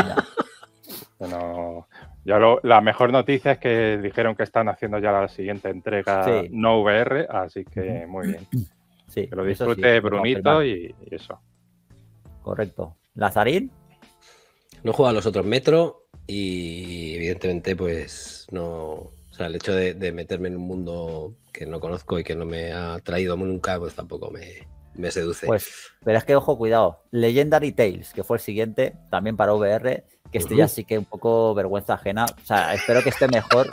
No, no- ya lo- la mejor noticia es que dijeron que están haciendo ya la siguiente entrega
Sí.
no V R, así que muy bien.
Sí,
Que lo
eso sí,
disfrute
puedo
Brunito
confirmar.
y, y eso.
Correcto. Lazarín.
No he jugado a los otros Metro y evidentemente pues no... O sea, el hecho de, de meterme en un mundo que no conozco y que no me ha traído nunca, pues tampoco me, me seduce.
Pues, pero es que, ojo, cuidado. Legendary Tales, que fue el siguiente, también para V R, que este ya
Ujú.
sí que un poco vergüenza ajena. O sea, espero que esté mejor.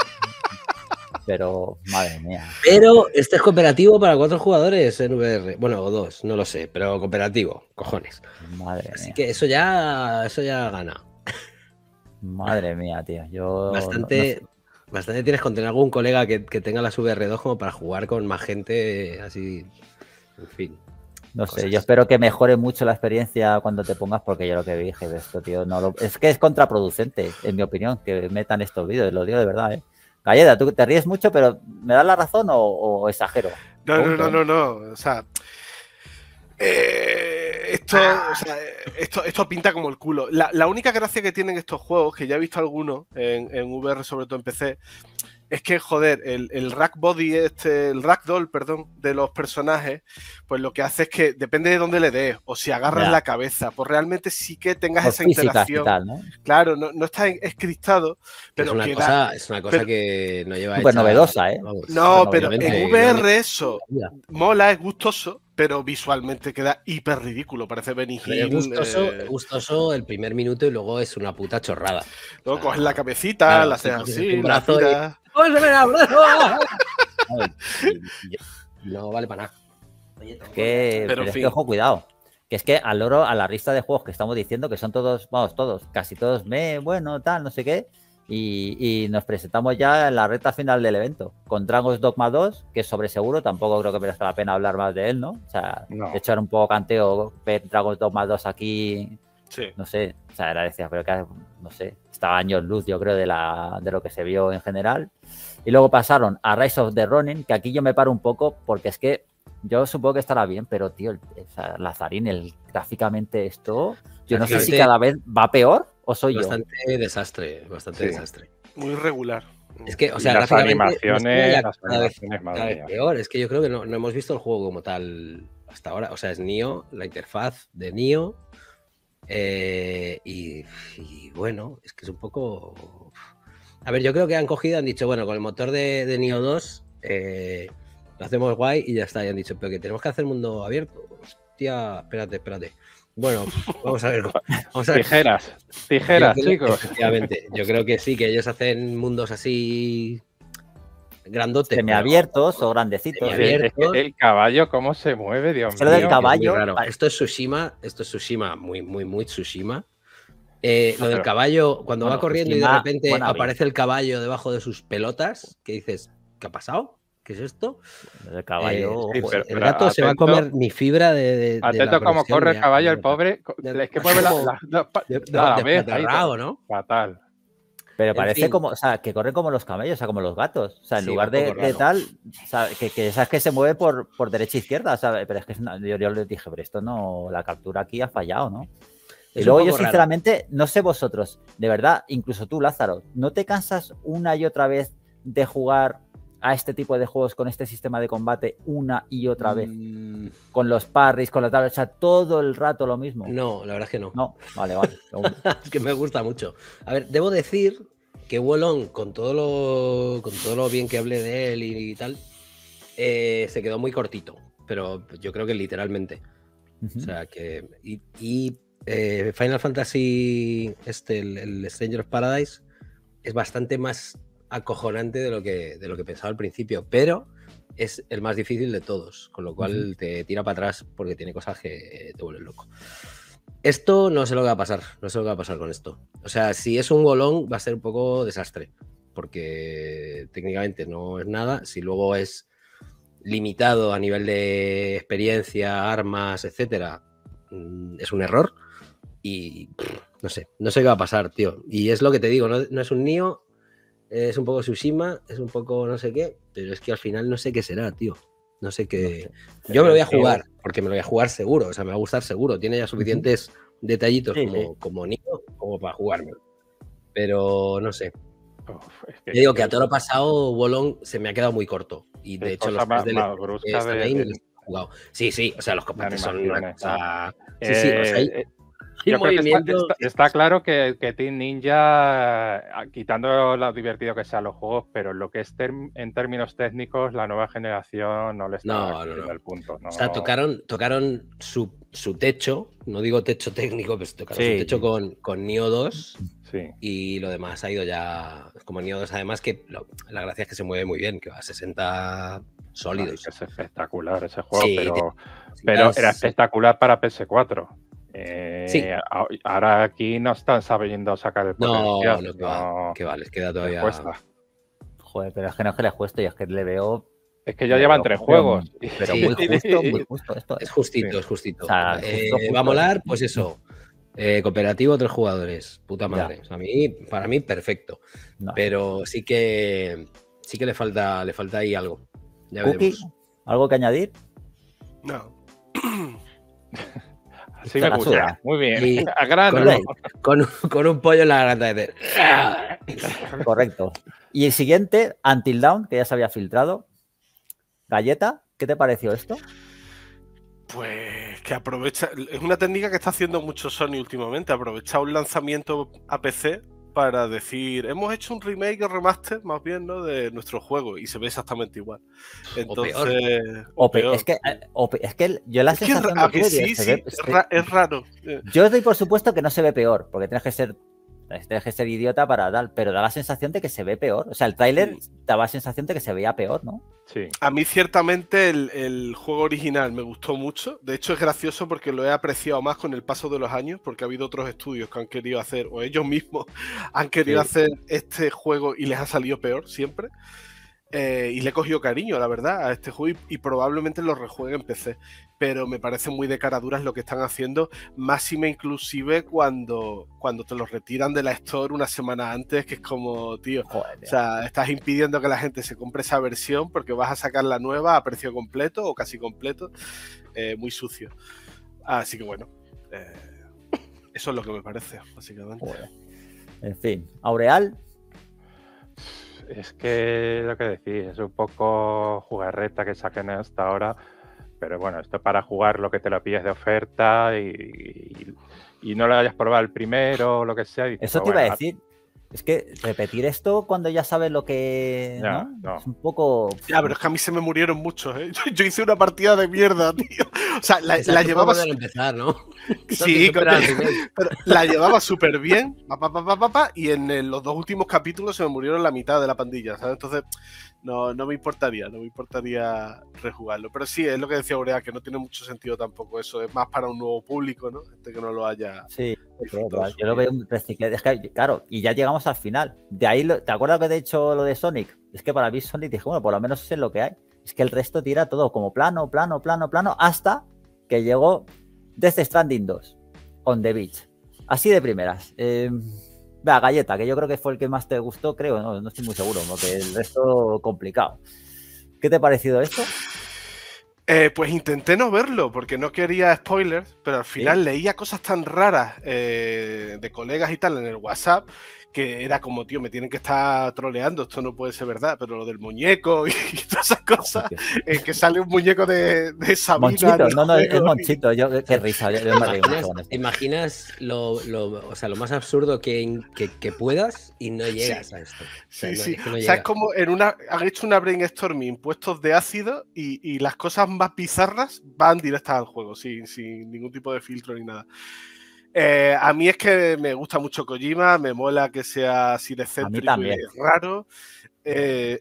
Pero, madre mía.
Pero este es cooperativo para cuatro jugadores en V R. Bueno, o dos, no lo sé, pero cooperativo, cojones.
Madre
Así
mía.
que eso ya, eso ya gana.
Madre mía, tío. Yo.
Bastante,
no- no
bastante tienes con tener algún colega que, que tenga las V R dos como para jugar con más gente así. En fin.
No sé,
Cosas.
yo espero que mejore mucho la experiencia cuando te pongas, porque yo lo que dije de esto, tío, no lo... es que es contraproducente, en mi opinión, que metan estos vídeos, lo digo de verdad, ¿eh? Galleta, tú te ríes mucho, pero ¿me das la razón o, o exagero?
No, no,
Punto,
no,
¿eh?
no, no. O sea, eh, esto, o sea, esto, esto pinta como el culo. La, la única gracia que tienen estos juegos, que ya he visto algunos en, en V R, sobre todo en P C, es que, joder, el, el rack body, este, el ragdoll, perdón, de los personajes, pues lo que hace es que depende de dónde le des, o si agarras
Ya.
la cabeza, pues realmente sí que tengas
Por
esa
físicas y
interacción.
tal, ¿no?
Claro, no, no está escristado,
Que
pero
es una
queda-
cosa, es una cosa
pero-
que no lleva
Súper
hecha-
novedosa, ¿eh?
vamos,
No,
Pero
pero
obviamente,
en V R
no-
eso
Mira,
mola, es gustoso, pero visualmente queda hiper ridículo. Parece Benny
a ver, es
Hill.
gustoso,
eh,
es gustoso el primer minuto y luego es una puta chorrada.
luego
o sea,
coges la cabecita,
claro,
la
sí,
haces
coges
así,
un
la
brazo y-
tiras.
¡Oh, se me da abrazo! Y- y no vale para nada. Oye,
Que,
Pero,
pero
en
es que,
fin.
ojo, cuidado. Que es que al loro, a la lista de juegos que estamos diciendo, que son todos, vamos, todos, casi todos, me, bueno, tal, no sé qué. Y, y nos presentamos ya en la recta final del evento con Dragon's Dogma dos, que sobre seguro, tampoco creo que merezca la pena hablar más de él, ¿no? O sea,
No.
de hecho era un poco canteo ver Dragon's Dogma dos aquí
Sí.
No sé, o sea, era decía, pero que, no sé, estaba años luz, yo creo, de, la, de lo que se vio en general. Y luego pasaron a Rise of the Ronin, que aquí yo me paro un poco, porque es que yo supongo que estará bien, pero, tío, el, o sea, Lazarín, el, gráficamente esto, yo no sé si cada vez va peor o soy
bastante
yo.
Bastante desastre, bastante
Sí.
desastre.
Muy regular.
Es que, o sea,
y las
gráficamente,
animaciones,
ya
las
cada vez,
animaciones,
cada
madre
vez
mía.
peor. Es que yo creo que no, no hemos visto el juego como tal hasta ahora. O sea, es Nioh, la interfaz de Nioh. Eh, y, y bueno, es que es un poco... A ver, yo creo que han cogido, han dicho, bueno, con el motor de, de Nioh dos eh, lo hacemos guay y ya está. Y han dicho, pero que tenemos que hacer mundo abierto. Hostia, espérate, espérate. Bueno, vamos a ver. Vamos a ver.
Tijeras, tijeras,
Yo creo-
chicos.
Efectivamente, yo creo que sí, que ellos hacen mundos así grandotes.
Semiabiertos o grandecitos.
Sí,
Semiabiertos.
es que el caballo, ¿cómo se mueve, Dios
Es que lo del
mío?
pero muy
caballo,
raro.
pa-
Esto es Tsushima, esto es Tsushima, muy, muy, muy Tsushima. Eh, lo del
Pero-
caballo, cuando
bueno,
va corriendo y de
Tsushima,
repente
buena
aparece el caballo debajo de sus pelotas, que dices, ¿qué ha pasado? ¿Qué es esto?
el caballo,
Eh,
sí,
ojo,
pero-
el gato se va a
atento-
comer mi fibra de. de- de la
Atento cómo
conexión
corre el
ya,
caballo, el
ya.
pobre. co-
De-
Es que mueve la,
como
las dos pa-
de- de-
a la
de
vez, ahí,
patarrao, ¿no?
fatal.
pero
en
parece
fin.
como, o sea, que corre como los camellos, o sea, como los gatos. O sea, en
Sí,
lugar
un
de,
poco
de
raro.
tal, o sea, que, que sabes que se mueve por, por derecha e izquierda, ¿sabes? Pero es que es una- yo, yo les dije, pero esto no, la captura aquí ha fallado, ¿no?
Es
Y luego
un
yo,
poco raro.
sinceramente, no sé vosotros, de verdad, incluso tú, Lázaro, ¿no te cansas una y otra vez de jugar a este tipo de juegos con este sistema de combate una y otra vez?
Mm,
Con los parries, con la tabla, o sea, todo el rato lo mismo.
No, la verdad es que no.
No, vale, vale.
Es que me gusta mucho. A ver, debo decir que Wolong, con todo lo, con todo lo bien que hablé de él y, tal, eh, se quedó muy cortito. Pero yo creo que literalmente.
Ujú.
O sea que. Y, y, eh, Final Fantasy, este, el, el Stranger of Paradise, es bastante más acojonante de lo que, de lo que pensaba al principio. Pero es el más difícil de todos. Con lo cual
Ujú.
te tira para atrás porque tiene cosas que te vuelven loco. Esto no sé lo que va a pasar, no sé lo que va a pasar con esto. O sea, si es un golón va a ser un poco desastre, porque técnicamente no es nada. Si luego es limitado a nivel de experiencia, armas, etcétera, mm, es un error. Y pff, no sé, no sé qué va a pasar, tío. Y es lo que te digo, no, no es un Nioh, es un poco Tsushima, es un poco no sé qué, pero es que al final no sé qué será, tío. No sé qué. Yo me lo voy a jugar, porque me lo voy a jugar seguro, o sea, me va a gustar seguro. Tiene ya suficientes detallitos
Sí,
como,
sí.
como Nioh, como para jugármelo. Pero no sé.
Uf, es que-
Yo digo que a todo lo pasado, Wolong se me ha quedado muy corto. Y de
Qué
hecho,
cosa
los
más-
tres
más
D L C que
brusca
están
de-
ahí,
de-
ni los he jugado. Sí, sí, o sea, los combates son una
animaciones,
cosa. Sí, sí, o sea, hay,
Eh, eh,
hay
yo creo que está,
movimientos.
está- está claro que, que Team Ninja, ah, quitando lo divertido que sean los juegos, pero en lo que es term- en términos técnicos, la nueva generación no le está
No, no,
cogiendo
no.
el punto. No.
O sea, tocaron, tocaron su, su techo, no digo techo técnico, pero tocaron
Sí,
su techo
sí.
con, con Nioh dos.
Sí.
Y lo demás ha ido ya como Nioh dos, además que lo- la gracia es que se mueve muy bien, que va a sesenta sólidos.
Es espectacular ese juego,
Sí,
pero,
Sí,
pero
es-
era espectacular para P S cuatro. Eh,
Sí.
a- Ahora aquí no están sabiendo sacar el
No,
potencial.
no, que va, que va, les queda
les
todavía.
cuesta.
Joder, pero es que no es que le cueste, y es que le veo.
Es que ya
le
llevan
veo-
tres
pero-
juegos.
Pero
Sí.
muy justo, muy justo esto.
Es
¿eh?
justito,
Sí.
es justito.
O sea,
Eh,
justo, justo.
va a molar, pues eso. eh, cooperativo, tres jugadores. Puta madre. O sea, a mí, para mí, perfecto.
No.
Pero sí que sí que le falta, le falta ahí algo. Ya
Cookie,
veremos.
¿algo que añadir?
No.
Así
Te
me
la
gusta.
suda.
Muy bien.
Y
A grano.
con, con, con un pollo en la garganta de
Correcto. Y el siguiente, Until Dawn, que ya se había filtrado. Galleta, ¿qué te pareció esto?
Pues que aprovecha. Es una técnica que está haciendo mucho Sony últimamente. Aprovechar un lanzamiento a P C para decir, hemos hecho un remake o remaster, más bien, ¿no? De nuestro juego. Y se ve exactamente igual. Entonces.
O
o
pe-
peor.
es, que, eh, o pe- es que yo la
Es que
sensación
ra-
que
que
tuve,
sí,
digo, se
sí,
ve-
es,
se-
ra- es raro. Eh,
yo doy por supuesto que no se ve peor, porque tienes que ser tienes que ser idiota para dar, pero da la sensación de que se ve peor. O sea, el tráiler daba la sensación de que se veía peor, ¿no?
Sí.
A mí ciertamente el, el juego original me gustó mucho. De hecho es gracioso porque lo he apreciado más con el paso de los años, porque ha habido otros estudios que han querido hacer, o ellos mismos han querido
Sí.
hacer este juego y les ha salido peor siempre. Eh, y le he cogido cariño, la verdad, a este juego y, y probablemente lo rejuegue en P C. Pero me parece muy de caraduras lo que están haciendo, máxime inclusive cuando, cuando te lo retiran de la Store una semana antes, que es como, tío,
Joder, tío.
o sea, estás impidiendo que la gente se compre esa versión porque vas a sacar la nueva a precio completo o casi completo, eh, muy sucio. Así que bueno, eh, eso es lo que me parece, básicamente.
Joder. En fin, Aureal.
Es que lo que decís, es un poco jugarreta que saquen hasta ahora, pero bueno, esto para jugar lo que te lo pilles de oferta y, y, y no lo hayas probado el primero o lo que sea. Y dices,
Eso te
pues,
iba a
bueno,
decir. Es que repetir esto cuando ya sabes lo que...
Ya,
¿no?
no.
Es un poco...
Ya, pero es que a mí se me murieron muchos, ¿eh? Yo, yo hice una partida de mierda, tío. O sea, la,
Esa
la
que
llevaba...
podemos empezar, ¿no?
Sí,
No te
coño,
superas al final.
pero la llevaba súper bien, pa, pa, pa, pa, pa, pa, y en el- los dos últimos capítulos se me murieron la mitad de la pandilla, ¿sabes? Entonces, no, no me importaría, no me importaría rejugarlo. Pero sí, es lo que decía Aurea, que no tiene mucho sentido tampoco eso. Es más para un nuevo público, ¿no? Gente que no lo haya
Sí,
disfrutado.
yo lo veo un reciclaje. Es que, claro, y ya llegamos al final. De ahí, lo- ¿te acuerdas que te he dicho lo de Sonic? Es que para mí Sonic dije, bueno, por lo menos es lo que hay. Es que el resto tira todo como plano, plano, plano, plano, hasta que llegó Death Stranding dos, On the Beach. Así de primeras. Eh, vea, Galleta, que yo creo que fue el que más te gustó, creo, no, no estoy muy seguro, porque el resto complicado. ¿Qué te ha parecido esto?
Eh, pues intenté no verlo porque no quería spoilers, pero al final
¿Sí?
leía cosas tan raras eh, de colegas y tal en el WhatsApp que era como, tío, me tienen que estar troleando, esto no puede ser verdad, pero lo del muñeco y, y todas esas cosas, eh, que sale un muñeco de, de Sabina.
Monchito,
en el
no, no, es
juego y-
Monchito, yo, qué risa, yo, yo me reí mucho
¿Imaginas,
con esto.
¿te imaginas lo, lo, o sea, lo más absurdo que, que, que puedas y no llegas
Sí.
a esto? O sea,
Sí,
no,
sí.
es que no
O sea, es
llegas.
como en una. Han hecho una brainstorming puestos de ácido y, y las cosas más bizarras van directas al juego, sin, sin ningún tipo de filtro ni nada. Eh, a mí es que me gusta mucho Kojima, me mola que sea así de céntrico y
también.
raro. Eh,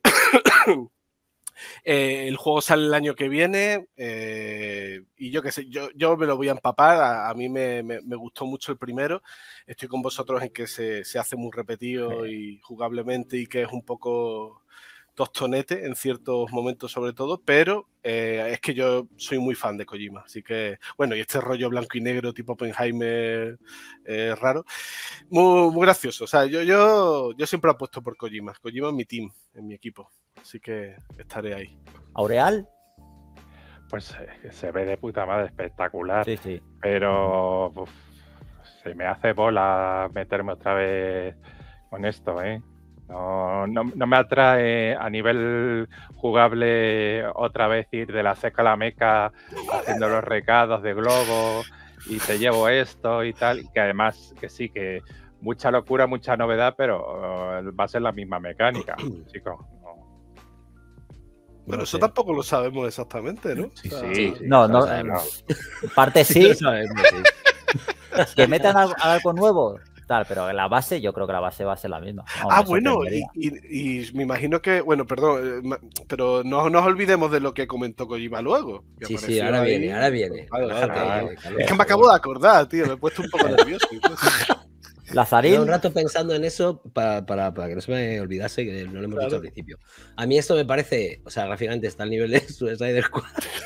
eh, el juego sale el año que viene eh, y yo qué sé, yo, yo me lo voy a empapar. A, a mí me, me, me gustó mucho el primero. Estoy con vosotros en que se, se hace muy repetido y jugablemente y que es un poco tostonete en ciertos momentos sobre todo, pero eh, es que yo soy muy fan de Kojima, así que, bueno, y este rollo blanco y negro tipo Oppenheimer eh, raro, muy, muy gracioso. O sea, yo, yo, yo siempre apuesto por Kojima. Kojima es mi team, en mi equipo, así que estaré ahí.
¿Aureal?
Pues eh, se ve de puta madre, espectacular.
Sí, sí.
Pero uf, se me hace bola meterme otra vez con esto, ¿eh? No, no, no me atrae a nivel jugable otra vez ir de la seca a la meca haciendo los recados de globo y te llevo esto y tal, y que además que sí, que mucha locura, mucha novedad, pero uh, va a ser la misma mecánica, chicos. No.
Pero
No
eso
sé.
tampoco lo sabemos exactamente, ¿no?
Sí,
O sea,
sí,
No,
eso
no,
lo sabemos.
parte
Sí,
sí,
lo sabemos, sí.
que metan algo, algo nuevo, tal, pero la base, yo creo que la base va a ser la misma. No,
Ah,
me
bueno, y,
sorprendería.
y- y me imagino que, bueno, perdón, eh, ma- pero no nos olvidemos de lo que comentó Kojima luego. que
Sí, sí,
apareció
ahora
ahí.
viene, ahora viene.
Vale, vale,
Relájate,
vale.
eh, Carlos,
Es que me
por
acabo
favor.
de acordar, tío, me he puesto un poco nervioso. incluso.
Lazarín,
Llevo un rato pensando en eso para, para, para que no se me olvidase, que no lo hemos
Claro.
dicho al principio. A mí esto me parece, o sea, gráficamente está al nivel de Suicide Squad.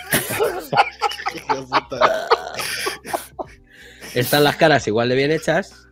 Hijo de puta.
Están las caras igual de bien hechas,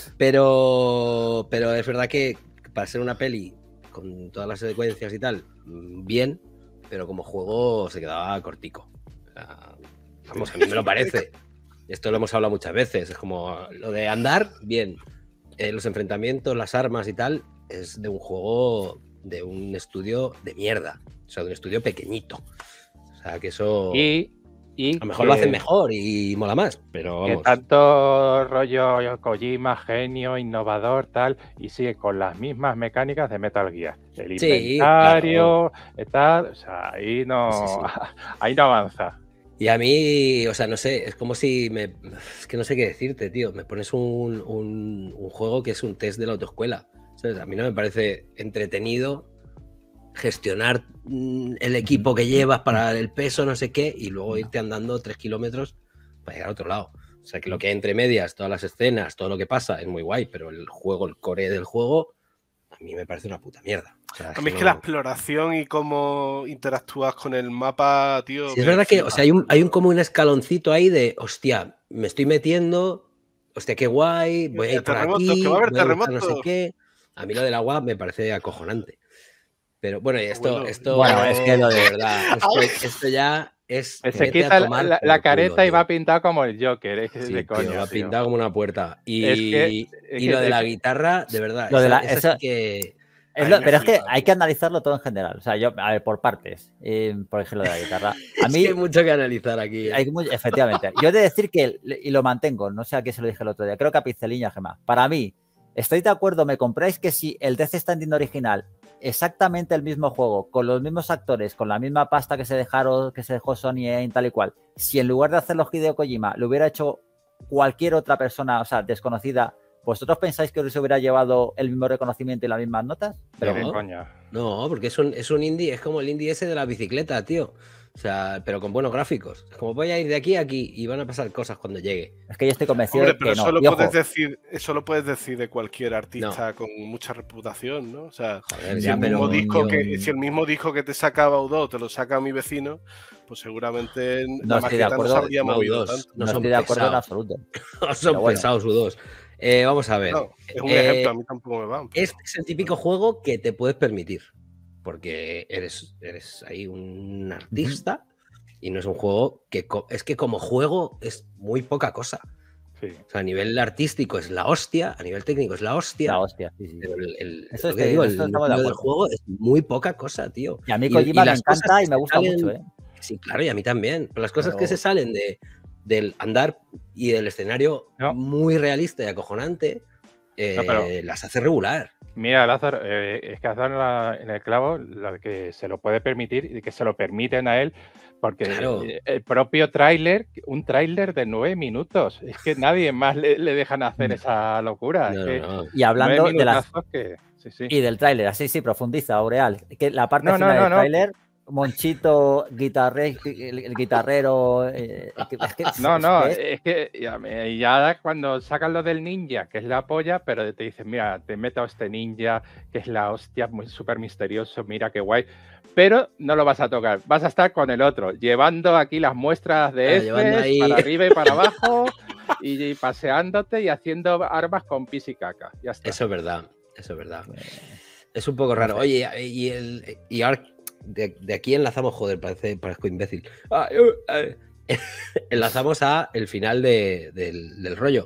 pero, pero es verdad que para ser una peli con todas las secuencias y tal, mm, bien, pero como juego se quedaba cortico. O sea, vamos, a mí me lo parece. Esto lo hemos hablado muchas veces. Es como lo de andar, bien. Eh, los enfrentamientos, las armas y tal, es de un juego de un estudio de mierda. O sea, de un estudio pequeñito. O sea, que eso
Y, y
a lo mejor lo hacen
que-
mejor y mola más, pero
Que
vamos.
tanto rollo Kojima, genio, innovador, tal, y sigue con las mismas mecánicas de Metal Gear. El
Sí,
inventario, y tal, o sea, ahí no,
Sí, sí,
ahí no avanza.
Y a mí, o sea, no sé, es como si me. Es que no sé qué decirte, tío. Me pones un, un, un juego que es un test de la autoescuela. ¿Sabes? A mí no me parece entretenido gestionar mm, el equipo que llevas para el peso, no sé qué, y luego irte andando tres kilómetros para llegar a otro lado. O sea, que lo que hay entre medias, todas las escenas, todo lo que pasa, es muy guay, pero el juego, el core del juego, a a mí me parece una puta mierda. O sea,
A mí es que la exploración y cómo interactúas con el mapa, tío.
Sí, es verdad que, o sea, hay un, hay un como un escaloncito ahí de, hostia, me estoy metiendo, hostia, qué guay, voy a ir por aquí,
que va a haber
voy a buscar
terremotos.
no sé qué. A mí lo del agua me parece acojonante. Pero bueno, y esto,
Bueno,
esto,
bueno, es que lo de-
de verdad, esto, esto ya es.
Se
vete a
quita
tomar
la,
por
la
culo,
careta y
tío.
va pintado como el Joker, es que es
Sí,
de
tío,
coña,
va
tío.
pintado como una puerta. Y,
Es que- es
y
que-
lo de la
es-
guitarra, de verdad,
Lo de
esa,
la-
esa
esa-
sí que.
Es
Ahí
lo-
me
pero es que
flipa,
hay
tío.
que analizarlo todo en general. O sea, yo, a ver, por partes. Eh, por ejemplo, de la guitarra. A
Es
mí,
que hay mucho que analizar aquí. ¿eh?
hay muy- efectivamente. Yo he de decir que, y lo mantengo, no sé a qué se lo dije el otro día, creo que a Pixelín y a Gemma. Para mí, estoy de acuerdo, me compráis que si el Death Stranding original, exactamente el mismo juego, con los mismos actores, con la misma pasta que se dejaron, que se dejó Sony en tal y cual, si en lugar de hacerlo Hideo Kojima, lo hubiera hecho cualquier otra persona, o sea, desconocida, ¿vosotros pensáis que os hubiera llevado el mismo reconocimiento y las mismas notas?
Pero
No.
de coña.
No, porque es un, es un indie, es como el indie ese de la bicicleta, tío. O sea, pero con buenos gráficos. Es como voy a ir de aquí a aquí y van a pasar cosas cuando llegue.
Es que yo estoy convencido
Hombre,
de
pero
que no.
eso lo
Y ojo,
puedes decir, eso lo puedes decir de cualquier artista con mucha reputación, ¿no? O sea,
Joder,
si
ya,
el,
pero
mismo disco
yo-
que, si el mismo disco que te saca Baudó te lo saca mi vecino, pues seguramente
No
la
estoy de
maqueta no
acuerdo.
se habría
Mau
movido
dos.
tanto.
no,
no son
estoy de acuerdo en
pesados.
absoluto.
Son
Pero bueno.
pesados sus dos. Eh, vamos a ver.
No, es un
Eh,
ejemplo, a mí tampoco me va. pero-
Este es el típico juego que te puedes permitir. Porque eres, eres ahí un artista y no es un juego que. co- Es que como juego es muy poca cosa.
Sí.
O sea, a nivel artístico es la hostia, a nivel técnico es la hostia.
La hostia, sí, sí.
Pero el, el-
Eso
lo
es
que
que-
digo,
en
el
eso estamos de
núcleo del
acuerdo.
juego es muy poca cosa, tío.
Y a mí Kojima me
las cosas
encanta
que
y me
se
gusta
salen-
mucho, ¿eh?
Sí, claro, y a mí también. Pero las cosas
Pero-
que se salen de, del andar y del escenario
No.
muy realista y acojonante, eh,
No, pero-
las hace regular.
Mira, Lázaro, eh, es que has dado en, la- en el clavo lo que se lo puede permitir y que se lo permiten a él, porque
Claro.
eh, el propio tráiler, un tráiler de nueve minutos, es que nadie más le, le dejan hacer
Mm.
esa locura.
No,
es que
no, no.
Y hablando
nueve
de las
minutazos que... Sí, sí.
y del tráiler, así sí, profundiza, Aureal. Que la parte
No, no,
final
no,
del
no.
tráiler, Monchito, guitarre, el, el guitarrero. eh, es que- es que-
No,
es
no,
que es-
es que ya, me- ya cuando sacan lo del ninja, que es la polla, pero te dicen, mira, te meto a este ninja, que es la hostia, muy súper misterioso, mira qué guay, pero no lo vas a tocar, vas a estar con el otro, llevando aquí las muestras de
Claro, llevando
F
ahí-
para arriba y para abajo, y, y paseándote y haciendo armas con pis y caca, ya está.
Eso es verdad, eso es verdad. Es un poco raro. Oye, y, el, y ahora de, de aquí enlazamos, joder, parece, parezco imbécil. Ah, uh, eh. Enlazamos a el final de- del, del rollo.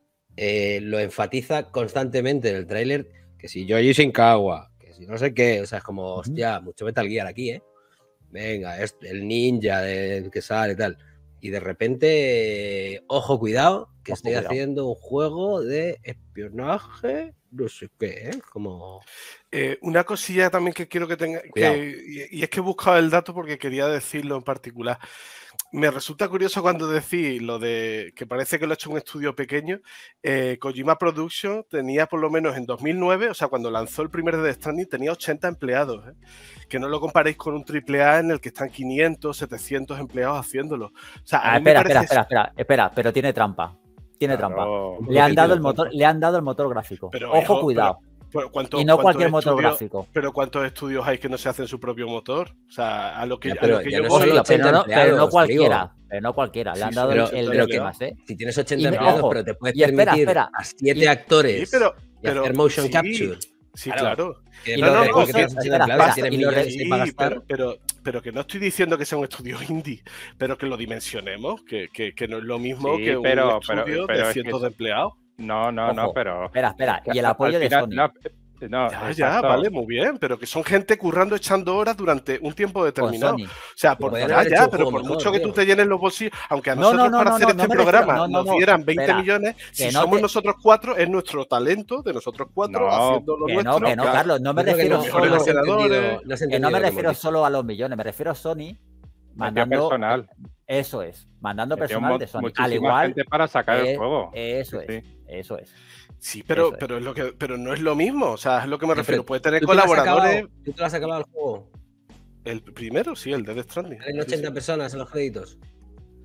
Eh, lo enfatiza constantemente en el tráiler que si Yoji Shinkawa, que si no sé qué, o sea, es como, hostia, mucho Metal Gear aquí, ¿eh? Venga, es el ninja del que sale y tal. Y de repente, ojo, cuidado, que
Ojo,
estoy
cuidado.
haciendo un juego de espionaje, no sé qué, ¿eh? Como...
Eh, una cosilla también que quiero que tenga,
Cuidado.
que, y, y es que he buscado el dato porque quería decirlo en particular. Me resulta curioso cuando decís lo de que parece que lo ha hecho un estudio pequeño. Eh, Kojima Production tenía por lo menos en dos mil nueve, o sea, cuando lanzó el primer Death Stranding, tenía ochenta empleados. ¿eh? Que no lo comparéis con un triple A en el que están quinientos, setecientos empleados haciéndolo. O sea, a
Ah,
mí me
espera,
parece-
espera, espera, espera, espera, pero tiene trampa. Tiene
Claro.
trampa. Le han
poquito
dado el
de
motor,
trampa.
le han dado el motor gráfico.
Pero,
Ojo,
hijo,
cuidado.
pero ¿cuántos-
Y no
cuántos
cualquier motor
estudios-
gráfico.
Pero ¿cuántos estudios hay que no se hacen su propio motor? O sea, a lo que,
Ya,
a
pero
lo que
ya
yo
no
voy-
solo
Hostia,
ochenta
pero, no, pero no
empleados,
cualquiera. Pero no cualquiera. Le
Sí,
han
sí,
dado
pero-
el, el
pero
de
que-
más, ¿eh?
Si tienes ochenta
Y me-
empleados,
ojo,
pero te puedes
y espera,
permitir
espera,
a siete
y-
actores
Sí, pero,
y
pero-
hacer motion
sí,
capture.
Sí,
Claro.
claro.
Que
Y
no,
lo
no,
de-
no,
porque
sí,
tienes ochenta
espera,
empleados,
espera,
tienes
y lo
millones
Sí,
ahí para gastar.
pero, pero, pero que no estoy diciendo que sea un estudio indie, pero que lo dimensionemos, que, que, que no es lo mismo
Sí,
que un
pero-
estudio
pero- pero
de
es que
cientos
eso-
de empleados.
No, no, no,
Ojo,
pero...
Espera, espera.
que
Y el
al
apoyo de
final-
Sony.
No, no,
Ya, ya,
exacto.
vale, muy bien, pero que son gente currando, echando horas durante un tiempo
Con
determinado.
Sony.
O sea, por,
Podrían
ya,
haber hecho
ya,
un
pero
juego
por
mejor,
mucho que tú
tío.
te llenes los bolsillos, aunque a
No,
nosotros
no, no,
para
no,
hacer
no,
este
no me refiero-
programa
no, no,
nos
no,
dieran veinte
espera.
millones, si
Que no
somos
te-
nosotros cuatro, es nuestro talento de nosotros cuatro
No,
haciendo lo
Que
nuestro.
no, que no,
claro.
Carlos. No me
Yo creo que
refiero
no,
mejores
no has
solo.
ordenadores,
entendido- no has
Que no
entendido
me
lo que
refiero
hemos dicho.
solo a los millones, me refiero a Sony
Metió
mandando.
personal.
Eso es, mandando
Metió
personal
mo-
de Sony.
muchísima
Al igual.
gente para sacar
eh,
el juego.
Eso
Sí,
es,
sí.
eso es.
Sí, pero,
Eso es.
pero, es lo que, pero no es lo mismo, o sea, es lo que me
Pero
refiero. Puede tener
¿tú te lo has
colaboradores.
acabado? ¿Tú te lo has acabado el juego?
El primero, sí, el de Death Stranding.
¿Salen
Sí,
ochenta
sí.
personas en los créditos?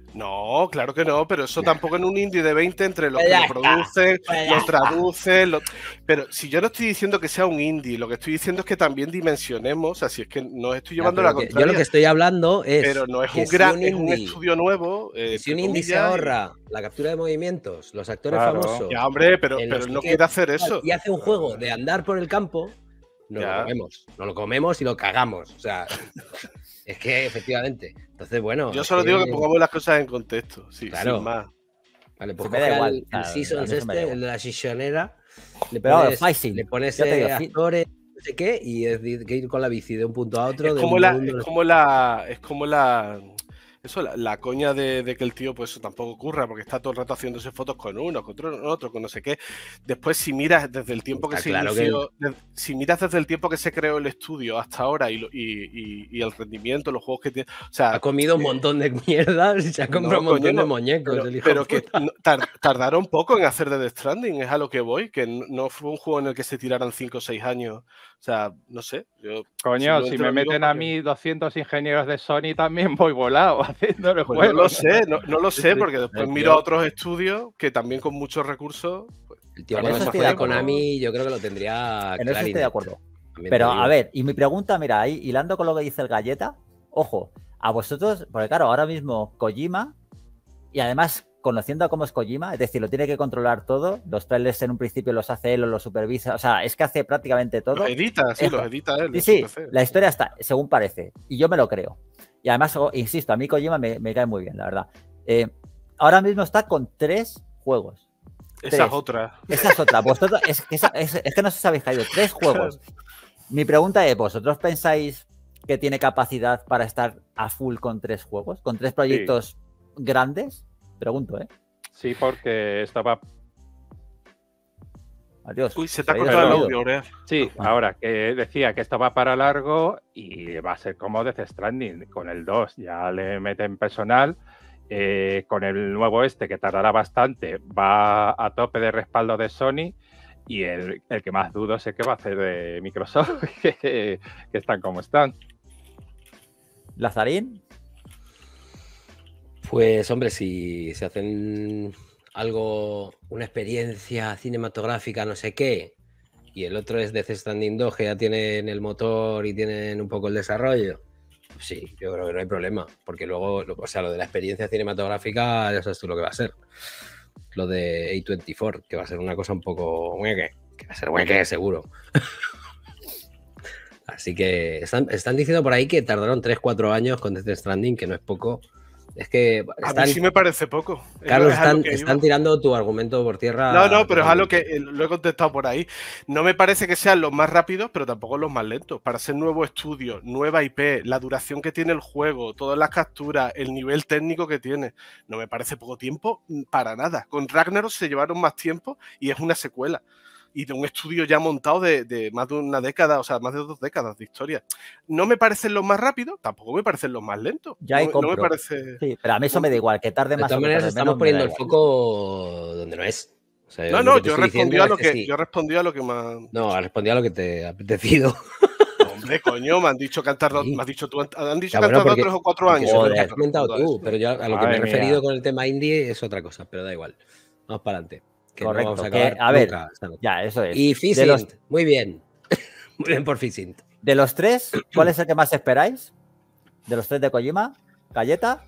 No, claro que no, pero eso tampoco en un indie de veinte entre los
Pues
que
ya
lo
está,
producen,
pues ya
lo
está.
traducen, lo- pero si yo no estoy diciendo que sea un indie, lo que estoy diciendo es que también dimensionemos, así es que no estoy
Ya,
llevando
pero
la
que- yo
contraria,
lo que estoy hablando es
pero no es
que
un
si
gran,
un
es un
indie,
estudio nuevo,
que
eh,
si un
entre
indie se
comillas, y-
ahorra la captura de movimientos, los actores
Claro.
famosos,
ya hombre, pero,
en
pero
los
él no
que
quiere hacer eso.
y hace un juego de andar por el campo, nos
Ya.
lo comemos, nos lo comemos y lo cagamos. O sea, es que efectivamente. Entonces, bueno.
Yo
es
solo digo que pongamos las cosas en contexto, sí,
Claro.
sin más.
Vale, pues
Sí, me da
coge
igual,
al-
o
el,
sea, a
Seasons
mí eso me da
este,
igual.
el de la Sisonera, le
Pero,
pones,
Facing,
le pones
ya te digo,
eh,
fi-
actores, no sé qué, y es decir, que ir con la bici de un punto a otro.
Es
de
como
un
la,
mundo,
es
no sé
como la, es como la, eso, la, la coña de, de que el tío, pues eso tampoco ocurra, porque está todo el rato haciéndose fotos con uno, con otro, con otro, con no sé qué. Después, si miras desde el tiempo que
Está
se
claro que
inició, de- si miras desde el tiempo que se creó el estudio hasta ahora y, lo- y, y- y el rendimiento, los juegos que tiene, o sea,
Ha comido un
eh,
montón de mierdas y se ha comprado
no,
un montón
coño,
de
no,
muñecos,
pero,
el hijo
pero
de
que
puta.
no- tar- tardaron poco en hacer de Death Stranding, es a lo que voy, que no, no fue un juego en el que se tiraran cinco o seis años. O sea, no sé, yo
Coño, si
simplemente
me
lo digo
meten a
porque-
mí doscientos ingenieros de Sony, también voy volado haciendo el
Pues
juego.
no lo sé, no, no lo sé,
Sí,
porque después
el
miro
tío-
a otros estudios que también con muchos recursos. Pues,
El tío
En
cuando
eso
se
estoy
fue
de
a
acuerdo.
Konami, yo creo que lo tendría
En eso estoy de
clarinet.
acuerdo.
También te
Pero
digo.
a ver, y mi pregunta, mira, ahí hilando con lo que dice el Galleta, ojo, a vosotros, porque claro, ahora mismo Kojima, y además conociendo a cómo es Kojima, es decir, lo tiene que controlar todo, los trailers en un principio los hace él o los supervisa, o sea, es que hace prácticamente todo.
los edita, sí,
Es-
los edita él.
Sí,
en
sí,
su P C.
la historia está, según parece, y yo me lo creo. Y además, o- insisto, a mí Kojima me, me cae muy bien, la verdad. Eh, ahora mismo está con tres juegos.
Esa
tres.
es otra.
Esa es otra. Vosotros, es, que esa- es, es que no os habéis caído. Tres juegos. Mi pregunta es, ¿vosotros pensáis que tiene capacidad para estar a full con tres juegos? ¿Con tres proyectos grandes? Pregunto, ¿eh?
Sí, porque estaba.
Adiós.
Uy, se te ha
Se ha ido
cortado el
sonido.
audio, Aurea.
Sí,
Ah.
ahora que decía que estaba para largo y va a ser como Death Stranding. Con el dos ya le meten personal. Eh, con el nuevo este, que tardará bastante, va a tope de respaldo de Sony. Y el, el que más dudo sé que va a hacer de Microsoft, que, que están como están.
Lazarín,
Pues hombre, si se hacen algo, una experiencia cinematográfica, no sé qué, y el otro es Death Stranding dos, que ya tienen el motor y tienen un poco el desarrollo, pues sí, yo creo que no hay problema, porque luego, lo- o sea, lo de la experiencia cinematográfica, ya sabes tú lo que va a ser. Lo de A veinticuatro, que va a ser una cosa un poco hueque, que va a ser hueque seguro. Así que están, están diciendo por ahí que tardaron tres cuatro años con Death Stranding, que no es poco. Es que
A
están,
mí sí me parece poco. Es-
Carlos,
es a lo
están,
que iba.
están tirando tu argumento por tierra.
No, no, pero es algo que
totalmente.
eh, lo he contestado por ahí. No me parece que sean los más rápidos, pero tampoco los más lentos. Para ser nuevo estudio, nueva I P, la duración que tiene el juego, todas las capturas, el nivel técnico que tiene, no me parece poco tiempo mm, para nada. Con Ragnarok se llevaron más tiempo y es una secuela. Y de un estudio ya montado de, de más de una década, o sea, más de dos décadas de historia. No me parecen los más rápidos, tampoco me parecen los más lentos.
ya hay
no, no me
compro.
parece.
Sí, pero a mí eso me da igual, que tarde
De
más
todas
o que
maneras,
tarde
estamos
menos, me
poniendo
da
el
igual.
foco donde no es. O sea,
No,
lo
no,
que te
yo
estoy
respondí
diciendo
a lo
es
que,
sí.
yo respondí a lo que más.
No, has respondido a lo que te ha apetecido.
Hombre, coño, me han dicho que han tardado,
Sí.
me has dicho tú, han dicho
Ya,
que han
bueno,
tardado
porque-
tres o cuatro
Porque
años.
eso es lo
Joder.
que has comentado tú,
Eso.
pero yo a lo que me
Madre
he referido
mía.
con el tema indie es otra cosa, pero da igual. Vamos para adelante. Que no
Correcto,
vamos a
que,
acabar
a ver,
nunca esta noche.
ya, eso es.
Y
De
Fishing,
los,
muy bien. Muy bien por Fishing.
de los tres, ¿cuál es el que más esperáis? De los tres de Kojima, Galleta,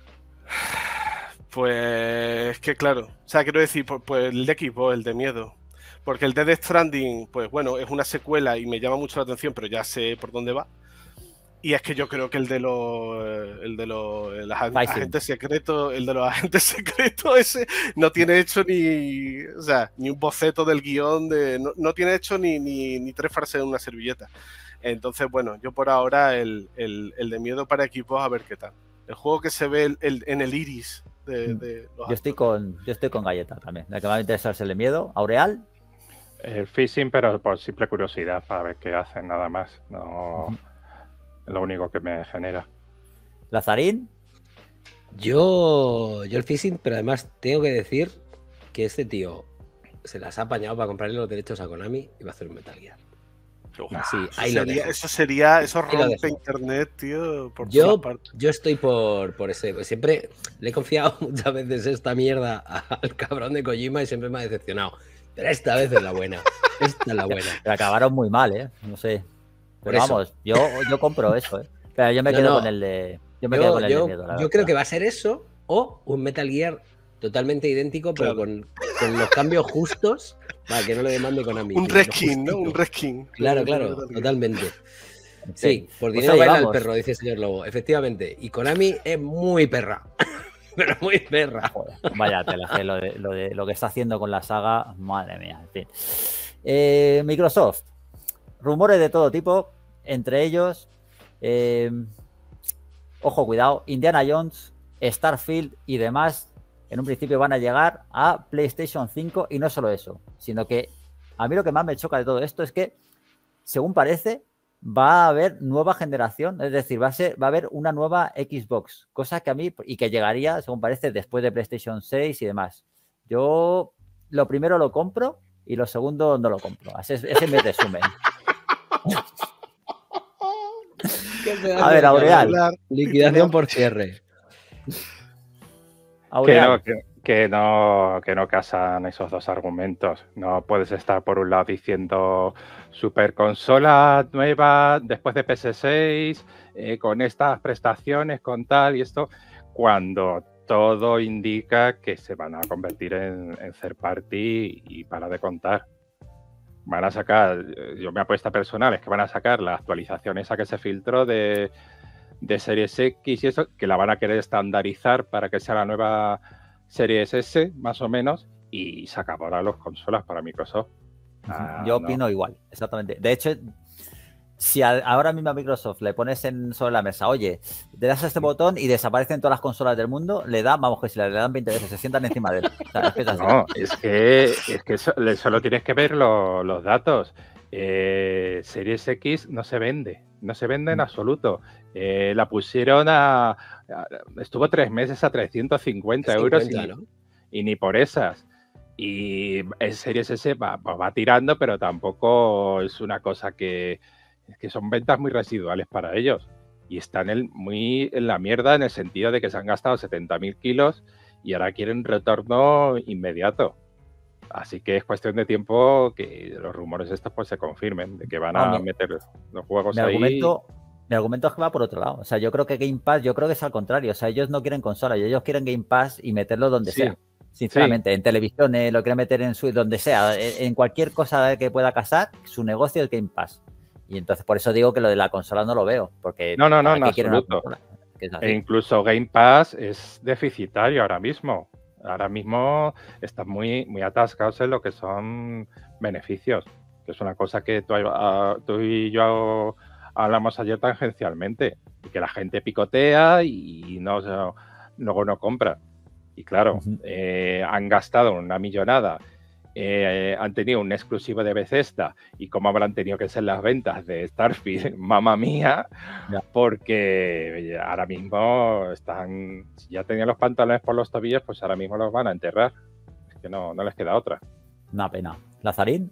Pues es que claro, o sea, quiero decir, pues, pues el de Xbox, el de miedo. Porque el de Death Stranding, pues bueno, es una secuela y me llama mucho la atención, pero ya sé por dónde va. Y es que yo creo que el de los eh, el de los el ag-
Fighting.
agentes secretos, el de los agentes secretos ese no tiene hecho ni, o sea, ni un boceto del guión de no, no tiene hecho ni, ni, ni tres frases en una servilleta. Entonces, bueno, yo por ahora el, el, el de miedo para equipos a ver qué tal. El juego que se ve el- el- en el iris de, de los
yo estoy con yo estoy con Galleta también. La que más me interesa es el de miedo. Aureal,
El phishing, pero por simple curiosidad, para ver qué hacen, nada más. No
Ujú.
es lo único que me genera.
Lazarín,
Yo, yo el Fishing, pero además tengo que decir que este tío se las ha apañado para comprarle los derechos a Konami y va a hacer un Metal Gear. Sí,
Eso
ahí lo
sería,
dejo.
eso sería, eso
Ahí lo
rompe
dejo.
internet, tío, por
Yo,
todas partes.
yo estoy por, por ese. Pues siempre le he confiado muchas veces esta mierda al cabrón de Kojima y siempre me ha decepcionado. Pero esta vez es la buena. Esta es la buena.
Pero acabaron muy mal, ¿eh? No sé.
Por
Pero
eso.
vamos, yo, yo compro eso, ¿eh? Pero yo me
No,
quedo
no.
con el de. Yo me quedo
Yo,
con el de
yo,
miedo, la
yo
verdad.
creo que va a ser eso o un Metal Gear totalmente idéntico, pero
Claro.
con, con los cambios justos para que no le demande Konami.
Un
tío, lo
reskin, ¿no? Un
justito.
reskin.
Claro,
de- de
claro,
Metal Gear.
totalmente.
En
Sí,
fin.
por
Pues
dinero
oye,
baila el
vamos.
perro, dice el señor Lobo. Efectivamente. Y Konami es muy perra. Pero muy perra.
Joder, vaya tela, que lo, de, lo, de, lo que está haciendo con la saga, madre mía, en fin. Eh, Microsoft, rumores de todo tipo, entre ellos, eh, ojo, cuidado, Indiana Jones, Starfield y demás, en un principio van a llegar a PlayStation cinco y no solo eso, sino que a mí lo que más me choca de todo esto es que, según parece, va a haber nueva generación, es decir, va a ser, va a haber una nueva Xbox, cosa que a mí, y que llegaría, según parece, después de PlayStation seis y demás. Yo lo primero lo compro y lo segundo no lo compro. Ese, ese es mi resumen. A ver, Aureal.
Liquidación por cierre.
Que no,
Aureal.
que, que no, que no casan esos dos argumentos. No puedes estar por un lado diciendo super consola nueva después de P S seis, eh, con estas prestaciones, con tal y esto, cuando todo indica que se van a convertir en, en third party y para de contar. Van a sacar, yo mi apuesta personal es que van a sacar la actualización esa que se filtró de, de Series X y eso, que la van a querer estandarizar para que sea la nueva Series S, más o menos, y se acabarán las consolas para Microsoft. Ah,
Yo
no.
opino igual, exactamente. De hecho, si a, ahora mismo a Microsoft le pones en, sobre la mesa, oye, le das a este botón y desaparecen todas las consolas del mundo, le da, vamos, que si le dan veinte veces, se sientan encima de él. O sea, es que es así.
No, es que, es que so- solo tienes que ver lo- los datos. Eh, Series X no se vende, no se vende en absoluto. Eh, la pusieron a, a- Estuvo tres meses a trescientos cincuenta euros y,
cincuenta,
ni-
¿no?
y ni por esas. Y el Series S va, va- va tirando, pero tampoco es una cosa que, es que son ventas muy residuales para ellos. Y están el- muy en la mierda en el sentido de que se han gastado setenta mil kilos y ahora quieren retorno inmediato. Así que es cuestión de tiempo que los rumores estos pues se confirmen, de que van
No,
a
mi-
meter los juegos
Mi
ahí.
argumento, mi argumento es que va por otro lado. O sea, yo creo que Game Pass, yo creo que es al contrario. O sea, ellos no quieren consola, ellos quieren Game Pass y meterlo donde
Sí,
sea. Sinceramente, en televisiones, lo quieren meter en Switch, donde sea. En, en cualquier cosa que pueda casar, su negocio es Game Pass. Y entonces por eso digo que lo de la consola no lo veo. Porque
No, no, no,
¿para
en
qué quieren una
absoluto.
consola? Que es así.
E incluso Game Pass es deficitario ahora mismo. Ahora mismo están muy, muy atascados en lo que son beneficios, que es una cosa que tú, ah, tú y yo hablamos ayer tangencialmente, y que la gente picotea y no, no- luego no compra. Y claro,
Ujú.
eh, han gastado una millonada, eh, han tenido un exclusivo de Bethesda y cómo habrán tenido que ser las ventas de Starfield, mamma mía,
Ya.
porque ahora mismo están, si ya tenían los pantalones por los tobillos, pues ahora mismo los van a enterrar. Es que no, no les queda otra.
Una pena. Lazarín,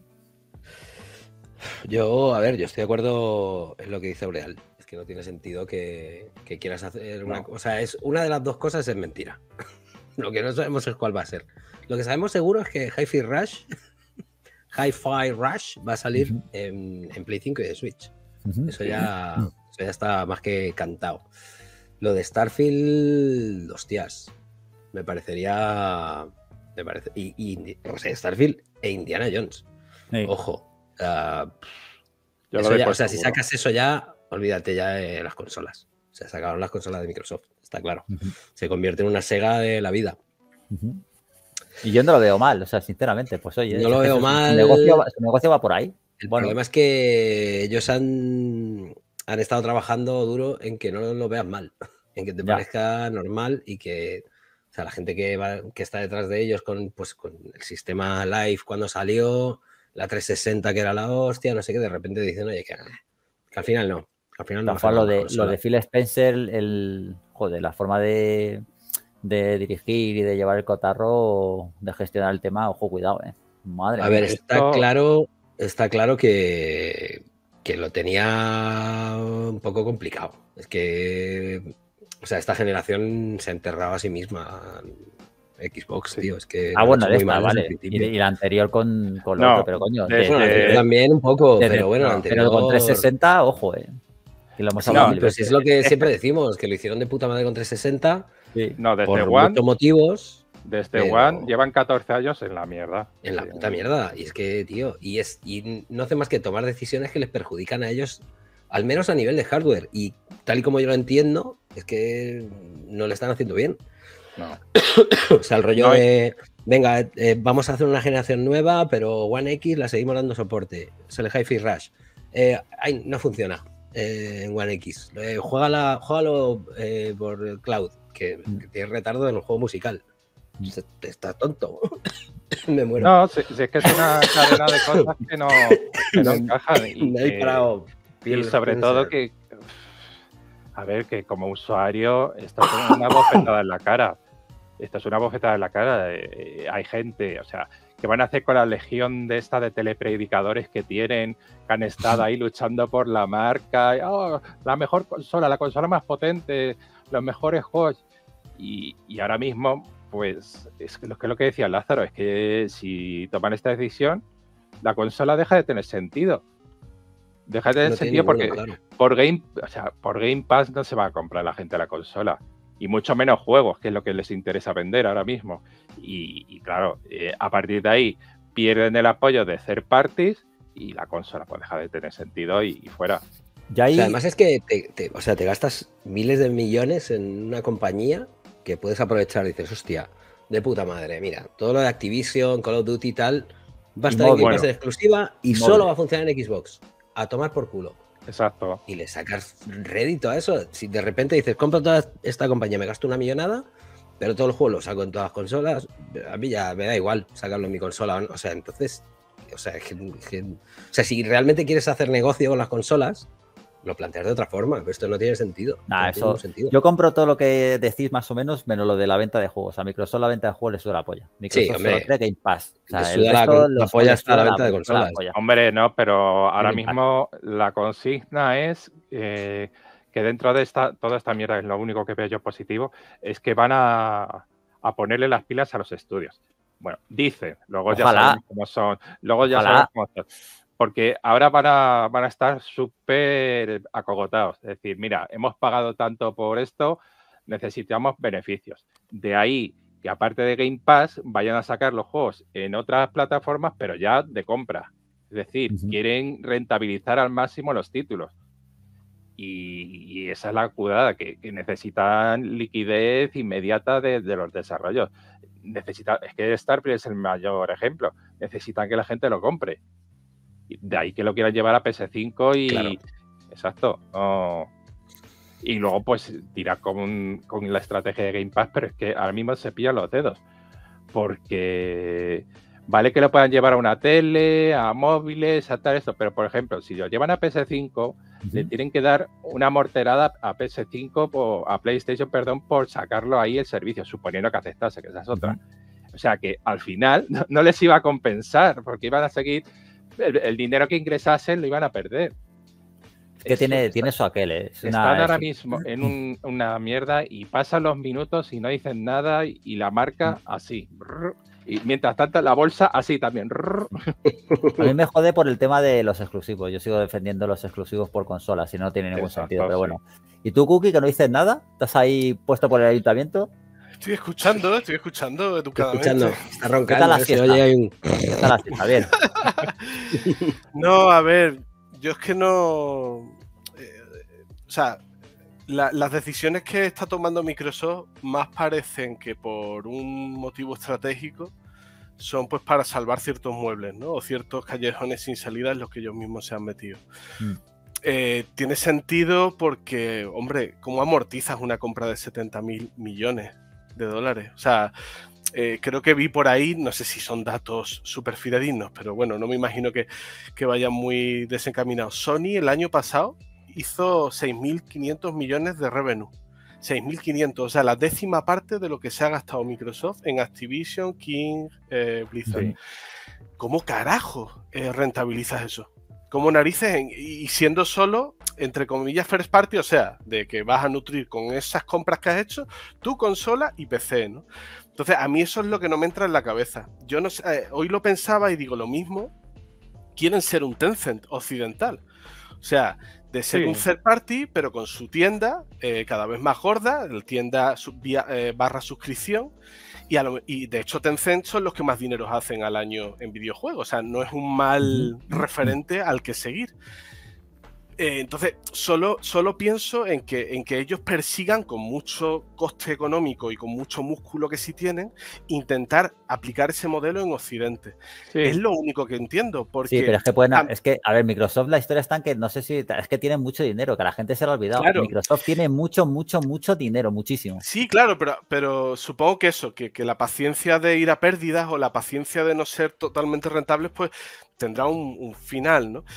Yo, a ver, yo estoy de acuerdo en lo que dice Aureal. Es que no tiene sentido que, que quieras hacer una
No.
cosa. Es una de las dos cosas es mentira. Lo que no sabemos es cuál va a ser. Lo que sabemos seguro es que Hi-Fi Rush, Hi-Fi Rush va a salir
Ujú.
en, en Play cinco y de Switch.
ujú,
Eso ya, eso ya está más que cantado. Lo de Starfield, hostias, me parecería. Me parece, y, y o sea, Starfield e Indiana Jones.
sí.
Ojo. Uh,
Yo lo
eso
doy
ya,
por
o sea, si
seguro.
sacas eso ya, olvídate ya de las consolas. O sea, sacaron las consolas de Microsoft, está claro.
Ujú,
Se convierte en una Sega de la vida.
ujú. Y yo no lo veo mal, o sea, sinceramente, pues oye,
No
es
lo
que
veo
su- su
mal.
negocio va- su negocio va por ahí.
El
Bueno,
problema es que ellos han, han estado trabajando duro en que no lo veas mal, en que te
Ya.
parezca normal y que, o sea, la gente que, va, que está detrás de ellos con, pues, con el sistema Live cuando salió, la trescientos sesenta que era la hostia, no sé qué, de repente dicen, oye, que, que al final no, que al final no
tal cual
hacemos
lo
más
de, lo
consolas.
de Phil Spencer, el, joder, la forma de, de dirigir y de llevar el cotarro, de gestionar el tema, ojo, cuidado, eh. Madre
A ver,
mía.
está
Esto-
claro, está claro que, que lo tenía un poco complicado. Es que, o sea, esta generación se ha enterrado a sí misma Xbox, tío. Es que
Ah,
lo ha
bueno,
hecho muy
esta,
mal desde el
vale. Y,
principio.
y la anterior con, con lo
No,
otro, pero coño.
desde-
de-
Bueno, la
Eh,
anterior también un poco,
desde-
pero bueno, la
no,
anterior...
pero con trescientos sesenta, ojo, eh. Que lo hemos
Sí,
hablado
No,
mil
pues
veces.
es lo que siempre decimos, que lo hicieron de puta madre con trescientos sesenta
Sí.
no, desde
por
One,
muchos motivos,
desde
pero-
One llevan catorce años en la mierda.
en la
Sí.
puta mierda. Y es que, tío, y, es, y no hace más que tomar decisiones que les perjudican a ellos, al menos a nivel de hardware. Y tal y como yo lo entiendo, es que no le están haciendo bien.
No.
O sea, el rollo
No hay-
de, venga, eh, vamos a hacer una generación nueva, pero One X la seguimos dando soporte. Sale Hi-Fi Rush. Eh, ay, no funciona eh, en One X. Eh, juégala- juégalo eh, por el cloud, que, que tiene retardo en el juego musical. Se- Está tonto. Me muero.
No, si, si es que es una cadena de cosas que no, que no encajan. Y,
Me he
que-
parado.
y sobre todo que, a ver, que como usuario, esto es una bofetada en la cara. Esto es una bofetada en la cara. Eh, hay gente, o sea, que van a hacer con la legión de esta de telepredicadores que tienen, que han estado ahí luchando por la marca. Oh, la mejor consola, la consola más potente, los mejores juegos. Y, y ahora mismo, pues, es que lo que, lo que decía Lázaro, es que si toman esta decisión, la consola deja de tener sentido. Deja de tener
No tiene
sentido porque
ninguno, claro.
por Game, o sea, por Game Pass no se va a comprar la gente la consola. Y mucho menos juegos, que es lo que les interesa vender ahora mismo. Y, y claro, eh, a partir de ahí pierden el apoyo de third parties y la consola pues deja de tener sentido y, y fuera.
Ya
O
ahí,
sea, además es que te, te- o sea, te gastas miles de millones en una compañía que puedes aprovechar. Dices, hostia, de puta madre, mira, todo lo de Activision, Call of Duty y tal, va a estar en
Inmóvil.
Game Pass en exclusiva y
Inmóvil.
solo va a funcionar en Xbox. A tomar por culo.
Exacto.
Y le sacas rédito a eso. Si de repente dices, compro toda esta compañía, me gasto una millonada, pero todo el juego lo saco en todas las consolas, a mí ya me da igual sacarlo en mi consola. O sea, entonces, o sea, es que- que- o sea, si realmente quieres hacer negocio con las consolas, lo planteas de otra forma, pero esto no tiene sentido.
Nah,
no
eso-
tiene ningún sentido.
yo compro todo lo que decís más o menos, menos lo de la venta de juegos. A Microsoft la venta de juegos le suda la polla. Microsoft
hombre.
solo quiere Game Pass. O sea,
Le
el
suda la
resto
con- la
los
polla
le
hasta la
suda
venta de
suda
consolas.
la polla.
Hombre, no, pero ahora
Game Pass.
mismo la consigna es eh, que dentro de esta toda esta mierda, es lo único que veo yo positivo, es que van a, a ponerle las pilas a los estudios. Bueno, dicen, luego ya
Ojalá.
sabemos cómo son, luego ya
Ojalá.
sabemos cómo son. Porque ahora van a, van a estar súper acogotados. Es decir, mira, hemos pagado tanto por esto, necesitamos beneficios. De ahí que aparte de Game Pass vayan a sacar los juegos en otras plataformas, pero ya de compra. Es decir,
Ujú.
quieren rentabilizar al máximo los títulos. Y, y esa es la curada, que, que necesitan liquidez inmediata de, de los desarrollos. Necesita, es que Starfield es el mayor ejemplo. Necesitan que la gente lo compre. Y de ahí que lo quieran llevar a P S cinco y...
Claro.
Exacto. No. Y luego pues tirar con, con la estrategia de Game Pass, pero es que ahora mismo se pillan los dedos. Porque vale que lo puedan llevar a una tele, a móviles, a tal esto, pero por ejemplo, si lo llevan a P S cinco, le tienen que dar una morterada a P S cinco o a PlayStation, perdón, por sacarlo ahí el servicio, suponiendo que aceptase, que esa es otra. O sea que al final no, no les iba a compensar, porque iban a seguir, el, el dinero que ingresasen lo iban a perder.
Que
Eso
tiene,
está-
tiene eso aquel, eh. Es
Están
una,
ahora
es-
mismo en un- una mierda y pasan los minutos y no dicen nada y, y la marca así. Brr. Y mientras tanto la bolsa así también. Brr.
A mí me jode por el tema de los exclusivos. Yo sigo defendiendo los exclusivos por consolas y no tiene ningún
Exacto,
sentido, pero
sí.
bueno. ¿Y tú, Cookie, que no dices nada? ¿Estás ahí puesto por el ayuntamiento?
Estoy escuchando, estoy escuchando
Estoy
educadamente.
escuchando, está
¿Qué
roncando,
tal la
a ver si
siesta?
oye hay un...
Está la siesta, bien.
No, a ver, yo es que no. eh, o sea, la- las decisiones que está tomando Microsoft más parecen que por un motivo estratégico son pues para salvar ciertos muebles, ¿no? O ciertos callejones sin salida en los que ellos mismos se han metido.
Mm.
Eh, tiene sentido porque, hombre, ¿cómo amortizas una compra de setenta mil millones de dólares? O sea, eh, creo que vi por ahí, no sé si son datos súper fidedignos, pero bueno, no me imagino que, que vayan muy desencaminados. Sony el año pasado hizo seis mil quinientos millones de revenue. seis mil quinientos, o sea, la décima parte de lo que se ha gastado Microsoft en Activision, King, eh, Blizzard.
Sí.
¿Cómo carajo eh, rentabilizas eso? como narices, en, y siendo solo, entre comillas, first party, o sea, de que vas a nutrir con esas compras que has hecho tu consola y P C, ¿no? Entonces, a mí eso es lo que no me entra en la cabeza. Yo no sé, eh, hoy lo pensaba y digo lo mismo, quieren ser un Tencent occidental. O sea, de ser sí. un third party, pero con su tienda eh, cada vez más gorda, el tienda sub, vía, eh, barra suscripción, y, a lo, y de hecho Tencent son los que más dinero hacen al año en videojuegos. O sea, no es un mal referente al que seguir. Eh, entonces, solo, solo pienso en que, en que ellos persigan con mucho coste económico y con mucho músculo que sí tienen, intentar aplicar ese modelo en Occidente. Sí. Es lo único que entiendo. Porque,
sí, pero es que pueden, es que, a ver, Microsoft, la historia está en que no sé si, es que tienen mucho dinero, que la gente se lo ha olvidado. Claro. Microsoft tiene mucho, mucho, mucho dinero, muchísimo.
Sí, claro, pero, pero supongo que eso, que, que la paciencia de ir a pérdidas o la paciencia de no ser totalmente rentables, pues tendrá un, un final, ¿no?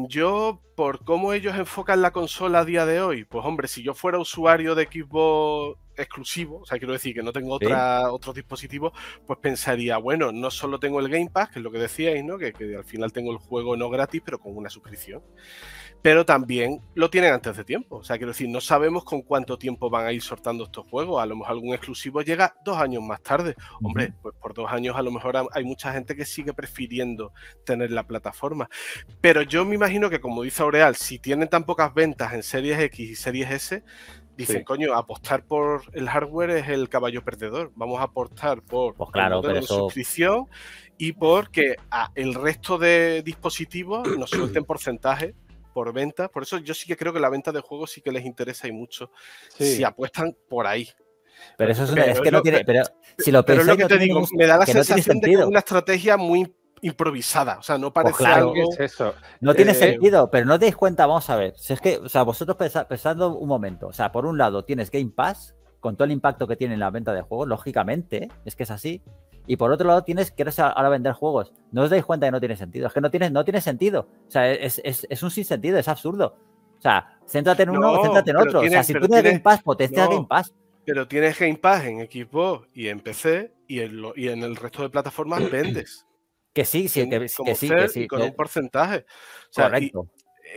Yo, por cómo ellos enfocan la consola a día de hoy, pues hombre, si yo fuera usuario de Xbox exclusivo, o sea, quiero decir que no tengo otra, ¿sí? otros dispositivos, pues pensaría, bueno, no solo tengo el Game Pass, que es lo que decíais, ¿no? Que, que al final tengo el juego no gratis, pero con una suscripción. Pero también lo tienen antes de tiempo. O sea, quiero decir, no sabemos con cuánto tiempo van a ir sortando estos juegos. A lo mejor algún exclusivo llega dos años más tarde. Hombre, pues por dos años a lo mejor hay mucha gente que sigue prefiriendo tener la plataforma. Pero yo me imagino que, como dice Aureal, si tienen tan pocas ventas en Series X y Series S, dicen, sí. coño, apostar por el hardware es el caballo perdedor. Vamos a apostar por
pues claro,
el modelo de
eso...
suscripción y por que a el resto de dispositivos nos suelten porcentaje por venta. Por eso yo sí que creo que la venta de juegos sí que les interesa y mucho sí. si apuestan por ahí.
Pero eso es, una, pero es que no tiene... Pero si lo
pero
pensáis,
es lo que
no
te digo, me da la sensación
no
de que es una estrategia muy improvisada. O sea, no parece
pues claro,
algo...
es eso.
No tiene
eh,
sentido, pero no te dais cuenta, vamos a ver. Si es que, o sea, vosotros pensa, pensando un momento, o sea, por un lado tienes Game Pass, con todo el impacto que tiene en la venta de juegos, lógicamente, ¿eh? Es que es así. Y por otro lado tienes que ahora vender juegos. No os dais cuenta que no tiene sentido. Es que no tiene, no tiene sentido. O sea, es, es, es un sinsentido, es absurdo. O sea, céntrate en uno
no,
o céntrate en otro.
Tienes,
o sea, si tú tienes Game Pass, potencia no, Game Pass.
Pero tienes Game Pass en Xbox y en P C y en, lo, y en el resto de plataformas vendes.
Que sí, sí, que,
como
que sí,
que
sí.
Y con
que...
un porcentaje. O sea,
correcto.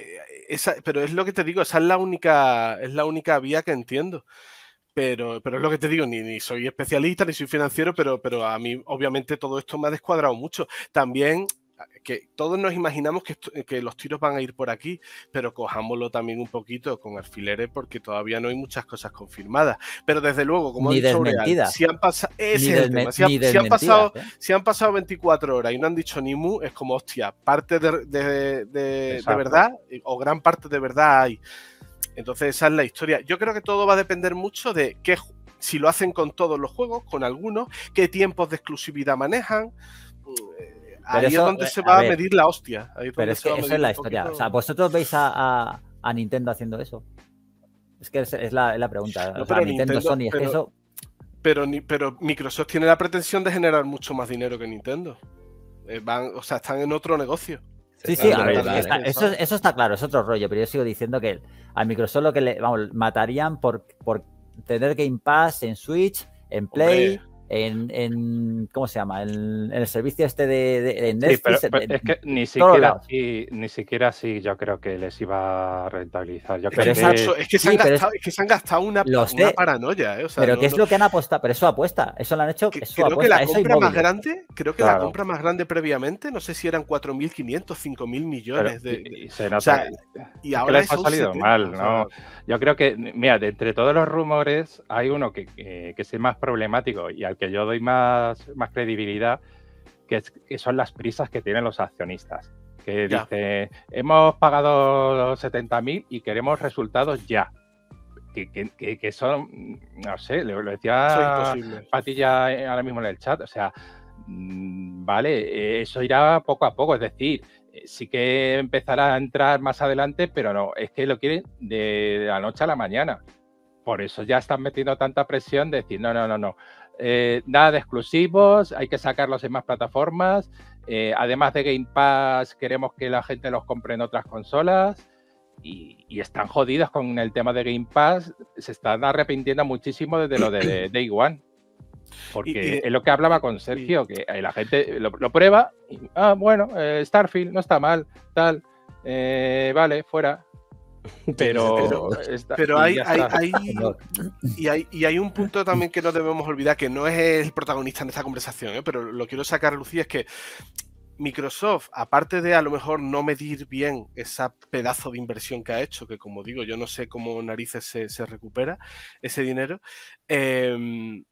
Y, esa, pero es lo que te digo, esa es la única, es la única vía que entiendo. Pero, pero es lo que te digo, ni, ni soy especialista, ni soy financiero, pero, pero a mí obviamente todo esto me ha descuadrado mucho. También que todos nos imaginamos que, esto, que los tiros van a ir por aquí, pero cojámoslo también un poquito con alfileres porque todavía no hay muchas cosas confirmadas. Pero desde luego, como
ni
ha dicho
Real,
si han, pasa ese
ni
es el tema. Si, han, si, han pasado, ¿eh? si han pasado veinticuatro horas y no han dicho ni mu, es como, hostia, parte de, de, de, de verdad o gran parte de verdad hay. Entonces esa es la historia. Yo creo que todo va a depender mucho de qué, si lo hacen con todos los juegos, con algunos, qué tiempos de exclusividad manejan. Ahí eso, es donde se va a, ver, a medir la hostia. Ahí es
pero es que eso es la historia. Poquito... O sea, ¿vosotros veis a, a, a Nintendo haciendo eso? Es que es, es, la, es la pregunta. No, o sea, Nintendo, Nintendo, Sony, es
pero,
que eso...
Pero, pero Microsoft tiene la pretensión de generar mucho más dinero que Nintendo. Eh, van, o sea, están en otro negocio.
Sí, sí, a ver, está, eso, eso está claro, es otro rollo, pero yo sigo diciendo que a Microsoft lo que le, vamos, matarían por, por tener Game Pass en Switch, en Play, en, en ¿cómo se llama? En, en el servicio este de, de, de Netflix.
Sí, pero, pero es que ni siquiera, así, ni siquiera así yo creo que les iba a rentabilizar. Yo
es,
creo
que,
que...
es, que, se han sí, gastado, es... es que se han gastado una, una paranoia. ¿eh? O sea,
pero
no,
¿qué es
no...
lo que han apostado? Pero eso apuesta, eso lo han hecho.
Que,
eso
creo
apuesta,
que la
eso
compra
inmóvil.
más grande, creo que
claro.
la compra más grande previamente, no sé si eran cuatro mil quinientos, cinco mil millones
pero,
de, de...
Y, y, se nota,
o sea, y ahora
les ha salido setenta, mal, ¿no? O sea... Yo creo que, mira, de entre todos los rumores hay uno que, que, que es el más problemático y al que yo doy más, más credibilidad, que, es, que son las prisas que tienen los accionistas. Que ya. dice, hemos pagado setenta mil y queremos resultados ya. Que, que, que son, no sé, lo, lo decía Patilla ahora mismo en el chat, o sea, vale, eso irá poco a poco, es decir, sí que empezará a entrar más adelante, pero no, es que lo quieren de, de la noche a la mañana. Por eso ya están metiendo tanta presión de decir, no, no, no, no, eh, nada de exclusivos, hay que sacarlos en más plataformas, eh, además de Game Pass queremos que la gente los compre en otras consolas y, y están jodidos con el tema de Game Pass, se están arrepintiendo muchísimo desde lo de Day One. Porque y, y, es lo que hablaba con Sergio, y, que la gente lo, lo prueba y, ah, bueno, eh, Starfield no está mal, tal, eh, vale, fuera. Pero,
Pero,
está-
pero
y
hay,
ya
hay,
está.
hay, y, hay, y hay un punto también que no debemos olvidar, que no es el protagonista en esta conversación, ¿eh? Pero lo quiero sacar a lucir, es que Microsoft, aparte de a lo mejor no medir bien esa pedazo de inversión que ha hecho, que como digo, yo no sé cómo narices se, se recupera ese dinero, eh,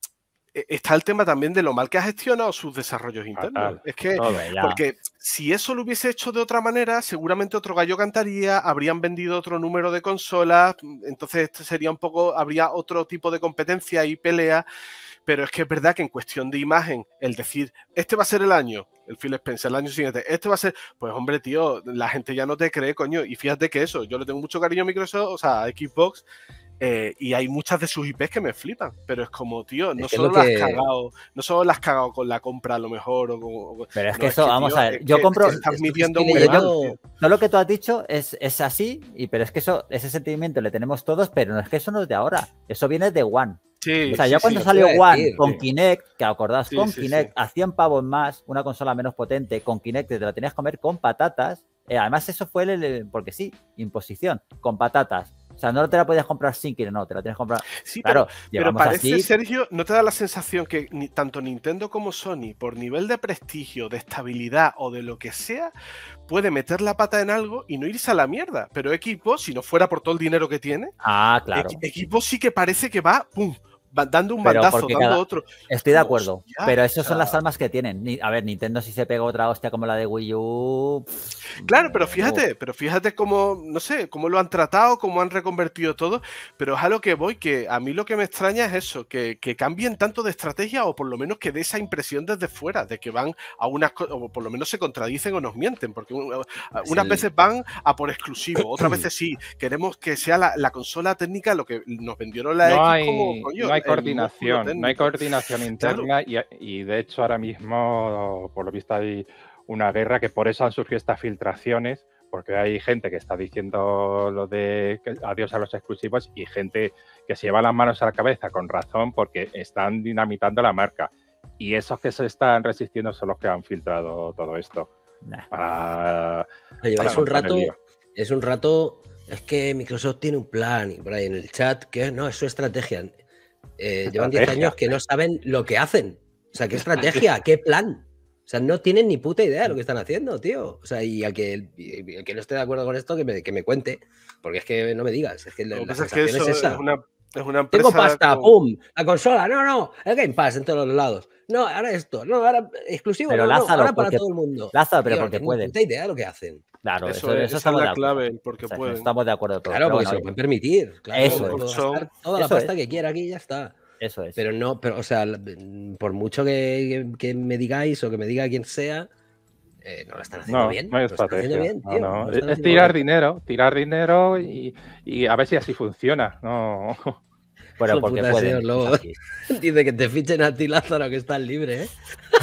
está el tema también de lo mal que ha gestionado sus desarrollos internos.
Fatal.
Es que,
Todo.
Hombre, ya.
porque si eso lo hubiese hecho de otra manera, seguramente otro gallo cantaría, habrían vendido otro número de consolas, entonces esto sería un poco, habría otro tipo de competencia y pelea, pero es que es verdad que en cuestión de imagen, el decir, este va a ser el año, el Phil Spencer, el año siguiente, este va a ser, pues hombre, tío, la gente ya no te cree, coño, y fíjate que eso, yo le tengo mucho cariño a Microsoft, o sea, a Xbox, Eh, y hay muchas de sus I Pes que me flipan, pero es como, tío, no
Es que
solo
lo
las
que-
has cagado, no solo las has cagado con la compra a lo mejor, o con- o-
Pero es
no,
que eso, vamos
tío,
a ver,
es
yo
que
compro-
te estás
Esto que
midiendo
estoy
muy
leyendo-
mal, tío.
Todo lo que tú has dicho es, es así, y, pero es que eso, ese sentimiento le tenemos todos, pero no es que eso no es de ahora, eso viene de One.
Sí,
O sea,
sí,
ya
sí,
cuando
lo-
salió
te iba a
One
decir,
con
sí.
Kinect, que acordaos,
Sí,
con
sí,
Kinect
sí.
a cien pavos más, una consola menos potente, con Kinect te la tenías que comer con patatas. Eh, además, eso fue el, el- porque sí, imposición, con patatas. O sea, no te la podías comprar sin Kinect, no, te la tienes que comprar.
Sí,
Claro,
pero, pero
llevamos
parece,
así.
Sergio, ¿no te da la sensación que ni, tanto Nintendo como Sony, por nivel de prestigio, de estabilidad o de lo que sea, puede meter la pata en algo y no irse a la mierda? Pero Xbox, si no fuera por todo el dinero que tiene,
Ah, claro.
X- Xbox sí que parece que va, pum, va dando un
Pero
bandazo,
porque
dando
cada-
otro.
Estoy de
Como,
acuerdo,
hostia,
pero
o
esas son
sea,
las almas que tienen. Ni- A ver, Nintendo si se pega otra hostia como la de Wii U. pff,
Claro, pero
eh,
fíjate, pero fíjate cómo, no sé, cómo lo han tratado, cómo han reconvertido todo, pero es a lo que voy, que a mí lo que me extraña es eso, que, que cambien tanto de estrategia o por lo menos que dé esa impresión desde fuera, de que van a unas cosas, o por lo menos se contradicen o nos mienten, porque un-
Es
unas
el-
veces van a por exclusivo, otras veces sí, queremos que sea la, la consola técnica lo que nos vendieron la
No
X
hay,
como, coño,
no hay
el músculo
coordinación, no hay
técnico.
coordinación interna y, y de hecho ahora mismo, por lo visto, hay una guerra que por eso han surgido estas filtraciones, porque hay gente que está diciendo lo de que adiós a los exclusivos y gente que se lleva las manos a la cabeza con razón porque están dinamitando la marca. Y esos que se están resistiendo son los que han filtrado todo esto.
nah.
Para,
Oye,
para
es un
montar el
rato,
lío.
es un rato, es que Microsoft tiene un plan y por ahí en el chat, que no, es su estrategia. Eh, llevan diez
Estrategia.
años que no saben lo que hacen. O sea, ¿qué estrategia? ¿Qué plan? O sea, no tienen ni puta idea de lo que están haciendo, tío. O sea, y al que, y el que no esté de acuerdo con esto, que me, que me cuente. Porque es que no me digas, es que la,
Lo que
la
pasa es que
sensación
eso
es esa.
es una, es una empresa
Tengo pasta,
con-
pum, la consola, no, no, el Game Pass en todos los lados. No, ahora esto, no, ahora exclusivo,
Pero
no, no,
Lázaro,
ahora para
porque-
todo el mundo.
Lázaro, pero
Tío,
porque
no
pueden.
tienen puta idea de lo que hacen.
Claro,
Eso
eso,
es-
eso
esa es
estamos
la
de acuerdo.
clave, el porque
O sea,
pueden.
Estamos de acuerdo todos.
Claro,
pero
porque
bueno,
se lo
oye,
pueden permitir. Claro,
Eso
puedo
es.
gastar toda la
Eso
pasta
es.
que quiera aquí y ya está.
eso es.
Pero no, pero, o sea, la- por mucho que, que- que me digáis o que me diga quien sea, eh, no lo están haciendo
No,
bien.
no hay
lo están haciendo
estrategia.
bien,
No,
tío.
no.
lo
Es,
están
es
haciendo
tirar
bien.
dinero, tirar dinero y, y a ver si así funciona. No.
Pero
Hijo
porque
puta,
pueden.
señor Lobo.
es así.
Dice que te fichen a ti, Lázaro, que estás libre, ¿eh?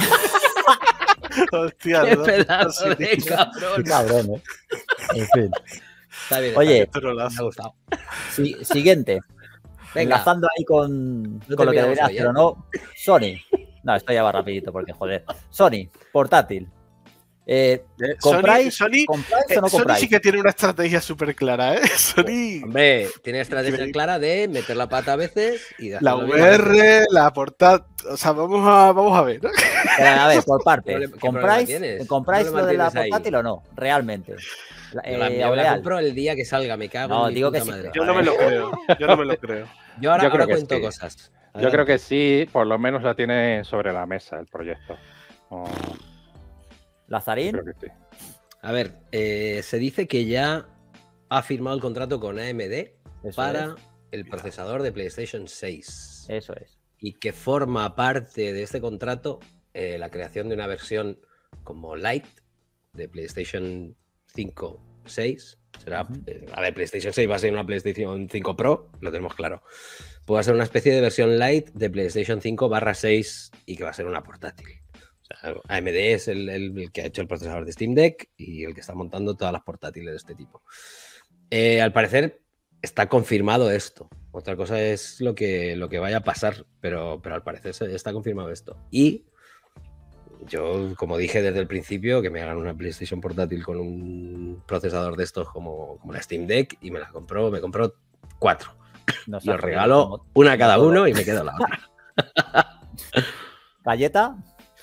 Hostia,
¡Qué
¿no?
pedazo de
Sí,
cabrón!
Cabrón, ¿eh? En fin.
Está bien,
Oye,
está
qué
bien, me ha
trolazo.
gustado.
Sí, siguiente.
Venga,
Enlazando ahí con,
No
con lo que
terminamos
debería
hoy,
hacer
¿eh?
o no. Sony. No, esto ya va rapidito porque joder. Sony, portátil. Eh,
Eh,
¿Compráis,
Sony, Sony,
¿compráis
eh,
o no
Sony
compráis?
sí que tiene una estrategia súper clara, ¿eh? Sony,
hombre, tiene estrategia
Increíble.
clara de meter la pata a veces y
la
dejarlo bien.
V R, la portátil, o sea, vamos a, vamos a ver, ¿no?
Pero, a ver, por
¿Qué
partes.
problema- qué
¿Compráis,
problema tienes?
¿compráis
¿Qué
lo
problema
de la
tienes ahí?
portátil o no? Realmente. La-
Yo la,
eh,
yo la
Aureal.
compro el día que salga, me cago
No,
en mi
digo que
puta
sí.
madre.
Yo no me lo creo, yo no me lo creo.
Yo ahora,
Yo creo
ahora
que
cuento
sí.
cosas.
Yo creo que sí, por lo menos la tiene sobre la mesa el proyecto. Oh,
Lazarín.
creo que sí.
A ver, eh, se dice que ya ha firmado el contrato con A M D
Eso
para el procesador de PlayStation seis.
Eso es.
Y que forma parte de este contrato eh, la creación de una versión como Lite de PlayStation cinco, seis. Será,
Ujú.
eh, a ver, PlayStation seis va a ser una PlayStation cinco Pro, lo tenemos claro. Puede ser una especie de versión Lite de PlayStation cinco barra seis y que va a ser una portátil. O sea, A M D es el, el- el que ha hecho el procesador de Steam Deck y el que está montando todas las portátiles de este tipo. Eh, al parecer está confirmado esto. Otra cosa es lo que, lo que vaya a pasar, pero, pero al parecer se- está confirmado esto. Y Yo, como dije desde el principio, que me hagan una PlayStation portátil con un procesador de estos como, como la Steam Deck y me la compró, me compró cuatro.
Nos
Los
ha
regalo
como-
una a cada
todo.
uno y me quedo la otra.
¿Galleta?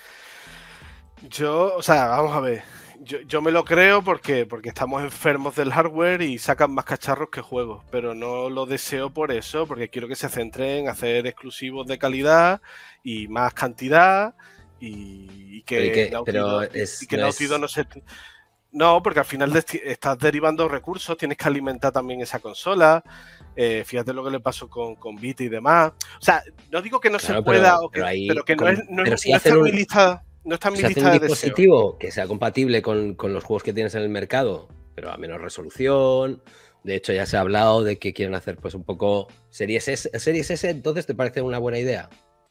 Yo, o sea, vamos a ver. Yo, yo me lo creo porque, porque estamos enfermos del hardware y sacan más cacharros que juegos, pero no lo deseo por eso, porque quiero que se centren en hacer exclusivos de calidad y más cantidad y, y que,
Pero, ¿y qué?
Naughty
Pero
Dog-
es-
y que
no
Naughty
es-
Dog no se... No, porque al final de- estás derivando recursos, tienes que alimentar también esa consola. Eh, fíjate lo que le pasó con, con Vita y demás. O sea, no digo que no
Claro,
se
pero-
pueda, o que-
pero ahí
pero que no,
con-
es, no,
pero
es-
si
no
hacen
está en
un-
mi lista, no está en mi
Se hace
lista
un
de deseos.
dispositivo que sea compatible con, con los juegos que tienes en el mercado, pero a menor resolución. De hecho, ya se ha hablado de que quieren hacer pues un poco Series S. ¿Series S entonces te parece una buena idea?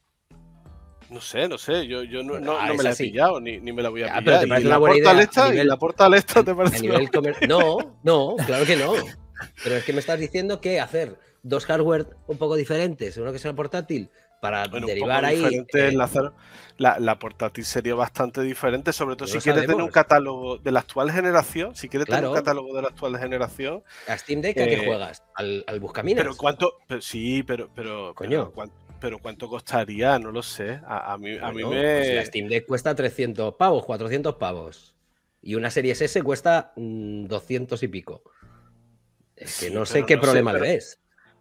No sé, no sé, yo, yo no, no-
Ah,
no
es
me la he
así.
pillado, ni, ni me la voy a
Ya, pero
pillar.
te
Y
parece
la
una buena
Portal
idea a
esta,
nivel-
y la Portal esta te
A
parece
nivel
una-
comer- No, no, claro que no. Pero es que me estás diciendo que hacer dos hardware un poco diferentes, uno que sea portátil, para
bueno, un
derivar
poco
ahí.
diferente,
eh,
enlazar- la, la portátil sería bastante diferente, sobre todo
No
si
lo
quieres tener un
sabemos.
catálogo de la actual generación, si quieres tener
Claro.
un catálogo de la actual generación,
¿A Steam Deck a qué
eh,
juegas? ¿Al, al Buscaminas?
pero cuánto, pero, sí, pero, pero,
Coño.
pero, cuán- pero cuánto costaría, no lo sé. A, a mí, a mí
Bueno,
me...
pues la Steam Deck cuesta trescientos pavos, cuatrocientos pavos. Y una Series S cuesta mm, doscientos y pico. Es que
Sí,
no sé
pero
qué
no sé,
problema
pero-
le ves.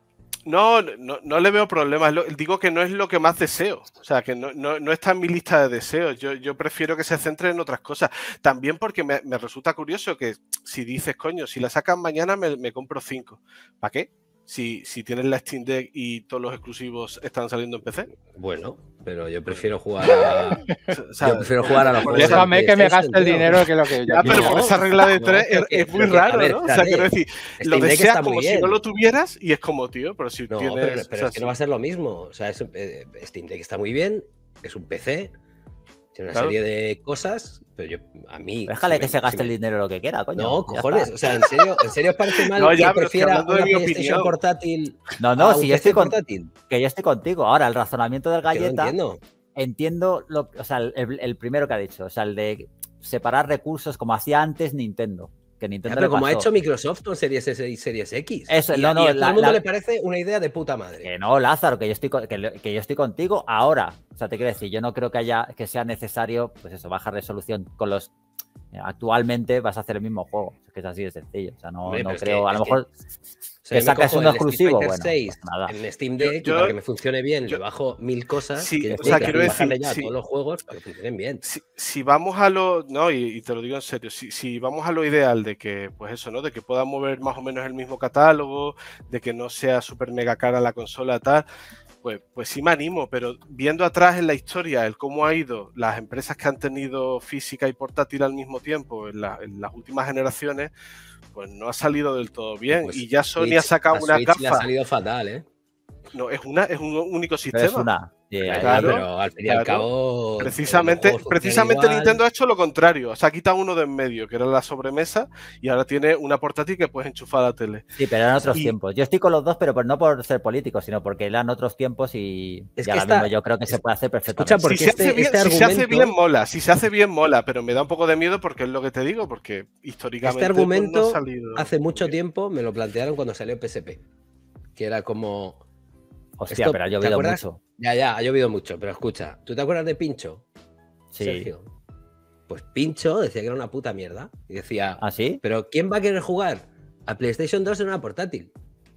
No, no, no le veo problemas. Lo- Digo que no es lo que más deseo. O sea, que no, no, no está en mi lista de deseos. Yo, yo prefiero que se centre en otras cosas. También porque me, me resulta curioso que si dices, coño, si la sacan mañana me, me compro cinco. ¿Para qué? Si, si tienes la Steam Deck y todos los exclusivos están saliendo en P C.
Bueno, pero yo prefiero jugar a.
O sea,
Yo prefiero jugar a los
por
juegos
esa-
de
Déjame que me
PlayStation,
gaste el
tío.
dinero que es lo que yo
Ya, pero
quiero.
por esa regla de
no,
tres es,
porque-
es muy
porque, a
raro,
ver,
¿no? O sea,
espérate.
quiero decir,
Steam
lo
Deck
deseas
está muy
como si
bien.
no lo tuvieras y es como, tío, pero si
No,
tienes...
pero,
o
pero
sea,
es que
si-
no va a ser lo mismo. O sea, es, eh, Steam Deck está muy bien, es un P C, tiene una
Claro.
serie de cosas, pero yo, a mí.
Déjale
si
que
me-
se
si
gaste
me-
el dinero lo que quiera, coño.
No,
ya
cojones,
está.
o sea, ¿en serio, ¿en serio os parece mal
No, ya,
que
pero estoy
prefiera
hablando de
una
mi
PlayStation
opinión.
portátil
No,
a
no,
un
si yo
P C
estoy, con-
portátil?
que yo estoy contigo. Ahora, el razonamiento del
Que no
galleta,
entiendo.
entiendo lo, o sea, el, el primero que ha dicho, o sea, el de separar recursos como hacía antes Nintendo. Que
Ya,
Nintendo
pero
le
como ha
pasó.
hecho Microsoft con Series S y Series X.
Eso,
y,
no,
a-
no,
y a
la-
todo el mundo
la-
le parece una idea de puta madre.
Que no, Lázaro, que yo estoy con- que, lo- que yo estoy contigo ahora. O sea, te quiero decir, yo no creo que haya que sea necesario, pues eso, baja resolución con los. Actualmente vas a hacer el mismo juego. Es que es así de sencillo. O sea, no,
Hombre,
no
pero es
creo.
que-
a lo
es que-
mejor
O sea,
que
yo me
sacas
cojo
uno
el Street
exclusivo,
Fighter
bueno,
seis
pues nada.
en Steam
Yo-
Deck
yo-
y para que me funcione bien
yo-
le bajo mil cosas.
Sí,
que
o sea,
que
quiero
bajarle
decir,
ya a
sí.
todos los juegos para que funcionen bien.
si, si vamos a lo, no, y, y te lo digo en serio, si, si vamos a lo ideal de que, pues eso, ¿no? De que puedan mover más o menos el mismo catálogo, de que no sea súper mega cara la consola tal, pues, pues sí me animo, pero viendo atrás en la historia el cómo ha ido las empresas que han tenido física y portátil al mismo tiempo en, la- en las últimas generaciones, pues no ha salido del todo bien.
Pues
y ya Sony
Switch-
ha sacado
a
una
Switch le ha
gafa.
salido fatal, ¿eh?
No, es una, es un único
Pero
sistema.
es una. Sí,
Ya,
ahí-
Claro,
pero al fin y al
claro.
cabo.
Precisamente,
los juegos funcionan
precisamente
igual.
Nintendo ha hecho lo contrario. Se ha quitado uno de en medio, que era la sobremesa, y ahora tiene una portátil que puedes enchufar a la tele.
Sí, pero eran otros
Y-
tiempos. Yo estoy con los dos, pero por- no por ser político, sino porque eran otros tiempos y,
Es
y
que
ahora
está-
mismo yo creo que se puede hacer perfectamente.
Escucha, porque
si se,
este-
hace bien,
este
si se hace
argumento-
bien, mola. Si se hace bien, mola. Pero me da un poco de miedo porque es lo que te digo, porque históricamente
Este
pues, no ha
argumento
salido
hace mucho
bien.
tiempo me lo plantearon cuando salió P S P. Que era como.
Hostia,
esto,
pero ha
¿te
llovido
acuerdas?
mucho.
Ya, ya, ha llovido mucho, pero escucha, ¿tú te acuerdas de Pincho?
Sí.
Sergio. Pues Pincho decía que era una puta mierda. Y decía,
¿Ah, sí?
¿pero quién va a querer jugar a PlayStation dos en una portátil?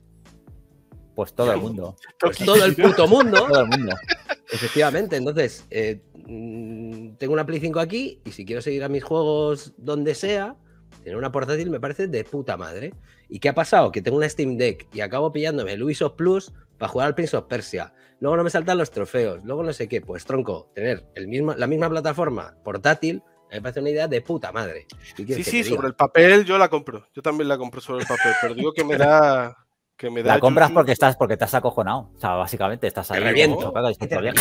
Pues todo el mundo.
Pues todo el puto mundo.
Todo el mundo.
Efectivamente, entonces, eh, mm, tengo una Play cinco aquí y si quiero seguir a mis juegos donde sea, tener una portátil me parece de puta madre. ¿Y qué ha pasado? Que tengo una Steam Deck y acabo pillándome el Ubisoft Plus para jugar al Prince of Persia. Luego no me saltan los trofeos, luego no sé qué. Pues tronco, tener el mismo, la misma plataforma portátil me parece una idea de puta madre. ¿Qué
Sí,
quieres que
sí,
te diga?
sobre el papel yo la compro. Yo también la compro sobre el papel, pero digo que me da. Que me da
La compras
yuyu.
porque estás, porque te has acojonado. O sea, básicamente estás ahí.
Te reviento.
como chocado, dices,
Te
"Joder".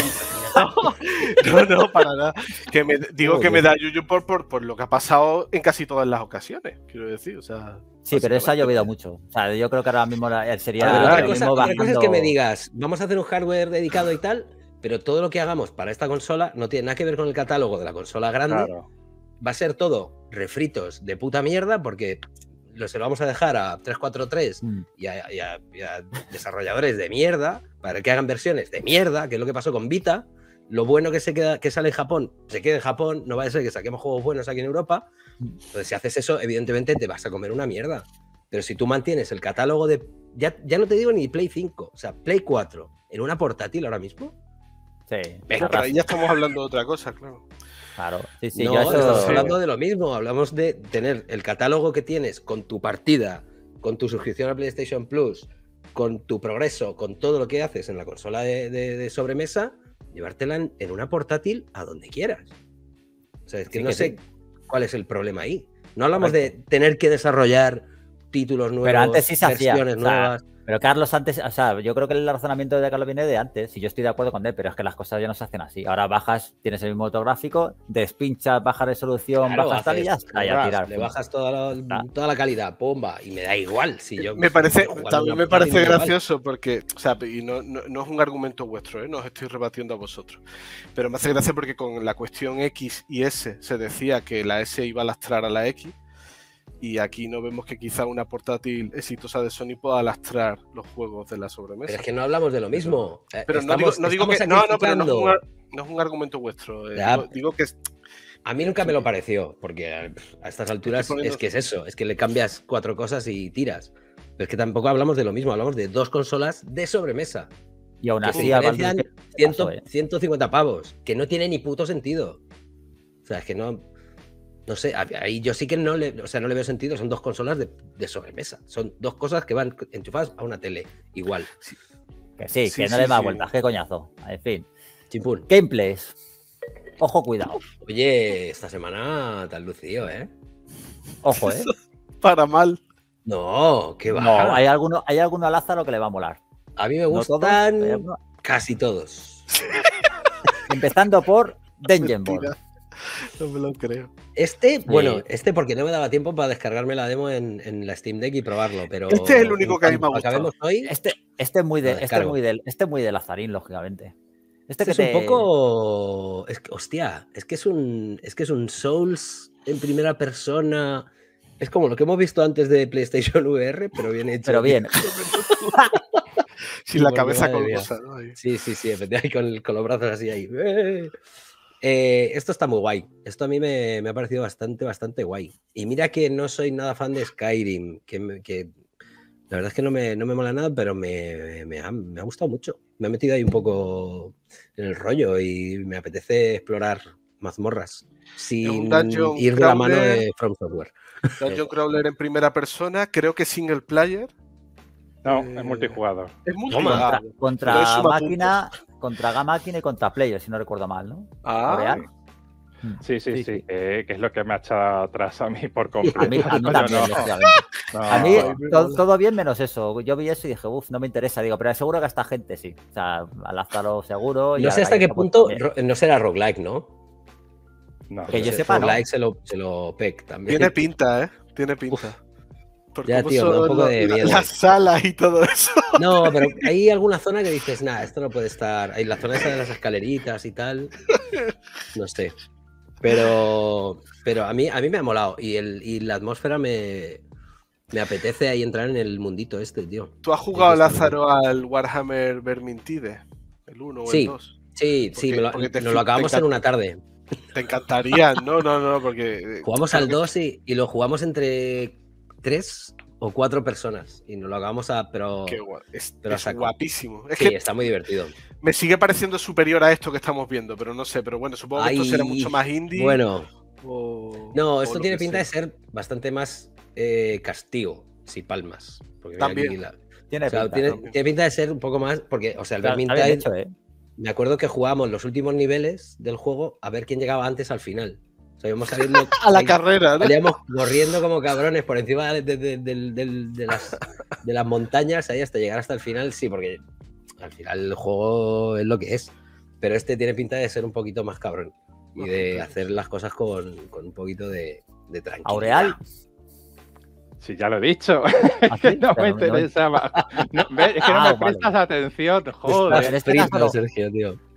No, no, para nada. Que me, digo que
Joder.
me da yuyu por, por, por lo que ha pasado en casi todas las ocasiones, quiero decir. O sea,
Sí, pero eso ha
básicamente.
llovido mucho. O sea, yo creo que ahora mismo la- sería
A ver,
ahora
otra, cosa,
mismo
otra cosa es que
bajando-
me digas, vamos a hacer un hardware dedicado y tal, pero todo lo que hagamos para esta consola no tiene nada que ver con el catálogo de la consola grande.
Claro.
Va a ser todo refritos de puta mierda porque lo, se lo vamos a dejar a trescientos cuarenta y tres
Mm.
y a, y a- y a desarrolladores de mierda para que hagan versiones de mierda, que es lo que pasó con Vita. Lo bueno que, se queda, que sale en Japón, se queda en Japón, no va a ser que saquemos juegos buenos aquí en Europa. Entonces, si haces eso, evidentemente te vas a comer una mierda. Pero si tú mantienes el catálogo de... Ya, ya no te digo ni Play cinco, o sea, Play cuatro en una portátil ahora mismo.
Sí,
Venga,
Pero ahí ya estamos hablando de otra cosa, claro.
claro. Sí, sí,
no,
yo eso-
estamos
sí.
hablando de lo mismo. Hablamos de tener el catálogo que tienes con tu partida, con tu suscripción a PlayStation Plus, con tu progreso, con todo lo que haces en la consola de, de- de sobremesa, llevártela en, en una portátil a donde quieras. O sea, es que
Sí
no
que
sé
sí.
cuál es el problema ahí. No hablamos
Correcto.
de tener que desarrollar títulos nuevos,
Pero antes sí se hacía.
versiones
o sea,
nuevas.
Pero Carlos antes, o sea, yo creo que el razonamiento de Carlos viene de antes, y yo estoy de acuerdo con él, pero es que las cosas ya no se hacen así. Ahora bajas, tienes el mismo autográfico, despinchas, baja resolución,
Claro,
bajas tal y ya
haces
está, y a
ras,
tirar.
le bajas toda la,
Ah.
toda la calidad, bomba, y me da igual. Si yo,
Me parece,
igual
también
una
me parece
portátil, me da igual.
gracioso porque, o sea, y no, no, no es un argumento vuestro, ¿eh? No os estoy rebatiendo a vosotros, pero me hace gracia porque con la cuestión X y S se decía que la S iba a lastrar a la X y aquí no vemos que quizá una portátil exitosa de Sony pueda lastrar los juegos de la sobremesa.
Pero es que no hablamos de lo mismo. Eh,
Pero no digo,
estamos-
no digo que
estamos
no, no, pero no es un,
sacrificando-
ar- no es un argumento vuestro. eh,
Ya.
Digo, digo que es-
A mí nunca me lo pareció, porque pff, a estas alturas
poniendo-
es que es eso, es que le cambias cuatro cosas y tiras. Pero es que tampoco hablamos de lo mismo, hablamos de dos consolas de sobremesa.
Y aún
Que
así,
se
a
diferencian
Baldur's Gate
cien,
pasó, ¿eh?
ciento cincuenta pavos, que no tiene ni puto sentido. O sea, es que no. No sé, a- ahí yo sí que no le, o sea, no le veo sentido, son dos consolas de, de sobremesa. Son dos cosas que van enchufadas a una tele, igual.
Que sí,
Sí,
que no
sí,
le da
sí.
vueltas, qué coñazo. En fin.
Chimpún.
Gameplays. Ojo, cuidado.
Oye, esta semana te has lucido, ¿eh?
Ojo, ¿eh?
para mal.
No, qué va.
No, hay alguno, hay alguno a Lázaro que le va a molar.
A mí me
No todos,
gustan
pero hay alguno-
casi todos.
Empezando por Dungeon Ball.
Mentira. No me lo creo.
Este, bueno,
Sí.
este porque no me daba tiempo para descargarme la demo en, en la Steam Deck y probarlo, pero
Este es el único
en
que a mí me ha
cuanto
gustado.
acabemos hoy,
Este, este es muy de,
Lo
este es
descargo.
muy del, este es muy de Lazarín, lógicamente. Este,
este
que
es un
te-
poco, es que, hostia, es que es un, es que es un Souls en primera persona. Es como lo que hemos visto antes de PlayStation V R, pero bien hecho.
Pero bien.
Sin la
Porque,
cabeza
madre mía.
colgosa, ¿no? Ahí.
Sí, sí, sí, efectivamente, con, con los brazos así ahí. ¡Eh! Eh, esto está muy guay. Esto a mí me, me ha parecido bastante, bastante guay. Y mira que no soy nada fan de Skyrim, que, me- que la verdad es que no me, no me mola nada, pero me, me ha, me ha gustado mucho. Me he metido ahí un poco en el rollo y me apetece explorar mazmorras sin
dungeon
ir de la mano
crawler.
de From Software.
Dungeon Crawler en primera persona, creo que single player.
No,
Eh,
es multijugador.
Es
Contra,
multijugador. Pero
contra
es suma
máquina, contra máquina y contra player, si no recuerdo mal, ¿no?
Ah,
Coreano.
Sí, sí, sí,
Sí, sí.
eh, que es lo que me ha echado atrás a mí por completo.
A mí, a mí
Coño,
también,
no,
lógicamente.
no,
A mí
Ay, me
to-
mola.
todo bien menos eso. Yo vi eso y dije, uff, no me interesa. Digo, pero seguro que a esta gente sí. O sea, a Lázaro seguro. y
No
a
sé hasta qué
Gallo, pues,
punto
también.
ro- no será roguelike, ¿no?
no.
Que yo
Ese
sepa, no.
roguelike se lo, se lo pec también.
tiene pinta, ¿eh? Tiene pinta. Por
Ya,
cómo
tío, me da un
son
poco
lo-
de
la-
miedo.
las salas y todo eso.
No, pero hay alguna zona que dices, nada, esto no puede estar. Hay la zona esa de las escaleritas y tal. No sé. Pero, pero a mí, a mí me ha molado. Y, el, y la atmósfera me, me apetece ahí entrar en el mundito este, tío.
¿Tú has jugado,
Sí, que está
Lázaro, al Warhammer Vermintide? ¿El uno o
Sí.
el dos?
Sí, sí,
Porque-
me lo,
porque te
nos
fli-
lo
te
acabamos en
encanta.
una tarde.
Te encantaría. No, no, no, porque.
Jugamos al dos y, y lo jugamos entre tres o cuatro personas. Y nos lo acabamos a. Pero
Qué guay. Es,
Pero a
es
saco.
guapísimo. Es
sí,
que
está muy divertido.
me sigue pareciendo superior a esto que estamos viendo, pero no sé. Pero bueno, supongo que esto
Ay,
será mucho más indie.
Bueno,
o-
no,
o
esto
lo
tiene
que
pinta de
sea.
ser bastante más eh, castigo, si palmas. Porque mira
También.
aquí la-
Tiene
o sea,
pinta.
tiene,
también.
tiene pinta de ser un poco más. Porque, o sea, el
Está- está
Vermintide,
bien hecho, ¿eh?
me acuerdo que jugábamos los últimos niveles del juego a ver quién llegaba antes al final. O sea, íbamos saliendo.
A la
ahí-
carrera, ¿no?
Salíamos corriendo como cabrones por encima de, de- de- del- del- de las, de las montañas ahí hasta llegar hasta el final, sí, porque al final el juego es lo que es. Pero este tiene pinta de ser un poquito más cabrón y
Más
de
complejo.
hacer las cosas con, con un poquito de, de tranquilidad.
Aureal.
Sí, ya lo he dicho.
¿Ah,
que
sí?
no me
Pero no-
interesaba. No, ve, es que no
Ah,
me
vale.
prestas atención,
Pues,
joder.
en este
Frito,
caso no.
Sergio, tío.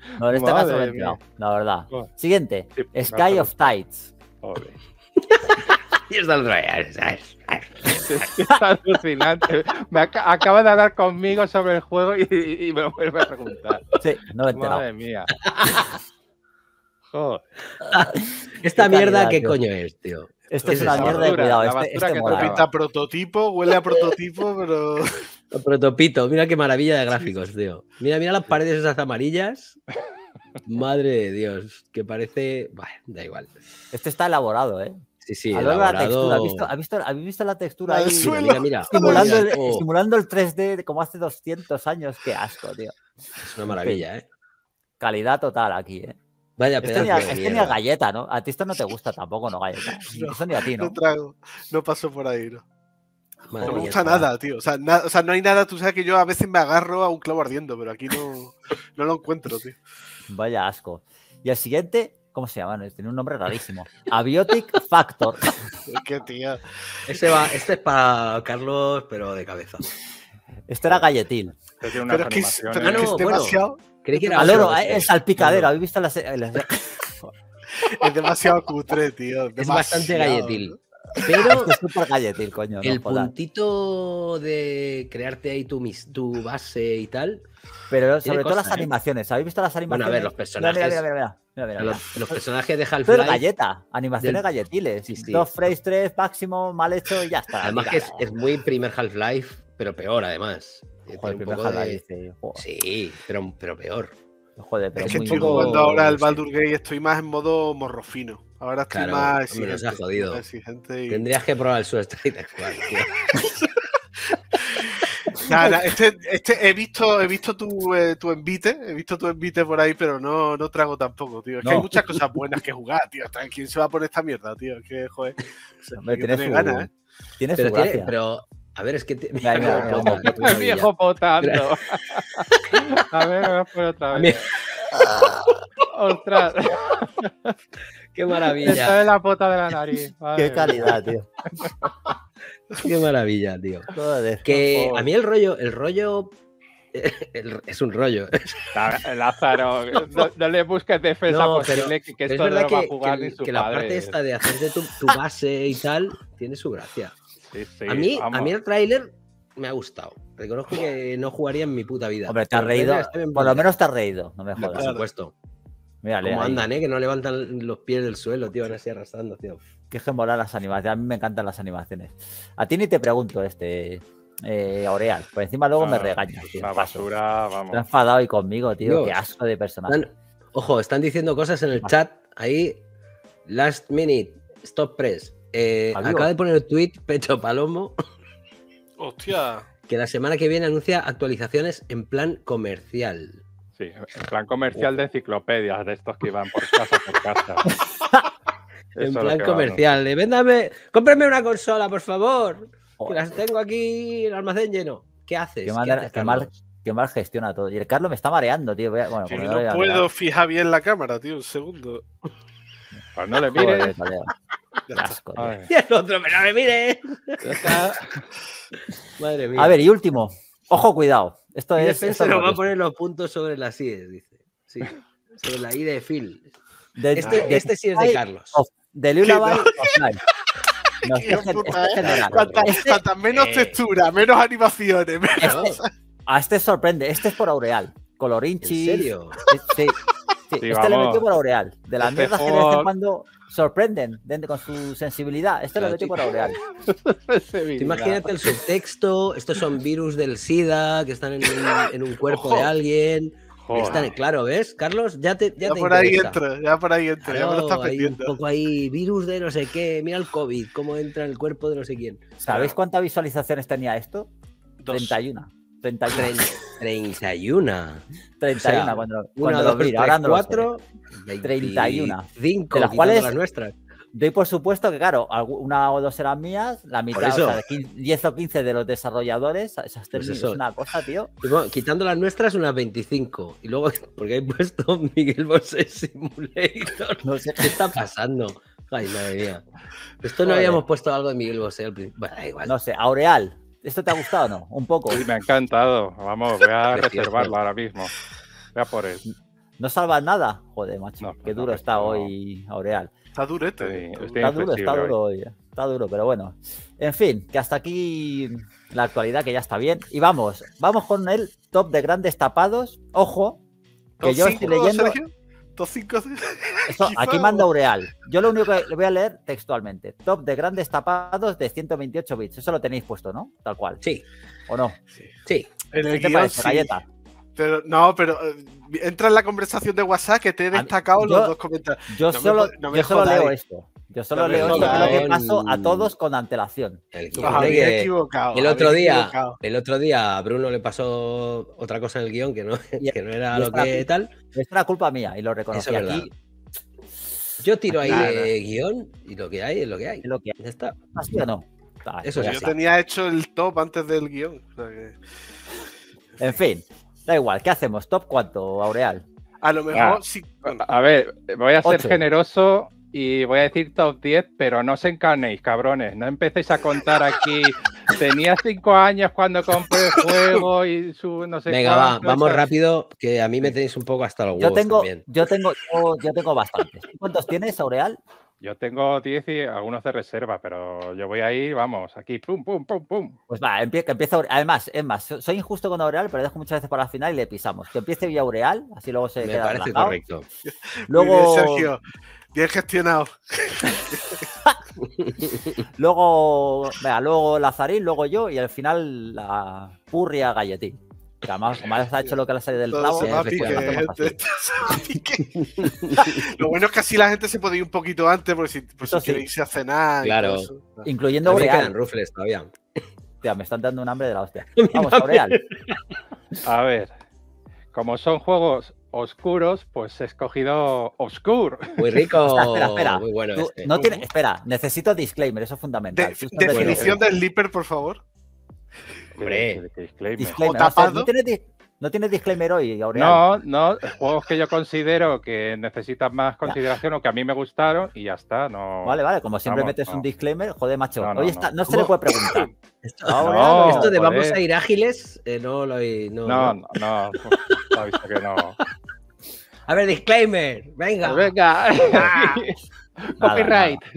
No, en este
Madre
caso me he
mía.
enterado, la verdad.
Joder.
Siguiente,
Sí, me
Sky
acuerdo.
of Tides.
Joder.
Y está el rey. ¿sabes?
Es alucinante. Me aca- acaba de hablar conmigo sobre el juego y, y- y me vuelve a preguntar.
Sí, no me he enterado.
Madre mía. Joder.
Esta
Qué
mierda,
calidad,
¿qué
tío.
coño es, tío?
Esto
¿Qué
es
es
una
esa
mierda de
basura?
cuidado.
La
Este,
basura
este
que
mola.
tocaba.
Pinta prototipo, huele a prototipo, pero.
El protopito, mira qué maravilla de gráficos, tío. Mira, mira las paredes esas amarillas. Madre de Dios, que parece. Bah, da igual.
Este está elaborado, ¿eh?
Sí, sí,
A ver la textura.
elaborado.
¿Has visto, has visto- ¿Habéis visto la textura
La
ahí?
del
Mira,
suelo.
mira, mira.
Simulando,
Mira,
el,
oh,
simulando el tres D de como hace doscientos años. Qué asco, tío.
es una maravilla, ¿eh?
Calidad total aquí, ¿eh?
Vaya
Este
pedazo
ni, a,
de
este ni a
mierda.
galleta, ¿no? A ti esto no te gusta tampoco, ¿no, galleta?
No,
Eso ni a ti, ¿no?
No trago, no paso por ahí, ¿no?
Madre
No me
mía,
gusta
chaval.
nada, tío. O sea, na- o sea, no hay nada. Tú sabes que yo a veces me agarro a un clavo ardiendo, pero aquí no, no lo encuentro, tío.
Vaya asco. Y el siguiente, ¿cómo se llama? Tiene un nombre rarísimo. Abiotic Factor.
Es que, tío.
Ese va, este es para Carlos, pero de cabeza.
Este era galletil.
Este tiene unas
Pero es que es,
animaciones.
pero es, que
Ah,
es
no, bueno.
demasiado.
Creí que era
Al
otro,
oro,
ese.
el salpicadero.
No, no.
¿Habéis visto las, las-
Es demasiado cutre, tío.
Es bastante
demasiado.
galletil. Pero
Este es súper galletil, coño.
el
no jodas.
puntito de crearte ahí tu, mis- tu base y tal.
Pero
tiene
sobre todo las
cosas, ¿eh?
animaciones. ¿Habéis visto las
Bueno,
animaciones?
a ver, los
Mira,
personajes.
Mira, mira, mira. mira, mira, mira, mira.
Los, los personajes de
Esto es
Half-Life.
galleta. Animaciones
del-
galletiles.
Sí, sí.
Dos frames, tres máximo, mal hecho y ya está.
Además que es,
Mira,
es muy primer Half-Life, pero peor además. Tiene
Joder,
un
primer
poco de-
Half-Life, dice, joder,
Sí, pero, pero peor.
joder, pero
Es que
muy
estoy
poco-
jugando ahora al
sí.
Baldur Gate y estoy más en modo morrofino. Ahora estoy
Claro,
más
hombre, nos ha
exigente.
jodido.
más exigente y-
Tendrías que probar el Suicide Squad, tío.
Nah, nah, este, este, he visto, he visto tu, eh, tu envite, he visto tu envite por ahí, pero no, no trago tampoco, tío. Es que
No.
hay muchas cosas buenas que jugar, tío. ¿Quién se va a poner esta mierda, tío? Es que, joder,
Hombre,
hay que
tiene
tener
su,
ganas, ¿eh?
tiene
Pero,
su
tiene-
gracia.
pero, a ver, es que. te-
Mira, mira, mira,
cómo
mira.
pota, qué
El
maravilla.
viejo potando. A ver, vamos por otra
A mí-
vez. Ostras,
Qué
está
maravilla,
en la pota de la nariz. Madre
Qué
mía.
calidad, tío.
qué maravilla, tío.
Joder.
Que
favor.
a mí el rollo, el rollo. el- es un rollo.
La- Lázaro, no, no le busques defensa
No, pero
posible, que, que
es
esto no
verdad
lo va a
que,
jugar
que-
ni su
que la
padre.
parte esta de hacerte tu, tu base y tal tiene su gracia.
Sí, sí,
a, mí, a
vamos.
mí el tráiler me ha gustado. Reconozco que no jugaría en mi puta vida.
Hombre, te has
Pero el
reído.
tráiler está bien
Por lo
planteado.
menos te has reído. No me
Hombre,
jodas.
por supuesto.
Mírale,
Como
ahí.
andan, ¿eh? Que no levantan los pies del suelo, tío. Van así arrastrando, tío.
Que es que mola las animaciones. A mí me encantan las animaciones. A ti ni te pregunto este. Eh, Aureal. Por encima luego me
Ah,
regañas, tío.
La
Paso.
basura,
Te has
vamos.
enfadado y conmigo, tío.
Dios.
Qué asco de personaje.
Están- ojo, están diciendo cosas en el chat. Ahí, last minute, stop press. Eh,
Adiós.
acaba de poner el tweet Pecho Palomo
Hostia.
que la semana que viene anuncia actualizaciones en plan comercial.
Sí, en plan comercial de enciclopedias, de estos que iban por casa por casa.
En
Eso es lo
plan
que va, ¿no?
comercial. De véndame, cómprame una consola, por favor. Que
Joder,
las tengo aquí en el almacén lleno. ¿Qué haces?
Qué
¿Qué
mal-
haces,
qué mal-
Carlos?
qué mal gestiona todo. Y el Carlos me está mareando, tío. Voy a- Bueno,
Que
como
no
lo voy a
puedo
mirar.
fijar bien la cámara, tío. Un segundo.
Pues no le
Joder,
mires.
Tadeo,
Ya
qué
está.
asco, tío.
Ay,
Y el otro, pero no me mire. Madre mía.
A ver, y último. Ojo, cuidado. Esto
Y
es.
Defensa
esto es
nos va a
molesto.
poner los puntos sobre las IES, dice. Sí, sobre la I de Phil.
De-
Este,
de-
este sí es de Carlos.
of- de Lullaby
no?
of Life. No, este
Qué
es gen-
puta,
este es
¿eh?
general.
Cuanta,
Este-
cuanta menos
eh.
textura, menos animaciones. menos-
este- a este sorprende. Este es por Aureal.
¿En
Colorinchi.
serio?
Sí, sí.
Sí,
Este le
vamos.
metió por Aureal. De las
Este
mierdas que de vez
juego-
en cuando sorprenden de- con su sensibilidad. Este lo
Claro,
metió
chico.
por Aureal.
Tú
Tú imagínate el subtexto. Estos son virus del SIDA que están en un, en un cuerpo
Ojo.
de alguien.
Joder.
Están, claro, ¿ves, Carlos? Ya te, ya
Ya
te
por ahí
interesa.
entra, ya por ahí entra, ya me lo
Claro,
estás
hay un
vendiendo.
poco ahí, virus de no sé qué. Mira el COVID, cómo entra en el cuerpo de no sé quién.
¿Sabéis cuántas visualizaciones tenía esto?
Dos.
treinta y uno. treinta y uno.
treinta y uno.
treinta y uno
O sea,
cuando,
Una,
cuando
dos,
lo vi,
tres,
ahora no lo sé.
cuatro,
treinta y uno.
cinco,
De las cuales-
las nuestras.
Doy por supuesto que, claro, algu- una o dos eran mías, la mitad, o
eso.
sea, de quince, diez o quince de los desarrolladores. Esas
Pues
termi-
eso.
es una cosa, tío.
Y bueno, quitando las nuestras, unas veinticinco. Y luego, porque he puesto Miguel Bosé Simulator.
No sé.
¿Qué está pasando? Ay, madre mía. Esto no
Joder.
habíamos puesto algo de Miguel Bosé al principio. Bueno, da igual.
No sé, Aureal. ¿Esto te ha gustado o no? Un poco.
Sí, me ha encantado. Vamos, voy a
Precioso.
reservarlo ahora mismo. Voy a por él.
¿No salvas nada? Joder, macho,
No,
qué
no,
duro
esto
está
no.
hoy Aureal.
Está durete.
Sí,
está
estoy-
durete.
Está duro, está
inflexible
duro hoy. Está duro, pero bueno. En fin, que hasta aquí la actualidad, que ya está bien. Y vamos, vamos con el top de grandes tapados. Ojo, que
¿Top
yo estoy
cinco,
leyendo.
Sergio? ¿Top cinco?
Eso,
Quizá,
aquí
o-
manda Aureal. Yo lo único que le voy a leer textualmente. Top de grandes tapados de ciento veintiocho bits. Eso lo tenéis puesto, ¿no? Tal cual.
Sí,
¿O no?
sí.
En el
¿Qué te
guión,
parece,
sí.
Galleta?
Pero no, pero eh, entra en la conversación de WhatsApp que te he
A mí-
destacado
yo-
los dos comentarios.
Yo
No me
solo,
jo- no me
yo solo leo
jodáis.
esto. Yo solo
No me
leo esto, que es lo que
jodáis.
paso a todos con antelación.
El
Os
guión de
habéis
que-
equivocado.
el
os
otro
habéis
día,
equivocado.
el otro día a Bruno le pasó otra cosa en el guión que no,
Y-
que no era
y
lo
esta-
que tal.
Es una culpa mía y lo reconocí.
Eso es
Aquí
Yo tiro ahí
Claro.
de guión y lo que hay es lo que hay.
es lo que
Ya está.
¿Así o no? Ah,
Eso
pues ya
sí.
Yo
está.
tenía hecho el top antes del guión. O sea que-
En fin, da igual. ¿Qué hacemos? ¿Top cuánto, Aureal?
A lo mejor
Ah.
sí. bueno,
A ver, voy a ser
Ocho.
generoso y voy a decir top diez, pero no os encarnéis, cabrones. No empecéis a contar aquí. Tenía cinco años cuando compré el juego y su no sé
Venga, va,
cuánto,
vamos
esa-
rápido, que a mí me tenéis un poco hasta los
Yo
huevos
tengo,
también.
yo tengo, yo, yo tengo bastantes. ¿Cuántos tienes, Aureal?
Yo tengo diez y algunos de reserva, pero yo voy a ir, vamos, aquí, pum, pum, pum, pum.
Pues va, empie- que empieza Aureal. Además, es más, so- soy injusto con Aureal, pero dejo muchas veces para la final y le pisamos. Que empiece hoy Aureal, así luego se
Me
queda
parece
relajado.
correcto.
Luego,
muy bien, Sergio. Bien gestionado.
luego, venga, luego Lazarín, luego yo y al final la Purria Galletín. Que además, como has hecho lo que le ha salido del
Todo
clavo,
se va a
pues
pique,
lo hacemos así.
gente, se va a pique. Lo bueno es que así la gente se puede ir un poquito antes, porque si, por
Eso
si quiere
sí.
irse a cenar. y
Claro.
todo eso.
Incluyendo
A mí me quedan
Aureal.
rufles todavía.
Hostia, me están dando un hambre de la hostia. Vamos, Aureal.
A ver, como son juegos oscuros, pues he escogido Obscure.
Muy rico.
Espera, espera, espera.
Muy bueno
Tú-
este.
no tiene, espera, necesito disclaimer, eso es fundamental.
De-
Tú siempre
definición
tienes-
del Leaper, por favor.
Hombre.
Disclaimer.
disclaimer.
O
o sea,
tapado.
no, tienes, di- no tienes disclaimer hoy, Aureal.
No, no, juegos que yo considero que necesitan más consideración o que a mí me gustaron y ya está. No,
Vale, vale, como siempre
Vamos,
metes
no.
un disclaimer, joder, macho.
No, no,
hoy
no.
está, no se
¿Cómo?
le puede preguntar.
Esto,
Aureal,
No,
esto de
joder.
vamos a ir ágiles, eh, no lo he- no,
No,
no.
no, no, ha visto que no.
A ver, disclaimer. Venga.
Venga, copyright.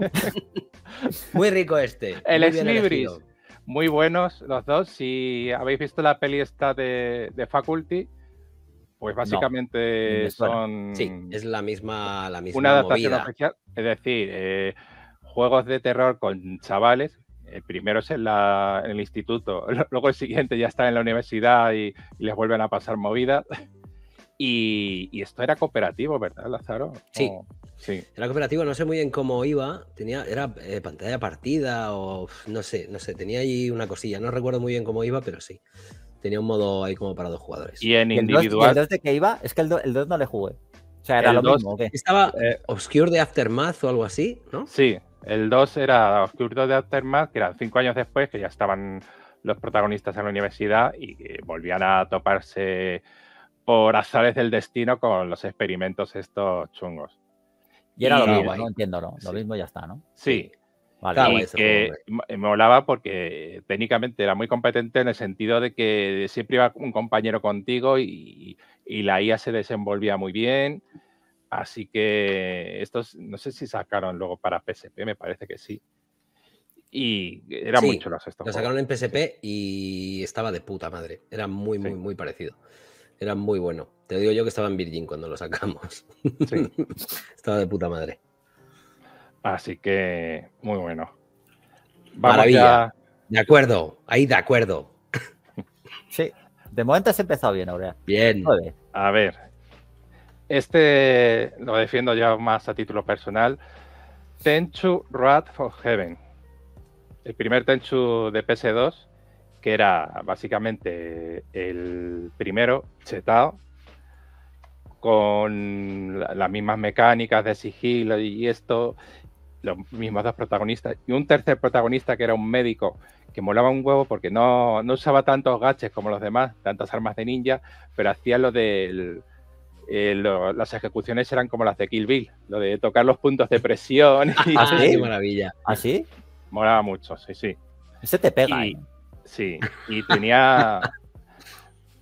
Muy rico este.
El
muy bien
Ex Libris.
elegido.
Muy buenos los dos. Si habéis visto la peli esta de, de Faculty, pues básicamente
me suena.
son
Sí, es la misma, la misma
una adaptación
movida.
oficial. Es decir, eh, juegos de terror con chavales. El primero es en, la- en el instituto, luego el siguiente ya está en la universidad y, y les vuelven a pasar movidas. Y, y esto era cooperativo, ¿verdad, Lázaro?
Sí.
O- sí.
Era cooperativo, no sé muy bien cómo iba. Tenía, era eh, pantalla partida o no sé, no sé, tenía ahí una cosilla. No recuerdo muy bien cómo iba, pero sí. Tenía un modo ahí como para dos jugadores.
Y en
¿Y el dos,
individual.
¿y el dos de qué iba? Es que el dos el dos no le jugué. O sea, era
El
lo
dos
mismo, ¿o qué?
Estaba
eh,
Obscure de Aftermath o algo así, ¿no?
Sí, el dos era Obscure de Aftermath, que eran cinco años después, que ya estaban los protagonistas en la universidad y que volvían a toparse por azares del destino con los experimentos estos chungos.
Y era lo
y-
mismo,
guay.
¿no? Entiendo, ¿no? Lo
Sí.
mismo y ya está, ¿no?
Sí,
Vale.
Claro,
y
guay ese
que
juego,
mo- me molaba porque técnicamente era muy competente en el sentido de que siempre iba un compañero contigo y, y la I A se desenvolvía muy bien. Así que estos, no sé si sacaron luego para P S P, me parece que sí. Y eran
Sí,
muy chulos estos
Lo
juegos.
sacaron en P S P y estaba de puta madre. Era muy, muy,
Sí.
muy parecido. Era muy bueno. Te digo yo que estaba en Virgin cuando lo sacamos.
Sí.
Estaba de puta madre.
Así que muy bueno. Vamos
Maravilla.
ya-
De acuerdo, ahí de acuerdo.
Sí. De momento has empezado bien, Aureal.
Bien.
nueve.
A ver. Este lo defiendo ya más a título personal. Tenchu Wrath for Heaven. El primer Tenchu de P S dos, que era básicamente el primero chetado, con la- las mismas mecánicas de sigilo y esto, los mismos dos protagonistas, y un tercer protagonista que era un médico que molaba un huevo porque no, no usaba tantos gaches como los demás, tantas armas de ninja, pero hacía lo del... eh, lo- las ejecuciones eran como las de Kill Bill, lo de tocar los puntos de presión y
¿Ah, sí?
Qué maravilla.
¿Ah, sí?
molaba mucho, sí, sí.
Ese te pega,
Y,
¿eh?
sí, y tenía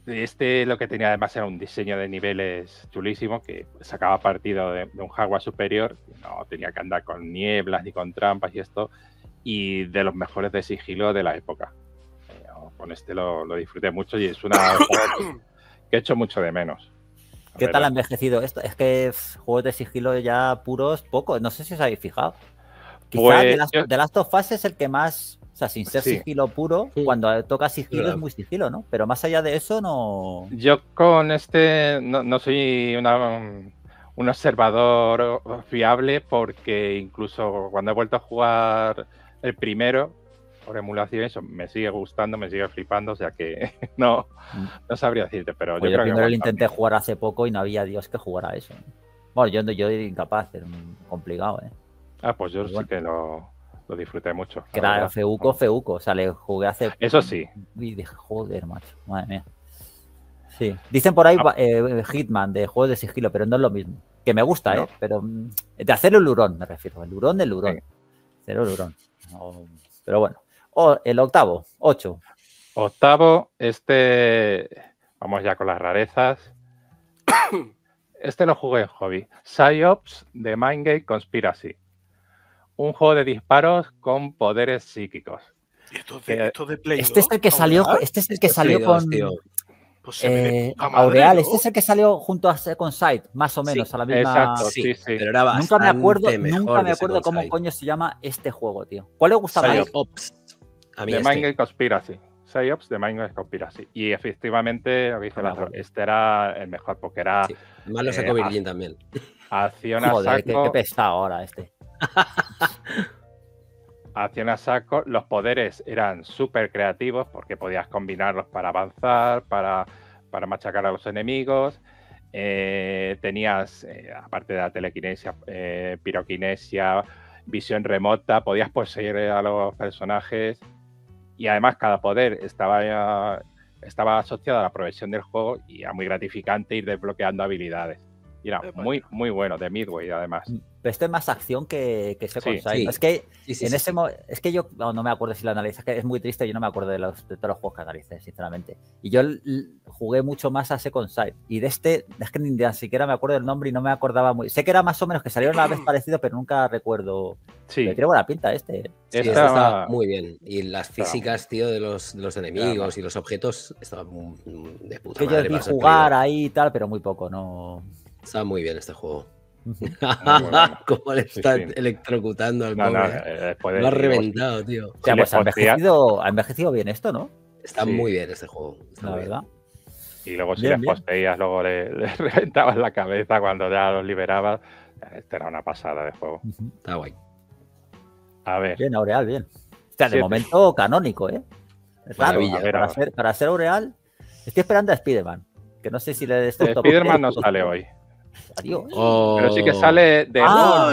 Este lo que tenía además era un diseño de niveles chulísimo que sacaba partido de, de un hardware superior, no tenía que andar con nieblas ni con trampas y esto, y de los mejores de sigilo de la época. Eh, con este lo, lo disfruté mucho y es una que he hecho mucho de menos.
¿Qué tal ha envejecido esto? Es que pff, juegos de sigilo ya puros, pocos. No sé si os habéis fijado. Quizá
Pues
de, las,
yo-
de Last of Us es el que más, o sea, sin ser
Sí.
sigilo puro,
Sí.
cuando toca sigilo
Claro.
es muy sigilo, ¿no? Pero más allá de eso no...
Yo con este no, no soy una, un observador fiable porque incluso cuando he vuelto a jugar el primero por emulación, eso me sigue gustando, me sigue flipando, o sea que no, no sabría decirte, pero
Pues
yo
yo
creo que
primero lo
aguanta
intenté
bien.
jugar hace poco y no había Dios que jugara eso. Bueno, yo, yo era incapaz, era un- complicado, ¿eh?
Ah, pues yo
Pues
sí
bueno.
que lo, lo disfruté mucho.
Que
la
era
verdad.
feuco, feuco. O sea, le jugué hace...
Eso sí.
Y dije, joder, macho, madre mía. Sí. Dicen por ahí
Ah.
eh, Hitman de juegos de sigilo, pero no es lo mismo. Que me gusta,
No.
¿eh? Pero mm, de hacer el hurón, me refiero. El hurón del hurón.
Sí.
Hacer el hurón. No, pero bueno. O el octavo, ocho.
Octavo, este. Vamos ya con las rarezas. Este lo jugué en hobby. Psyops de Mindgate Conspiracy. Un juego de disparos con poderes psíquicos.
¿Y esto de,
Que-
esto de Play
Este es el que
dos,
salió,
Aureal?
este es el
Este
que
es
salió
Play dos,
con
tío.
Pues se ve de
eh,
puta madre,
Aureal.
¿no?
Este es el que salió junto a Second Sight, más o menos,
Sí,
a la misma.
exacto.
Sí,
sí, sí.
pero era bastante
Nunca me acuerdo,
mejor
nunca me
que
acuerdo
Second
cómo
Sight.
coño se llama este juego, tío. ¿Cuál le gusta más?
Psyops. A mí
De
este.
Mindgate Conspiracy. Psyops de Mindgate Conspiracy. Y efectivamente, lo que dice
No me
el otro,
acuerdo.
este era el mejor porque era
Sí. Más lo
eh,
sacó
a-
Virgin también.
acción a
Joder, qué,
saco.
qué pesado ahora este.
Acción a saco, los poderes eran súper creativos porque podías combinarlos para avanzar, para, para machacar a los enemigos. Eh, tenías, eh, aparte de la telequinesia, eh, piroquinesia, visión remota, podías poseer a los personajes y además cada poder estaba, estaba asociado a la progresión del juego y era muy gratificante ir desbloqueando habilidades. Y era
Eh,
muy,
bueno.
muy bueno, de Midway además.
Pero esto es más acción que, que Second
Sí,
Sight.
sí.
Es que
Sí, sí,
en
sí,
ese
sí.
mo- es que yo no, no me acuerdo si lo analicé, es que es muy triste, yo no me acuerdo de, los, de todos los juegos que analicé, sinceramente. Y yo l- l- jugué mucho más a Second Sight. Y de este, es que ni ni siquiera me acuerdo del nombre y no me acordaba muy. Sé que era más o menos que salieron a la vez parecido, pero nunca recuerdo.
Sí,
Me tiene buena pinta este.
Sí,
Esta-
este estaba muy bien. Y las
estaba
físicas, tío, de los, de los enemigos
Además.
y los objetos estaban muy- de puta
Que yo
madre.
vi
para ser
jugar
Play
ahí y tal, pero muy poco, no.
dos. Estaba muy bien este juego.
muy bueno.
Cómo le
Sí,
está
sí.
electrocutando al
No, no,
pobre.
eh, después de-
Lo ha
y luego-
reventado, tío.
O sea,
le
pues ha
postea-
envejecido, ha envejecido bien esto, ¿no?
Está
Sí.
muy bien este juego. Está
La
muy bien.
verdad.
Y luego si
Bien,
les
bien.
posteías, luego le, le reventabas la cabeza cuando ya los liberabas. Este era una pasada de juego.
Ujú.
Está guay.
A ver,
Bien, Aureal, bien. O sea, de
Siete.
momento canónico, ¿eh? Es raro.
Maravilla.
A ver,
para,
a ver.
ser, para ser Aureal, estoy esperando a Spider-Man. Que no sé si le este
eh, Spider-Man no sale hoy.
Adiós.
Pero sí que
Oh.
sale de
Ah,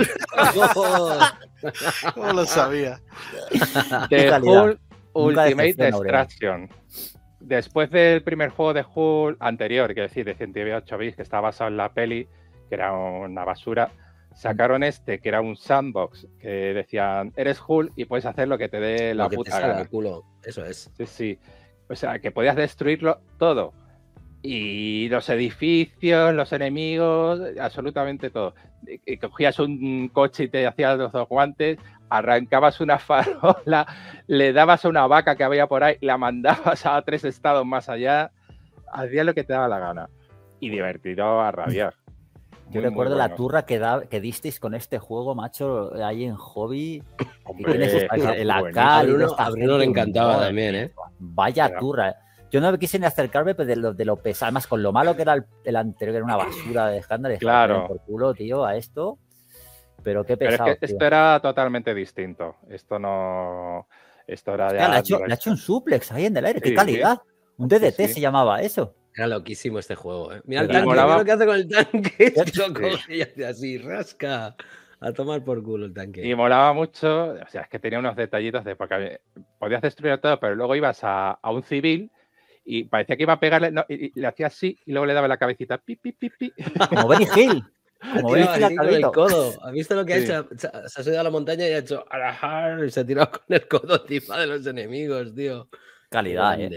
¿Cómo lo sabía?
de
qué calidad.
Hulk
Nunca
Ultimate
decepciona, Aureal.
Extraction. Después del primer juego de Hulk anterior, quiero decir, de ciento ocho bits, que estaba basado en la peli, que era una basura, sacaron este, que era un sandbox, que decían, eres Hulk y puedes hacer lo que te dé la
Lo que te
puta
salga
gana.
el culo. Eso es.
Sí, sí. O sea, que podías destruirlo todo. Y los edificios, los enemigos, absolutamente todo. Y cogías un coche y te hacías los dos guantes, arrancabas una farola, le dabas a una vaca que había por ahí, la mandabas a tres estados más allá, hacías lo que te daba la gana. Y divertido a rabiar.
Yo
Muy, muy
recuerdo la
bueno.
turra que, da, que disteis con este juego, macho, ahí en hobby. Y
Hombre,
tienes esta-
era
el
buenísimo.
Acal y
A Bruno-
esta
a Bruno le
gente,
encantaba
madre
también,
mía,
¿eh?
Vaya
Era-
turra. Yo no me quise ni acercarme pero de lo, de lo pesado. Además, con lo malo que era el, el anterior, que era una basura de escándalo.
Claro.
Por culo, tío, a esto. Pero qué
Pero es
pesado.
que
tío.
esto era totalmente distinto. Esto no. Esto era
Hostia,
ya.
le, ha hecho, le ha hecho un suplex ahí en el aire. ¡Qué
Sí,
calidad! Un D D T
sí.
se llamaba eso.
Era loquísimo este juego. ¿eh? Mira el
Pero
tanque,
molaba-
mira lo que hace con el tanque.
Sí.
Lo coge y hace así, rasca. A tomar por culo el tanque.
Y molaba mucho, o sea, es que tenía unos detallitos de porque podías destruir todo, pero luego ibas a, a un civil y parecía que iba a pegarle, no, y, y le hacía así y luego le daba la cabecita, pi, pi, pi, pi.
Como Benny Hill. Como Benny
Tiraba
Hill
así con el
acabito.
codo. ¿Has visto lo que
Sí.
ha hecho? Se se ha subido a la montaña y ha hecho alajar y se ha tirado con el codo encima de los enemigos, tío.
Calidad,
Qué
eh.
grande.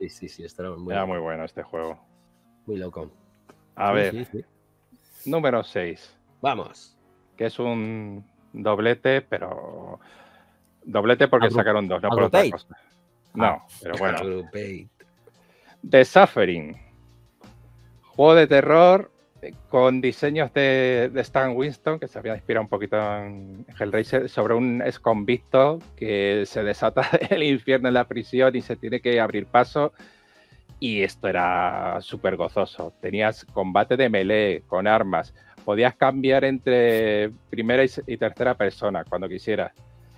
Sí, sí, sí, esto era muy,
Era
loco,
muy bueno este juego.
muy loco.
A
Sí,
ver,
sí, sí.
número seis,
Vamos.
que es un doblete, pero... Doblete porque
Agru-
sacaron dos, no por otra
Agrupate.
cosa. No,
Ah.
pero bueno.
Agrupate.
The Suffering. Juego de terror eh, con diseños de, de Stan Winston, que se había inspirado un poquito en Hellraiser, sobre un ex convicto que se desata el infierno en la prisión y se tiene que abrir paso. Y esto era súper gozoso. Tenías combate de melee con armas. Podías cambiar entre primera y, y tercera persona cuando quisieras.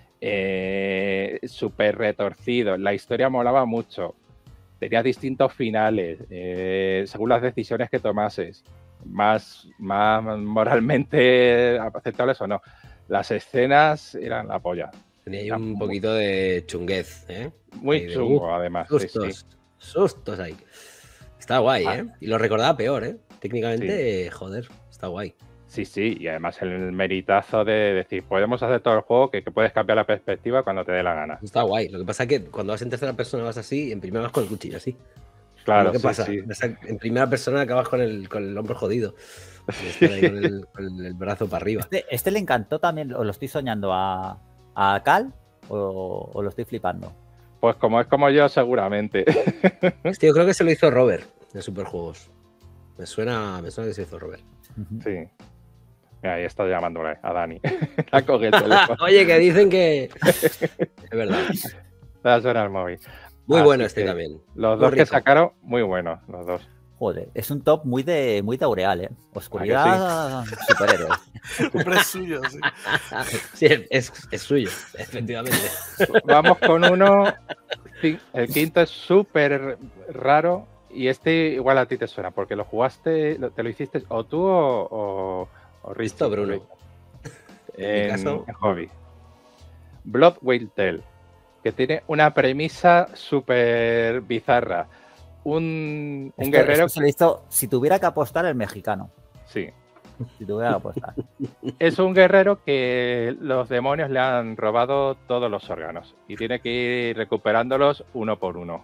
Eh, súper retorcido. La historia molaba mucho. Tenías distintos finales eh, según las decisiones que tomases, más, más moralmente aceptables o no. Las escenas eran la polla.
Tenía ahí
Era
un
muy-
poquito de chunguez, ¿eh?
Muy
Ahí de,
chungo,
uh,
además. Sí,
Sustos,
sí.
sustos ahí. Está guay,
Ah.
¿eh? Y lo recordaba peor, ¿eh? Técnicamente, eh, joder, está guay.
Sí, sí, y además el meritazo de decir, podemos hacer todo el juego, que, que puedes cambiar la perspectiva cuando te dé la gana.
Está guay. Lo que pasa es que cuando vas en tercera persona vas así, en primera vas con el cuchillo así.
Claro,
¿Qué
sí,
pasa?
sí.
Vas a- En primera persona acabas con el, con el hombro jodido. Y estar ahí con, el, con el brazo para arriba.
Este, este le encantó también, o lo estoy soñando a, a Cal, o, o lo estoy flipando.
Pues como es como yo, seguramente.
Hostia, yo creo que se lo hizo Robert de Superjuegos. Me suena, me suena que se hizo Robert.
Ujú.
Sí. Mira, ahí está llamándole a Dani. La coge el teléfono.
Oye, que dicen que. Es verdad.
Te da suena el móvil.
Muy
Así
bueno este
que
también.
Los
Muy
dos que
rico.
sacaron, muy buenos, los dos.
Joder, es un top muy de muy de Aureal, ¿eh? Oscuridad, superhéroes.
Hombre, es suyo, sí.
Sí, es, es suyo, efectivamente.
Vamos con uno. ci- El quinto es súper raro. Y este igual a ti te suena, porque lo jugaste, lo- te lo hiciste o tú o, o, o Richie,
Esto, Bruno. En mi
En,
caso-
en Hobby. Blood Will Tell, que tiene una premisa súper bizarra. Un, un
Esto-
guerrero.
esto se lo hizo, si tuviera que apostar, el mexicano.
Sí.
Si tuviera que apostar.
Es un guerrero que los demonios le han robado todos los órganos y tiene que ir recuperándolos uno por uno.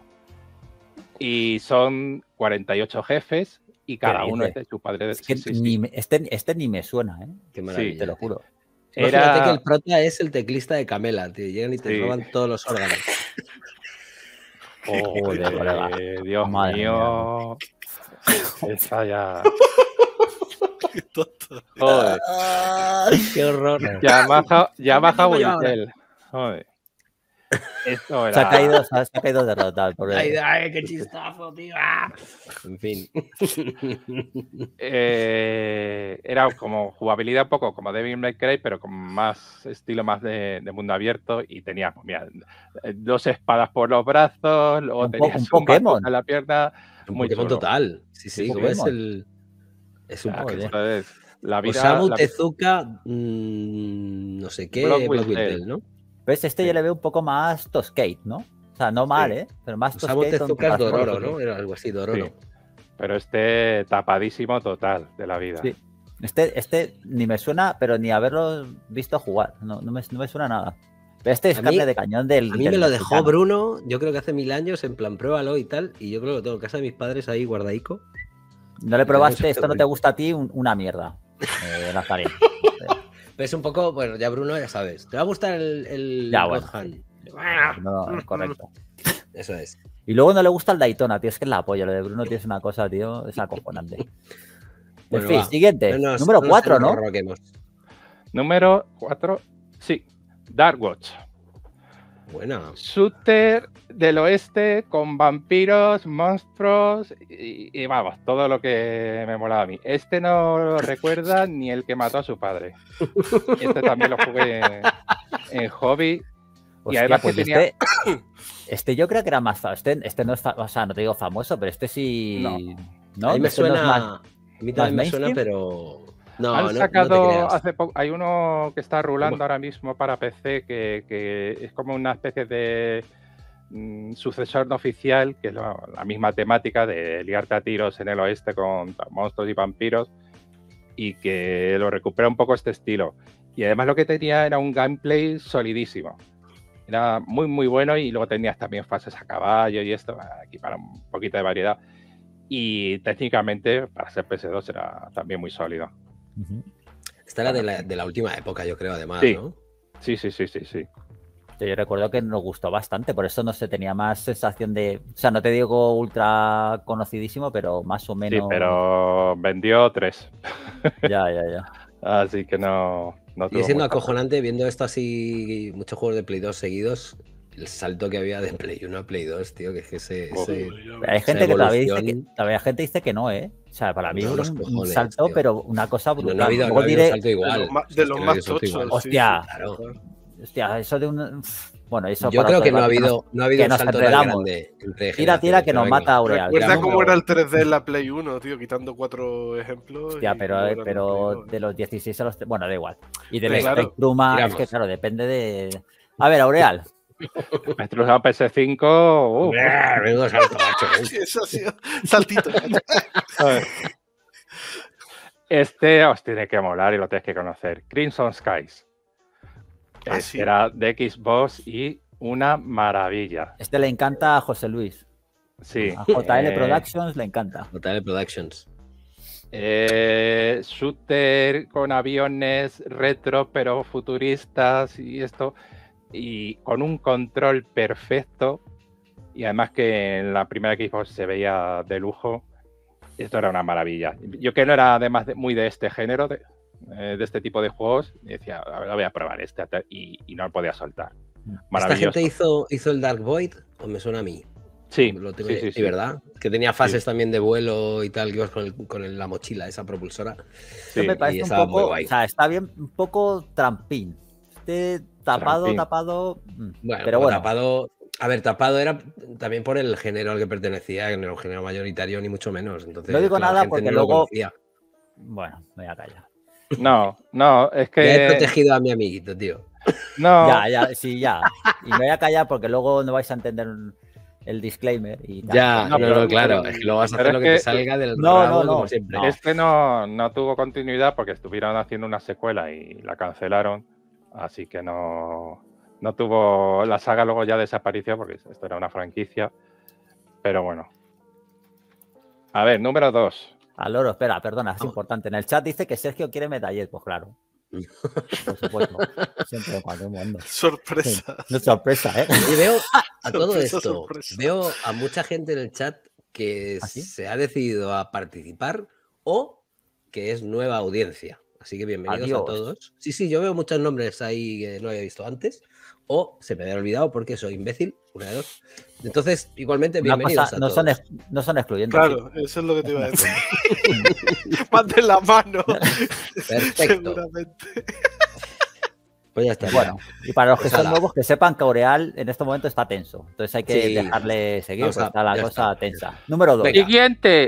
Y son cuarenta y ocho jefes y cada
¿Qué
uno es
dices?
de su padre.
Es que
Sí, sí,
ni
sí.
me- este, este ni me suena, ¿eh?
Qué
Sí,
maravilla.
Te lo juro.
Imagínate
Era-
que el prota es el teclista de Camela, tío. Llegan y te
Sí.
roban todos los órganos.
Joder, colega.
Eh, Dios
Madre
mío. Está ya.
Qué tonto.
Joder.
Qué horror.
Yamaha, Yamaha
¿Cómo me llamo
Wintel. Joder. Esto
Se ha
era.
caído, se ha, se ha caído derrotado. el pobre.
Ay, ay, qué chistazo, tío. Ah. En fin.
Eh, era como jugabilidad un poco como Devil May Cry, pero con más estilo más de, de mundo abierto y tenías pues, mira, dos espadas por los brazos, luego
Un po-
tenías
un
un
Pokémon.
bastón en la pierna.
Un
Muy
Pokémon
chulo.
total. Sí, sí,
Un
¿cómo es
Pokémon.
el. Es un
Ah,
Joder.
Pokémon.
esto es la vida.
Osamu
la-
Tezuka, mm, no sé qué,
Blood
Blood
Will
Will
Tell.
Tell, ¿no?
¿Ves? Este
Sí.
yo le veo un poco más Toskate, ¿no? O sea, no mal,
Sí.
¿eh? Pero más
Osamu
Toskate. donde
Tezuka es
pasamos
Dororo,
nosotros.
¿no? Era algo así, Dororo.
Sí. Pero este tapadísimo total de la vida.
Sí. Este, este ni me suena, pero ni haberlo visto jugar. No, no, me, no me suena nada. Pero este es
A mí-
carne de cañón del.
A mí
del
me lo dejó
mexicano.
Bruno, yo creo que hace mil años, en plan, pruébalo y tal, y yo creo que lo tengo en casa de mis padres ahí guardaico.
No le probaste,
Tenemos
esto no
este
te gusta a ti, un- una mierda. Eh, Nazarín.
Pero es un poco, bueno, ya Bruno, ya sabes. ¿Te va a gustar el, el
Ya, bueno.
God Hand?
No, es correcto.
Eso es.
Y luego no le gusta el Daytona, tío. Es que es la polla. Lo de Bruno, tío, es una cosa, tío. Es acojonante. En
Bueno,
fin,
va.
siguiente.
No nos-
Número
no nos
cuatro, ¿no?
enroquemos.
Número cuatro. Sí. Darkwatch.
Buena.
Shooter del oeste con vampiros, monstruos y, y vamos, todo lo que me molaba a mí. Este no lo recuerda ni el que mató a su padre. Este también lo jugué en, en Hobby.
Hostia,
además que
pues
tenía-
este, este yo creo que era más famoso. Este, este no es, fa- o sea, no te digo famoso, pero este sí.
No.
¿No?
a mí me
Este no es
suena.
más-
A mí también me suena,
mainstream?
pero. No,
Han
no, no te
sacado
creas.
hace poco, hay uno que está rulando
¿Cómo?
ahora mismo para P C que, que es como una especie de mm, sucesor no oficial, que es la, la misma temática de liarte a tiros en el oeste con monstruos y vampiros y que lo recupera un poco este estilo. Y además lo que tenía era un gameplay solidísimo. Era muy, muy bueno y luego tenías también fases a caballo y esto, aquí para un poquito de variedad. Y técnicamente, para ser P S dos, era también muy sólido.
Ujú.
Esta era de la, de la última época, yo creo, además,
Sí.
¿no?
Sí, sí, sí, sí, sí.
Yo recuerdo que nos gustó bastante, por eso no se tenía más sensación de... O sea, no te digo ultra conocidísimo, pero más o
Sí,
menos...
pero vendió tres.
Ya, ya, ya.
Así que no, no tuvo
Sigue siendo
mucha-
acojonante viendo esto así, muchos juegos de Play dos seguidos, el salto que había de Play uno a Play dos, tío, que es que ese,
Oh.
ese-
Hay gente que todavía dice que,
evolución-
todavía gente dice que no, ¿eh? O sea, para mí
No,
es
los
un, un
cojones,
salto,
tío.
pero una cosa
No,
brutal.
no ha habido, no
Luego
ha habido un
diré,
salto
De
igual.
los más,
Sí,
de
es
los
que no ha
más
habido un salto
tochos.
igual.
sí,
Hostia.
sí.
Claro.
hostia, eso de un... Bueno, eso
Yo
para
creo
otro
que no ha
debate,
habido, no ha habido
que
un
nos
salto tan
enredamos.
grande entre
Tira, tira,
generaciones,
que
pero
nos
venga.
mata Aureal.
Recuerda
Tiramos.
cómo era el tres D en la Play uno, tío, quitando cuatro ejemplos.
Hostia,
y
pero,
cómo
eh,
era en
pero
Play dos,
de
¿eh?
los dieciséis a los... Bueno, da igual. Y del
Venga,
Spectrum, a- es
tiramos.
que claro, depende de... A ver, Aureal.
Maestro P S cinco. Uh,
Ah, menudo salto, macho.
Sí, eso ha sido saltito.
¿sabes? Este os tiene que molar y lo tenéis que conocer. Crimson Skies.
Ah,
Este
sí.
era de Xbox y una maravilla.
Este le encanta a José Luis.
Sí.
A J L
eh,
Productions le encanta.
J L Productions.
eh, shooter con aviones retro, pero futuristas y esto. Y con un control perfecto. Y además que en la primera Xbox se veía de lujo. Esto era una maravilla. Yo que no era además de- muy de este género, de, eh, de este tipo de juegos, decía, a ver, voy a probar este y, y no lo podía soltar.
¿Esta
Maravilloso.
gente hizo, hizo el Dark Void o me suena a mí?
Sí,
Lo tengo-
sí, sí,
sí,
sí.
¿verdad? Que tenía fases también de vuelo y tal, que ibas con, el- con el- la mochila, esa propulsora.
Esto
Sí.
me parece
y
un
estaba muy
poco...
guay.
O sea, está bien un poco trampín. Este tapado,
Trampín.
tapado... mm,
Bueno,
pero
como
bueno.
tapado. A ver, tapado era también por el género al que pertenecía, que no era un género mayoritario, ni mucho menos. Entonces,
No digo
la
nada
gente
porque
no lo
luego-
conocía.
Bueno, me voy a callar.
No, no, es
Le he
que.
protegido a mi amiguito, tío.
No,
Ya, ya, sí, ya. Y me voy a callar porque luego no vais a entender el disclaimer. Y tal.
Ya,
no,
no,
pero-
no, claro. Es que lo vas a
pero
hacer lo
es
que te
que-
salga del
No,
rabo,
no, no.
como siempre.
No.
este no, no tuvo continuidad porque estuvieron haciendo una secuela y la cancelaron. Así que no, no tuvo. La saga luego ya desapareció porque esto era una franquicia. Pero bueno. A ver, número dos.
Al oro, espera, perdona, es
No.
importante. En el chat dice que Sergio quiere medallet, pues claro. Por supuesto. Siempre cuando mundo.
Sorpresa.
No es sorpresa, ¿eh?
Y veo a todo
Sorpresa,
esto,
sorpresa.
veo a mucha gente en el chat que
¿Ah, sí?
se ha decidido a participar o que es nueva audiencia. Así que bienvenidos
Adiós.
a todos. Sí, sí, yo veo muchos nombres ahí que no había visto antes. O se me había olvidado porque soy imbécil, una de dos. Entonces, igualmente,
Una
bienvenidos
cosa,
a
no,
todos.
son, ex- no son excluyentes.
Claro, eso es lo que te iba a decir. Manden la mano.
Perfecto.
Seguramente.
Pues ya está.
Bueno, y para los que
Pues
son
ala.
nuevos, que sepan que Aureal en este momento está tenso. Entonces hay que
Sí.
dejarle seguir,
Vamos
porque
a-
está la
ya
cosa
está.
tensa. Número dos.
Venga.
Siguiente.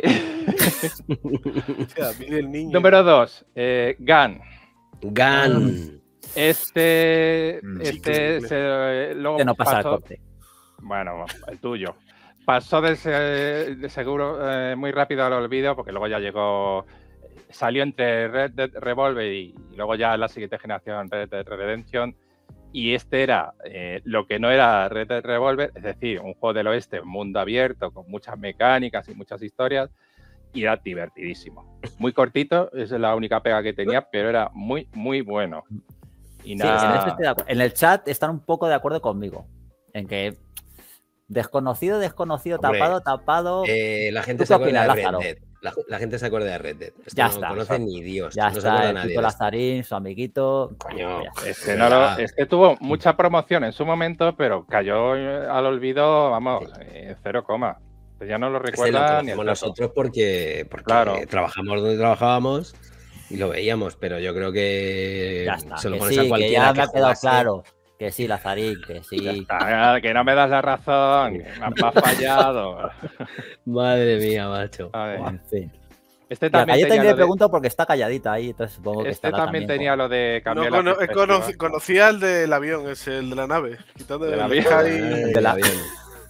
O sea, mire el niño.
Número dos. Eh, Gun.
Gun.
Este.
Mm.
Este
Sí,
se, luego
Que no pasa el
pasó-
corte.
Bueno, el tuyo. Pasó de, se- de seguro eh, muy rápido al olvido porque luego ya llegó. Salió entre Red Dead Revolver y, y luego ya la siguiente generación Red Dead Redemption. Y este era eh, lo que no era Red Dead Revolver, es decir, un juego del oeste, mundo abierto, con muchas mecánicas y muchas historias. Y era divertidísimo. Muy cortito, esa es la única pega que tenía, pero era muy, muy bueno. Y
Sí, en,
nada.
eso estoy de acuerdo. En el chat están un poco de acuerdo conmigo. En que desconocido, desconocido,
Hombre,
tapado, tapado.
Eh, la gente
¿Tú
se
qué
acuerda de
opinas,
Red
Lázaro?
Dead. La, la gente se acuerda de Red Dead. Esto
Ya
no
está.
conoce ni Dios.
ya
no se acuerda
está, el
nadie
Tito
de esto.
Lazarín, su amiguito.
Coño.
Ya está.
Este, no lo- este tuvo mucha promoción en su momento, pero cayó eh, al olvido, vamos, eh, cero coma. Este ya no lo
Este lo
recuerda ni el
conocemos
tato.
nosotros porque, porque
Claro.
trabajamos donde trabajábamos y lo veíamos, pero yo creo que
Ya está.
se lo
Que
pones
sí,
a
que
cualquiera
ya
que
me ha quedado
jugase.
claro. Que sí, Lazarín, que sí.
Ah, que no me das la razón, que me has- me has fallado.
Madre mía, macho.
A ver,
En fin.
este
Y a
también
Galleta
tenía
le
lo de,
pregunto porque está calladita ahí, entonces supongo que
este
estará
también
también
tenía
con-
lo de
No,
cambiar
cono-
la
he
perspectiva.
conoci- conocía el del avión, ese, el de la nave. Quitando
¿Del
el
avión?
Sky.
Ay,
de la-
bien.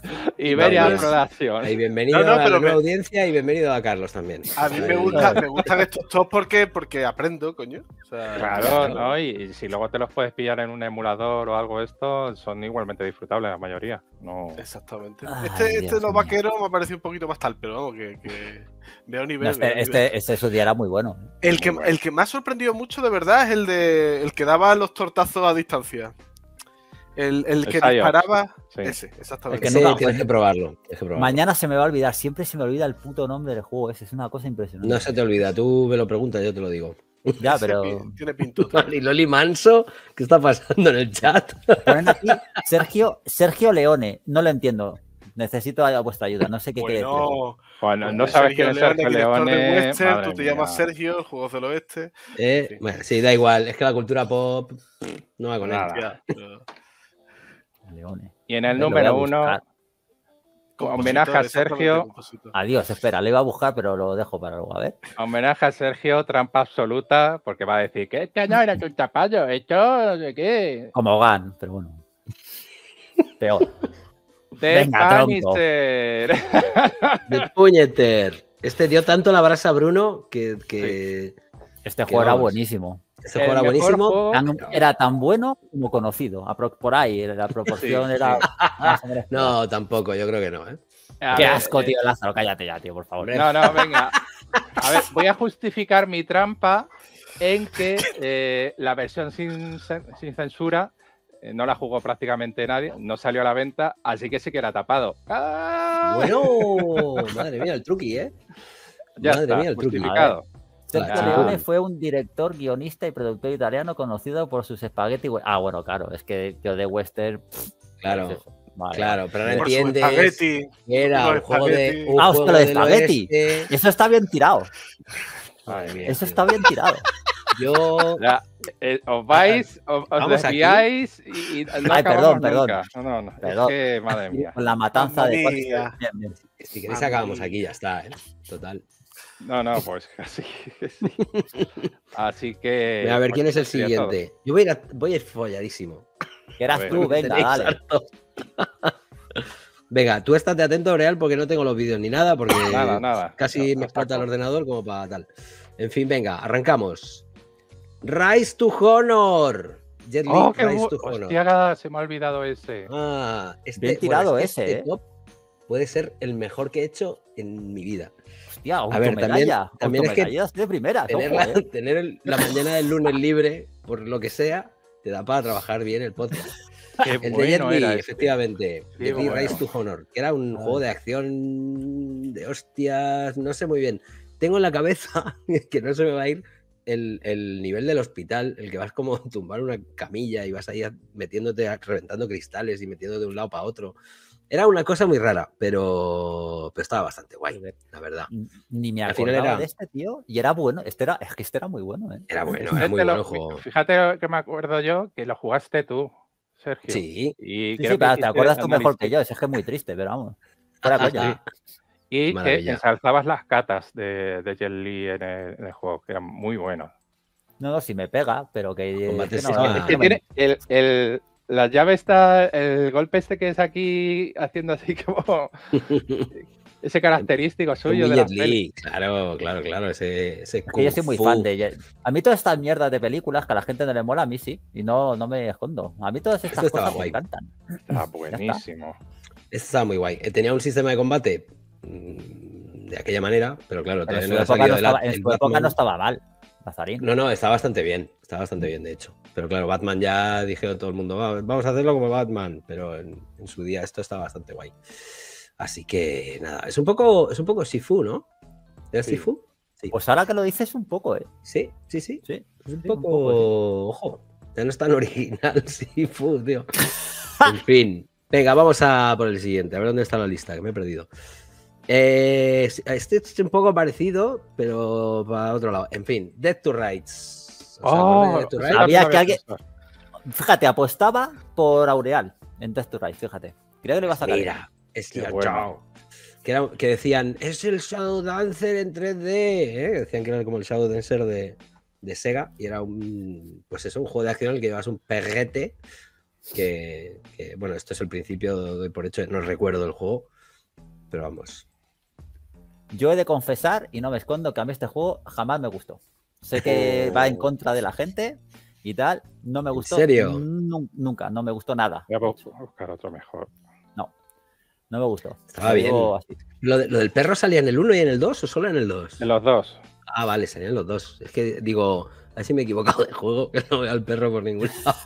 Iberia
No, no.
Production.
Ahí, bienvenido
No, no,
a la
pero
nueva
me-
audiencia y bienvenido a Carlos también.
A mí me, gusta, me gustan estos tops porque, porque aprendo, coño. O sea,
Claro, ¿no? Y, y si luego te los puedes pillar en un emulador o algo esto, son igualmente disfrutables la mayoría. No.
Exactamente.
Ay,
este
Dios
este de los
mío.
vaqueros me ha parecido un poquito más tal, pero vamos, que, que veo nivel.
No,
veo
este,
nivel.
este, este su día era muy bueno.
El que,
Muy bueno.
el que me ha sorprendido mucho de verdad es el de el que daba los tortazos a distancia. El, el
El
que
Psyops,
disparaba.
sí.
Ese, exactamente.
El que
Ese
nunca-
tienes que probarlo. Tienes que probarlo.
Mañana se me va a olvidar, siempre se me olvida el puto nombre del juego ese, es una cosa impresionante.
No se te olvida, tú me lo preguntas, yo te lo digo.
Ya,
Ese
pero
pi- tiene pinto.
Y Loli Manso, ¿qué está pasando en el chat?
ponen aquí Sergio, Sergio Leone, no lo entiendo. Necesito a- vuestra ayuda, no sé qué quiere decir.
Bueno,
Bueno,
pues
no sabes
Sergio
quién es
Leone,
Sergio
director de
Leone.
Western,
madre
tú te llamas
mía.
Sergio, Juegos del Oeste.
Eh,
Sí.
bueno, sí, da igual, es que la cultura pop no va con él.
Nada.
Ya, pero-
Leone.
Y en el
Lo voy a
número uno,
buscar.
homenaje a
compositor, exactamente,
Sergio.
compositor.
Adiós, espera, le iba a buscar, pero lo dejo para luego. A ver.
Homenaje a Sergio, trampa absoluta, porque va a decir que este no era un chapallo, esto no sé qué.
Como Gan, pero bueno. Peor.
The
Venga, tronco.
Punisher.
The Puñeter. Este dio tanto la brasa a Bruno que, que
Este
Que
juego era
vamos.
buenísimo.
este
El
juego era
mejor
buenísimo.
juego-
Tan- era tan bueno como conocido. apro- Por ahí, la proporción
Sí,
era.
sí.
más o menos-
No, tampoco, yo creo que no, ¿eh?
A
Qué
ver,
asco,
eh,
tío, Lázaro. Cállate ya, tío, por favor.
Hombre.
No, no, venga. A ver, voy a justificar mi trampa en que eh, la versión sin, cen- sin censura eh, no la jugó prácticamente nadie, no salió a la venta, así que sí que era tapado. ¡Ah!
Bueno, madre mía, el truqui, ¿eh?
Ya
madre
está,
mía, el truqui.
justificado.
Sergio
Ah.
Leone fue un director, guionista y productor italiano conocido por sus espagueti. we- Ah, bueno, claro, es que yo de western. pff,
Claro,
es eso. Vale,
claro, pero ahora
Por su
entiendes
espagueti.
que era
los
un juego de.
espagueti.
Un
Ah,
juego
hostia, lo de
del
espagueti.
oeste.
Eso está bien tirado.
Madre mía,
Eso
tío.
está bien tirado.
Yo.
Ya, eh, os vais, os, os
Vamos aquí.
desviáis y, y no
Ay,
acabamos
perdón, perdón.
nunca. No, no, no,
Perdón.
es que, madre mía.
Con la matanza
Mamma
de.
mía.
Bien, bien.
Si queréis,
Madre
acabamos
mía.
aquí, ya está, ¿eh? Total.
No, no, pues así. Así que.
Venga, a ver,
pues,
¿quién es el
sería todo.
siguiente? Yo voy a ir, a- voy a ir folladísimo.
Que eras
A ver.
tú, venga,
Tenéis
dale.
harto. Venga, tú estate atento, Real, porque no tengo los vídeos ni nada, porque
Nada, nada.
casi
No,
me
no
explota el
saco.
ordenador como para tal. En fin, venga, arrancamos. Rise to Honor. Jet Li,
Oh, qué
Rise
bu-
to Honor.
Hostia, se me ha olvidado ese.
Ah, este,
Bien tirado
es que
ese,
este
¿eh?
top puede ser el mejor que he hecho en mi vida.
Hostia,
A ver, también-
automedalla.
también es que
automedallas de primera.
Tener,
ojo,
la,
eh.
tener el- la mañana del lunes libre, por lo que sea, te da para trabajar bien el podcast.
Qué
El de
bueno
Jet Li,
era ese.
efectivamente.
Qué
Jet Li
bueno.
Rise to Honor, que era un
Ay.
juego de acción de hostias, no sé muy bien. Tengo en la cabeza que no se me va a ir el, el nivel del hospital, el que vas como a tumbar una camilla y vas ahí a- metiéndote, a- reventando cristales y metiéndote de un lado para otro. Era una cosa muy rara, pero, pero estaba bastante guay, la verdad.
Ni me
Al final
acordaba
era-
de este tío. Y era bueno. Este era, es que este era muy bueno, ¿eh?
Era bueno, era
Fíjate
muy
lo-
bueno el juego.
Fíjate que me acuerdo yo que lo jugaste tú, Sergio.
Sí,
Y
Sí,
creo
sí,
que
pero te
hiciste
acuerdas tú mejor
análisis.
que yo. Es que es muy triste, pero vamos. Fuera coña.
Y que
Maravilla.
ensalzabas las catas de, de Jet Li en el, en el juego, que eran muy buenos.
No, no, si me pega, pero que.
Combate
que no,
sistema.
que
Ah,
Que
no me-
tiene el, el- la llave está, el golpe este que es aquí haciendo así como ese característico suyo
Muy
de la
Jet
peli.
Li, claro, claro, claro, ese, ese
Es que yo soy
kung
muy
fu.
fan de ella. A mí todas estas mierdas de películas que a la gente no le mola, a mí sí. Y no, no me escondo. A mí todas estas
Esto estaba
cosas me
guay.
encantan.
Está buenísimo.
Este estaba muy guay. Eh, Tenía un sistema de combate mm, de aquella manera, pero claro,
Pero en
todavía
su
no había
época, no
salido de la-
estaba, en
el
su época
Batman.
no estaba mal. Nazarín.
No, no, está bastante bien. Está bastante bien, de hecho. Pero claro, Batman ya dijeron todo el mundo, "Va, vamos a hacerlo como Batman. Pero en, en su día esto está bastante guay. Así que nada, es un poco, es un poco Sifu, ¿no? ¿Es
Sí.
Sifu? Sí.
Pues ahora que lo dices un poco, ¿eh?
sí, sí, sí.
Sí.
Es un
Sí,
poco,
un poco,
ojo, ya no es tan original Sifu, tío. En fin, venga, vamos a por el siguiente, a ver dónde está la lista, que me he perdido. Eh, este es un poco parecido, pero para otro lado. En fin, Death to Rights. ¿Os acordáis de Death to
sí,
Rights?
Había
también
que alguien-
pensado.
Fíjate, apostaba por Aureal en Test to Rise, fíjate. Creo que le iba a sacar.
Mira, es
Qué
que,
bueno.
que, era- que decían, es el Shadow Dancer en tres D. ¿eh? Decían que era como el Shadow Dancer de, de Sega y era un, pues eso, un juego de acción en el que llevas un perrete que, que, bueno, esto es el principio, doy por hecho, no recuerdo el juego, pero vamos.
Yo he de confesar, y no me escondo, que a mí este juego jamás me gustó. Sé que va en contra de la gente y tal, no me gustó.
¿En serio?
Nu- nunca, no me gustó nada.
Voy a bu- buscar otro mejor.
No, no me gustó.
Estaba
Lo
bien.
digo así.
¿Lo, de- ¿Lo del perro salía en el uno y en el dos o solo en el dos?
En los dos.
Ah, vale, salían los dos. Es que digo, a ver si me he equivocado de juego, que no veo al perro por ningún lado.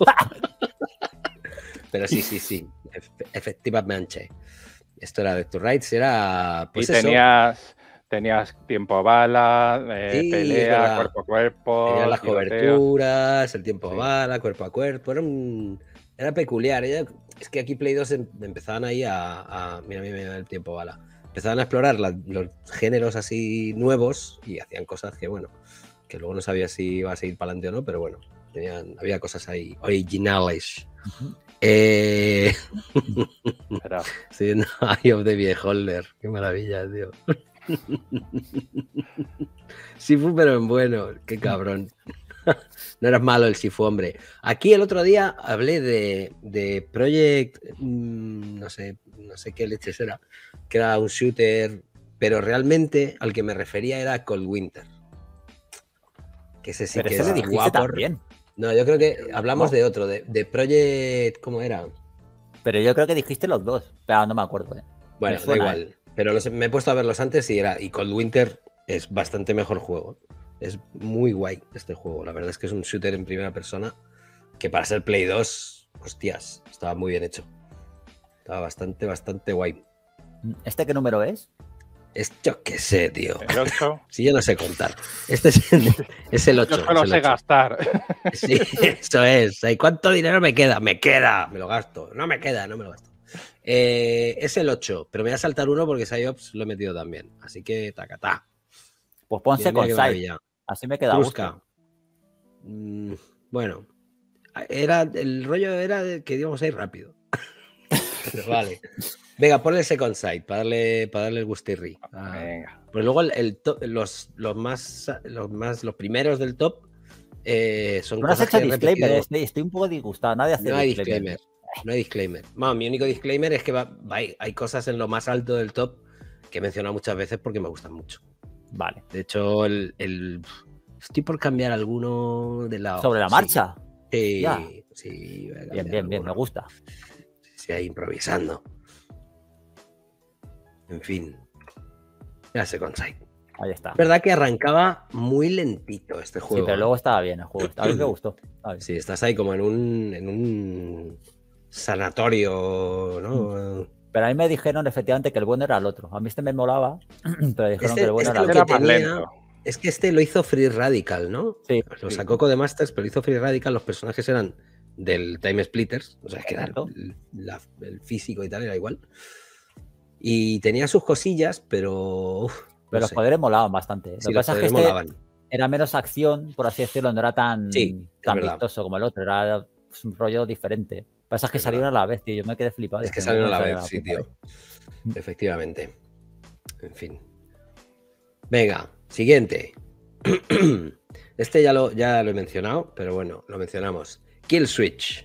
Pero sí, sí, sí, efe- efectivamente. Esto era Back to Rights, era pues
y
eso,
tenías, tenías tiempo bala, eh,
Sí, es
pelea,
verdad.
cuerpo a cuerpo,
tenía las
tiroteo.
coberturas, el tiempo
Sí.
bala, cuerpo a cuerpo, era, un- era peculiar. Era- es que aquí Play dos em- empezaban ahí a, a- mira, mira, mira el tiempo bala. Empezaban a explorar la- los géneros así nuevos y hacían cosas que, bueno, que luego no sabía si iba a seguir para adelante o no, pero bueno, tenían, había cosas ahí originales.
Ujú.
Eh,
Era-
estoy viendo Eye of the Beholder. Qué maravilla, tío. Sifu, pero en bueno. Qué cabrón. No eras malo el Sifu, hombre. Aquí el otro día hablé de, de Project... mmm, no sé, no sé qué leches era. Que era un shooter, pero realmente al que me refería era Cold Winter. Que ese sí
Pero
que
ese le
es
dijiste
guapo.
también.
No, yo creo que hablamos
No.
de otro, de, de Project... ¿Cómo era?
Pero yo creo que dijiste los dos, pero no me acuerdo. ¿eh?
Bueno,
Me
da
suena,
igual. Pero los- me he puesto a verlos antes y era. Y Cold Winter es bastante mejor juego. Es muy guay este juego. La verdad es que es un shooter en primera persona que para ser Play dos, hostias, estaba muy bien hecho. Estaba bastante, bastante guay.
¿Este qué número es?
Es yo qué sé, tío.
el ocho.
Si yo no sé contar. Este es el, es el ocho.
Yo solo
es el
sé
ocho.
gastar.
Sí, eso es. ¿Y cuánto dinero me queda? Me queda. Me lo gasto. No me queda, no me lo gasto. Eh, es el ocho, pero me voy a saltar uno porque Psyops lo he metido también. Así que tacatá.
Pues pon
Mira, mira
Second
qué
Sight.
maravilla.
Así me queda a gusto.
Truska. Mm, bueno, era, el rollo era de que íbamos a ir rápido. Pero vale. Venga, ponle Second Sight para darle, para darle el gustirri. Ah,
Venga.
pues luego el, el top- los, los, más, los más los primeros del top eh, son
No has
cosas
hecho
que he
disclaimer,
repetido.
estoy, estoy un poco disgustado. Nadie hace
No hay
disclaimer.
disclaimer. No hay disclaimer. Bueno, mi único disclaimer es que va- va- hay, hay cosas en lo más alto del top que he mencionado muchas veces porque me gustan mucho.
Vale.
De hecho, el, el- estoy por cambiar alguno de la.
Sobre la
sí.
marcha.
Sí,
Ya.
sí. voy a
Bien,
cambiar
bien, bien, me
alguno.
gusta.
Sí, ahí improvisando. En fin. Ya se Sight.
Ahí está.
Es verdad que arrancaba muy lentito este
Sí,
juego.
pero luego estaba bien el juego. A mí me gustó. Estaba bien.
Sí, estás ahí como en un, en un sanatorio, ¿no?
Pero a mí me dijeron efectivamente que el bueno era el otro. A mí este me molaba, pero dijeron
Este-
que el bueno
este
era el
lo
otro.
que
Era más
tenía-
lento.
Es que este lo hizo Free Radical, ¿no?
Sí,
Lo
sí.
sacó Codemasters, pero hizo Free Radical. Los personajes eran del Time Splitters, o sea, es que era
Exacto.
el, la- el físico y tal, era igual. Y tenía sus cosillas, pero. uf, no
pero los
sé.
poderes molaban bastante. Lo
Sí,
que
los
pasa es que
poderes
este
molaban.
era menos acción, por así decirlo, no era tan,
Sí, es
tan
verdad.
vistoso como el otro. Era pues, un rollo diferente. Lo que pasa es que
Es
salieron
verdad.
a la vez, tío. Yo me quedé flipado.
Es que
Dije,
salieron a
"No
la
puede
vez,
ser
sí,
la
tío.
puta
Efectivamente. En fin. Venga, siguiente. Este ya lo, ya lo he mencionado, pero bueno, lo mencionamos. Kill Switch.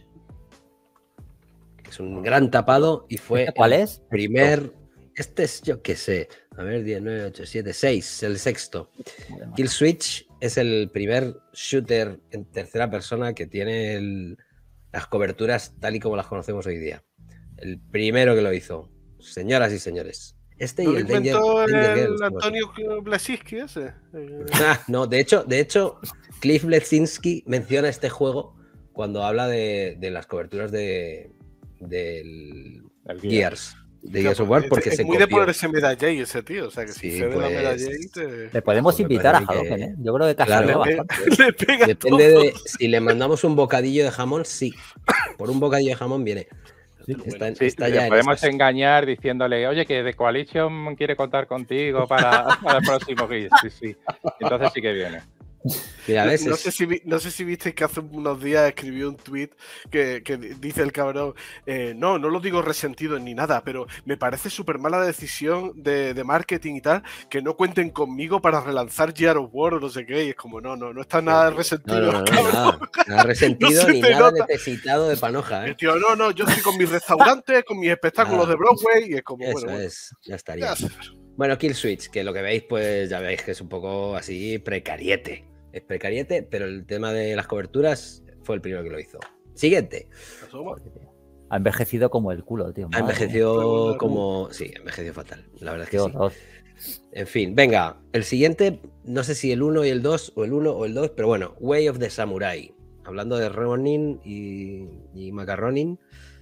Es un gran tapado y fue
¿Este cuál
el
es?
primer. Este es, yo qué sé. A ver, diez, nueve, ocho, siete, seis, el sexto.
vez".
Kill Switch es el primer shooter en tercera persona que tiene el- las coberturas tal y como las conocemos hoy día. El primero que lo hizo. Señoras y señores. Este
¿No
y
lo
el Danger,
inventó
Danger
el
Girls, algo así.
Antonio Blasinski ese? Eh,
Ah, no, de hecho, de hecho, Cliff Bleszinski menciona este juego cuando habla de, de las coberturas de del
El
Gears, de
o sea,
Gears of War,
es-
porque
es
se
muy de
copió.
ponerse medallay ese tío. O sea, que si
Sí,
se de la
pues,
medallay te...
Le podemos
Pues me
invitar a
parece que-
Hadoken, ¿eh? Yo creo que
Claro.
casaría
le,
bastante.
le pega
Depende
todo.
de si le mandamos un bocadillo de jamón, sí. Por un bocadillo de jamón viene. Está, en-
Sí,
está
le
ya en
podemos
estas.
engañar diciéndole, oye, que The Coalition quiere contar contigo para, para el próximo Gears. Sí, sí. Entonces sí que viene.
Mira, ¿ves?
No
Es-
sé, si vi- no sé si visteis que hace unos días escribió un tweet que, que di- dice el cabrón, eh, no, no lo digo resentido ni nada, pero me parece súper mala decisión de, de marketing y tal, que no cuenten conmigo para relanzar Gears of War o no sé qué, y es como, no, no, no está nada
No,
resentido.
no, no, no,
cabrón.
nada, nada resentido
No se
ni
te
nada
nota.
necesitado de panoja,
El
¿eh?
tío, no, no, yo estoy con mis restaurantes, con mis espectáculos
Nada.
de Broadway, y es como,
Eso
bueno, bueno.
es, ya estaría.
Ya sé.
Bueno, Kill Switch, que lo que veis, pues ya veis que es un poco así precariete. Es precariete, pero el tema de las coberturas fue el primero que lo hizo. Siguiente.
Asoma.
Ha envejecido como el culo, tío.
Ha
madre mía.
envejecido como. Sí, ha envejecido fatal. La verdad es
Qué
que sí.
horror.
En fin, venga. El siguiente, no sé si el uno y el dos, o el uno o el dos, pero bueno, Way of the Samurai. Hablando de Ronin y, y Macarronin.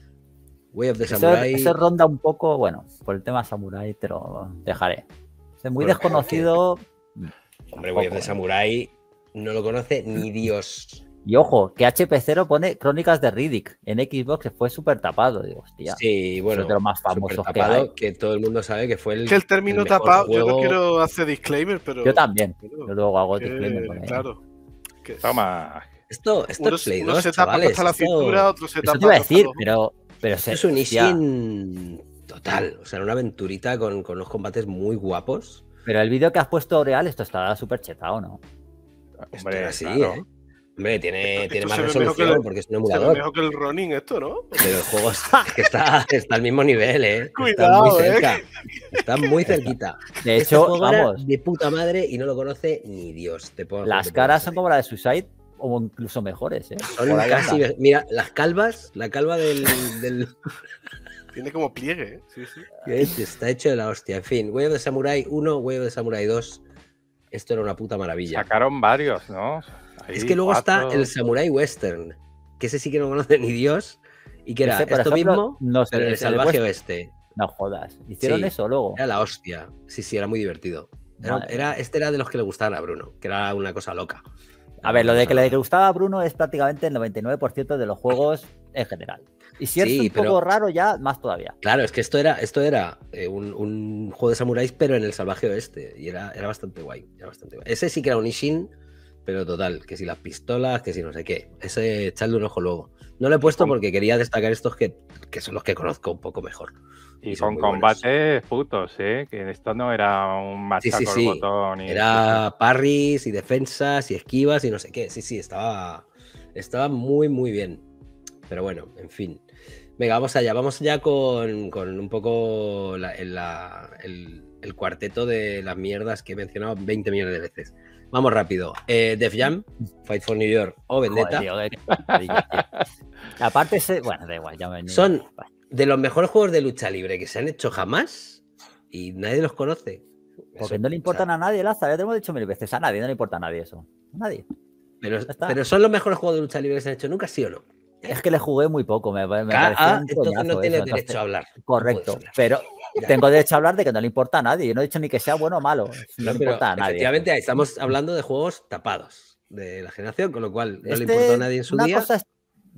Way of the
Eso,
Samurai.
eso ronda un poco, bueno, por el tema Samurai, te lo dejaré. Es muy
Bueno,
desconocido.
Hombre, Way of
Poco,
the
eh.
Samurai no lo conoce ni Dios.
Y ojo, que H P cero pone Crónicas de Riddick en Xbox, que fue súper tapado. Digo, hostia.
Sí, bueno,
es de los más famosos
súper
que
tapado,
hay.
que todo el mundo sabe que fue el,
Es que el término
el mejor
tapado, yo no
juego.
quiero hacer disclaimer, pero.
Yo también.
pero
Yo luego hago
que,
disclaimer con ello.
claro. Que
Toma.
Esto, esto
uno,
es Play
uno
dos,
se tapa
chavales.
hasta la
Esto,
cintura, otro se
Eso
tapa
te iba a
hasta
decir,
los-
pero, pero
esto
se,
es un
hostia,
Ishin total. O sea, una aventurita con, con unos combates muy guapos.
pero el vídeo que has puesto real, esto está súper chetado, ¿no?
Esto
Hombre,
era así,
claro.
¿eh? Hombre, tiene,
Esto-
tiene
esto
más
se ve mejor que
resolución
el-
porque es un
Se ve
emulador.
mejor que el Ronin esto, ¿no?
Pero el juego es, es que está, está al mismo nivel, ¿eh? Está
Cuidado,
muy
¿eh?
cerca. Está muy cerquita.
De
Este
hecho,
juego era
vamos,
de puta madre y no lo conoce ni Dios. Te puedo-
las
te puedo
caras son
asegurar.
como la de Suicide o incluso mejores, ¿eh?
Son
Por ahí
casi.
anda.
Mira, las calvas, la calva del. del
Tiene como pliegue, ¿eh? Sí, sí.
está hecho de la hostia. En fin, Way of the Samurai uno, Way of the Samurai dos. Esto era una puta maravilla.
Sacaron varios, ¿no? Ahí,
Es que luego
cuatro.
está el Samurai Western, que ese sí que no conoce ni Dios. Y que era
Ese, por
esto
ejemplo,
mismo,
no sé,
pero en el
ese de
salvaje
West-
oeste.
No jodas. Hicieron
Sí.
eso luego.
Era la hostia. Sí, sí, era muy divertido. Era,
Madre
era-
mía.
este era de los que le gustaban a Bruno, que era una cosa loca.
A ver, lo de que
Una
le
cosa
gustaba a Bruno es prácticamente el noventa y nueve por ciento de los juegos en general. Y si es
Sí,
un
pero-
poco raro ya, más todavía.
Claro, es que esto era, esto era eh, un, un juego de samuráis, pero en el salvaje oeste. Y era, era bastante guay, era bastante guay. Ese sí que era un Ishin, pero total, que si las pistolas, que si no sé qué. Ese echarle un ojo luego. No lo he puesto porque quería destacar estos que, que son los que conozco un poco mejor.
Y
son
con
muy buenos.
combates putos, ¿eh? Que esto no era un machaco
Sí, sí, sí.
al botón. Y
Era parries y defensas y esquivas y no sé qué. Sí, sí, estaba, estaba muy, muy bien. Pero bueno, en fin. Venga, vamos allá. Vamos ya con, con un poco la- el, la- el- el cuarteto de las mierdas que he mencionado veinte millones de veces. Vamos rápido. Eh, Def Jam, Fight for New York o Vendetta.
Joder, tío, qué pesadilla, tío. Aparte, ese, bueno, da igual, ya me.
Son de los mejores juegos de lucha libre que se han hecho jamás y nadie los conoce.
Porque
Eso,
no le importan
o sea,
a nadie, Lázaro. Ya te hemos dicho mil veces. A nadie, no le importa a nadie eso. A nadie.
pero,
está.
pero son los mejores juegos de lucha libre que se han hecho nunca, ¿sí o no?
Es que le jugué muy poco. Me, me
Ah,
parecía un
entonces
coñazo
no tienes
eso,
derecho
entonces-
a hablar. No
Correcto.
puedes hablar.
Pero
Ya.
tengo derecho a hablar de que no le importa a nadie. Yo no he dicho ni que sea bueno o malo. No,
No,
le
pero
importa a nadie.
efectivamente estamos hablando de juegos tapados de la generación, con lo cual no
Este,
le importó a nadie en su
una
día.
cosa es-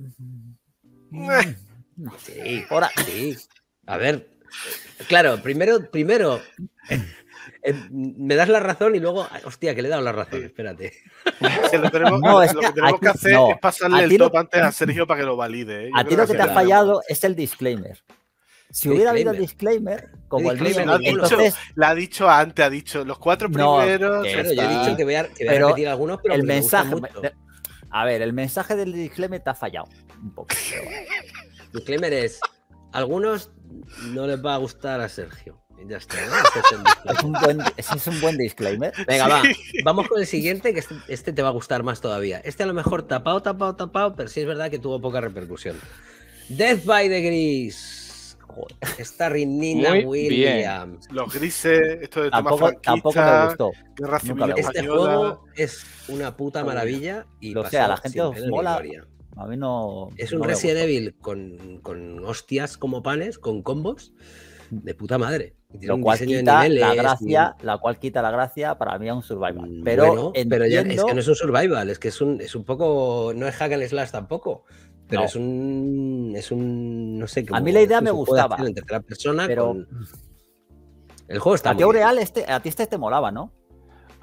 Eh.
No.
Sí,
Ahora-
sí. A ver, claro, primero, primero eh, me das la razón y luego, hostia, que le he dado la razón, espérate.
Que lo, tenemos,
No, es
lo
que
que tenemos
aquí-
que hacer
no.
es pasarle
A
el
ti lo-
top antes a Sergio para que lo valide. ¿eh? Yo
A
creo
ti lo que te ha
será-
fallado es el disclaimer. Si hubiera habido disclaimer, como el
Disclaimer
vídeo,
ninguno.
entonces
La ha dicho antes, ha dicho los cuatro
No,
primeros.
que
Claro,
ya
yo he
está.
dicho que voy a, que voy a
Pero
repetir algunos, pero
el
porque me gustan
mensaje.
mucho.
A ver, el mensaje del disclaimer te ha fallado un poco. pero bueno.
Disclaimer es, algunos no les va a gustar a Sergio. Y ya está, ¿no? Ese es el disclaimer.
Es un buen, ese es un buen disclaimer.
Venga, va. Vamos con el siguiente, que este, este te va a gustar más todavía. Este a lo mejor tapado, tapado, tapado, pero sí es verdad que tuvo poca repercusión. Death by the Gris. Joder, está Nina
Muy
Williams.
Los grises, esto de tema
Tampoco, tampoco me
franquista,
gustó.
guerra civil
Nunca me gustó.
Este
española.
juego es una puta maravilla y
Lo
pasó
sé, a la gente
sin
os
pena ni
mola.
gloria.
A mí no.
Es
no
un
me
Resident
gustó.
Evil con, con hostias como panes, con combos de puta madre. Y tiene
Lo
un
cual
diseño de
quita
niveles
la
y-
gracia, la cual quita la gracia para mí a un survival.
Mm,
Pero,
bueno, pero ya es
entiendo-
que no es un survival, es que es un, es un poco. No es hack and slash tampoco. Pero
No.
es un. Es un. No sé.
A mí la idea
es
me
un juego de
gustaba,
acción en tercera persona.
pero-
con- El juego está
a ti
muy bien.
Aureal, este, a ti este te molaba, ¿no?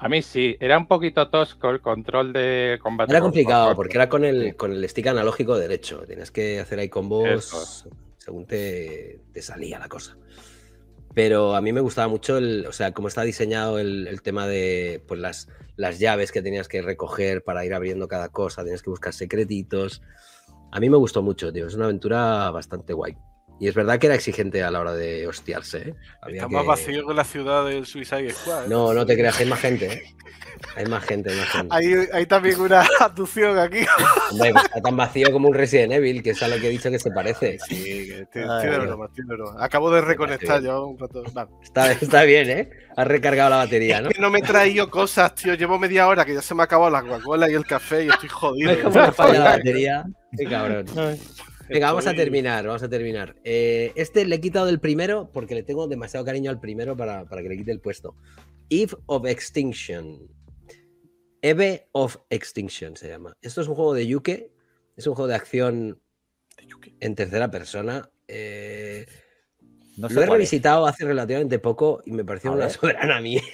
A mí sí, era un poquito tosco el control de combate.
Era
por-
complicado
por-
porque era con el,
Sí.
con el stick analógico derecho. Tienes que hacer ahí combos
Eso.
según te, te salía la cosa. Pero a mí me gustaba mucho el, o sea, cómo está diseñado el, el tema de pues las, las llaves que tenías que recoger para ir abriendo cada cosa, tenías que buscar secretitos. A mí me gustó mucho, tío. Es una aventura bastante guay. Y es verdad que era exigente a la hora de hostiarse, ¿eh? Había
Está
que-
más vacío que la ciudad del Suicide Squad. ¿eh?
No, no te creas, hay más gente, ¿eh? Hay más gente, hay más gente.
Hay, hay también una abducción aquí.
Hombre, pues está tan vacío como un Resident Evil, que es a lo que he dicho que se parece.
Sí, que tiene,
Ay,
tiene
Dios.
broma, tiene broma. Acabo de reconectar
bien.
yo un rato. Vale.
Está, está bien, ¿eh? Has recargado la batería, ¿no?
Es que no me he traído cosas, tío. Llevo media hora que ya se me ha acabado la Coca-Cola y el café y estoy jodido.
¿Ves cómo le falla la batería? Qué cabrón. Venga, vamos a
Estoy-
terminar, vamos a terminar. Eh, este le he quitado del primero porque le tengo demasiado cariño al primero para, para que le quite el puesto. Eve of Extinction. Eve of Extinction se llama. Esto es un juego de Yuke. Es un juego de acción en tercera persona. Eh,
No sé
lo he
cuál es.
revisitado hace relativamente poco y me pareció
A
una
ver.
soberana mierda.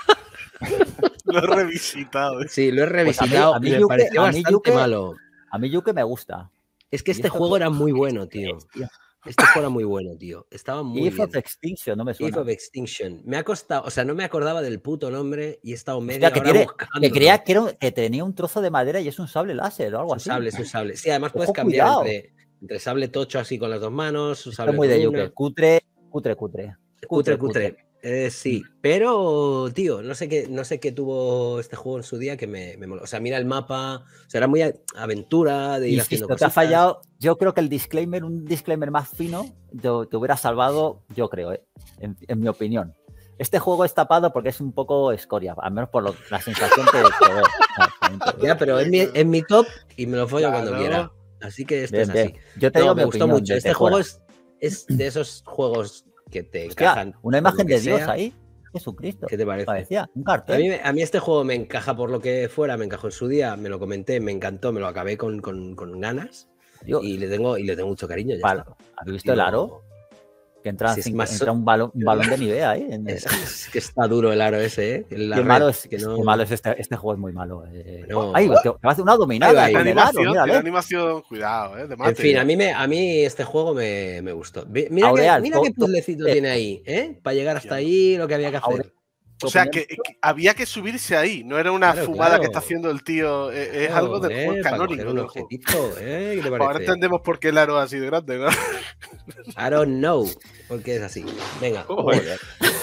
Lo he revisitado. ¿eh?
Sí, lo he
Pues a mí-
revisitado
a mí
y me
Yuke-
pareció
a mí
bastante
Yuke-
malo.
A mí Yuke me gusta.
Es que
¿Y
este
esto
juego
qué-
era muy bueno, tío.
Hostia.
Este juego era muy bueno, tío. Estaba muy
Eve
bien.
of Extinction, no me
Eve
suena.
of Extinction. Me ha costado, o sea, no me acordaba del puto nombre y he estado media
Hostia, que,
hora
tiene-
buscando.
que creía que, era un- que tenía un trozo de madera y es un sable láser o algo
un
así.
sable, es un sable. Sí, además puedes
Ojo,
cambiar
cuidado.
entre, entre sable tocho así con las dos manos,
Esto
sable
es muy de
runa.
Yuke. Cutre, cutre, cutre.
Cutre, cutre. Eh, sí, pero, tío, no sé qué, no sé qué tuvo este juego en su día que me, me moló. O sea, mira el mapa, o sea, era muy a- aventura de ir haciendo
Insisto, te ha
cositas.
fallado. Yo creo que el disclaimer, un disclaimer más fino, te, te hubiera salvado, yo creo, ¿eh? en, en mi opinión. Este juego es tapado porque es un poco escoria, al menos por lo- la sensación que, que veo.
Ya, pero es mi, es mi top y me lo follo
Claro.
cuando quiera. Así que esto
Bien,
es así.
bien. Yo te
No,
digo
me
mi
gustó
opinión,
mucho.
desde
Este juego
fuera.
es, es de esos juegos que te
Hostia,
encajan.
una
por
imagen
lo que
de Dios
sea.
ahí. Jesucristo.
¿Qué te parece?
Parecía un
A
cartel.
mí, me- a mí este juego me encaja por lo que fuera, me encajó en su día, me lo comenté, me encantó, me lo acabé con, con, con ganas
Dios,
y le tengo, y le tengo mucho cariño. Ya
Vale.
está.
¿Has visto el
Digo,
aro? Que entra,
si es
cinco-
más-
entra un, balón, un balón de nivel ahí. En el-
Es, es que está duro el aro ese, ¿eh? La
Qué
red,
malo es,
que no-
qué malo es este, este juego, es muy malo. eh.
No.
Ay, que va a hacer una dominada
Ahí va,
con
Tiene
el aro,
animación,
mírale.
tiene animación, cuidado, ¿eh? De mate.
En fin, a mí, me, a mí este juego me, me gustó. Vi- Mira,
Aureal,
que, mira
to-
qué puzzlecito
to-
tiene ahí, ¿eh? Para llegar hasta
Hostia.
ahí, lo que había que hacer.
Aureal,
O sea, que, que había que subirse ahí, no era una
Claro,
fumada
claro.
que está haciendo el tío, eh, es
Claro,
algo del
eh,
juego
para
canónico.
coger un
del juego.
objetito, ¿eh? ¿Qué te
Ahora
parece?
entendemos por qué el aro es así de grande, ¿no?
I don't know, porque es así. Venga.
Joder.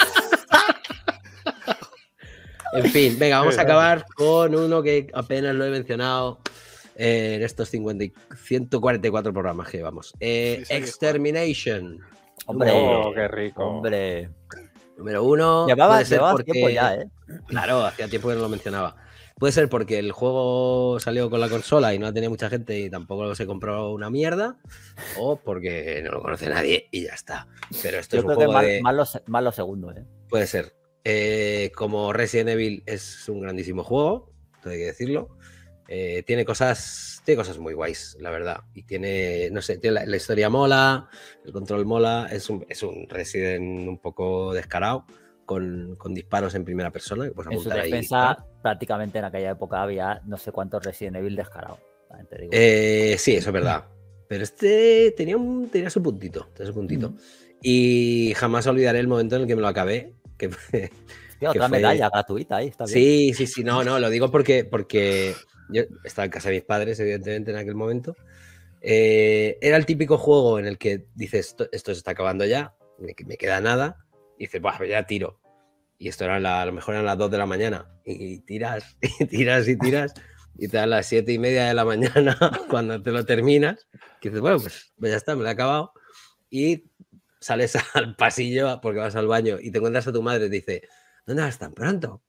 En fin, venga, vamos a acabar con uno que apenas lo he mencionado eh, en estos cincuenta y- ciento cuarenta y cuatro programas que llevamos. Eh,
Sí, sí,
Extermination.
Hombre,
Oh, qué rico.
hombre.
Número uno.
Llevaba,
puede ser
llevaba
porque-
tiempo ya, ¿eh?
Claro, hacía tiempo que no lo mencionaba. Puede ser porque el juego salió con la consola y no tenía mucha gente y tampoco se compró una mierda, o porque no lo conoce nadie y ya está. Pero esto
Yo
es un
creo que
juego
más,
de...
más lo, se- más lo segundo, ¿eh?
Puede ser. Eh, como Resident Evil es un grandísimo juego, todo hay que decirlo. Eh, tiene cosas, tiene cosas muy guays, la verdad. Y tiene, no sé, tiene la, la historia mola, el control mola. Es un, es un Resident un poco descarado, con, con disparos en primera persona. Que puedes
En su
apuntar ahí y
defensa,
disparar.
prácticamente en aquella época había no sé cuántos Resident Evil descarados. también te digo.
Eh, sí, eso es verdad. Pero este tenía, un, tenía su puntito, tenía su puntito.
Mm.
Y jamás olvidaré el momento en el que me lo acabé. Que fue-
Hostia, otra
fue-
medalla gratuita ahí, está bien.
Sí, sí, sí, no, no, lo digo porque, porque yo estaba en casa de mis padres, evidentemente, en aquel momento. Eh, era el típico juego en el que dices, esto, esto se está acabando ya, me, me queda nada, y dices, bah, ya tiro. Y esto era la- a lo mejor eran las dos de la mañana, y, tiras, y tiras, y tiras, y te dan las siete y media de la mañana cuando te lo terminas, que dices, bueno, pues, pues ya está, me lo he acabado, y sales al pasillo porque vas al baño y te encuentras a tu madre y te dice, ¿dónde vas tan pronto?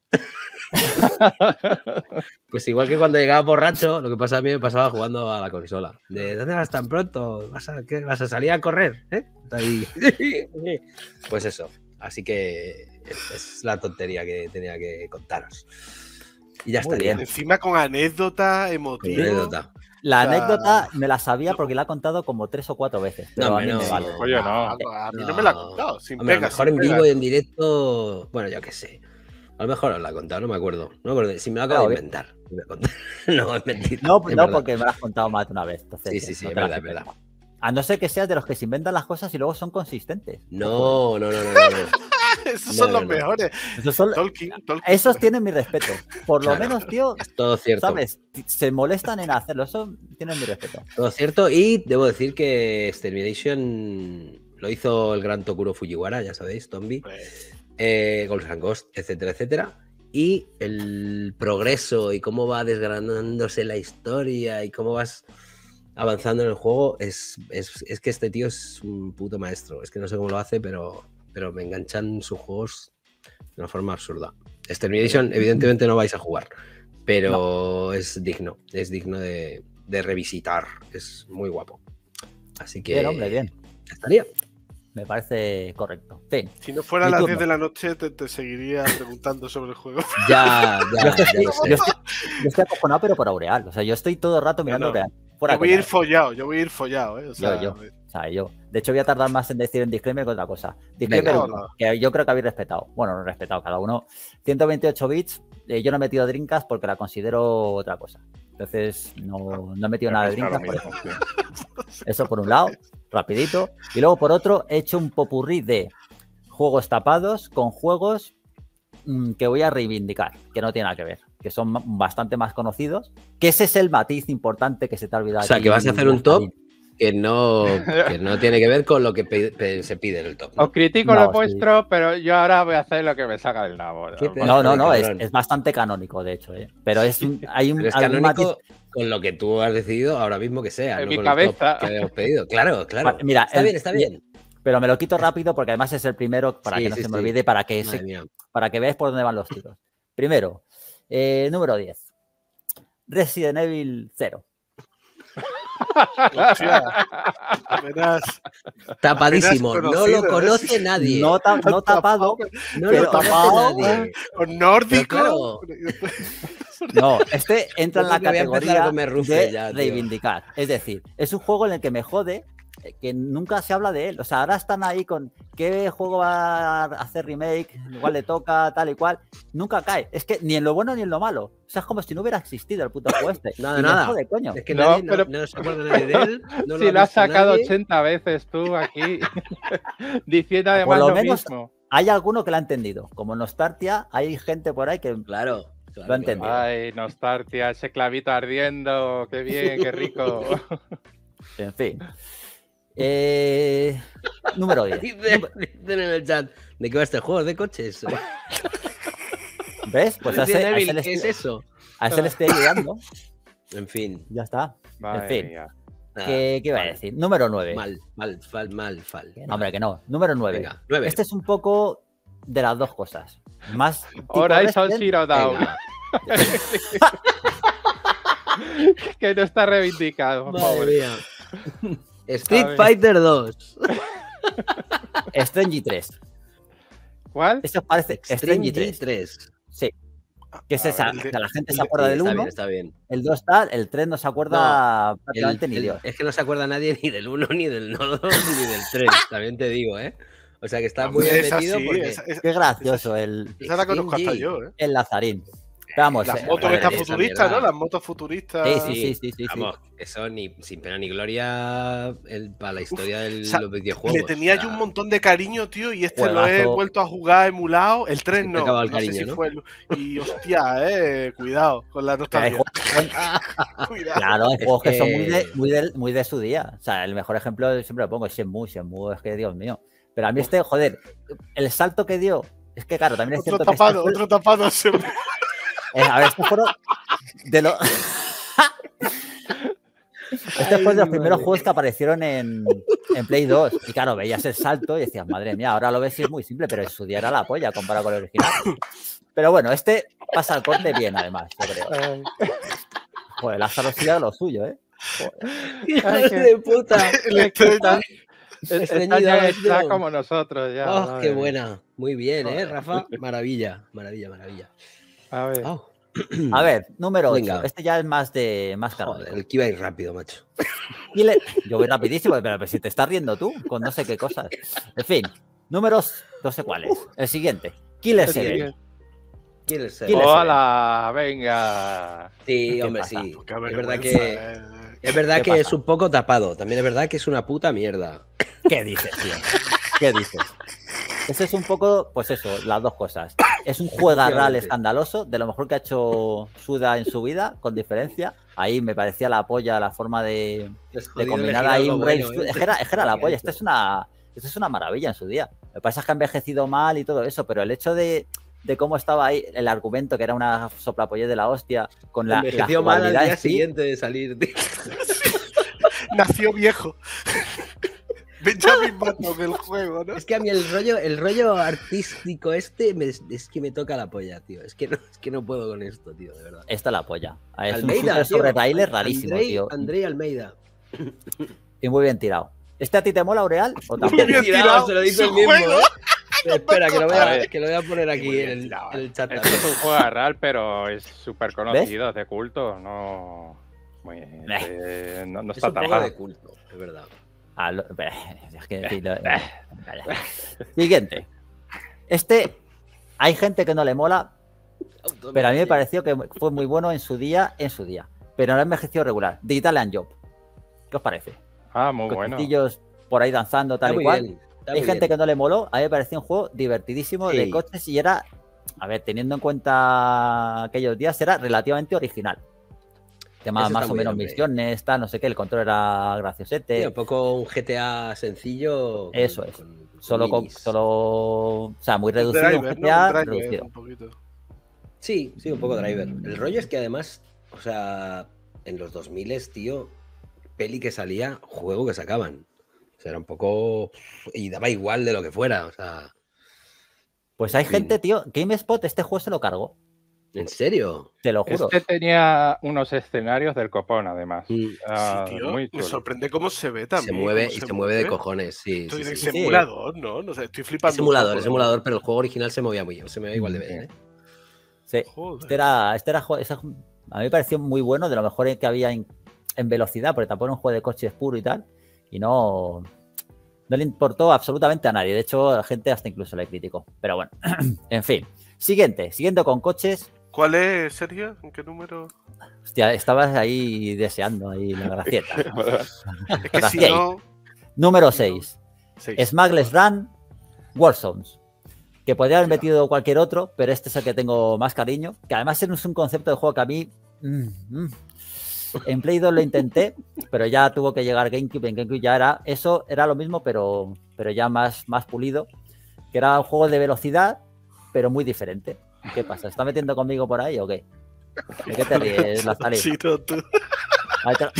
Pues igual que cuando llegaba borracho, lo que pasa a mí me pasaba jugando a la consola. De ¿dónde vas tan pronto? ¿Vas a, qué? ¿Vas a salir a correr? ¿Eh? Ahí. Pues eso. Así que es, es la tontería que tenía que contaros. Y ya
Muy
estaría.
bien.
Encima con anécdota,
Con
emotivo.
anécdota.
La
O sea,
anécdota me la sabía porque la ha contado como tres o cuatro veces. Pero
No,
a mí
hombre,
me
no.
vale.
Oye, no.
A, a mí no me la ha contado. Sin
Hombre, a lo
pegas,
mejor
sin
en vivo
pegas.
y en directo, bueno, yo qué sé. A lo mejor os la he contado, no me acuerdo. No me acuerdo. Si me lo acabo
Claro,
de inventar. Me lo he contado. No, es mentira.
No,
es
no
verdad.
porque me lo has contado más de una vez. Entonces,
Sí, sí, sí,
no
es
te la
verdad, es
invento.
verdad.
A no ser que seas de los que se inventan las cosas y luego son consistentes.
No, no, no, no, no. no.
Esos
No,
son
no,
los
no.
mejores.
Esos, son-
Tolkien, Tolkien.
esos tienen mi respeto. Por lo
Claro.
menos, tío,
Es todo cierto.
¿sabes? Se molestan en hacerlo. Eso tienen mi respeto.
Todo cierto. Y debo decir que Extermination lo hizo el gran Tokuro Fujiwara, ya sabéis, Tombi.
Pues,
Eh, Ghosts and Ghosts, etcétera, etcétera. Y el progreso y cómo va desgranándose la historia y cómo vas avanzando en el juego es, es, es que este tío es un puto maestro. Es que no sé cómo lo hace, pero, pero me enganchan sus juegos de una forma absurda. Extermination, evidentemente, no vais a jugar, pero es digno, es digno de, de revisitar. Es muy guapo. Así que.
Bien, hombre, bien.
ya estaría.
Me parece correcto. Fin.
si no fuera a
Mi
las
turno.
diez de la noche, te, te seguiría preguntando sobre el juego.
Ya,
Yo
ya,
es que
ya
estoy,
lo sé.
yo estoy- yo estoy acojonado, pero por Aureal. O sea, yo estoy todo el rato mirando
No, no.
Aureal. Fuera
Yo voy a ir
coña, ¿eh?
follado, yo voy a ir follado, ¿eh? O sea,
yo. O sea, yo. De hecho, voy a tardar más en decir en disclaimer que otra cosa. Disclaimer
Venga.
uno, que yo creo que habéis respetado. Bueno, no he respetado cada uno. ciento veintiocho bits. eh, yo no he metido Dreamcast porque la considero otra cosa. Entonces, no, no he metido nada de
Está lo
Dreamcast. Por
mismo,
eso.
sí.
Eso por un lado, rapidito. Y luego por otro, he hecho un popurrí de juegos tapados con juegos mm, que voy a reivindicar, que no tienen nada que ver, que son ma- bastante más conocidos. Que ese es el matiz importante que se te ha olvidado.
O sea,
aquí,
que vas a hacer un top
Nazarín.
que no, que no tiene que ver con lo que pe- pe- se pide en el top. ¿no?
Os critico
No,
lo
sí.
vuestro, pero yo ahora voy a hacer lo que me saca del nabo.
¿Qué te-
No, no, no, es,
Cabrón.
es bastante canónico, de hecho, ¿eh? Pero es un, hay un
Pero es
algún
canónico
matiz-
con lo que tú has decidido ahora mismo que sea.
En
no
mi
con el top
cabeza.
que habíamos pedido. Claro, claro.
Va- mira,
está
el-
bien, está bien.
pero me lo quito rápido porque además es el primero para
Sí,
que no
sí,
se me
sí.
olvide, para que,
Madre
se-
mía.
para que veáis por dónde van los tiros. Primero, eh, número diez. Resident Evil cero.
hostia, apenas,
Tapadísimo.
apenas
No lo
conocido, ¿eh?
conoce nadie.
No, ta- no tapado,
No
pero
lo conoce
tapado,
nadie.
con nórdico.
no, este entra en
Yo
la
creo que voy a empezar a
categoría
comer rufle
de
ya, tío.
reivindicar. Es decir, es un juego en el que me jode eh, que nunca se habla de él. O sea, ahora están ahí con qué juego va a hacer remake, igual le toca, tal y cual. Nunca cae. Es que ni en lo bueno ni en lo malo. O sea, es como si no hubiera existido el puto juego este.
Nada,
Y me
nada.
jode, coño.
Es que
No,
nadie, no,
pero-
no se acuerda nadie de él. No
Si
ha
lo has
visto
sacado
nadie.
ochenta veces tú aquí, diciendo además
Por lo
lo
menos-
mismo.
Hay alguno que lo ha entendido. Como Nostartia, hay gente por ahí que
Claro. claro,
Lo he
claro.
entendido.
Ay, nostalgia, ese clavito ardiendo, qué bien, qué rico.
En fin. Eh, número diez.
Dicen, dicen en el chat de qué va este juego, de coches.
¿Ves? Pues a ese,
Resident
a
Evil,
ese le
¿qué es
estoy,
eso?
a ese le estoy ayudando.
En fin.
Ya está.
Madre
fin.
mía.
nada,
¿Qué, qué iba a
mal,
decir? Número nueve.
Mal, mal, mal, mal, mal.
No, hombre, que no. Número nueve.
Venga, nueve.
Este es un poco de las dos cosas. Más tipo
Horizon
Resident,
Zero Dawn,
Venga.
que no está reivindicado,
Madre
pobre.
mía. Street
A ver.
Fighter dos.
Strange tres.
¿Cuál?
Esto os parece Strange
Strange
tres.
tres.
Sí. Que es
A
esa.
ver, el de-
que la gente
el
se
de-
acuerda
Sí,
del
está
uno,
bien, está bien.
el dos tal, el tres no se acuerda
El-
prácticamente ni
el-
Dios.
es que no se acuerda nadie ni del uno, ni del dos, ni del tres. También te digo, ¿eh? O sea que está muy bien
Esa
metido
sí,
porque.
esa- esa-
Qué gracioso el,
esa la conozco hasta
Stingy.
yo, ¿eh?
el Lazarín. Pero vamos,
Las
eh,
motos
madre
estas
mía, esa
futuristas,
mierda.
¿no? Las motos futuristas.
Sí, sí, sí, sí, sí, sí.
Vamos, eso ni sin pena ni gloria el- para la historia de
o sea,
los videojuegos.
Le tenía
o sea,
yo un montón de cariño, tío, y este lo he
Juegazo.
vuelto a jugar emulado. El tres
Se te ha
no.
acabado el
no sé
cariño,
si
¿no?
fue el- Y hostia, eh, cuidado con la
Que hay
nostalgia.
juegos-
Cuidado.
Claro, hay
Es
juegos que, son muy de,
que-
muy, de, muy de su día. O sea, el mejor ejemplo siempre lo pongo es Shenmue. Shenmue es que, Dios mío. Pero a mí este, joder, el salto que dio, es que claro, también es
Otro
cierto que
tapado,
este fue-
otro tapado. se-
eh, a ver, estos fueron de los... Este fue de los
Ay,
primeros
madre.
juegos que aparecieron en, en Play dos. Y claro, veías el salto y decías, madre mía, ahora lo ves y es muy simple, pero en su día era la polla comparado con el original. Pero bueno, este pasa al corte bien, además, yo creo.
Ay,
Joder, Lázaro sí era lo suyo, ¿eh?
¡Hijos
Ay, que-
de puta!
el
es que está,
estrella-
está
Estreñido,
ya
tío.
está como nosotros ya.
¡Oh,
madre
qué
mía.
buena! Muy bien, ¿eh,
Joder.
Rafa? Maravilla, maravilla, maravilla.
A ver.
Oh,
A ver, número ocho.
Venga.
Este ya es más de más
joder,
canónico.
el que iba a ir rápido, macho.
Killer- Yo voy rapidísimo, pero, pero si te estás riendo tú con no sé qué cosas. En fin, números, no sé cuáles. El siguiente. Killer
El
Seven.
siguiente.
Kill Self.
Kill Self.
¡Hola! ¡Venga!
Sí,
¿Qué
hombre,
pasa?
sí.
Qué
Es verdad
vergüenza,
que,
eh.
es, verdad
¿Qué
que
pasa?
es un poco tapado. También es verdad que es una puta mierda.
¿Qué dices, tío? ¿Qué dices? Ese es un poco, pues eso, las dos cosas. Es un juegarral
Efectivamente.
escandaloso, de lo mejor que ha hecho Suda en su vida, con diferencia. Ahí me parecía la polla la forma de,
Es
de
jodido
combinar
elegir
ahí
algo
un Rage.
bueno, ¿eh?
Es que era, es que era la
Lo que ha
polla.
hecho.
Esta es una, esta es una maravilla en su día. Lo que pasa es que ha envejecido mal y todo eso, pero el hecho de, de cómo estaba ahí el argumento, que era una soplapollez de la hostia, con la, la
Envejeció mal al
jugabilidad
día
en sí,
siguiente de salir, tío.
Nació viejo. Benjamin Button el juego, ¿no?
Es que a mí el rollo, el rollo artístico este me- es que me toca la polla, tío. Es que no, es que no puedo con esto, tío, de verdad.
esta es la polla. Es un
Almeida,
shooter
tío.
sobre trailer
An-
rarísimo,
Andrei-
tío.
Andrei Almeida.
Y muy bien tirado. ¿Este a ti te mola, Aureal? ¿O tampoco?
Muy bien tirado.
se lo dice
Su
el mismo,
juego.
¿eh? Espera, que lo voy
A
a,
ver.
que lo voy a poner aquí
Muy bien
en el,
tirado,
en el chat.
Esto es un juego real, pero es súper conocido,
¿Ves?
de culto. No, muy, eh, no, no
Es
está
un poco
tapado.
de culto, es verdad.
Ah, lo- es que, sí, lo- Siguiente. Este, hay gente que no le mola, pero a mí me pareció que fue muy bueno en su día, en su día. Pero no ha envejecido regular. Digital and Job. ¿Qué os parece?
Ah, muy bueno.
Cochecillos por ahí danzando, tal
Está
y
muy
cual.
bien. está
Hay
muy
gente
bien.
que no le moló. A mí me pareció un juego divertidísimo de
Sí.
coches y era, a ver, teniendo en cuenta aquellos días, era relativamente original. Tema
Eso
más
está
o
muy
menos
bien, hombre.
misiones, tal, no sé qué, el control era graciosete.
Sí, un poco un G T A sencillo. con-
Eso es.
con- con
Solo, con,
minis.
solo, o sea, muy
Un
reducido, un
driver,
G
¿no?
T A
Un driver,
reducido.
un poquito.
Sí, sí, un poco driver. El rollo es que además, o sea, en los dos mil, tío, peli que salía, juego que sacaban. O sea, era un poco. Y daba igual de lo que fuera. O sea,
Pues hay
En fin.
gente, tío, GameSpot este juego se lo cargó,
¿en serio?
te lo juro.
Este tenía unos escenarios del copón, además.
Mm,
Ah,
Sí, tío,
muy
me
chulo.
sorprende cómo se ve también.
se mueve
cómo
y se, mueve de cojones, sí.
Esto
sí,
es
sí.
emulador, ¿no? No sé, estoy flipando.
Es emulador,
un
es
poco,
emulador, pero el juego original se movía muy, se movía igual de
Sí.
bien, ¿eh?
Sí,
Joder.
este era, este era, jo- ese- a mí me pareció muy bueno, de lo mejor que había en, en velocidad, porque tampoco era un juego de coches puro y tal, y no, no le importó absolutamente a nadie. De hecho, la gente hasta incluso le criticó. Pero bueno, en fin. Siguiente, siguiendo con coches.
¿Cuál es, Sergio? ¿En qué número?
Hostia, estabas ahí deseando ahí la gracieta.
Es que si
Gracias.
no.
Número seis.
seis.
Smuggler's Run, Warzones. Que podría haber
Ya.
metido cualquier otro, pero este es el que tengo más cariño. Que además es un concepto de juego que a mí. mm, mm. En Play dos lo intenté, pero ya tuvo que llegar GameCube. En GameCube ya era. Eso era lo mismo, pero, pero ya más, más pulido. Que era un juego de velocidad, pero muy diferente. ¿Qué pasa? ¿Está metiendo conmigo por ahí o qué? ¿De qué te ríes, Lazali?
Sí, no, tú.
Ahí te-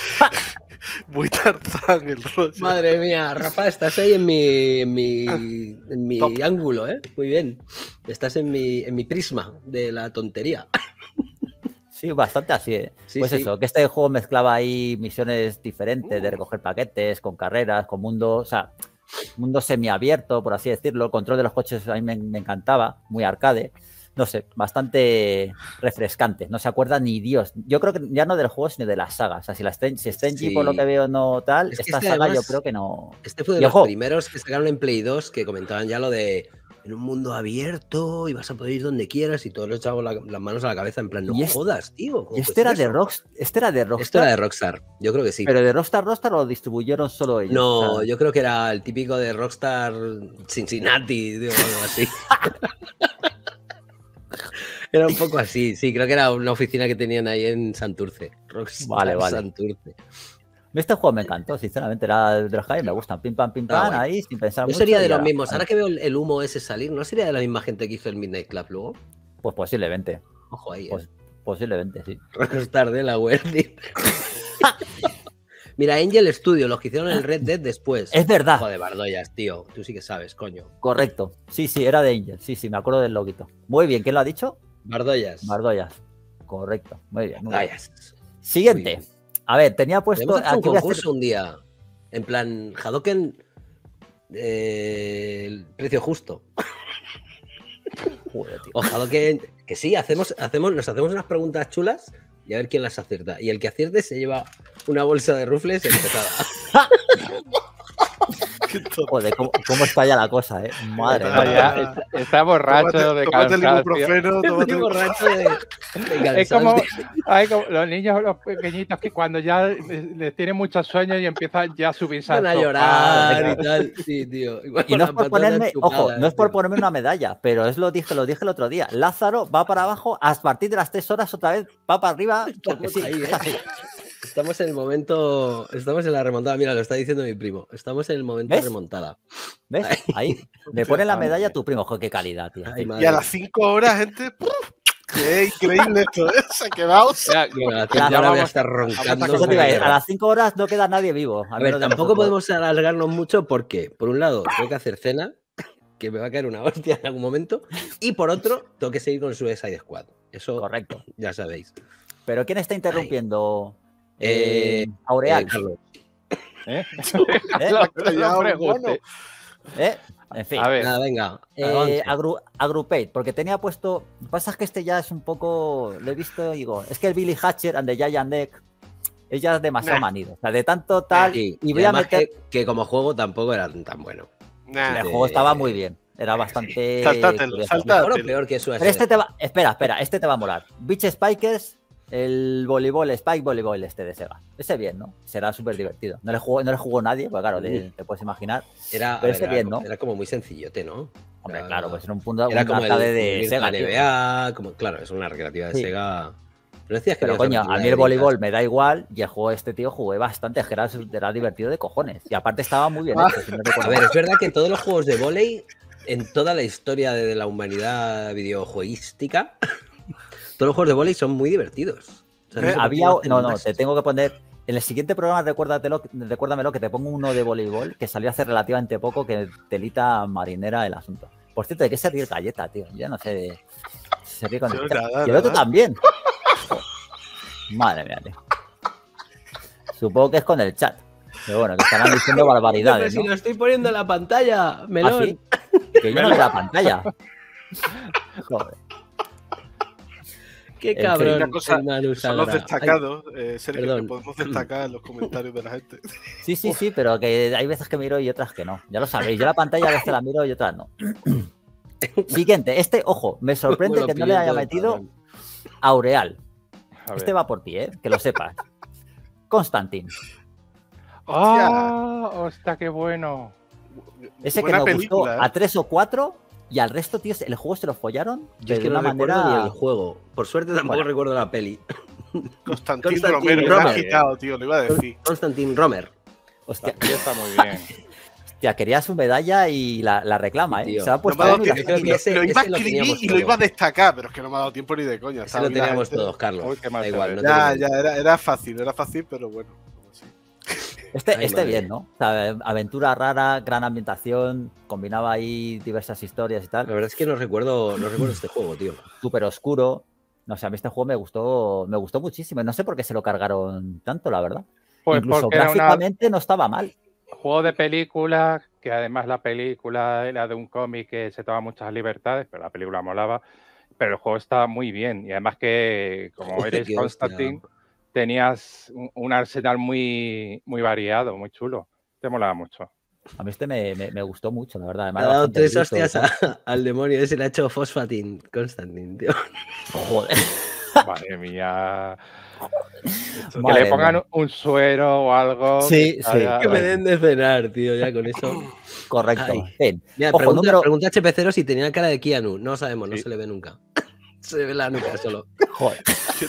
Muy Tarzán el rollo.
Madre mía, Rafa, estás ahí en mi, en mi, en mi
Top.
ángulo, ¿eh? Muy bien. Estás en mi, en mi prisma de la tontería.
Sí, bastante así, ¿eh?
Sí,
Pues
sí.
eso, que este juego mezclaba ahí misiones diferentes de recoger paquetes, con carreras, con mundo, o sea, mundo semiabierto, por así decirlo. El control de los coches a mí me, me encantaba, muy arcade. No sé, bastante refrescante. No se acuerda ni Dios. Yo creo que ya no del juego, sino de la saga. O sea, si, la Sten- si Stenji,
Sí.
por lo que veo, no tal,
Es que
esta
este,
saga
además,
yo creo que no.
Este fue de
Y
los
ojo.
primeros que sacaron en Play dos que comentaban ya lo de en un mundo abierto y vas a poder ir donde quieras y todos los chavos la- las manos a la cabeza en plan, no
Y es-
jodas, tío. ¿cómo
Y
puede
este
ser
era de
eso?
Rock, este era de
Esto
Rockstar,
era de Rockstar, yo creo que sí.
pero de Rockstar Rockstar lo distribuyeron solo ellos.
No,
o sea,
yo creo que era el típico de Rockstar Cincinnati, tío, algo así. Era un poco así, sí, creo que era una oficina que tenían ahí en Santurce. Rockstar
Vale, vale.
Santurce.
Este juego me encantó, sinceramente, era de los que a mí me gustan. Pim pam, pim
Está
pam,
guay.
ahí, sin pensar
No
mucho.
sería
y
de los
ala,
mismos.
vale.
Ahora que veo el, el humo ese salir, ¿no sería de la misma gente que hizo el Midnight Club luego?
Pues posiblemente,
Ojo ahí, ¿eh?
Pues- posiblemente, sí.
Rockstar de la web. Mira, Angel Studio, los que hicieron el Red Dead después.
Es verdad,
Joder, Bardollas, tío. Tú sí que sabes, coño.
correcto. Sí, sí, era de Angel. Sí, sí, me acuerdo del loguito. Muy bien, ¿quién lo ha dicho?
Bardollas.
Mardoyas. Correcto, muy bien. Muy bien.
Bardollas.
Siguiente.
Muy
A ver, tenía puesto.
Podemos hacer un
Aquí voy a hacer-
concurso un día. En plan, Hadoken. eh, el precio justo.
Joder, tío.
O Hadoken. Que sí, hacemos, hacemos, nos hacemos unas preguntas chulas y a ver quién las acierta. Y el que acierte se lleva una bolsa de rufles empezada.
¿Qué te
Joder, ¿cómo, cómo está ya la cosa, eh? Madre
Está,
mía.
ya- está- está borracho
Tómate,
de
tómate el
cansancio.
ibuprofeno, tómate
Estoy
el-
borracho de, de
Es como,
cansancio.
hay como los niños, los pequeñitos que cuando ya les, les tienen mucho sueño y empiezan ya a subirse al
Van a
sofá.
llorar y tal. Sí, tío. Igual
Y
con
no es
las
por
patatas
ponerme, ojo,
chupadas,
no es por
tío.
ponerme una medalla, pero es lo dije, lo dije el otro día. Lázaro va para abajo, a partir de las tres horas otra vez va para arriba, porque
Estamos
sí.
ahí, ¿eh? Estamos en el momento. Estamos en la remontada. Mira, lo está diciendo mi primo. Estamos en el momento de
¿Ves?
remontada.
¿Ves? Ahí. Le
Hostia,
pone la
madre
medalla a
mía.
tu primo. Joder, qué calidad, tío.
Ay,
Y
madre.
a las cinco horas, gente. ¡puf! ¡Qué increíble esto! ¿eh? Se ha quedado.
Ya,
Bueno, a las
ya
cinco horas voy a
vamos-
estar
vamos a
roncando.
Eso te iba a decir,
como
a las cinco horas no queda nadie vivo.
A ver,
menos de
tampoco
nosotros.
podemos alargarnos mucho porque, por un lado, tengo que hacer cena, que me va a caer una hostia en algún momento, y por otro, tengo que seguir con Suicide Squad. Eso
Correcto.
ya sabéis.
Pero ¿quién está interrumpiendo?
Eh,
Eh, Aureal.
Eh, Carlos,
¿eh?
¿eh?
No, no
callado,
pregunte.
¿eh? En fin.
A ver,
nada, venga.
Eh,
avance.
agru- Agrupate, porque tenía puesto. Lo que pasa es que este ya es un poco. Lo he visto y digo. Es que el Billy Hatcher and the Giant Deck es ya demasiado
Nah.
manido. O sea, de tanto tal.
Sí,
y
y
voy a
además
meter.
que, que como juego tampoco era tan bueno.
Nah,
El
de-
juego estaba muy bien. Era bastante.
Saltátelo,
curioso.
salta-
Mejor o
pero-
peor que Suicide
Pero este
Squad.
te va. Espera, espera. Este te va a molar. Beach Spikers. El voleibol, Spike Voleibol este de Sega. Ese bien, ¿no? Será súper divertido. No le jugó, no le jugó nadie, pues claro, te, te puedes imaginar.
Era, a
pero
ver,
ese
era
bien,
como-
¿no?
era como muy sencillote, ¿no?
Hombre,
Era-
claro, pues era un punto
Era
un
como el,
arcade
como
de
el
Sega,
N
tío.
B A, como, claro, es una recreativa de
Sí.
Sega. Pero decías que
Pero
había
coño,
otra
a mí
película
el
de
voleibol
Dreamcast.
me da igual y el juego este tío jugué bastante, es que era, era divertido de cojones. Y aparte estaba muy bien
Ah.
hecho. Si no recuerdo
A ver,
mal.
es verdad que todos los juegos de volei, en toda la historia de la humanidad videojueguística, todos los juegos de volei son muy divertidos. O sea,
Eh,
se puede
Había,
hacer
no, no,
más.
te tengo que poner. En el siguiente programa, recuérdatelo, recuérdamelo, que te pongo uno de voleibol que salió hace relativamente poco, que telita marinera el asunto. Por cierto, ¿de qué se ríe el Galleta, tío? Yo no sé. De... Se ríe con
Yo
el...
nada,
Y el otro
nada.
también. Madre mía, tío. Supongo que es con el chat. Pero bueno, que estarán diciendo
Pero
barbaridades,
si
¿no?
lo estoy poniendo en la pantalla, melón.
¿Ah, sí? Que yo no veo la pantalla. Joder.
Qué
En fin.
cabrón.
Una cosa,
el Manu
Son los
Sagra.
destacados, eh, Sergio,
perdón.
que podemos destacar en los comentarios de la gente.
Sí, sí, sí, pero que hay veces que miro y otras que no. Ya lo sabéis. Yo la pantalla a veces la miro y otras no. Siguiente. Este, ojo, me sorprende
Bueno,
que no le haya
pimiento de
metido
cabrón.
Aureal.
a ver.
Este va por ti, ¿eh? Que lo sepas. Constantine.
¡Ah! ¡Hostia, qué bueno!
Ese que
Buena
nos
película,
gustó
¿eh?
a tres o cuatro y al resto, tío, el juego se lo follaron
Yo es
de
que no
una
recuerdo
manera.
ni el juego. Por suerte tampoco
Bueno.
recuerdo la peli.
Constantín
Constantín
Romero, me
Romer.
has quitado, tío, lo iba a decir.
Constantine Romer.
Hostia,
Sí, está muy bien.
hostia, quería su medalla y la, la reclama, ¿eh?
Tío.
Se ha
No
puesto
me ha dado
uno y la
tiempo,
está
creo que
lo,
ese-
lo iba a
ese lo
escribir
teníamos
y lo iba a
todos.
destacar, pero es que no me ha dado tiempo ni de coña.
Ese
estaba
lo
aquí la
teníamos
gente.
todos, Carlos.
Uy, qué mal
Da
se
igual,
ve.
no te
Ya,
preocupes.
ya, era, era fácil, era fácil, pero bueno. Sí.
Este,
Ay,
este
madre.
bien, ¿no? O sea, aventura rara, gran ambientación, combinaba ahí diversas historias y
La
tal.
verdad es que no recuerdo, no recuerdo este juego, tío.
Súper oscuro. No sé, a mí este juego me gustó, me gustó muchísimo. y No sé por qué se lo cargaron tanto, la verdad.
Pues
Incluso
porque era un
gráficamente no estaba mal.
juego de película, que además la película era de un cómic que se toma muchas libertades, pero la película molaba. Pero el juego estaba muy bien. Y además que, como
Joder,
eres
qué
Constantine, tenías un, un arsenal muy, muy variado, muy chulo. Te molaba mucho.
A mí este me, me- me gustó mucho, la verdad.
Me
Además,
ha dado
bastante
tres
bruto y
hostias
tal.
a- al demonio ese, le ha hecho Fosfatin Constantine, tío.
Joder.
Madre mía. Que
Madre
le pongan
mía.
un suero o algo.
Sí,
que
sí.
haya-
Que me den de cenar, tío, ya con eso.
Correcto.
Ay.
Bien.
Mira,
Ojo,
pregunta,
número-
pregunta a H P cero si tenía cara de Keanu. No sabemos, no
Sí.
se le ve nunca. Se ve la nuca solo.
Joder.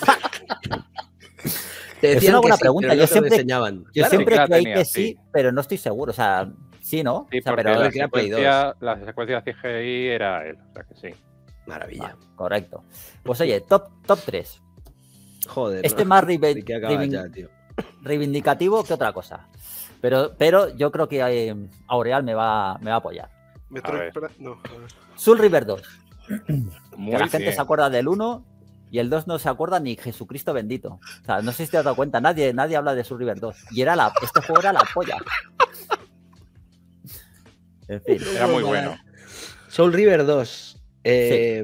Te
Es
decían
una
que
buena
sí,
pregunta,
pero
yo
no te lo
siempre-
enseñaban.
Yo
Claro,
siempre
que la
creí
tenía,
que
sí.
sí, pero no estoy seguro. O sea, sí, ¿no?
Sí,
O sea,
porque
pero
la
que era Play
secuencia, la secuencia C G I era él. O sea que sí.
Maravilla.
Ah, correcto. Pues oye, top, top tres.
Joder.
Este
no.
más rive-
Hay que acabar
rivin-
ya, tío.
reivindicativo que otra cosa. Pero, pero yo creo que eh, Aureal me va, me va a apoyar.
Metro
ver.
Express- no, a ver.
Soul River dos.
Muy
que la gente
bien.
se acuerda del uno y el dos no se acuerda ni Jesucristo bendito. O sea, no sé si te has dado cuenta, nadie, nadie habla de Soul River dos. Y era la, este juego era la polla. En fin.
Era muy bueno.
Soul River dos. Eh,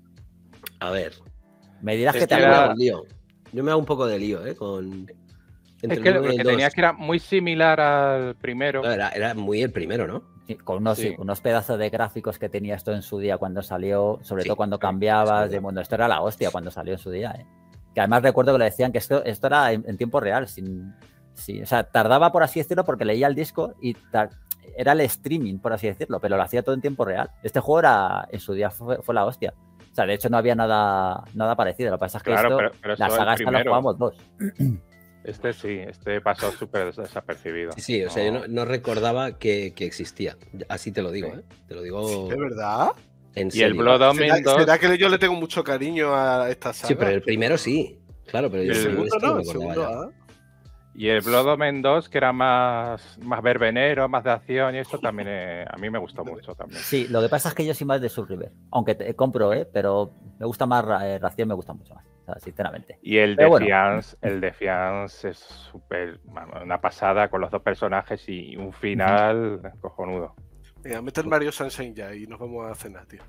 A ver.
Me dirás
Es
que te
que
Yo me
era-
hago
acuerdas.
un lío. Yo me hago un poco de lío, ¿eh? Con, Entre
Es que
el
lo
uno y
que
el
tenía
dos.
es que era muy similar al primero.
Era, era muy el primero, ¿no?
Sí, con unos,
Sí.
sí, unos pedazos de gráficos que tenía esto en su día cuando salió, sobre
Sí,
todo cuando
sí,
cambiabas
es
de
verdad.
mundo. Esto era la hostia cuando salió en su día, ¿eh? Que además recuerdo que le decían que esto, esto era en, en tiempo real, sin, sí, o sea, tardaba por así decirlo porque leía el disco y tar- era el streaming, por así decirlo, pero lo hacía todo en tiempo real. Este juego era, en su día fue, fue la hostia. O sea, de hecho no había nada, nada parecido. Lo que pasa es que
Claro,
esto,
pero, pero
la
eso
saga
el
esta la
primero.
jugamos dos.
Este sí, este pasó súper desapercibido.
Sí, sí, o sea, yo no, no recordaba que, que existía. Así te lo digo, ¿eh? Te lo digo
¿De verdad?
en
Y
serio.
el Blood
¿Será,
Omen dos,
será que yo le tengo mucho cariño a esta saga?
Sí, pero el primero sí. Claro, pero
Y
yo
el
El-
segundo
es que
no,
me
el
acordaba
segundo,
ya.
¿ah?
y el Blood Omen dos, que era más, más verbenero, más de acción, y esto también eh, a mí me gustó mucho también.
Sí, lo que pasa es que yo soy más de Soul River. Aunque te, compro, ¿eh? Pero me gusta más Ra- eh, Ración, me gusta mucho más, o sea, sinceramente.
Y el
Pero bueno.
Defiance, el Defiance es súper, vamos, una pasada con los dos personajes y un final cojonudo.
Venga, mete el Mario Sunshine ya y nos vamos a cenar, tío.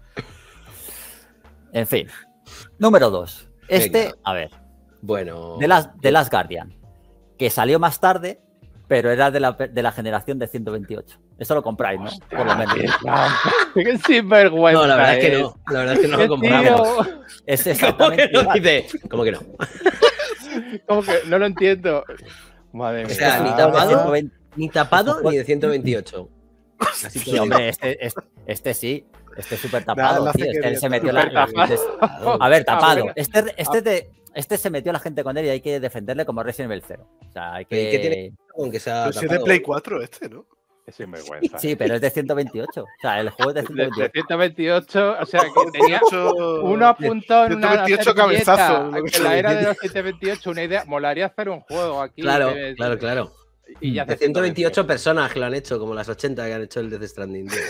En fin. Número dos. Este,
Venga.
a ver,
Bueno.
The Last, The Last Guardian, que salió más tarde, pero era de la, de la generación de ciento veintiocho. Eso lo compráis, ¿no? Por lo menos.
¡Qué sinvergüenza!
No, la verdad es que
es.
no. La verdad es que no
¡Qué
lo compramos.
tío!
Es
¿Cómo que
exactamente
no?
igual.
Dice, ¿cómo que no?
¿Cómo que? No lo entiendo. Madre
O
mía.
sea, ni
Ah,
tapado,
ciento veinte.
Ni tapado ni de ciento veintiocho. Así
Sí,
que
hombre, este, este, este sí. Este es súper
Nada,
tapado,
lo hace
tío. Este
queriendo.
se metió la.
Súper tapado.
A ver,
Ah,
tapado.
bueno.
Este, este, te- este se metió la gente con él y hay que defenderle como Resident Evil cero. O sea, hay
¿Y qué
que.
tiene? Aunque sea
Pero si es de
tapado.
Play cuatro este, ¿no?
Qué sinvergüenza.
Sí, pero es de ciento veintiocho. O sea, el juego es de ciento
De, de
veintiocho.
ciento veintiocho, o sea, que tenía
ciento
uno apuntado en una
ciento veintiocho
servilleta,
cabezazos, lo que
en la
se
era de
dice.
los ciento veintiocho, una idea. Molaría hacer un juego aquí.
Claro,
de-
claro, claro.
Y ya
De
hace
ciento veintiocho personas que lo han hecho, como las ochenta que han hecho el Death Stranding. tío.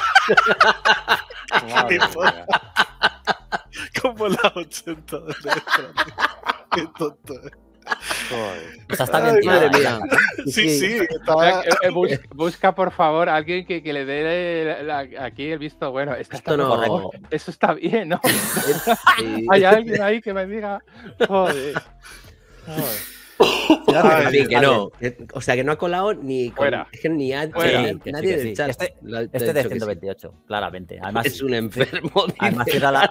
Madre mía.
Como las ochenta de nuestra. Qué tonto. eh.
Joder.
O sea, está
Ay,
bien
Madre
tirada.
mía.
Sí, sí,
O sea,
está.
que, eh, bus- busca, por favor, alguien que, que le dé la- la- aquí el visto bueno. Esta
Esto
está
no-
correcto. Eso está bien, ¿no?
Sí.
Hay alguien ahí que me diga. Joder. Joder.
Ay,
En fin, que
Vale.
no. Que- O sea, que no ha colado ni. con-
Fuera.
Es que ni ha,
Fuera.
ni-
Sí, que sí,
nadie
que
del
sí.
chat.
Este-
lo ha
Este
dicho
es de
que sí.
ciento veintiocho, claramente. Además,
Es un enfermo.
además
dice.
cierra la,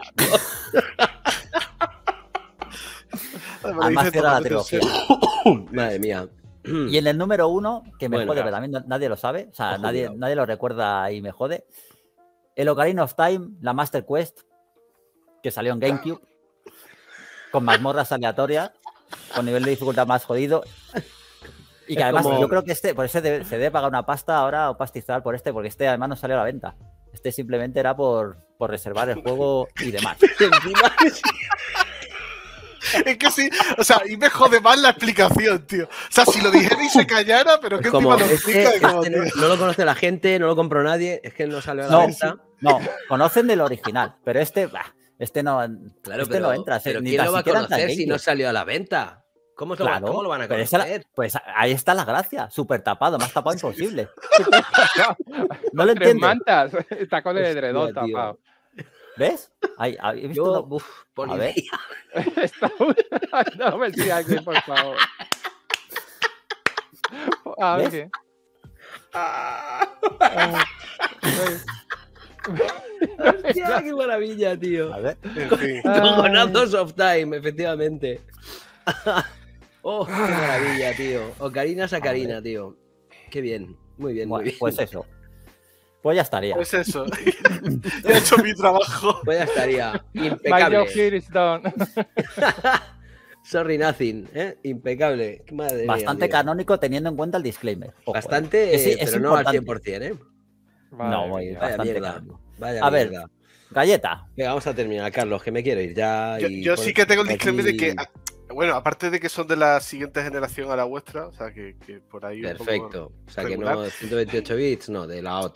Además,
además
dice
cierra la
tomate
trilogía.
seco.
Madre mía.
Y en el número uno, que me
Bueno,
jode,
ya.
pero también no- nadie lo sabe, o sea,
Ojo,
nadie,
cuidado.
nadie lo recuerda y me jode. El Ocarina of Time, la Master Quest, que salió en GameCube, con mazmorras aleatorias, con nivel de dificultad más jodido. Y que
Es
además
como-
yo creo que este, por ese debe- se debe pagar una pasta ahora o pastizar por este, porque este además no salió a la venta. Este simplemente era por, por reservar el juego y demás.
Encima-
Es que sí, o sea, y me jode más la explicación, tío. O sea, si lo dijera y se callara, pero que
Es como,
encima lo
es que
explica. y como,
este no,
tío.
no lo conoce la gente, no lo compró nadie, es que no salió a la
No,
venta.
No, conocen del original, pero este, bah, este no,
Claro,
este
pero,
no entra.
pero
ni
¿quién
tan
lo va a
siquiera entra en
conocer si no
GameCube.
salió a la venta? ¿Cómo, se lo-
Claro,
¿Cómo lo van a
pero esa la-
conocer?
pues ahí está la gracia, súper tapado, más tapado imposible. No
Con
lo
tres
entiendo.
mantas. Está con el
Hostia,
edredón
tío.
tapado.
¿Ves? Ahí, ahí, he visto
Yo,
uno-
uf,
A ver.
policía.
Está- No me sigas aquí, por favor. A
¿Ves?
ver.
Hostia, qué maravilla, tío.
a ver.
En fin.
Coconazos of Time, efectivamente. Oh, qué maravilla, tío. Ocarina Sacarina, tío. Qué bien. Muy bien, muy
Bueno,
bien.
pues eso. Pues ya estaría.
Pues eso. He hecho mi trabajo.
Pues ya estaría.
My job
Impecable.
here is done.
Sorry nothing, ¿eh? Impecable. Madre mía,
Bastante
tío.
canónico teniendo en cuenta el disclaimer. Ojo, eh.
Bastante,
Que sí, es
pero no al
importante.
cien por cien, ¿eh?
No,
Madre
muy
mía.
Vaya
bastante
mierda.
canónico.
Vaya
A ver,
mierda.
Galleta.
Venga, vamos a terminar, Carlos, que me quiero ir ya.
Yo,
y
yo
por-
sí que tengo el
aquí-
disclaimer de que, ah, bueno, aparte de que son de la siguiente generación a la vuestra, o sea, que, que por ahí. un poco-
Perfecto. O sea, que no
regular.
ciento veintiocho bits, no, de la otra.
Claro.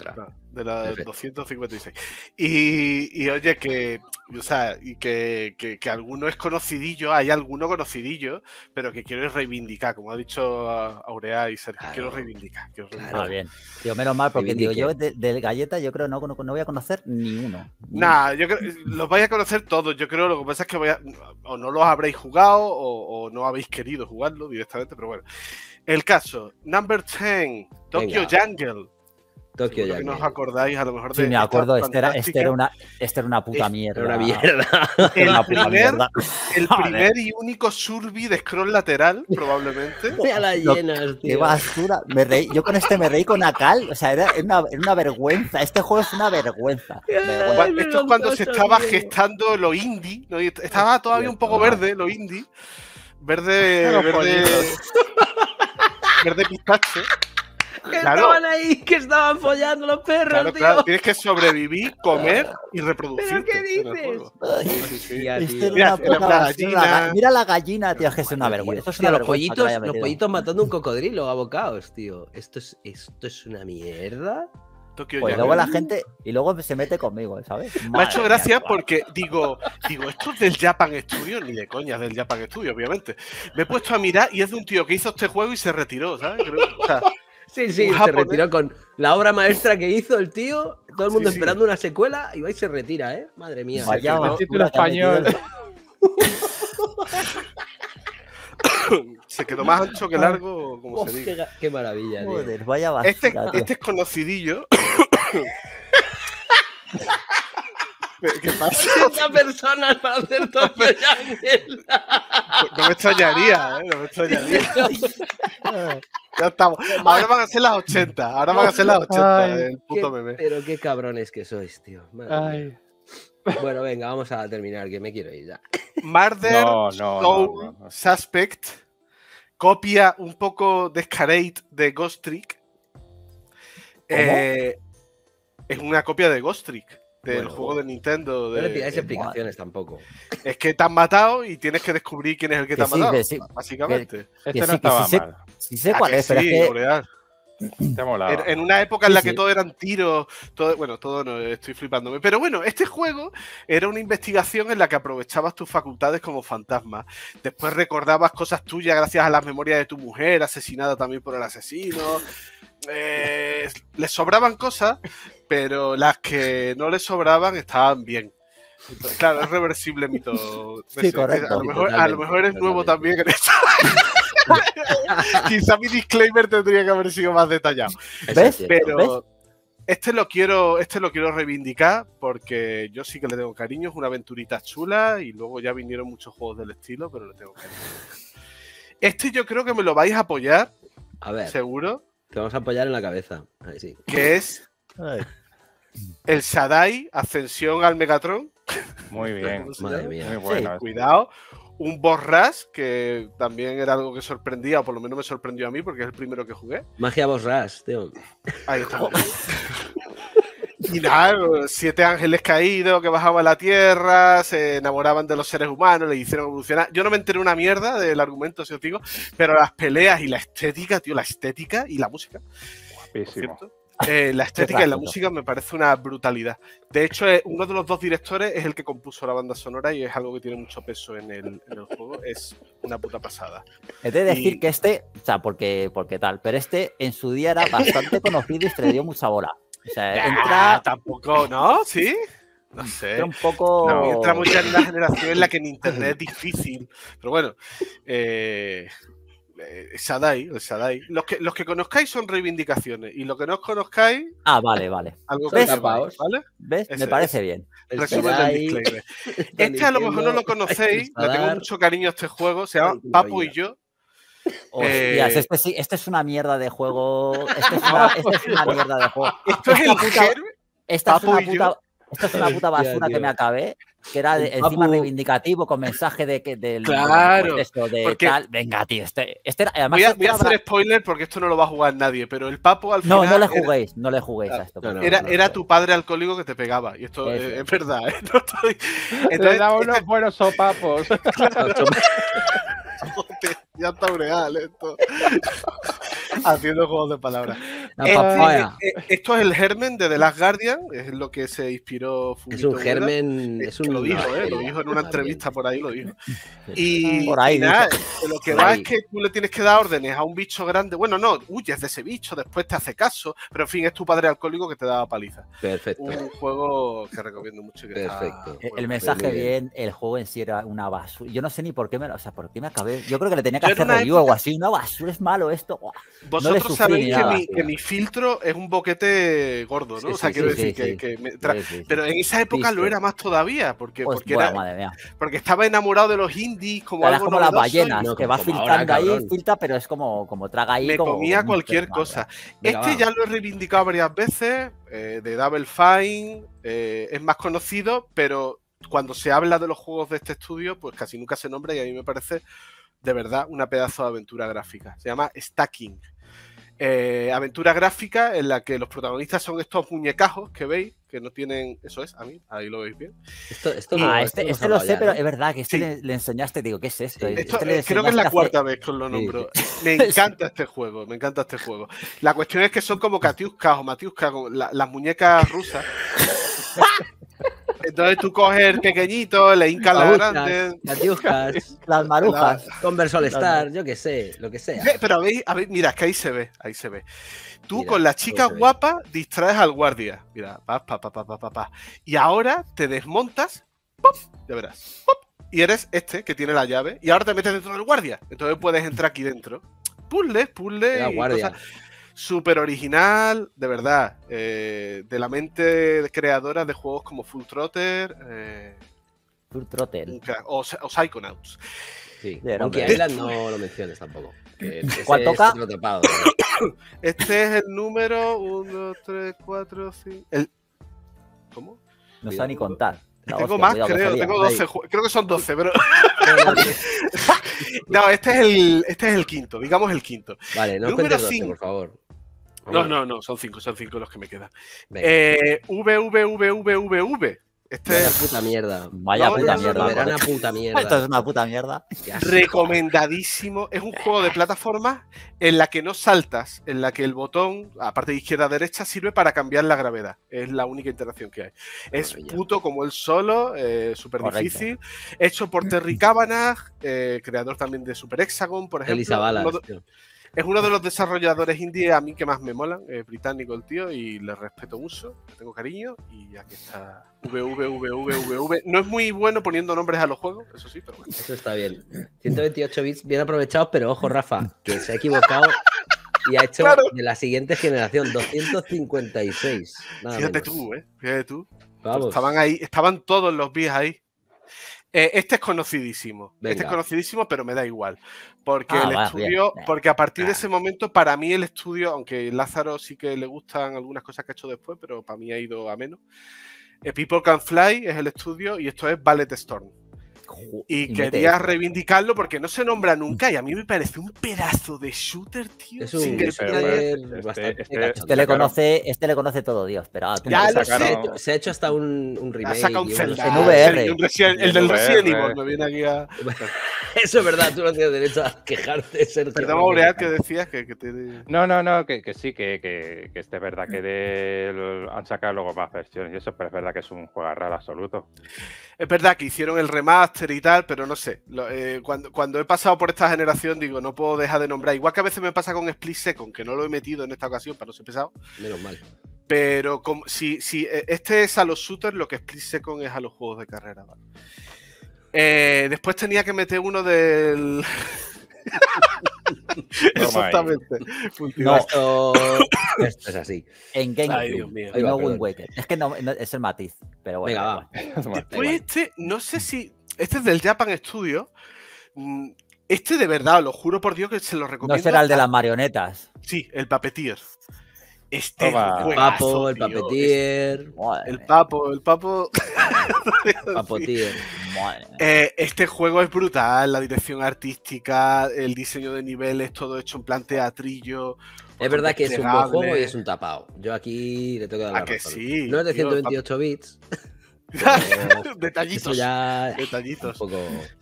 De la
Perfecto.
doscientos cincuenta y seis. Y, y oye, que, o sea, y que, que, que alguno es conocidillo, hay alguno conocidillo, pero que quiero reivindicar, como ha dicho Aurea y Sergio,
Claro.
quiero reivindicar. Quiero
Claro.
reivindicar.
Ah, bien. Tío, menos mal, porque digo,
Reivindique.
yo de, de galleta yo creo no, no, no voy a conocer ni uno. Ni
Nah, yo creo los vais a conocer todos. Yo creo lo que pasa es que voy a, o no los habréis jugado o, o no habéis querido jugarlo directamente, pero bueno. El caso, number diez, Tokyo
Venga.
Jungle.
Tokio
Seguro
ya.
que no os acordáis a lo mejor
Sí,
de
me
esta
acuerdo, este era, este
fantástica.
era una, este era una puta
Es-
mierda.
Era una mierda.
El
Una puta
primer,
mierda.
el
Joder.
primer y único surbi de scroll lateral, probablemente.
Ya la
Lo-
llenas,
Qué
tío.
basura. Me reí, yo con este me reí con Akal. O sea, era, era una, era una vergüenza. Este juego es una vergüenza. Vergüenza.
Cuan-
me
Esto es cuando se
encanta,
estaba
tío.
gestando lo indie, ¿no? Y estaba todavía un poco
Hostia,
verde, lo indie. Verde,
Los
verde,
pollitos.
verde pistache.
Que
Claro.
estaban ahí, que estaban follando los perros,
Claro,
tío.
claro, tienes que sobrevivir, comer y reproducirte.
¿Pero qué
en el
dices?
juego.
Ay,
Sí, sí, sí.
Hostia,
Este
tío.
era
Mira,
una
era
puta
una
basura, la
gallina.
ga- Mira la gallina, tío, es que es una
Tío,
vergüenza. Esto es
hostia,
una
los
vergüenza que
pollitos,
haya
los
metido.
pollitos matando un cocodrilo a bocaos, tío. Esto es, esto es una mierda.
Tokyo
Pues
Jungle.
luego la gente, y luego se mete conmigo, ¿sabes?
Me ha hecho
Madre
gracia
mía,
porque digo, digo, esto es del Japan Studio, ni de coña es del Japan Studio, obviamente. Me he puesto a mirar y es de un tío que hizo este juego y se retiró, ¿sabes? Creo- o sea,
Sí, sí,
Un
se
japonés.
retiró con la obra maestra que hizo el tío. Todo el mundo
Sí, sí.
esperando una secuela y va y se retira, ¿eh? Madre mía.
Vaya
no,
basura
título
que ha metido el-
se quedó más ancho que largo, como
Uf,
se
qué,
diga.
ga- qué maravilla, tío.
Joder, vaya basura,
Este,
tío.
este es conocidillo. ¿Qué pasa?
ochenta personas para hacer Tokyo Jungle.
No me extrañaría, ¿eh? No me extrañaría. Ya estamos. Ahora van a ser las ochenta. Ahora van a ser las ochenta.
Ay,
el puto
Qué-
meme.
pero qué cabrones que sois, tío. Madre mía.
Ay.
Bueno, venga, vamos a terminar, que me quiero ir ya.
Murder
No, no,
Soul
no, no.
Suspect. Copia un poco descarade de Ghost Trick. Eh, es una copia de Ghost Trick. Del
Bueno,
juego de Nintendo.
No
de-
le pidáis
de-
explicaciones tampoco.
es que te han matado y tienes que descubrir quién es el que,
Que
te ha
sí,
matado.
que sí,
básicamente.
Este
Que
no
sí, que
estaba
sí sé-
mal.
Sí sé
Ah,
cuál
que
es, pero
sí,
es que...
L'Oreal.
Te molaba.
En, en una época en
Sí,
la que
sí.
todo eran tiros, todo, bueno, todo no, estoy flipándome. Pero bueno, este juego era una investigación en la que aprovechabas tus facultades como fantasma. Después recordabas cosas tuyas gracias a las memorias de tu mujer, asesinada también por el asesino. Eh, les sobraban cosas, pero las que no les sobraban estaban bien. Entonces, claro, es reversible mito.
Sí, correcto.
A lo mejor, a lo
Totalmente,
mejor eres nuevo
totalmente.
también en esto. Quizá mi disclaimer tendría que haber sido más detallado.
Eso es
¿Ves?
cierto.
Pero
¿Ves?
este lo quiero, este lo quiero reivindicar porque yo sí que le tengo cariño, es una aventurita chula y luego ya vinieron muchos juegos del estilo, pero le tengo cariño. Este yo creo que me lo vais a apoyar,
A ver,
seguro,
te vamos a apoyar en la cabeza. Ahí sí.
que es
Ay,
el Sadai Ascensión al Megatron.
Muy bien.
¿Cómo se
Madre
llama?
mía.
Muy bueno. este.
Cuidado. Un Boss Rush, que también era algo que sorprendía, o por lo menos me sorprendió a mí, porque es el primero que jugué.
Magia Boss Rush, tío.
Ahí está. Y nada, siete ángeles caídos que bajaban a la tierra, se enamoraban de los seres humanos, les hicieron evolucionar. Yo no me enteré una mierda del argumento, si os digo, pero las peleas y la estética, tío, la estética y la música,
Guapísimo.
¿cierto? Eh, la estética y la
gráfico.
música me parece una brutalidad. De hecho, eh, uno de los dos directores es el que compuso la banda sonora y es algo que tiene mucho peso en el, en el juego. Es una puta pasada.
He de decir
Y-
que este, o sea, porque, porque tal, pero este en su día era bastante conocido y se le dio mucha bola. O sea,
Ah,
entra,
tampoco, ¿no? ¿Sí? No sé.
entra un poco...
No,
Entramos ya en una generación en la que en internet es difícil. Pero bueno, eh, eh, Sadai, el Sadai. Los que, los que conozcáis son reivindicaciones y los que no os conozcáis,
Ah, vale, vale.
algo
¿Ves?
que sepáis, ¿vale?
¿Ves?
Ese
Me parece
es.
bien.
El
Resumen del
Jedi,
disclaimer.
están
Este a lo mejor no lo
diciendo,
conocéis,
hay
le
que
tengo
dar-
mucho cariño a este juego, se llama
Ay, qué
Papo y
maravilla.
yo.
Hostias,
Eh,
este, sí, este es una mierda de juego. Este es una, este es una mierda de juego.
Esto es
Esta
el
puta-
germen.
Esta es
Papo
una
y yo.
puta, esta es una puta
Hostia,
basura que
tío.
me acabé, que era de-
El
encima
Papu-
reivindicativo con mensaje de que del
Claro,
pues eso, de
porque-
tal. Venga, tío, este, este era, además
Voy a,
este
voy a
era
hacer spoiler porque esto no lo va a jugar nadie, pero el Papo al
No,
final
no le
era-
juguéis, no le juguéis a esto.
No, no,
era,
no,
era
no.
tu padre alcohólico que te pegaba. Y esto
Eso
es,
es.
es verdad, ¿eh? No estoy-
Le
Entonces,
daba
este-
unos buenos sopapos.
Joder, ya está real esto. Haciendo juegos de palabras.
La
Este-
papaya.
eh, eh, esto es el germen de The Last Guardian, es lo que se inspiró
Es
Fumito
un
Ueda.
germen.
Eh,
Es
que
un
lo dijo, eh, lo
bacteria
dijo en una
también.
entrevista por ahí, lo dijo. Y,
Por ahí
y nada,
dijo.
de lo que
Por
va
ahí.
es que tú le tienes que dar órdenes a un bicho grande. Bueno, no, huyes de ese bicho, después te hace caso, pero en fin, es tu padre alcohólico que te da paliza.
Perfecto.
Un juego que recomiendo mucho. y Que está
Perfecto.
El,
muy
el
bueno.
mensaje
muy bien.
bien, el juego en sí era una basura. Yo no sé ni por qué me, o sea, por qué me acabé. Yo creo que le tenía que
Yo en
hacer
una
review o algo
época-
así. Una basura, es malo esto. Buah.
Vosotros
sufrí
sabéis
ni
que
nada.
mi, que mi filtro es un boquete gordo, ¿no?
Sí,
o sea,
sí,
quiero
sí,
decir
sí,
que,
sí.
que me tra-
Sí, sí, sí.
Pero en esa época lo
Visto.
era más todavía, porque,
Pues,
porque,
bueno,
era,
madre mía.
porque estaba enamorado de los indies como
Era
algo
como las
novedoso y
ballenas,
no,
que
como
va
ahora,
filtrando ahí,
cabrón.
filtra, pero es como, como traga ahí.
me
como,
comía
como un
cualquier
pez, madre
cosa.
mía.
Venga,
Este
va.
ya lo he reivindicado varias veces, eh, de Double Fine, eh, es más conocido, pero cuando se habla de los juegos de este estudio, pues casi nunca se nombra y a mí me parece de verdad una pedazo de aventura gráfica. Se llama Stacking. Eh, aventura gráfica en la que los protagonistas son estos muñecajos que veis, que no tienen... Eso es, a mí, ahí lo veis bien.
Esto, esto
Y-
no,
Ah,
esto
este,
hemos
este lo
hablado
sé,
ya,
pero
¿no?
es verdad que este
Sí.
le, le enseñaste, digo, ¿qué es esto?
Sí.
Esto,
Este le
eh, creo que es la
enseñaste
cuarta
hace-
vez que os lo
Sí,
nombro. Me encanta este juego, me encanta este juego. La cuestión es que son como Katiuska o Matiuska, como la- las muñecas rusas. Entonces tú coges el pequeñito, le hincas la grande.
Catiuscas,
Las marujas.
Converse All Star, yo qué sé, lo que sea.
Ve, Pero veis, a ver, mira, es que ahí se ve, ahí se ve. Tú
Mira,
con las
todo
chicas
se ve.
guapas distraes al guardia. Mira, pa, pa, pa, pa, pa, pa, pa. Y ahora te desmontas, ¡pop! Ya verás, ¡pop! Y eres este que tiene la llave. Y ahora te metes dentro del guardia. Entonces puedes entrar aquí dentro. Puzzles, puzzles
La
y
guardia.
cosas. Súper original, de verdad. eh, de la mente creadora de juegos como Full Trotter eh,
Full Throttle.
nunca- o, o Psychonauts.
Sí.
Bien,
Monkey
hombre.
Island no lo menciones tampoco. que ese
¿Cuál
es
toca?
otro tapado.
Este es el número uno, tres, cuatro, cinco. El... ¿Cómo?
No sabe ni contar. La
Tengo
hostia,
más,
cuidado, que
creo.
sería.
Tengo doce jue- Creo que son doce, pero. No, este es el, este es el quinto, digamos el quinto.
Vale, no
Número
cuentes doce,
cinco.
por favor.
No, no, no, son cinco, son cinco los que me quedan.
Venga,
Eh, V, V, V, V, V, V. Este
vaya
es
puta mierda.
Vaya
No,
puta
no, no,
mierda.
no,
Soberana
joder.
puta
Esto es
mierda.
una puta mierda.
Qué asco.
recomendadísimo. Es un juego de plataformas en la que no saltas, en la que el botón, aparte de izquierda a derecha, sirve para cambiar la gravedad. Es la única interacción que hay. Es
Maravilla.
puto como el solo, eh, súper
Correcto.
difícil. Hecho por Terry Cavanagh, eh, creador también de Super Hexagon, por ejemplo.
Elisa Balas,
Uno de-
tío.
es uno de los desarrolladores indie a mí que más me molan, es británico el tío, y le respeto mucho, le tengo cariño, y aquí está V, V, V, V, V, V. No es muy bueno poniendo nombres a los juegos, eso sí, pero bueno.
Eso está bien. ciento veintiocho bits bien aprovechados, pero ojo, Rafa, que se ha equivocado y ha hecho
Claro.
de la siguiente generación doscientos cincuenta y seis. Nada
Fíjate
menos.
tú, eh, fíjate tú.
Vamos.
Estaban ahí, estaban todos los bits ahí. Eh, este es conocidísimo. Este
Venga.
es conocidísimo, pero me da igual. Porque
Ah,
el
va,
estudio,
bien.
porque a partir de
Ah.
ese momento, para mí el estudio, aunque Lázaro sí que le gustan algunas cosas que ha hecho después, pero para mí ha ido a menos. Eh, People Can Fly es el estudio y esto es Ballet Storm.
Ju-
Y
mete
quería
esto.
reivindicarlo porque no se nombra nunca y a mí me parece un pedazo de shooter, tío.
Es un
single
pero-
player.
este-
bastante
este-
cachondo.
Este le
Sacaron-
conoce, este le conoce todo Dios, pero ah, tú
Ya
no
lo
sabes.
Se ha
sacaron-
hecho- se ha hecho hasta un, un
Ha
remake.
sacado un
y
Zelda.
en V R.
El, Resident- el
En
del
V R.
Resident Evil me viene aquí a.
Eso es verdad, tú no tienes derecho a quejarte, Sergio.
Perdón, Aureal, que decías que, que te.
No, no, no, que, que sí, que, que, que este es verdad que de, el- han sacado luego más versiones y eso, pero es verdad que es un juego raro absoluto.
Es verdad que hicieron el remaster y tal, pero no sé. Lo- eh, cuando, cuando he pasado por esta generación, digo, no puedo dejar de nombrar. Igual que a veces me pasa con Split Second, que no lo he metido en esta ocasión para no ser pesado.
Menos mal.
Pero como, si, si eh, este es a los shooters, lo que Split Second es a los juegos de carrera. ¿vale? Eh, después tenía que meter uno del. Exactamente.
No.
Esto, esto es así.
En
Ay,
GameCube.
Dios mío.
Y
Ahí va,
no
perdón.
Wind Waker. Es que no, no- es el matiz. Pero bueno.
Venga,
da
va.
igual.
Después este, no sé si. Este es del Japan Studio. Mm, Este de verdad, lo juro por Dios que se lo recomiendo.
No será el de
a-
las marionetas.
Sí, el Puppeteer. Este
Toma.
El
juegazo,
papo, el
tío.
papetier,
Madre
El
mía,
papo, el papo.
papotier.
madre mía.
Eh, este juego es brutal, la dirección artística, el diseño de niveles, todo hecho en plan teatrillo.
Es verdad que es un buen juego y
desplegable.
es un tapado. Yo aquí le tengo que dar
¿A
la
que
razón.
sí,
No es de
tío?
ciento veintiocho bits. pero Eso
Detallitos.
ya es un
Detallitos.
poco.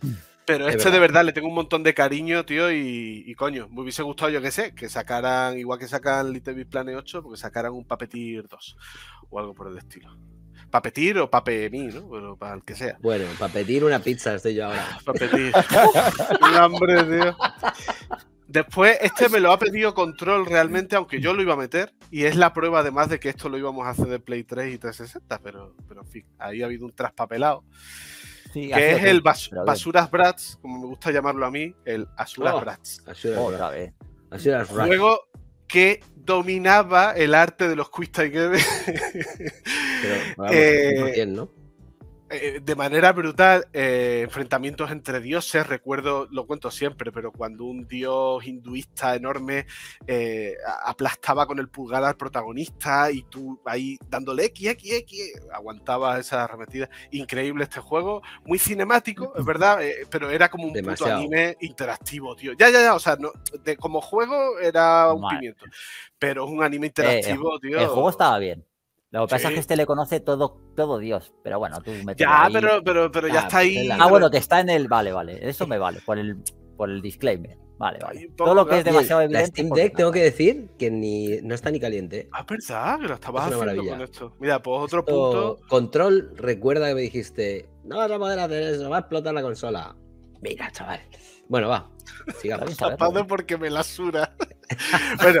Pero
Es
este de
verdad.
verdad le tengo un montón de cariño, tío, y, y coño, me hubiese gustado, yo que sé, que sacaran, igual que sacan Little Big Planet ocho, porque sacaran un Puppeteer dos o algo por el estilo. Puppeteer o Pape mí, ¿no? Pero para el que sea.
Bueno, para pedir una pizza estoy yo ahora.
Puppeteer. Un hambre, tío. Después, este me lo ha pedido Control realmente, aunque yo lo iba a meter, y es la prueba además de que esto lo íbamos a hacer de Play tres y trescientos sesenta, pero, pero en fin, ahí ha habido un traspapelado.
Sí, ha
Que
sido
es el
tú,
bas-
pero bien.
Basuras Brats, como me gusta llamarlo a mí, el Asuras
Oh.
Brats.
Asura
Otra vez.
Asura Rush.
Juego que dominaba el arte de los Quick Time Games
Pero, vamos,
eh,
cien por cien, ¿no?
eh, de manera brutal. eh, enfrentamientos entre dioses, recuerdo, lo cuento siempre, pero cuando un dios hinduista enorme eh, a- aplastaba con el pulgar al protagonista y tú ahí dándole X, X, X, aguantabas esas arremetidas. Increíble este juego, muy cinemático, es verdad, eh, pero era como un
Demasiado.
puto anime interactivo, tío. Ya, ya, ya, o sea, no, de, como juego era un
Vale.
pimiento, pero es un anime
Eh,
interactivo, tío.
El juego estaba bien. Lo que pasa
Sí.
es que este le conoce todo, todo Dios. Pero bueno, tú mételo
Ya,
ahí.
pero, pero, pero ya
Ah,
está ahí.
pues
Ah, bueno, que está en el. Vale, vale. Eso me vale. Por el, por el disclaimer. Vale,
Ahí
vale.
un poco,
Todo lo que es
¿no?
demasiado
La
evidente.
Steam
porque
Deck, tengo
nada.
que decir que ni, no está ni caliente.
Ah, verdad, que lo estabas
Es una
haciendo
maravilla.
con esto. Mira, pues otro
Esto-
punto.
Control, recuerda que me dijiste, no vas a poder hacer eso, va a explotar la consola. Mira, chaval. Bueno, va. Sigamos.
Está bien,
Tapado porque me la sura. Bueno.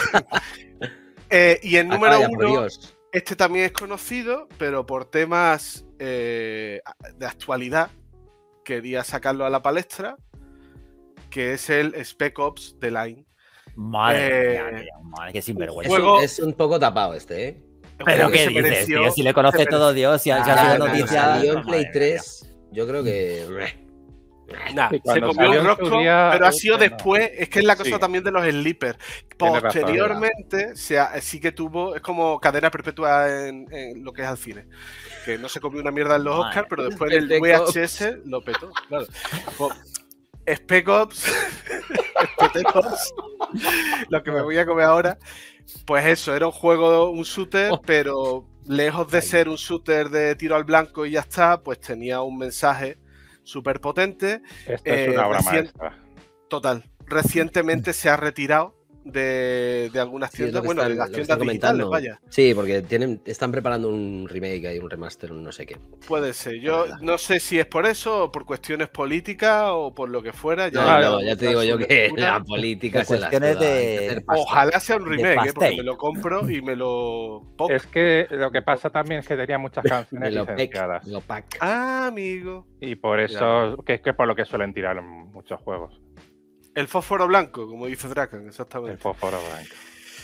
Eh, y el número
Acaba ya, por
uno,
Dios.
este también es conocido, pero por temas eh, de actualidad, quería sacarlo a la palestra, que es el Spec Ops The Line.
Madre
Eh,
mía, tío, madre, qué
Es,
sinvergüenza.
juego-
un, es un poco tapado este, ¿eh?
Pero
que
qué
se
dices,
mereció-
tío. Si le conoce
se
todo Dios, si ha, si ha
Ah,
sido
no,
Cuando
noticia.
salió en
madre
Play
mía,
tres, yo creo que...
Nah,
Sí,
se
cuando
comió
salió
un
en su
rosco,
día,
pero ha
uh,
sido
que no.
después. Es que es la cosa
Sí.
también de los sleepers.
Tienes razón.
Posteriormente, se ha- sí que tuvo, es como cadena perpetua en, en lo que es al cine. Que no se comió una mierda en los
Madre.
Oscars, pero después en el
Spec
V
Ops.
H S lo petó. Claro. Pues, Spec Ops, Spec Ops, lo que me voy a comer ahora, pues eso, era un juego, un shooter,
Oh.
pero lejos de ser un shooter de tiro al blanco y ya está, pues tenía un mensaje súper potente.
Esto
Eh,
es una obra
recien-
maestra.
Total. Recientemente se ha retirado de, de algunas
Sí, es
tiendas,
lo que
bueno,
están-
de las
lo que
tiendas
están
digitales,
comentando.
vaya.
Sí, porque tienen, están preparando un remake ahí, un remaster, un no sé qué.
Puede ser. Yo no sé si es por eso, o por cuestiones políticas, o por lo que fuera.
No,
Ya,
no, ya te digo yo que
lectura.
la política
Por
se las
cuestiones
suda, hay que
de-
hacer pasta.
Ojalá sea un
de
remake, ¿eh? porque
pastel.
me lo compro y me lo pongo.
Es que lo que pasa también es que tenía muchas
Me
canciones
lo pack,
licenciadas.
me lo pack.
Ah, amigo.
Y por eso, que es que por lo que suelen tirar en muchos juegos.
El fósforo blanco, como dice Draken,
El
exactamente.
fósforo blanco.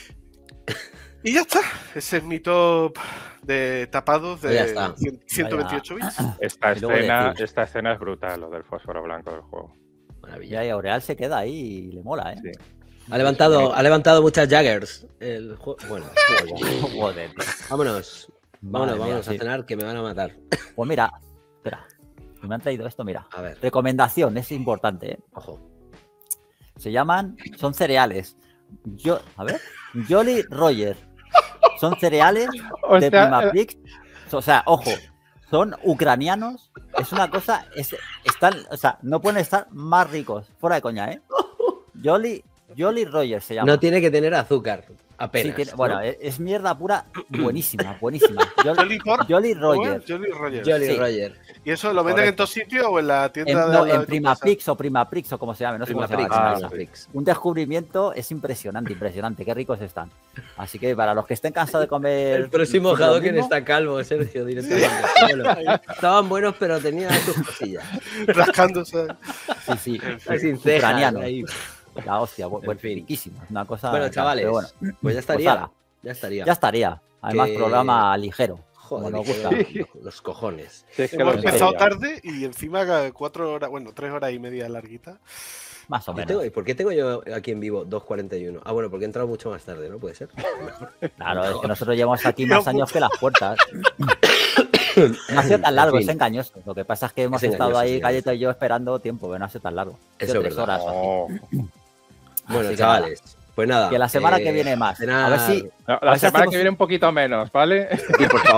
Y ya está. Ese es mi top de tapados
Pues ya
de
está.
cien- ciento veintiocho bits.
Esta
Y luego
escena,
decir-
esta escena es brutal, lo del fósforo blanco del juego.
Maravilla.
Ya, y Aureal se queda ahí y le mola, ¿eh?
Sí.
Ha levantado, ha levantado muchas Jaggers. El juego. Bueno,
Joder, tío.
vámonos. Vámonos,
Madre mía,
vámonos a
sí.
cenar que me van a matar.
Pues mira, espera. Me han traído esto, mira.
A ver,
Recomendación, es importante, ¿eh?
ojo.
Se llaman, son cereales. Yo, a ver, Jolly Roger. Son cereales
O
de
sea,
Primapix. O sea, ojo, son ucranianos. Es una cosa, es, están, o sea, no pueden estar más ricos. Fuera de coña, ¿eh? Jolly, Jolly Roger se llama.
No tiene que tener azúcar,
Sí,
apenas.
tiene-
¿no?
bueno, es, es mierda pura, buenísima, buenísima. Jolly,
Jolly por-
Jolly
¿Cómo
Roger.
es? Jolly Roger.
Jolly
sí.
Roger.
¿Y eso lo venden
Correcto.
en todos sitios o en la
En,
tienda de
no,
al lado
en
de tu casa?
Primaprix o Primaprix o como se llame, no sé cómo se
Prima
llama.
Prix,
Ah,
Prima
sí.
Prix.
Un descubrimiento es impresionante, impresionante. Qué ricos están. Así que para los que estén cansados de comer.
El próximo
siempre lo
Hadoken
mismo,
está calvo, Sergio, directamente. Bueno, estaban buenos, pero tenían sus cosillas.
Rascándose.
Sí, sí.
Está sin cejas,
Ucraniano.
ahí.
La hostia, bu-
En
bueno,
fin.
riquísimo. Una cosa.
Bueno,
tal,
chavales,
pero bueno,
pues ya estaría.
ala.
ya estaría.
ya estaría. Además,
Que-
programa ligero.
Joder,
como nos
que
gusta.
los, los cojones.
Sí, es que
Hemos
lo
empezado
sabía.
tarde y encima cuatro horas, bueno, tres horas y media larguita.
Más o
Yo
menos.
tengo- ¿Y por qué tengo yo aquí en vivo dos cuarenta y uno? Ah, bueno, porque he entrado mucho más tarde, ¿no? Puede ser.
Claro, es que nosotros llevamos aquí más años que las puertas. No ha sido tan largo,
En fin.
es engañoso. Lo que pasa es que hemos
Es
estado
engañoso,
ahí,
es
Galleto y yo, esperando tiempo, pero no ha sido tan largo. Ha sido
Eso es
tres
verdad.
horas o así.
No.
Bueno,
Así que
chavales, pues nada.
Que la semana
eh,
que viene más.
cenar-
A ver si.
No,
A
la
ver si
semana
hacemos
que viene un poquito menos, ¿vale?
Sí, por favor.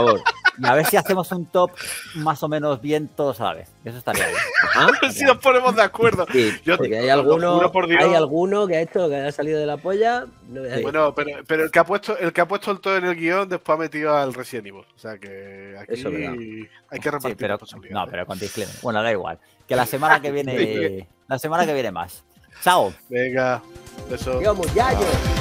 Y a ver si hacemos un top más o menos bien todos a la vez. Eso estaría bien.
¿Ah?
Si nos ponemos de acuerdo.
Sí,
Yo
porque
te-
hay
lo
alguno,
juro por Dios.
hay alguno que ha hecho que haya salido de la polla. No voy a decir.
Bueno, pero, pero el que ha puesto el que ha puesto el todo en el guión después ha metido al Resident Evil. O sea que aquí
Eso es verdad.
hay que repartir
Sí, pero,
responsabilidades.
no, pero con disclaimer. Bueno, da igual. Que la semana que viene, la semana que viene más. Chao.
Venga, eso.
Digamos, ya yo.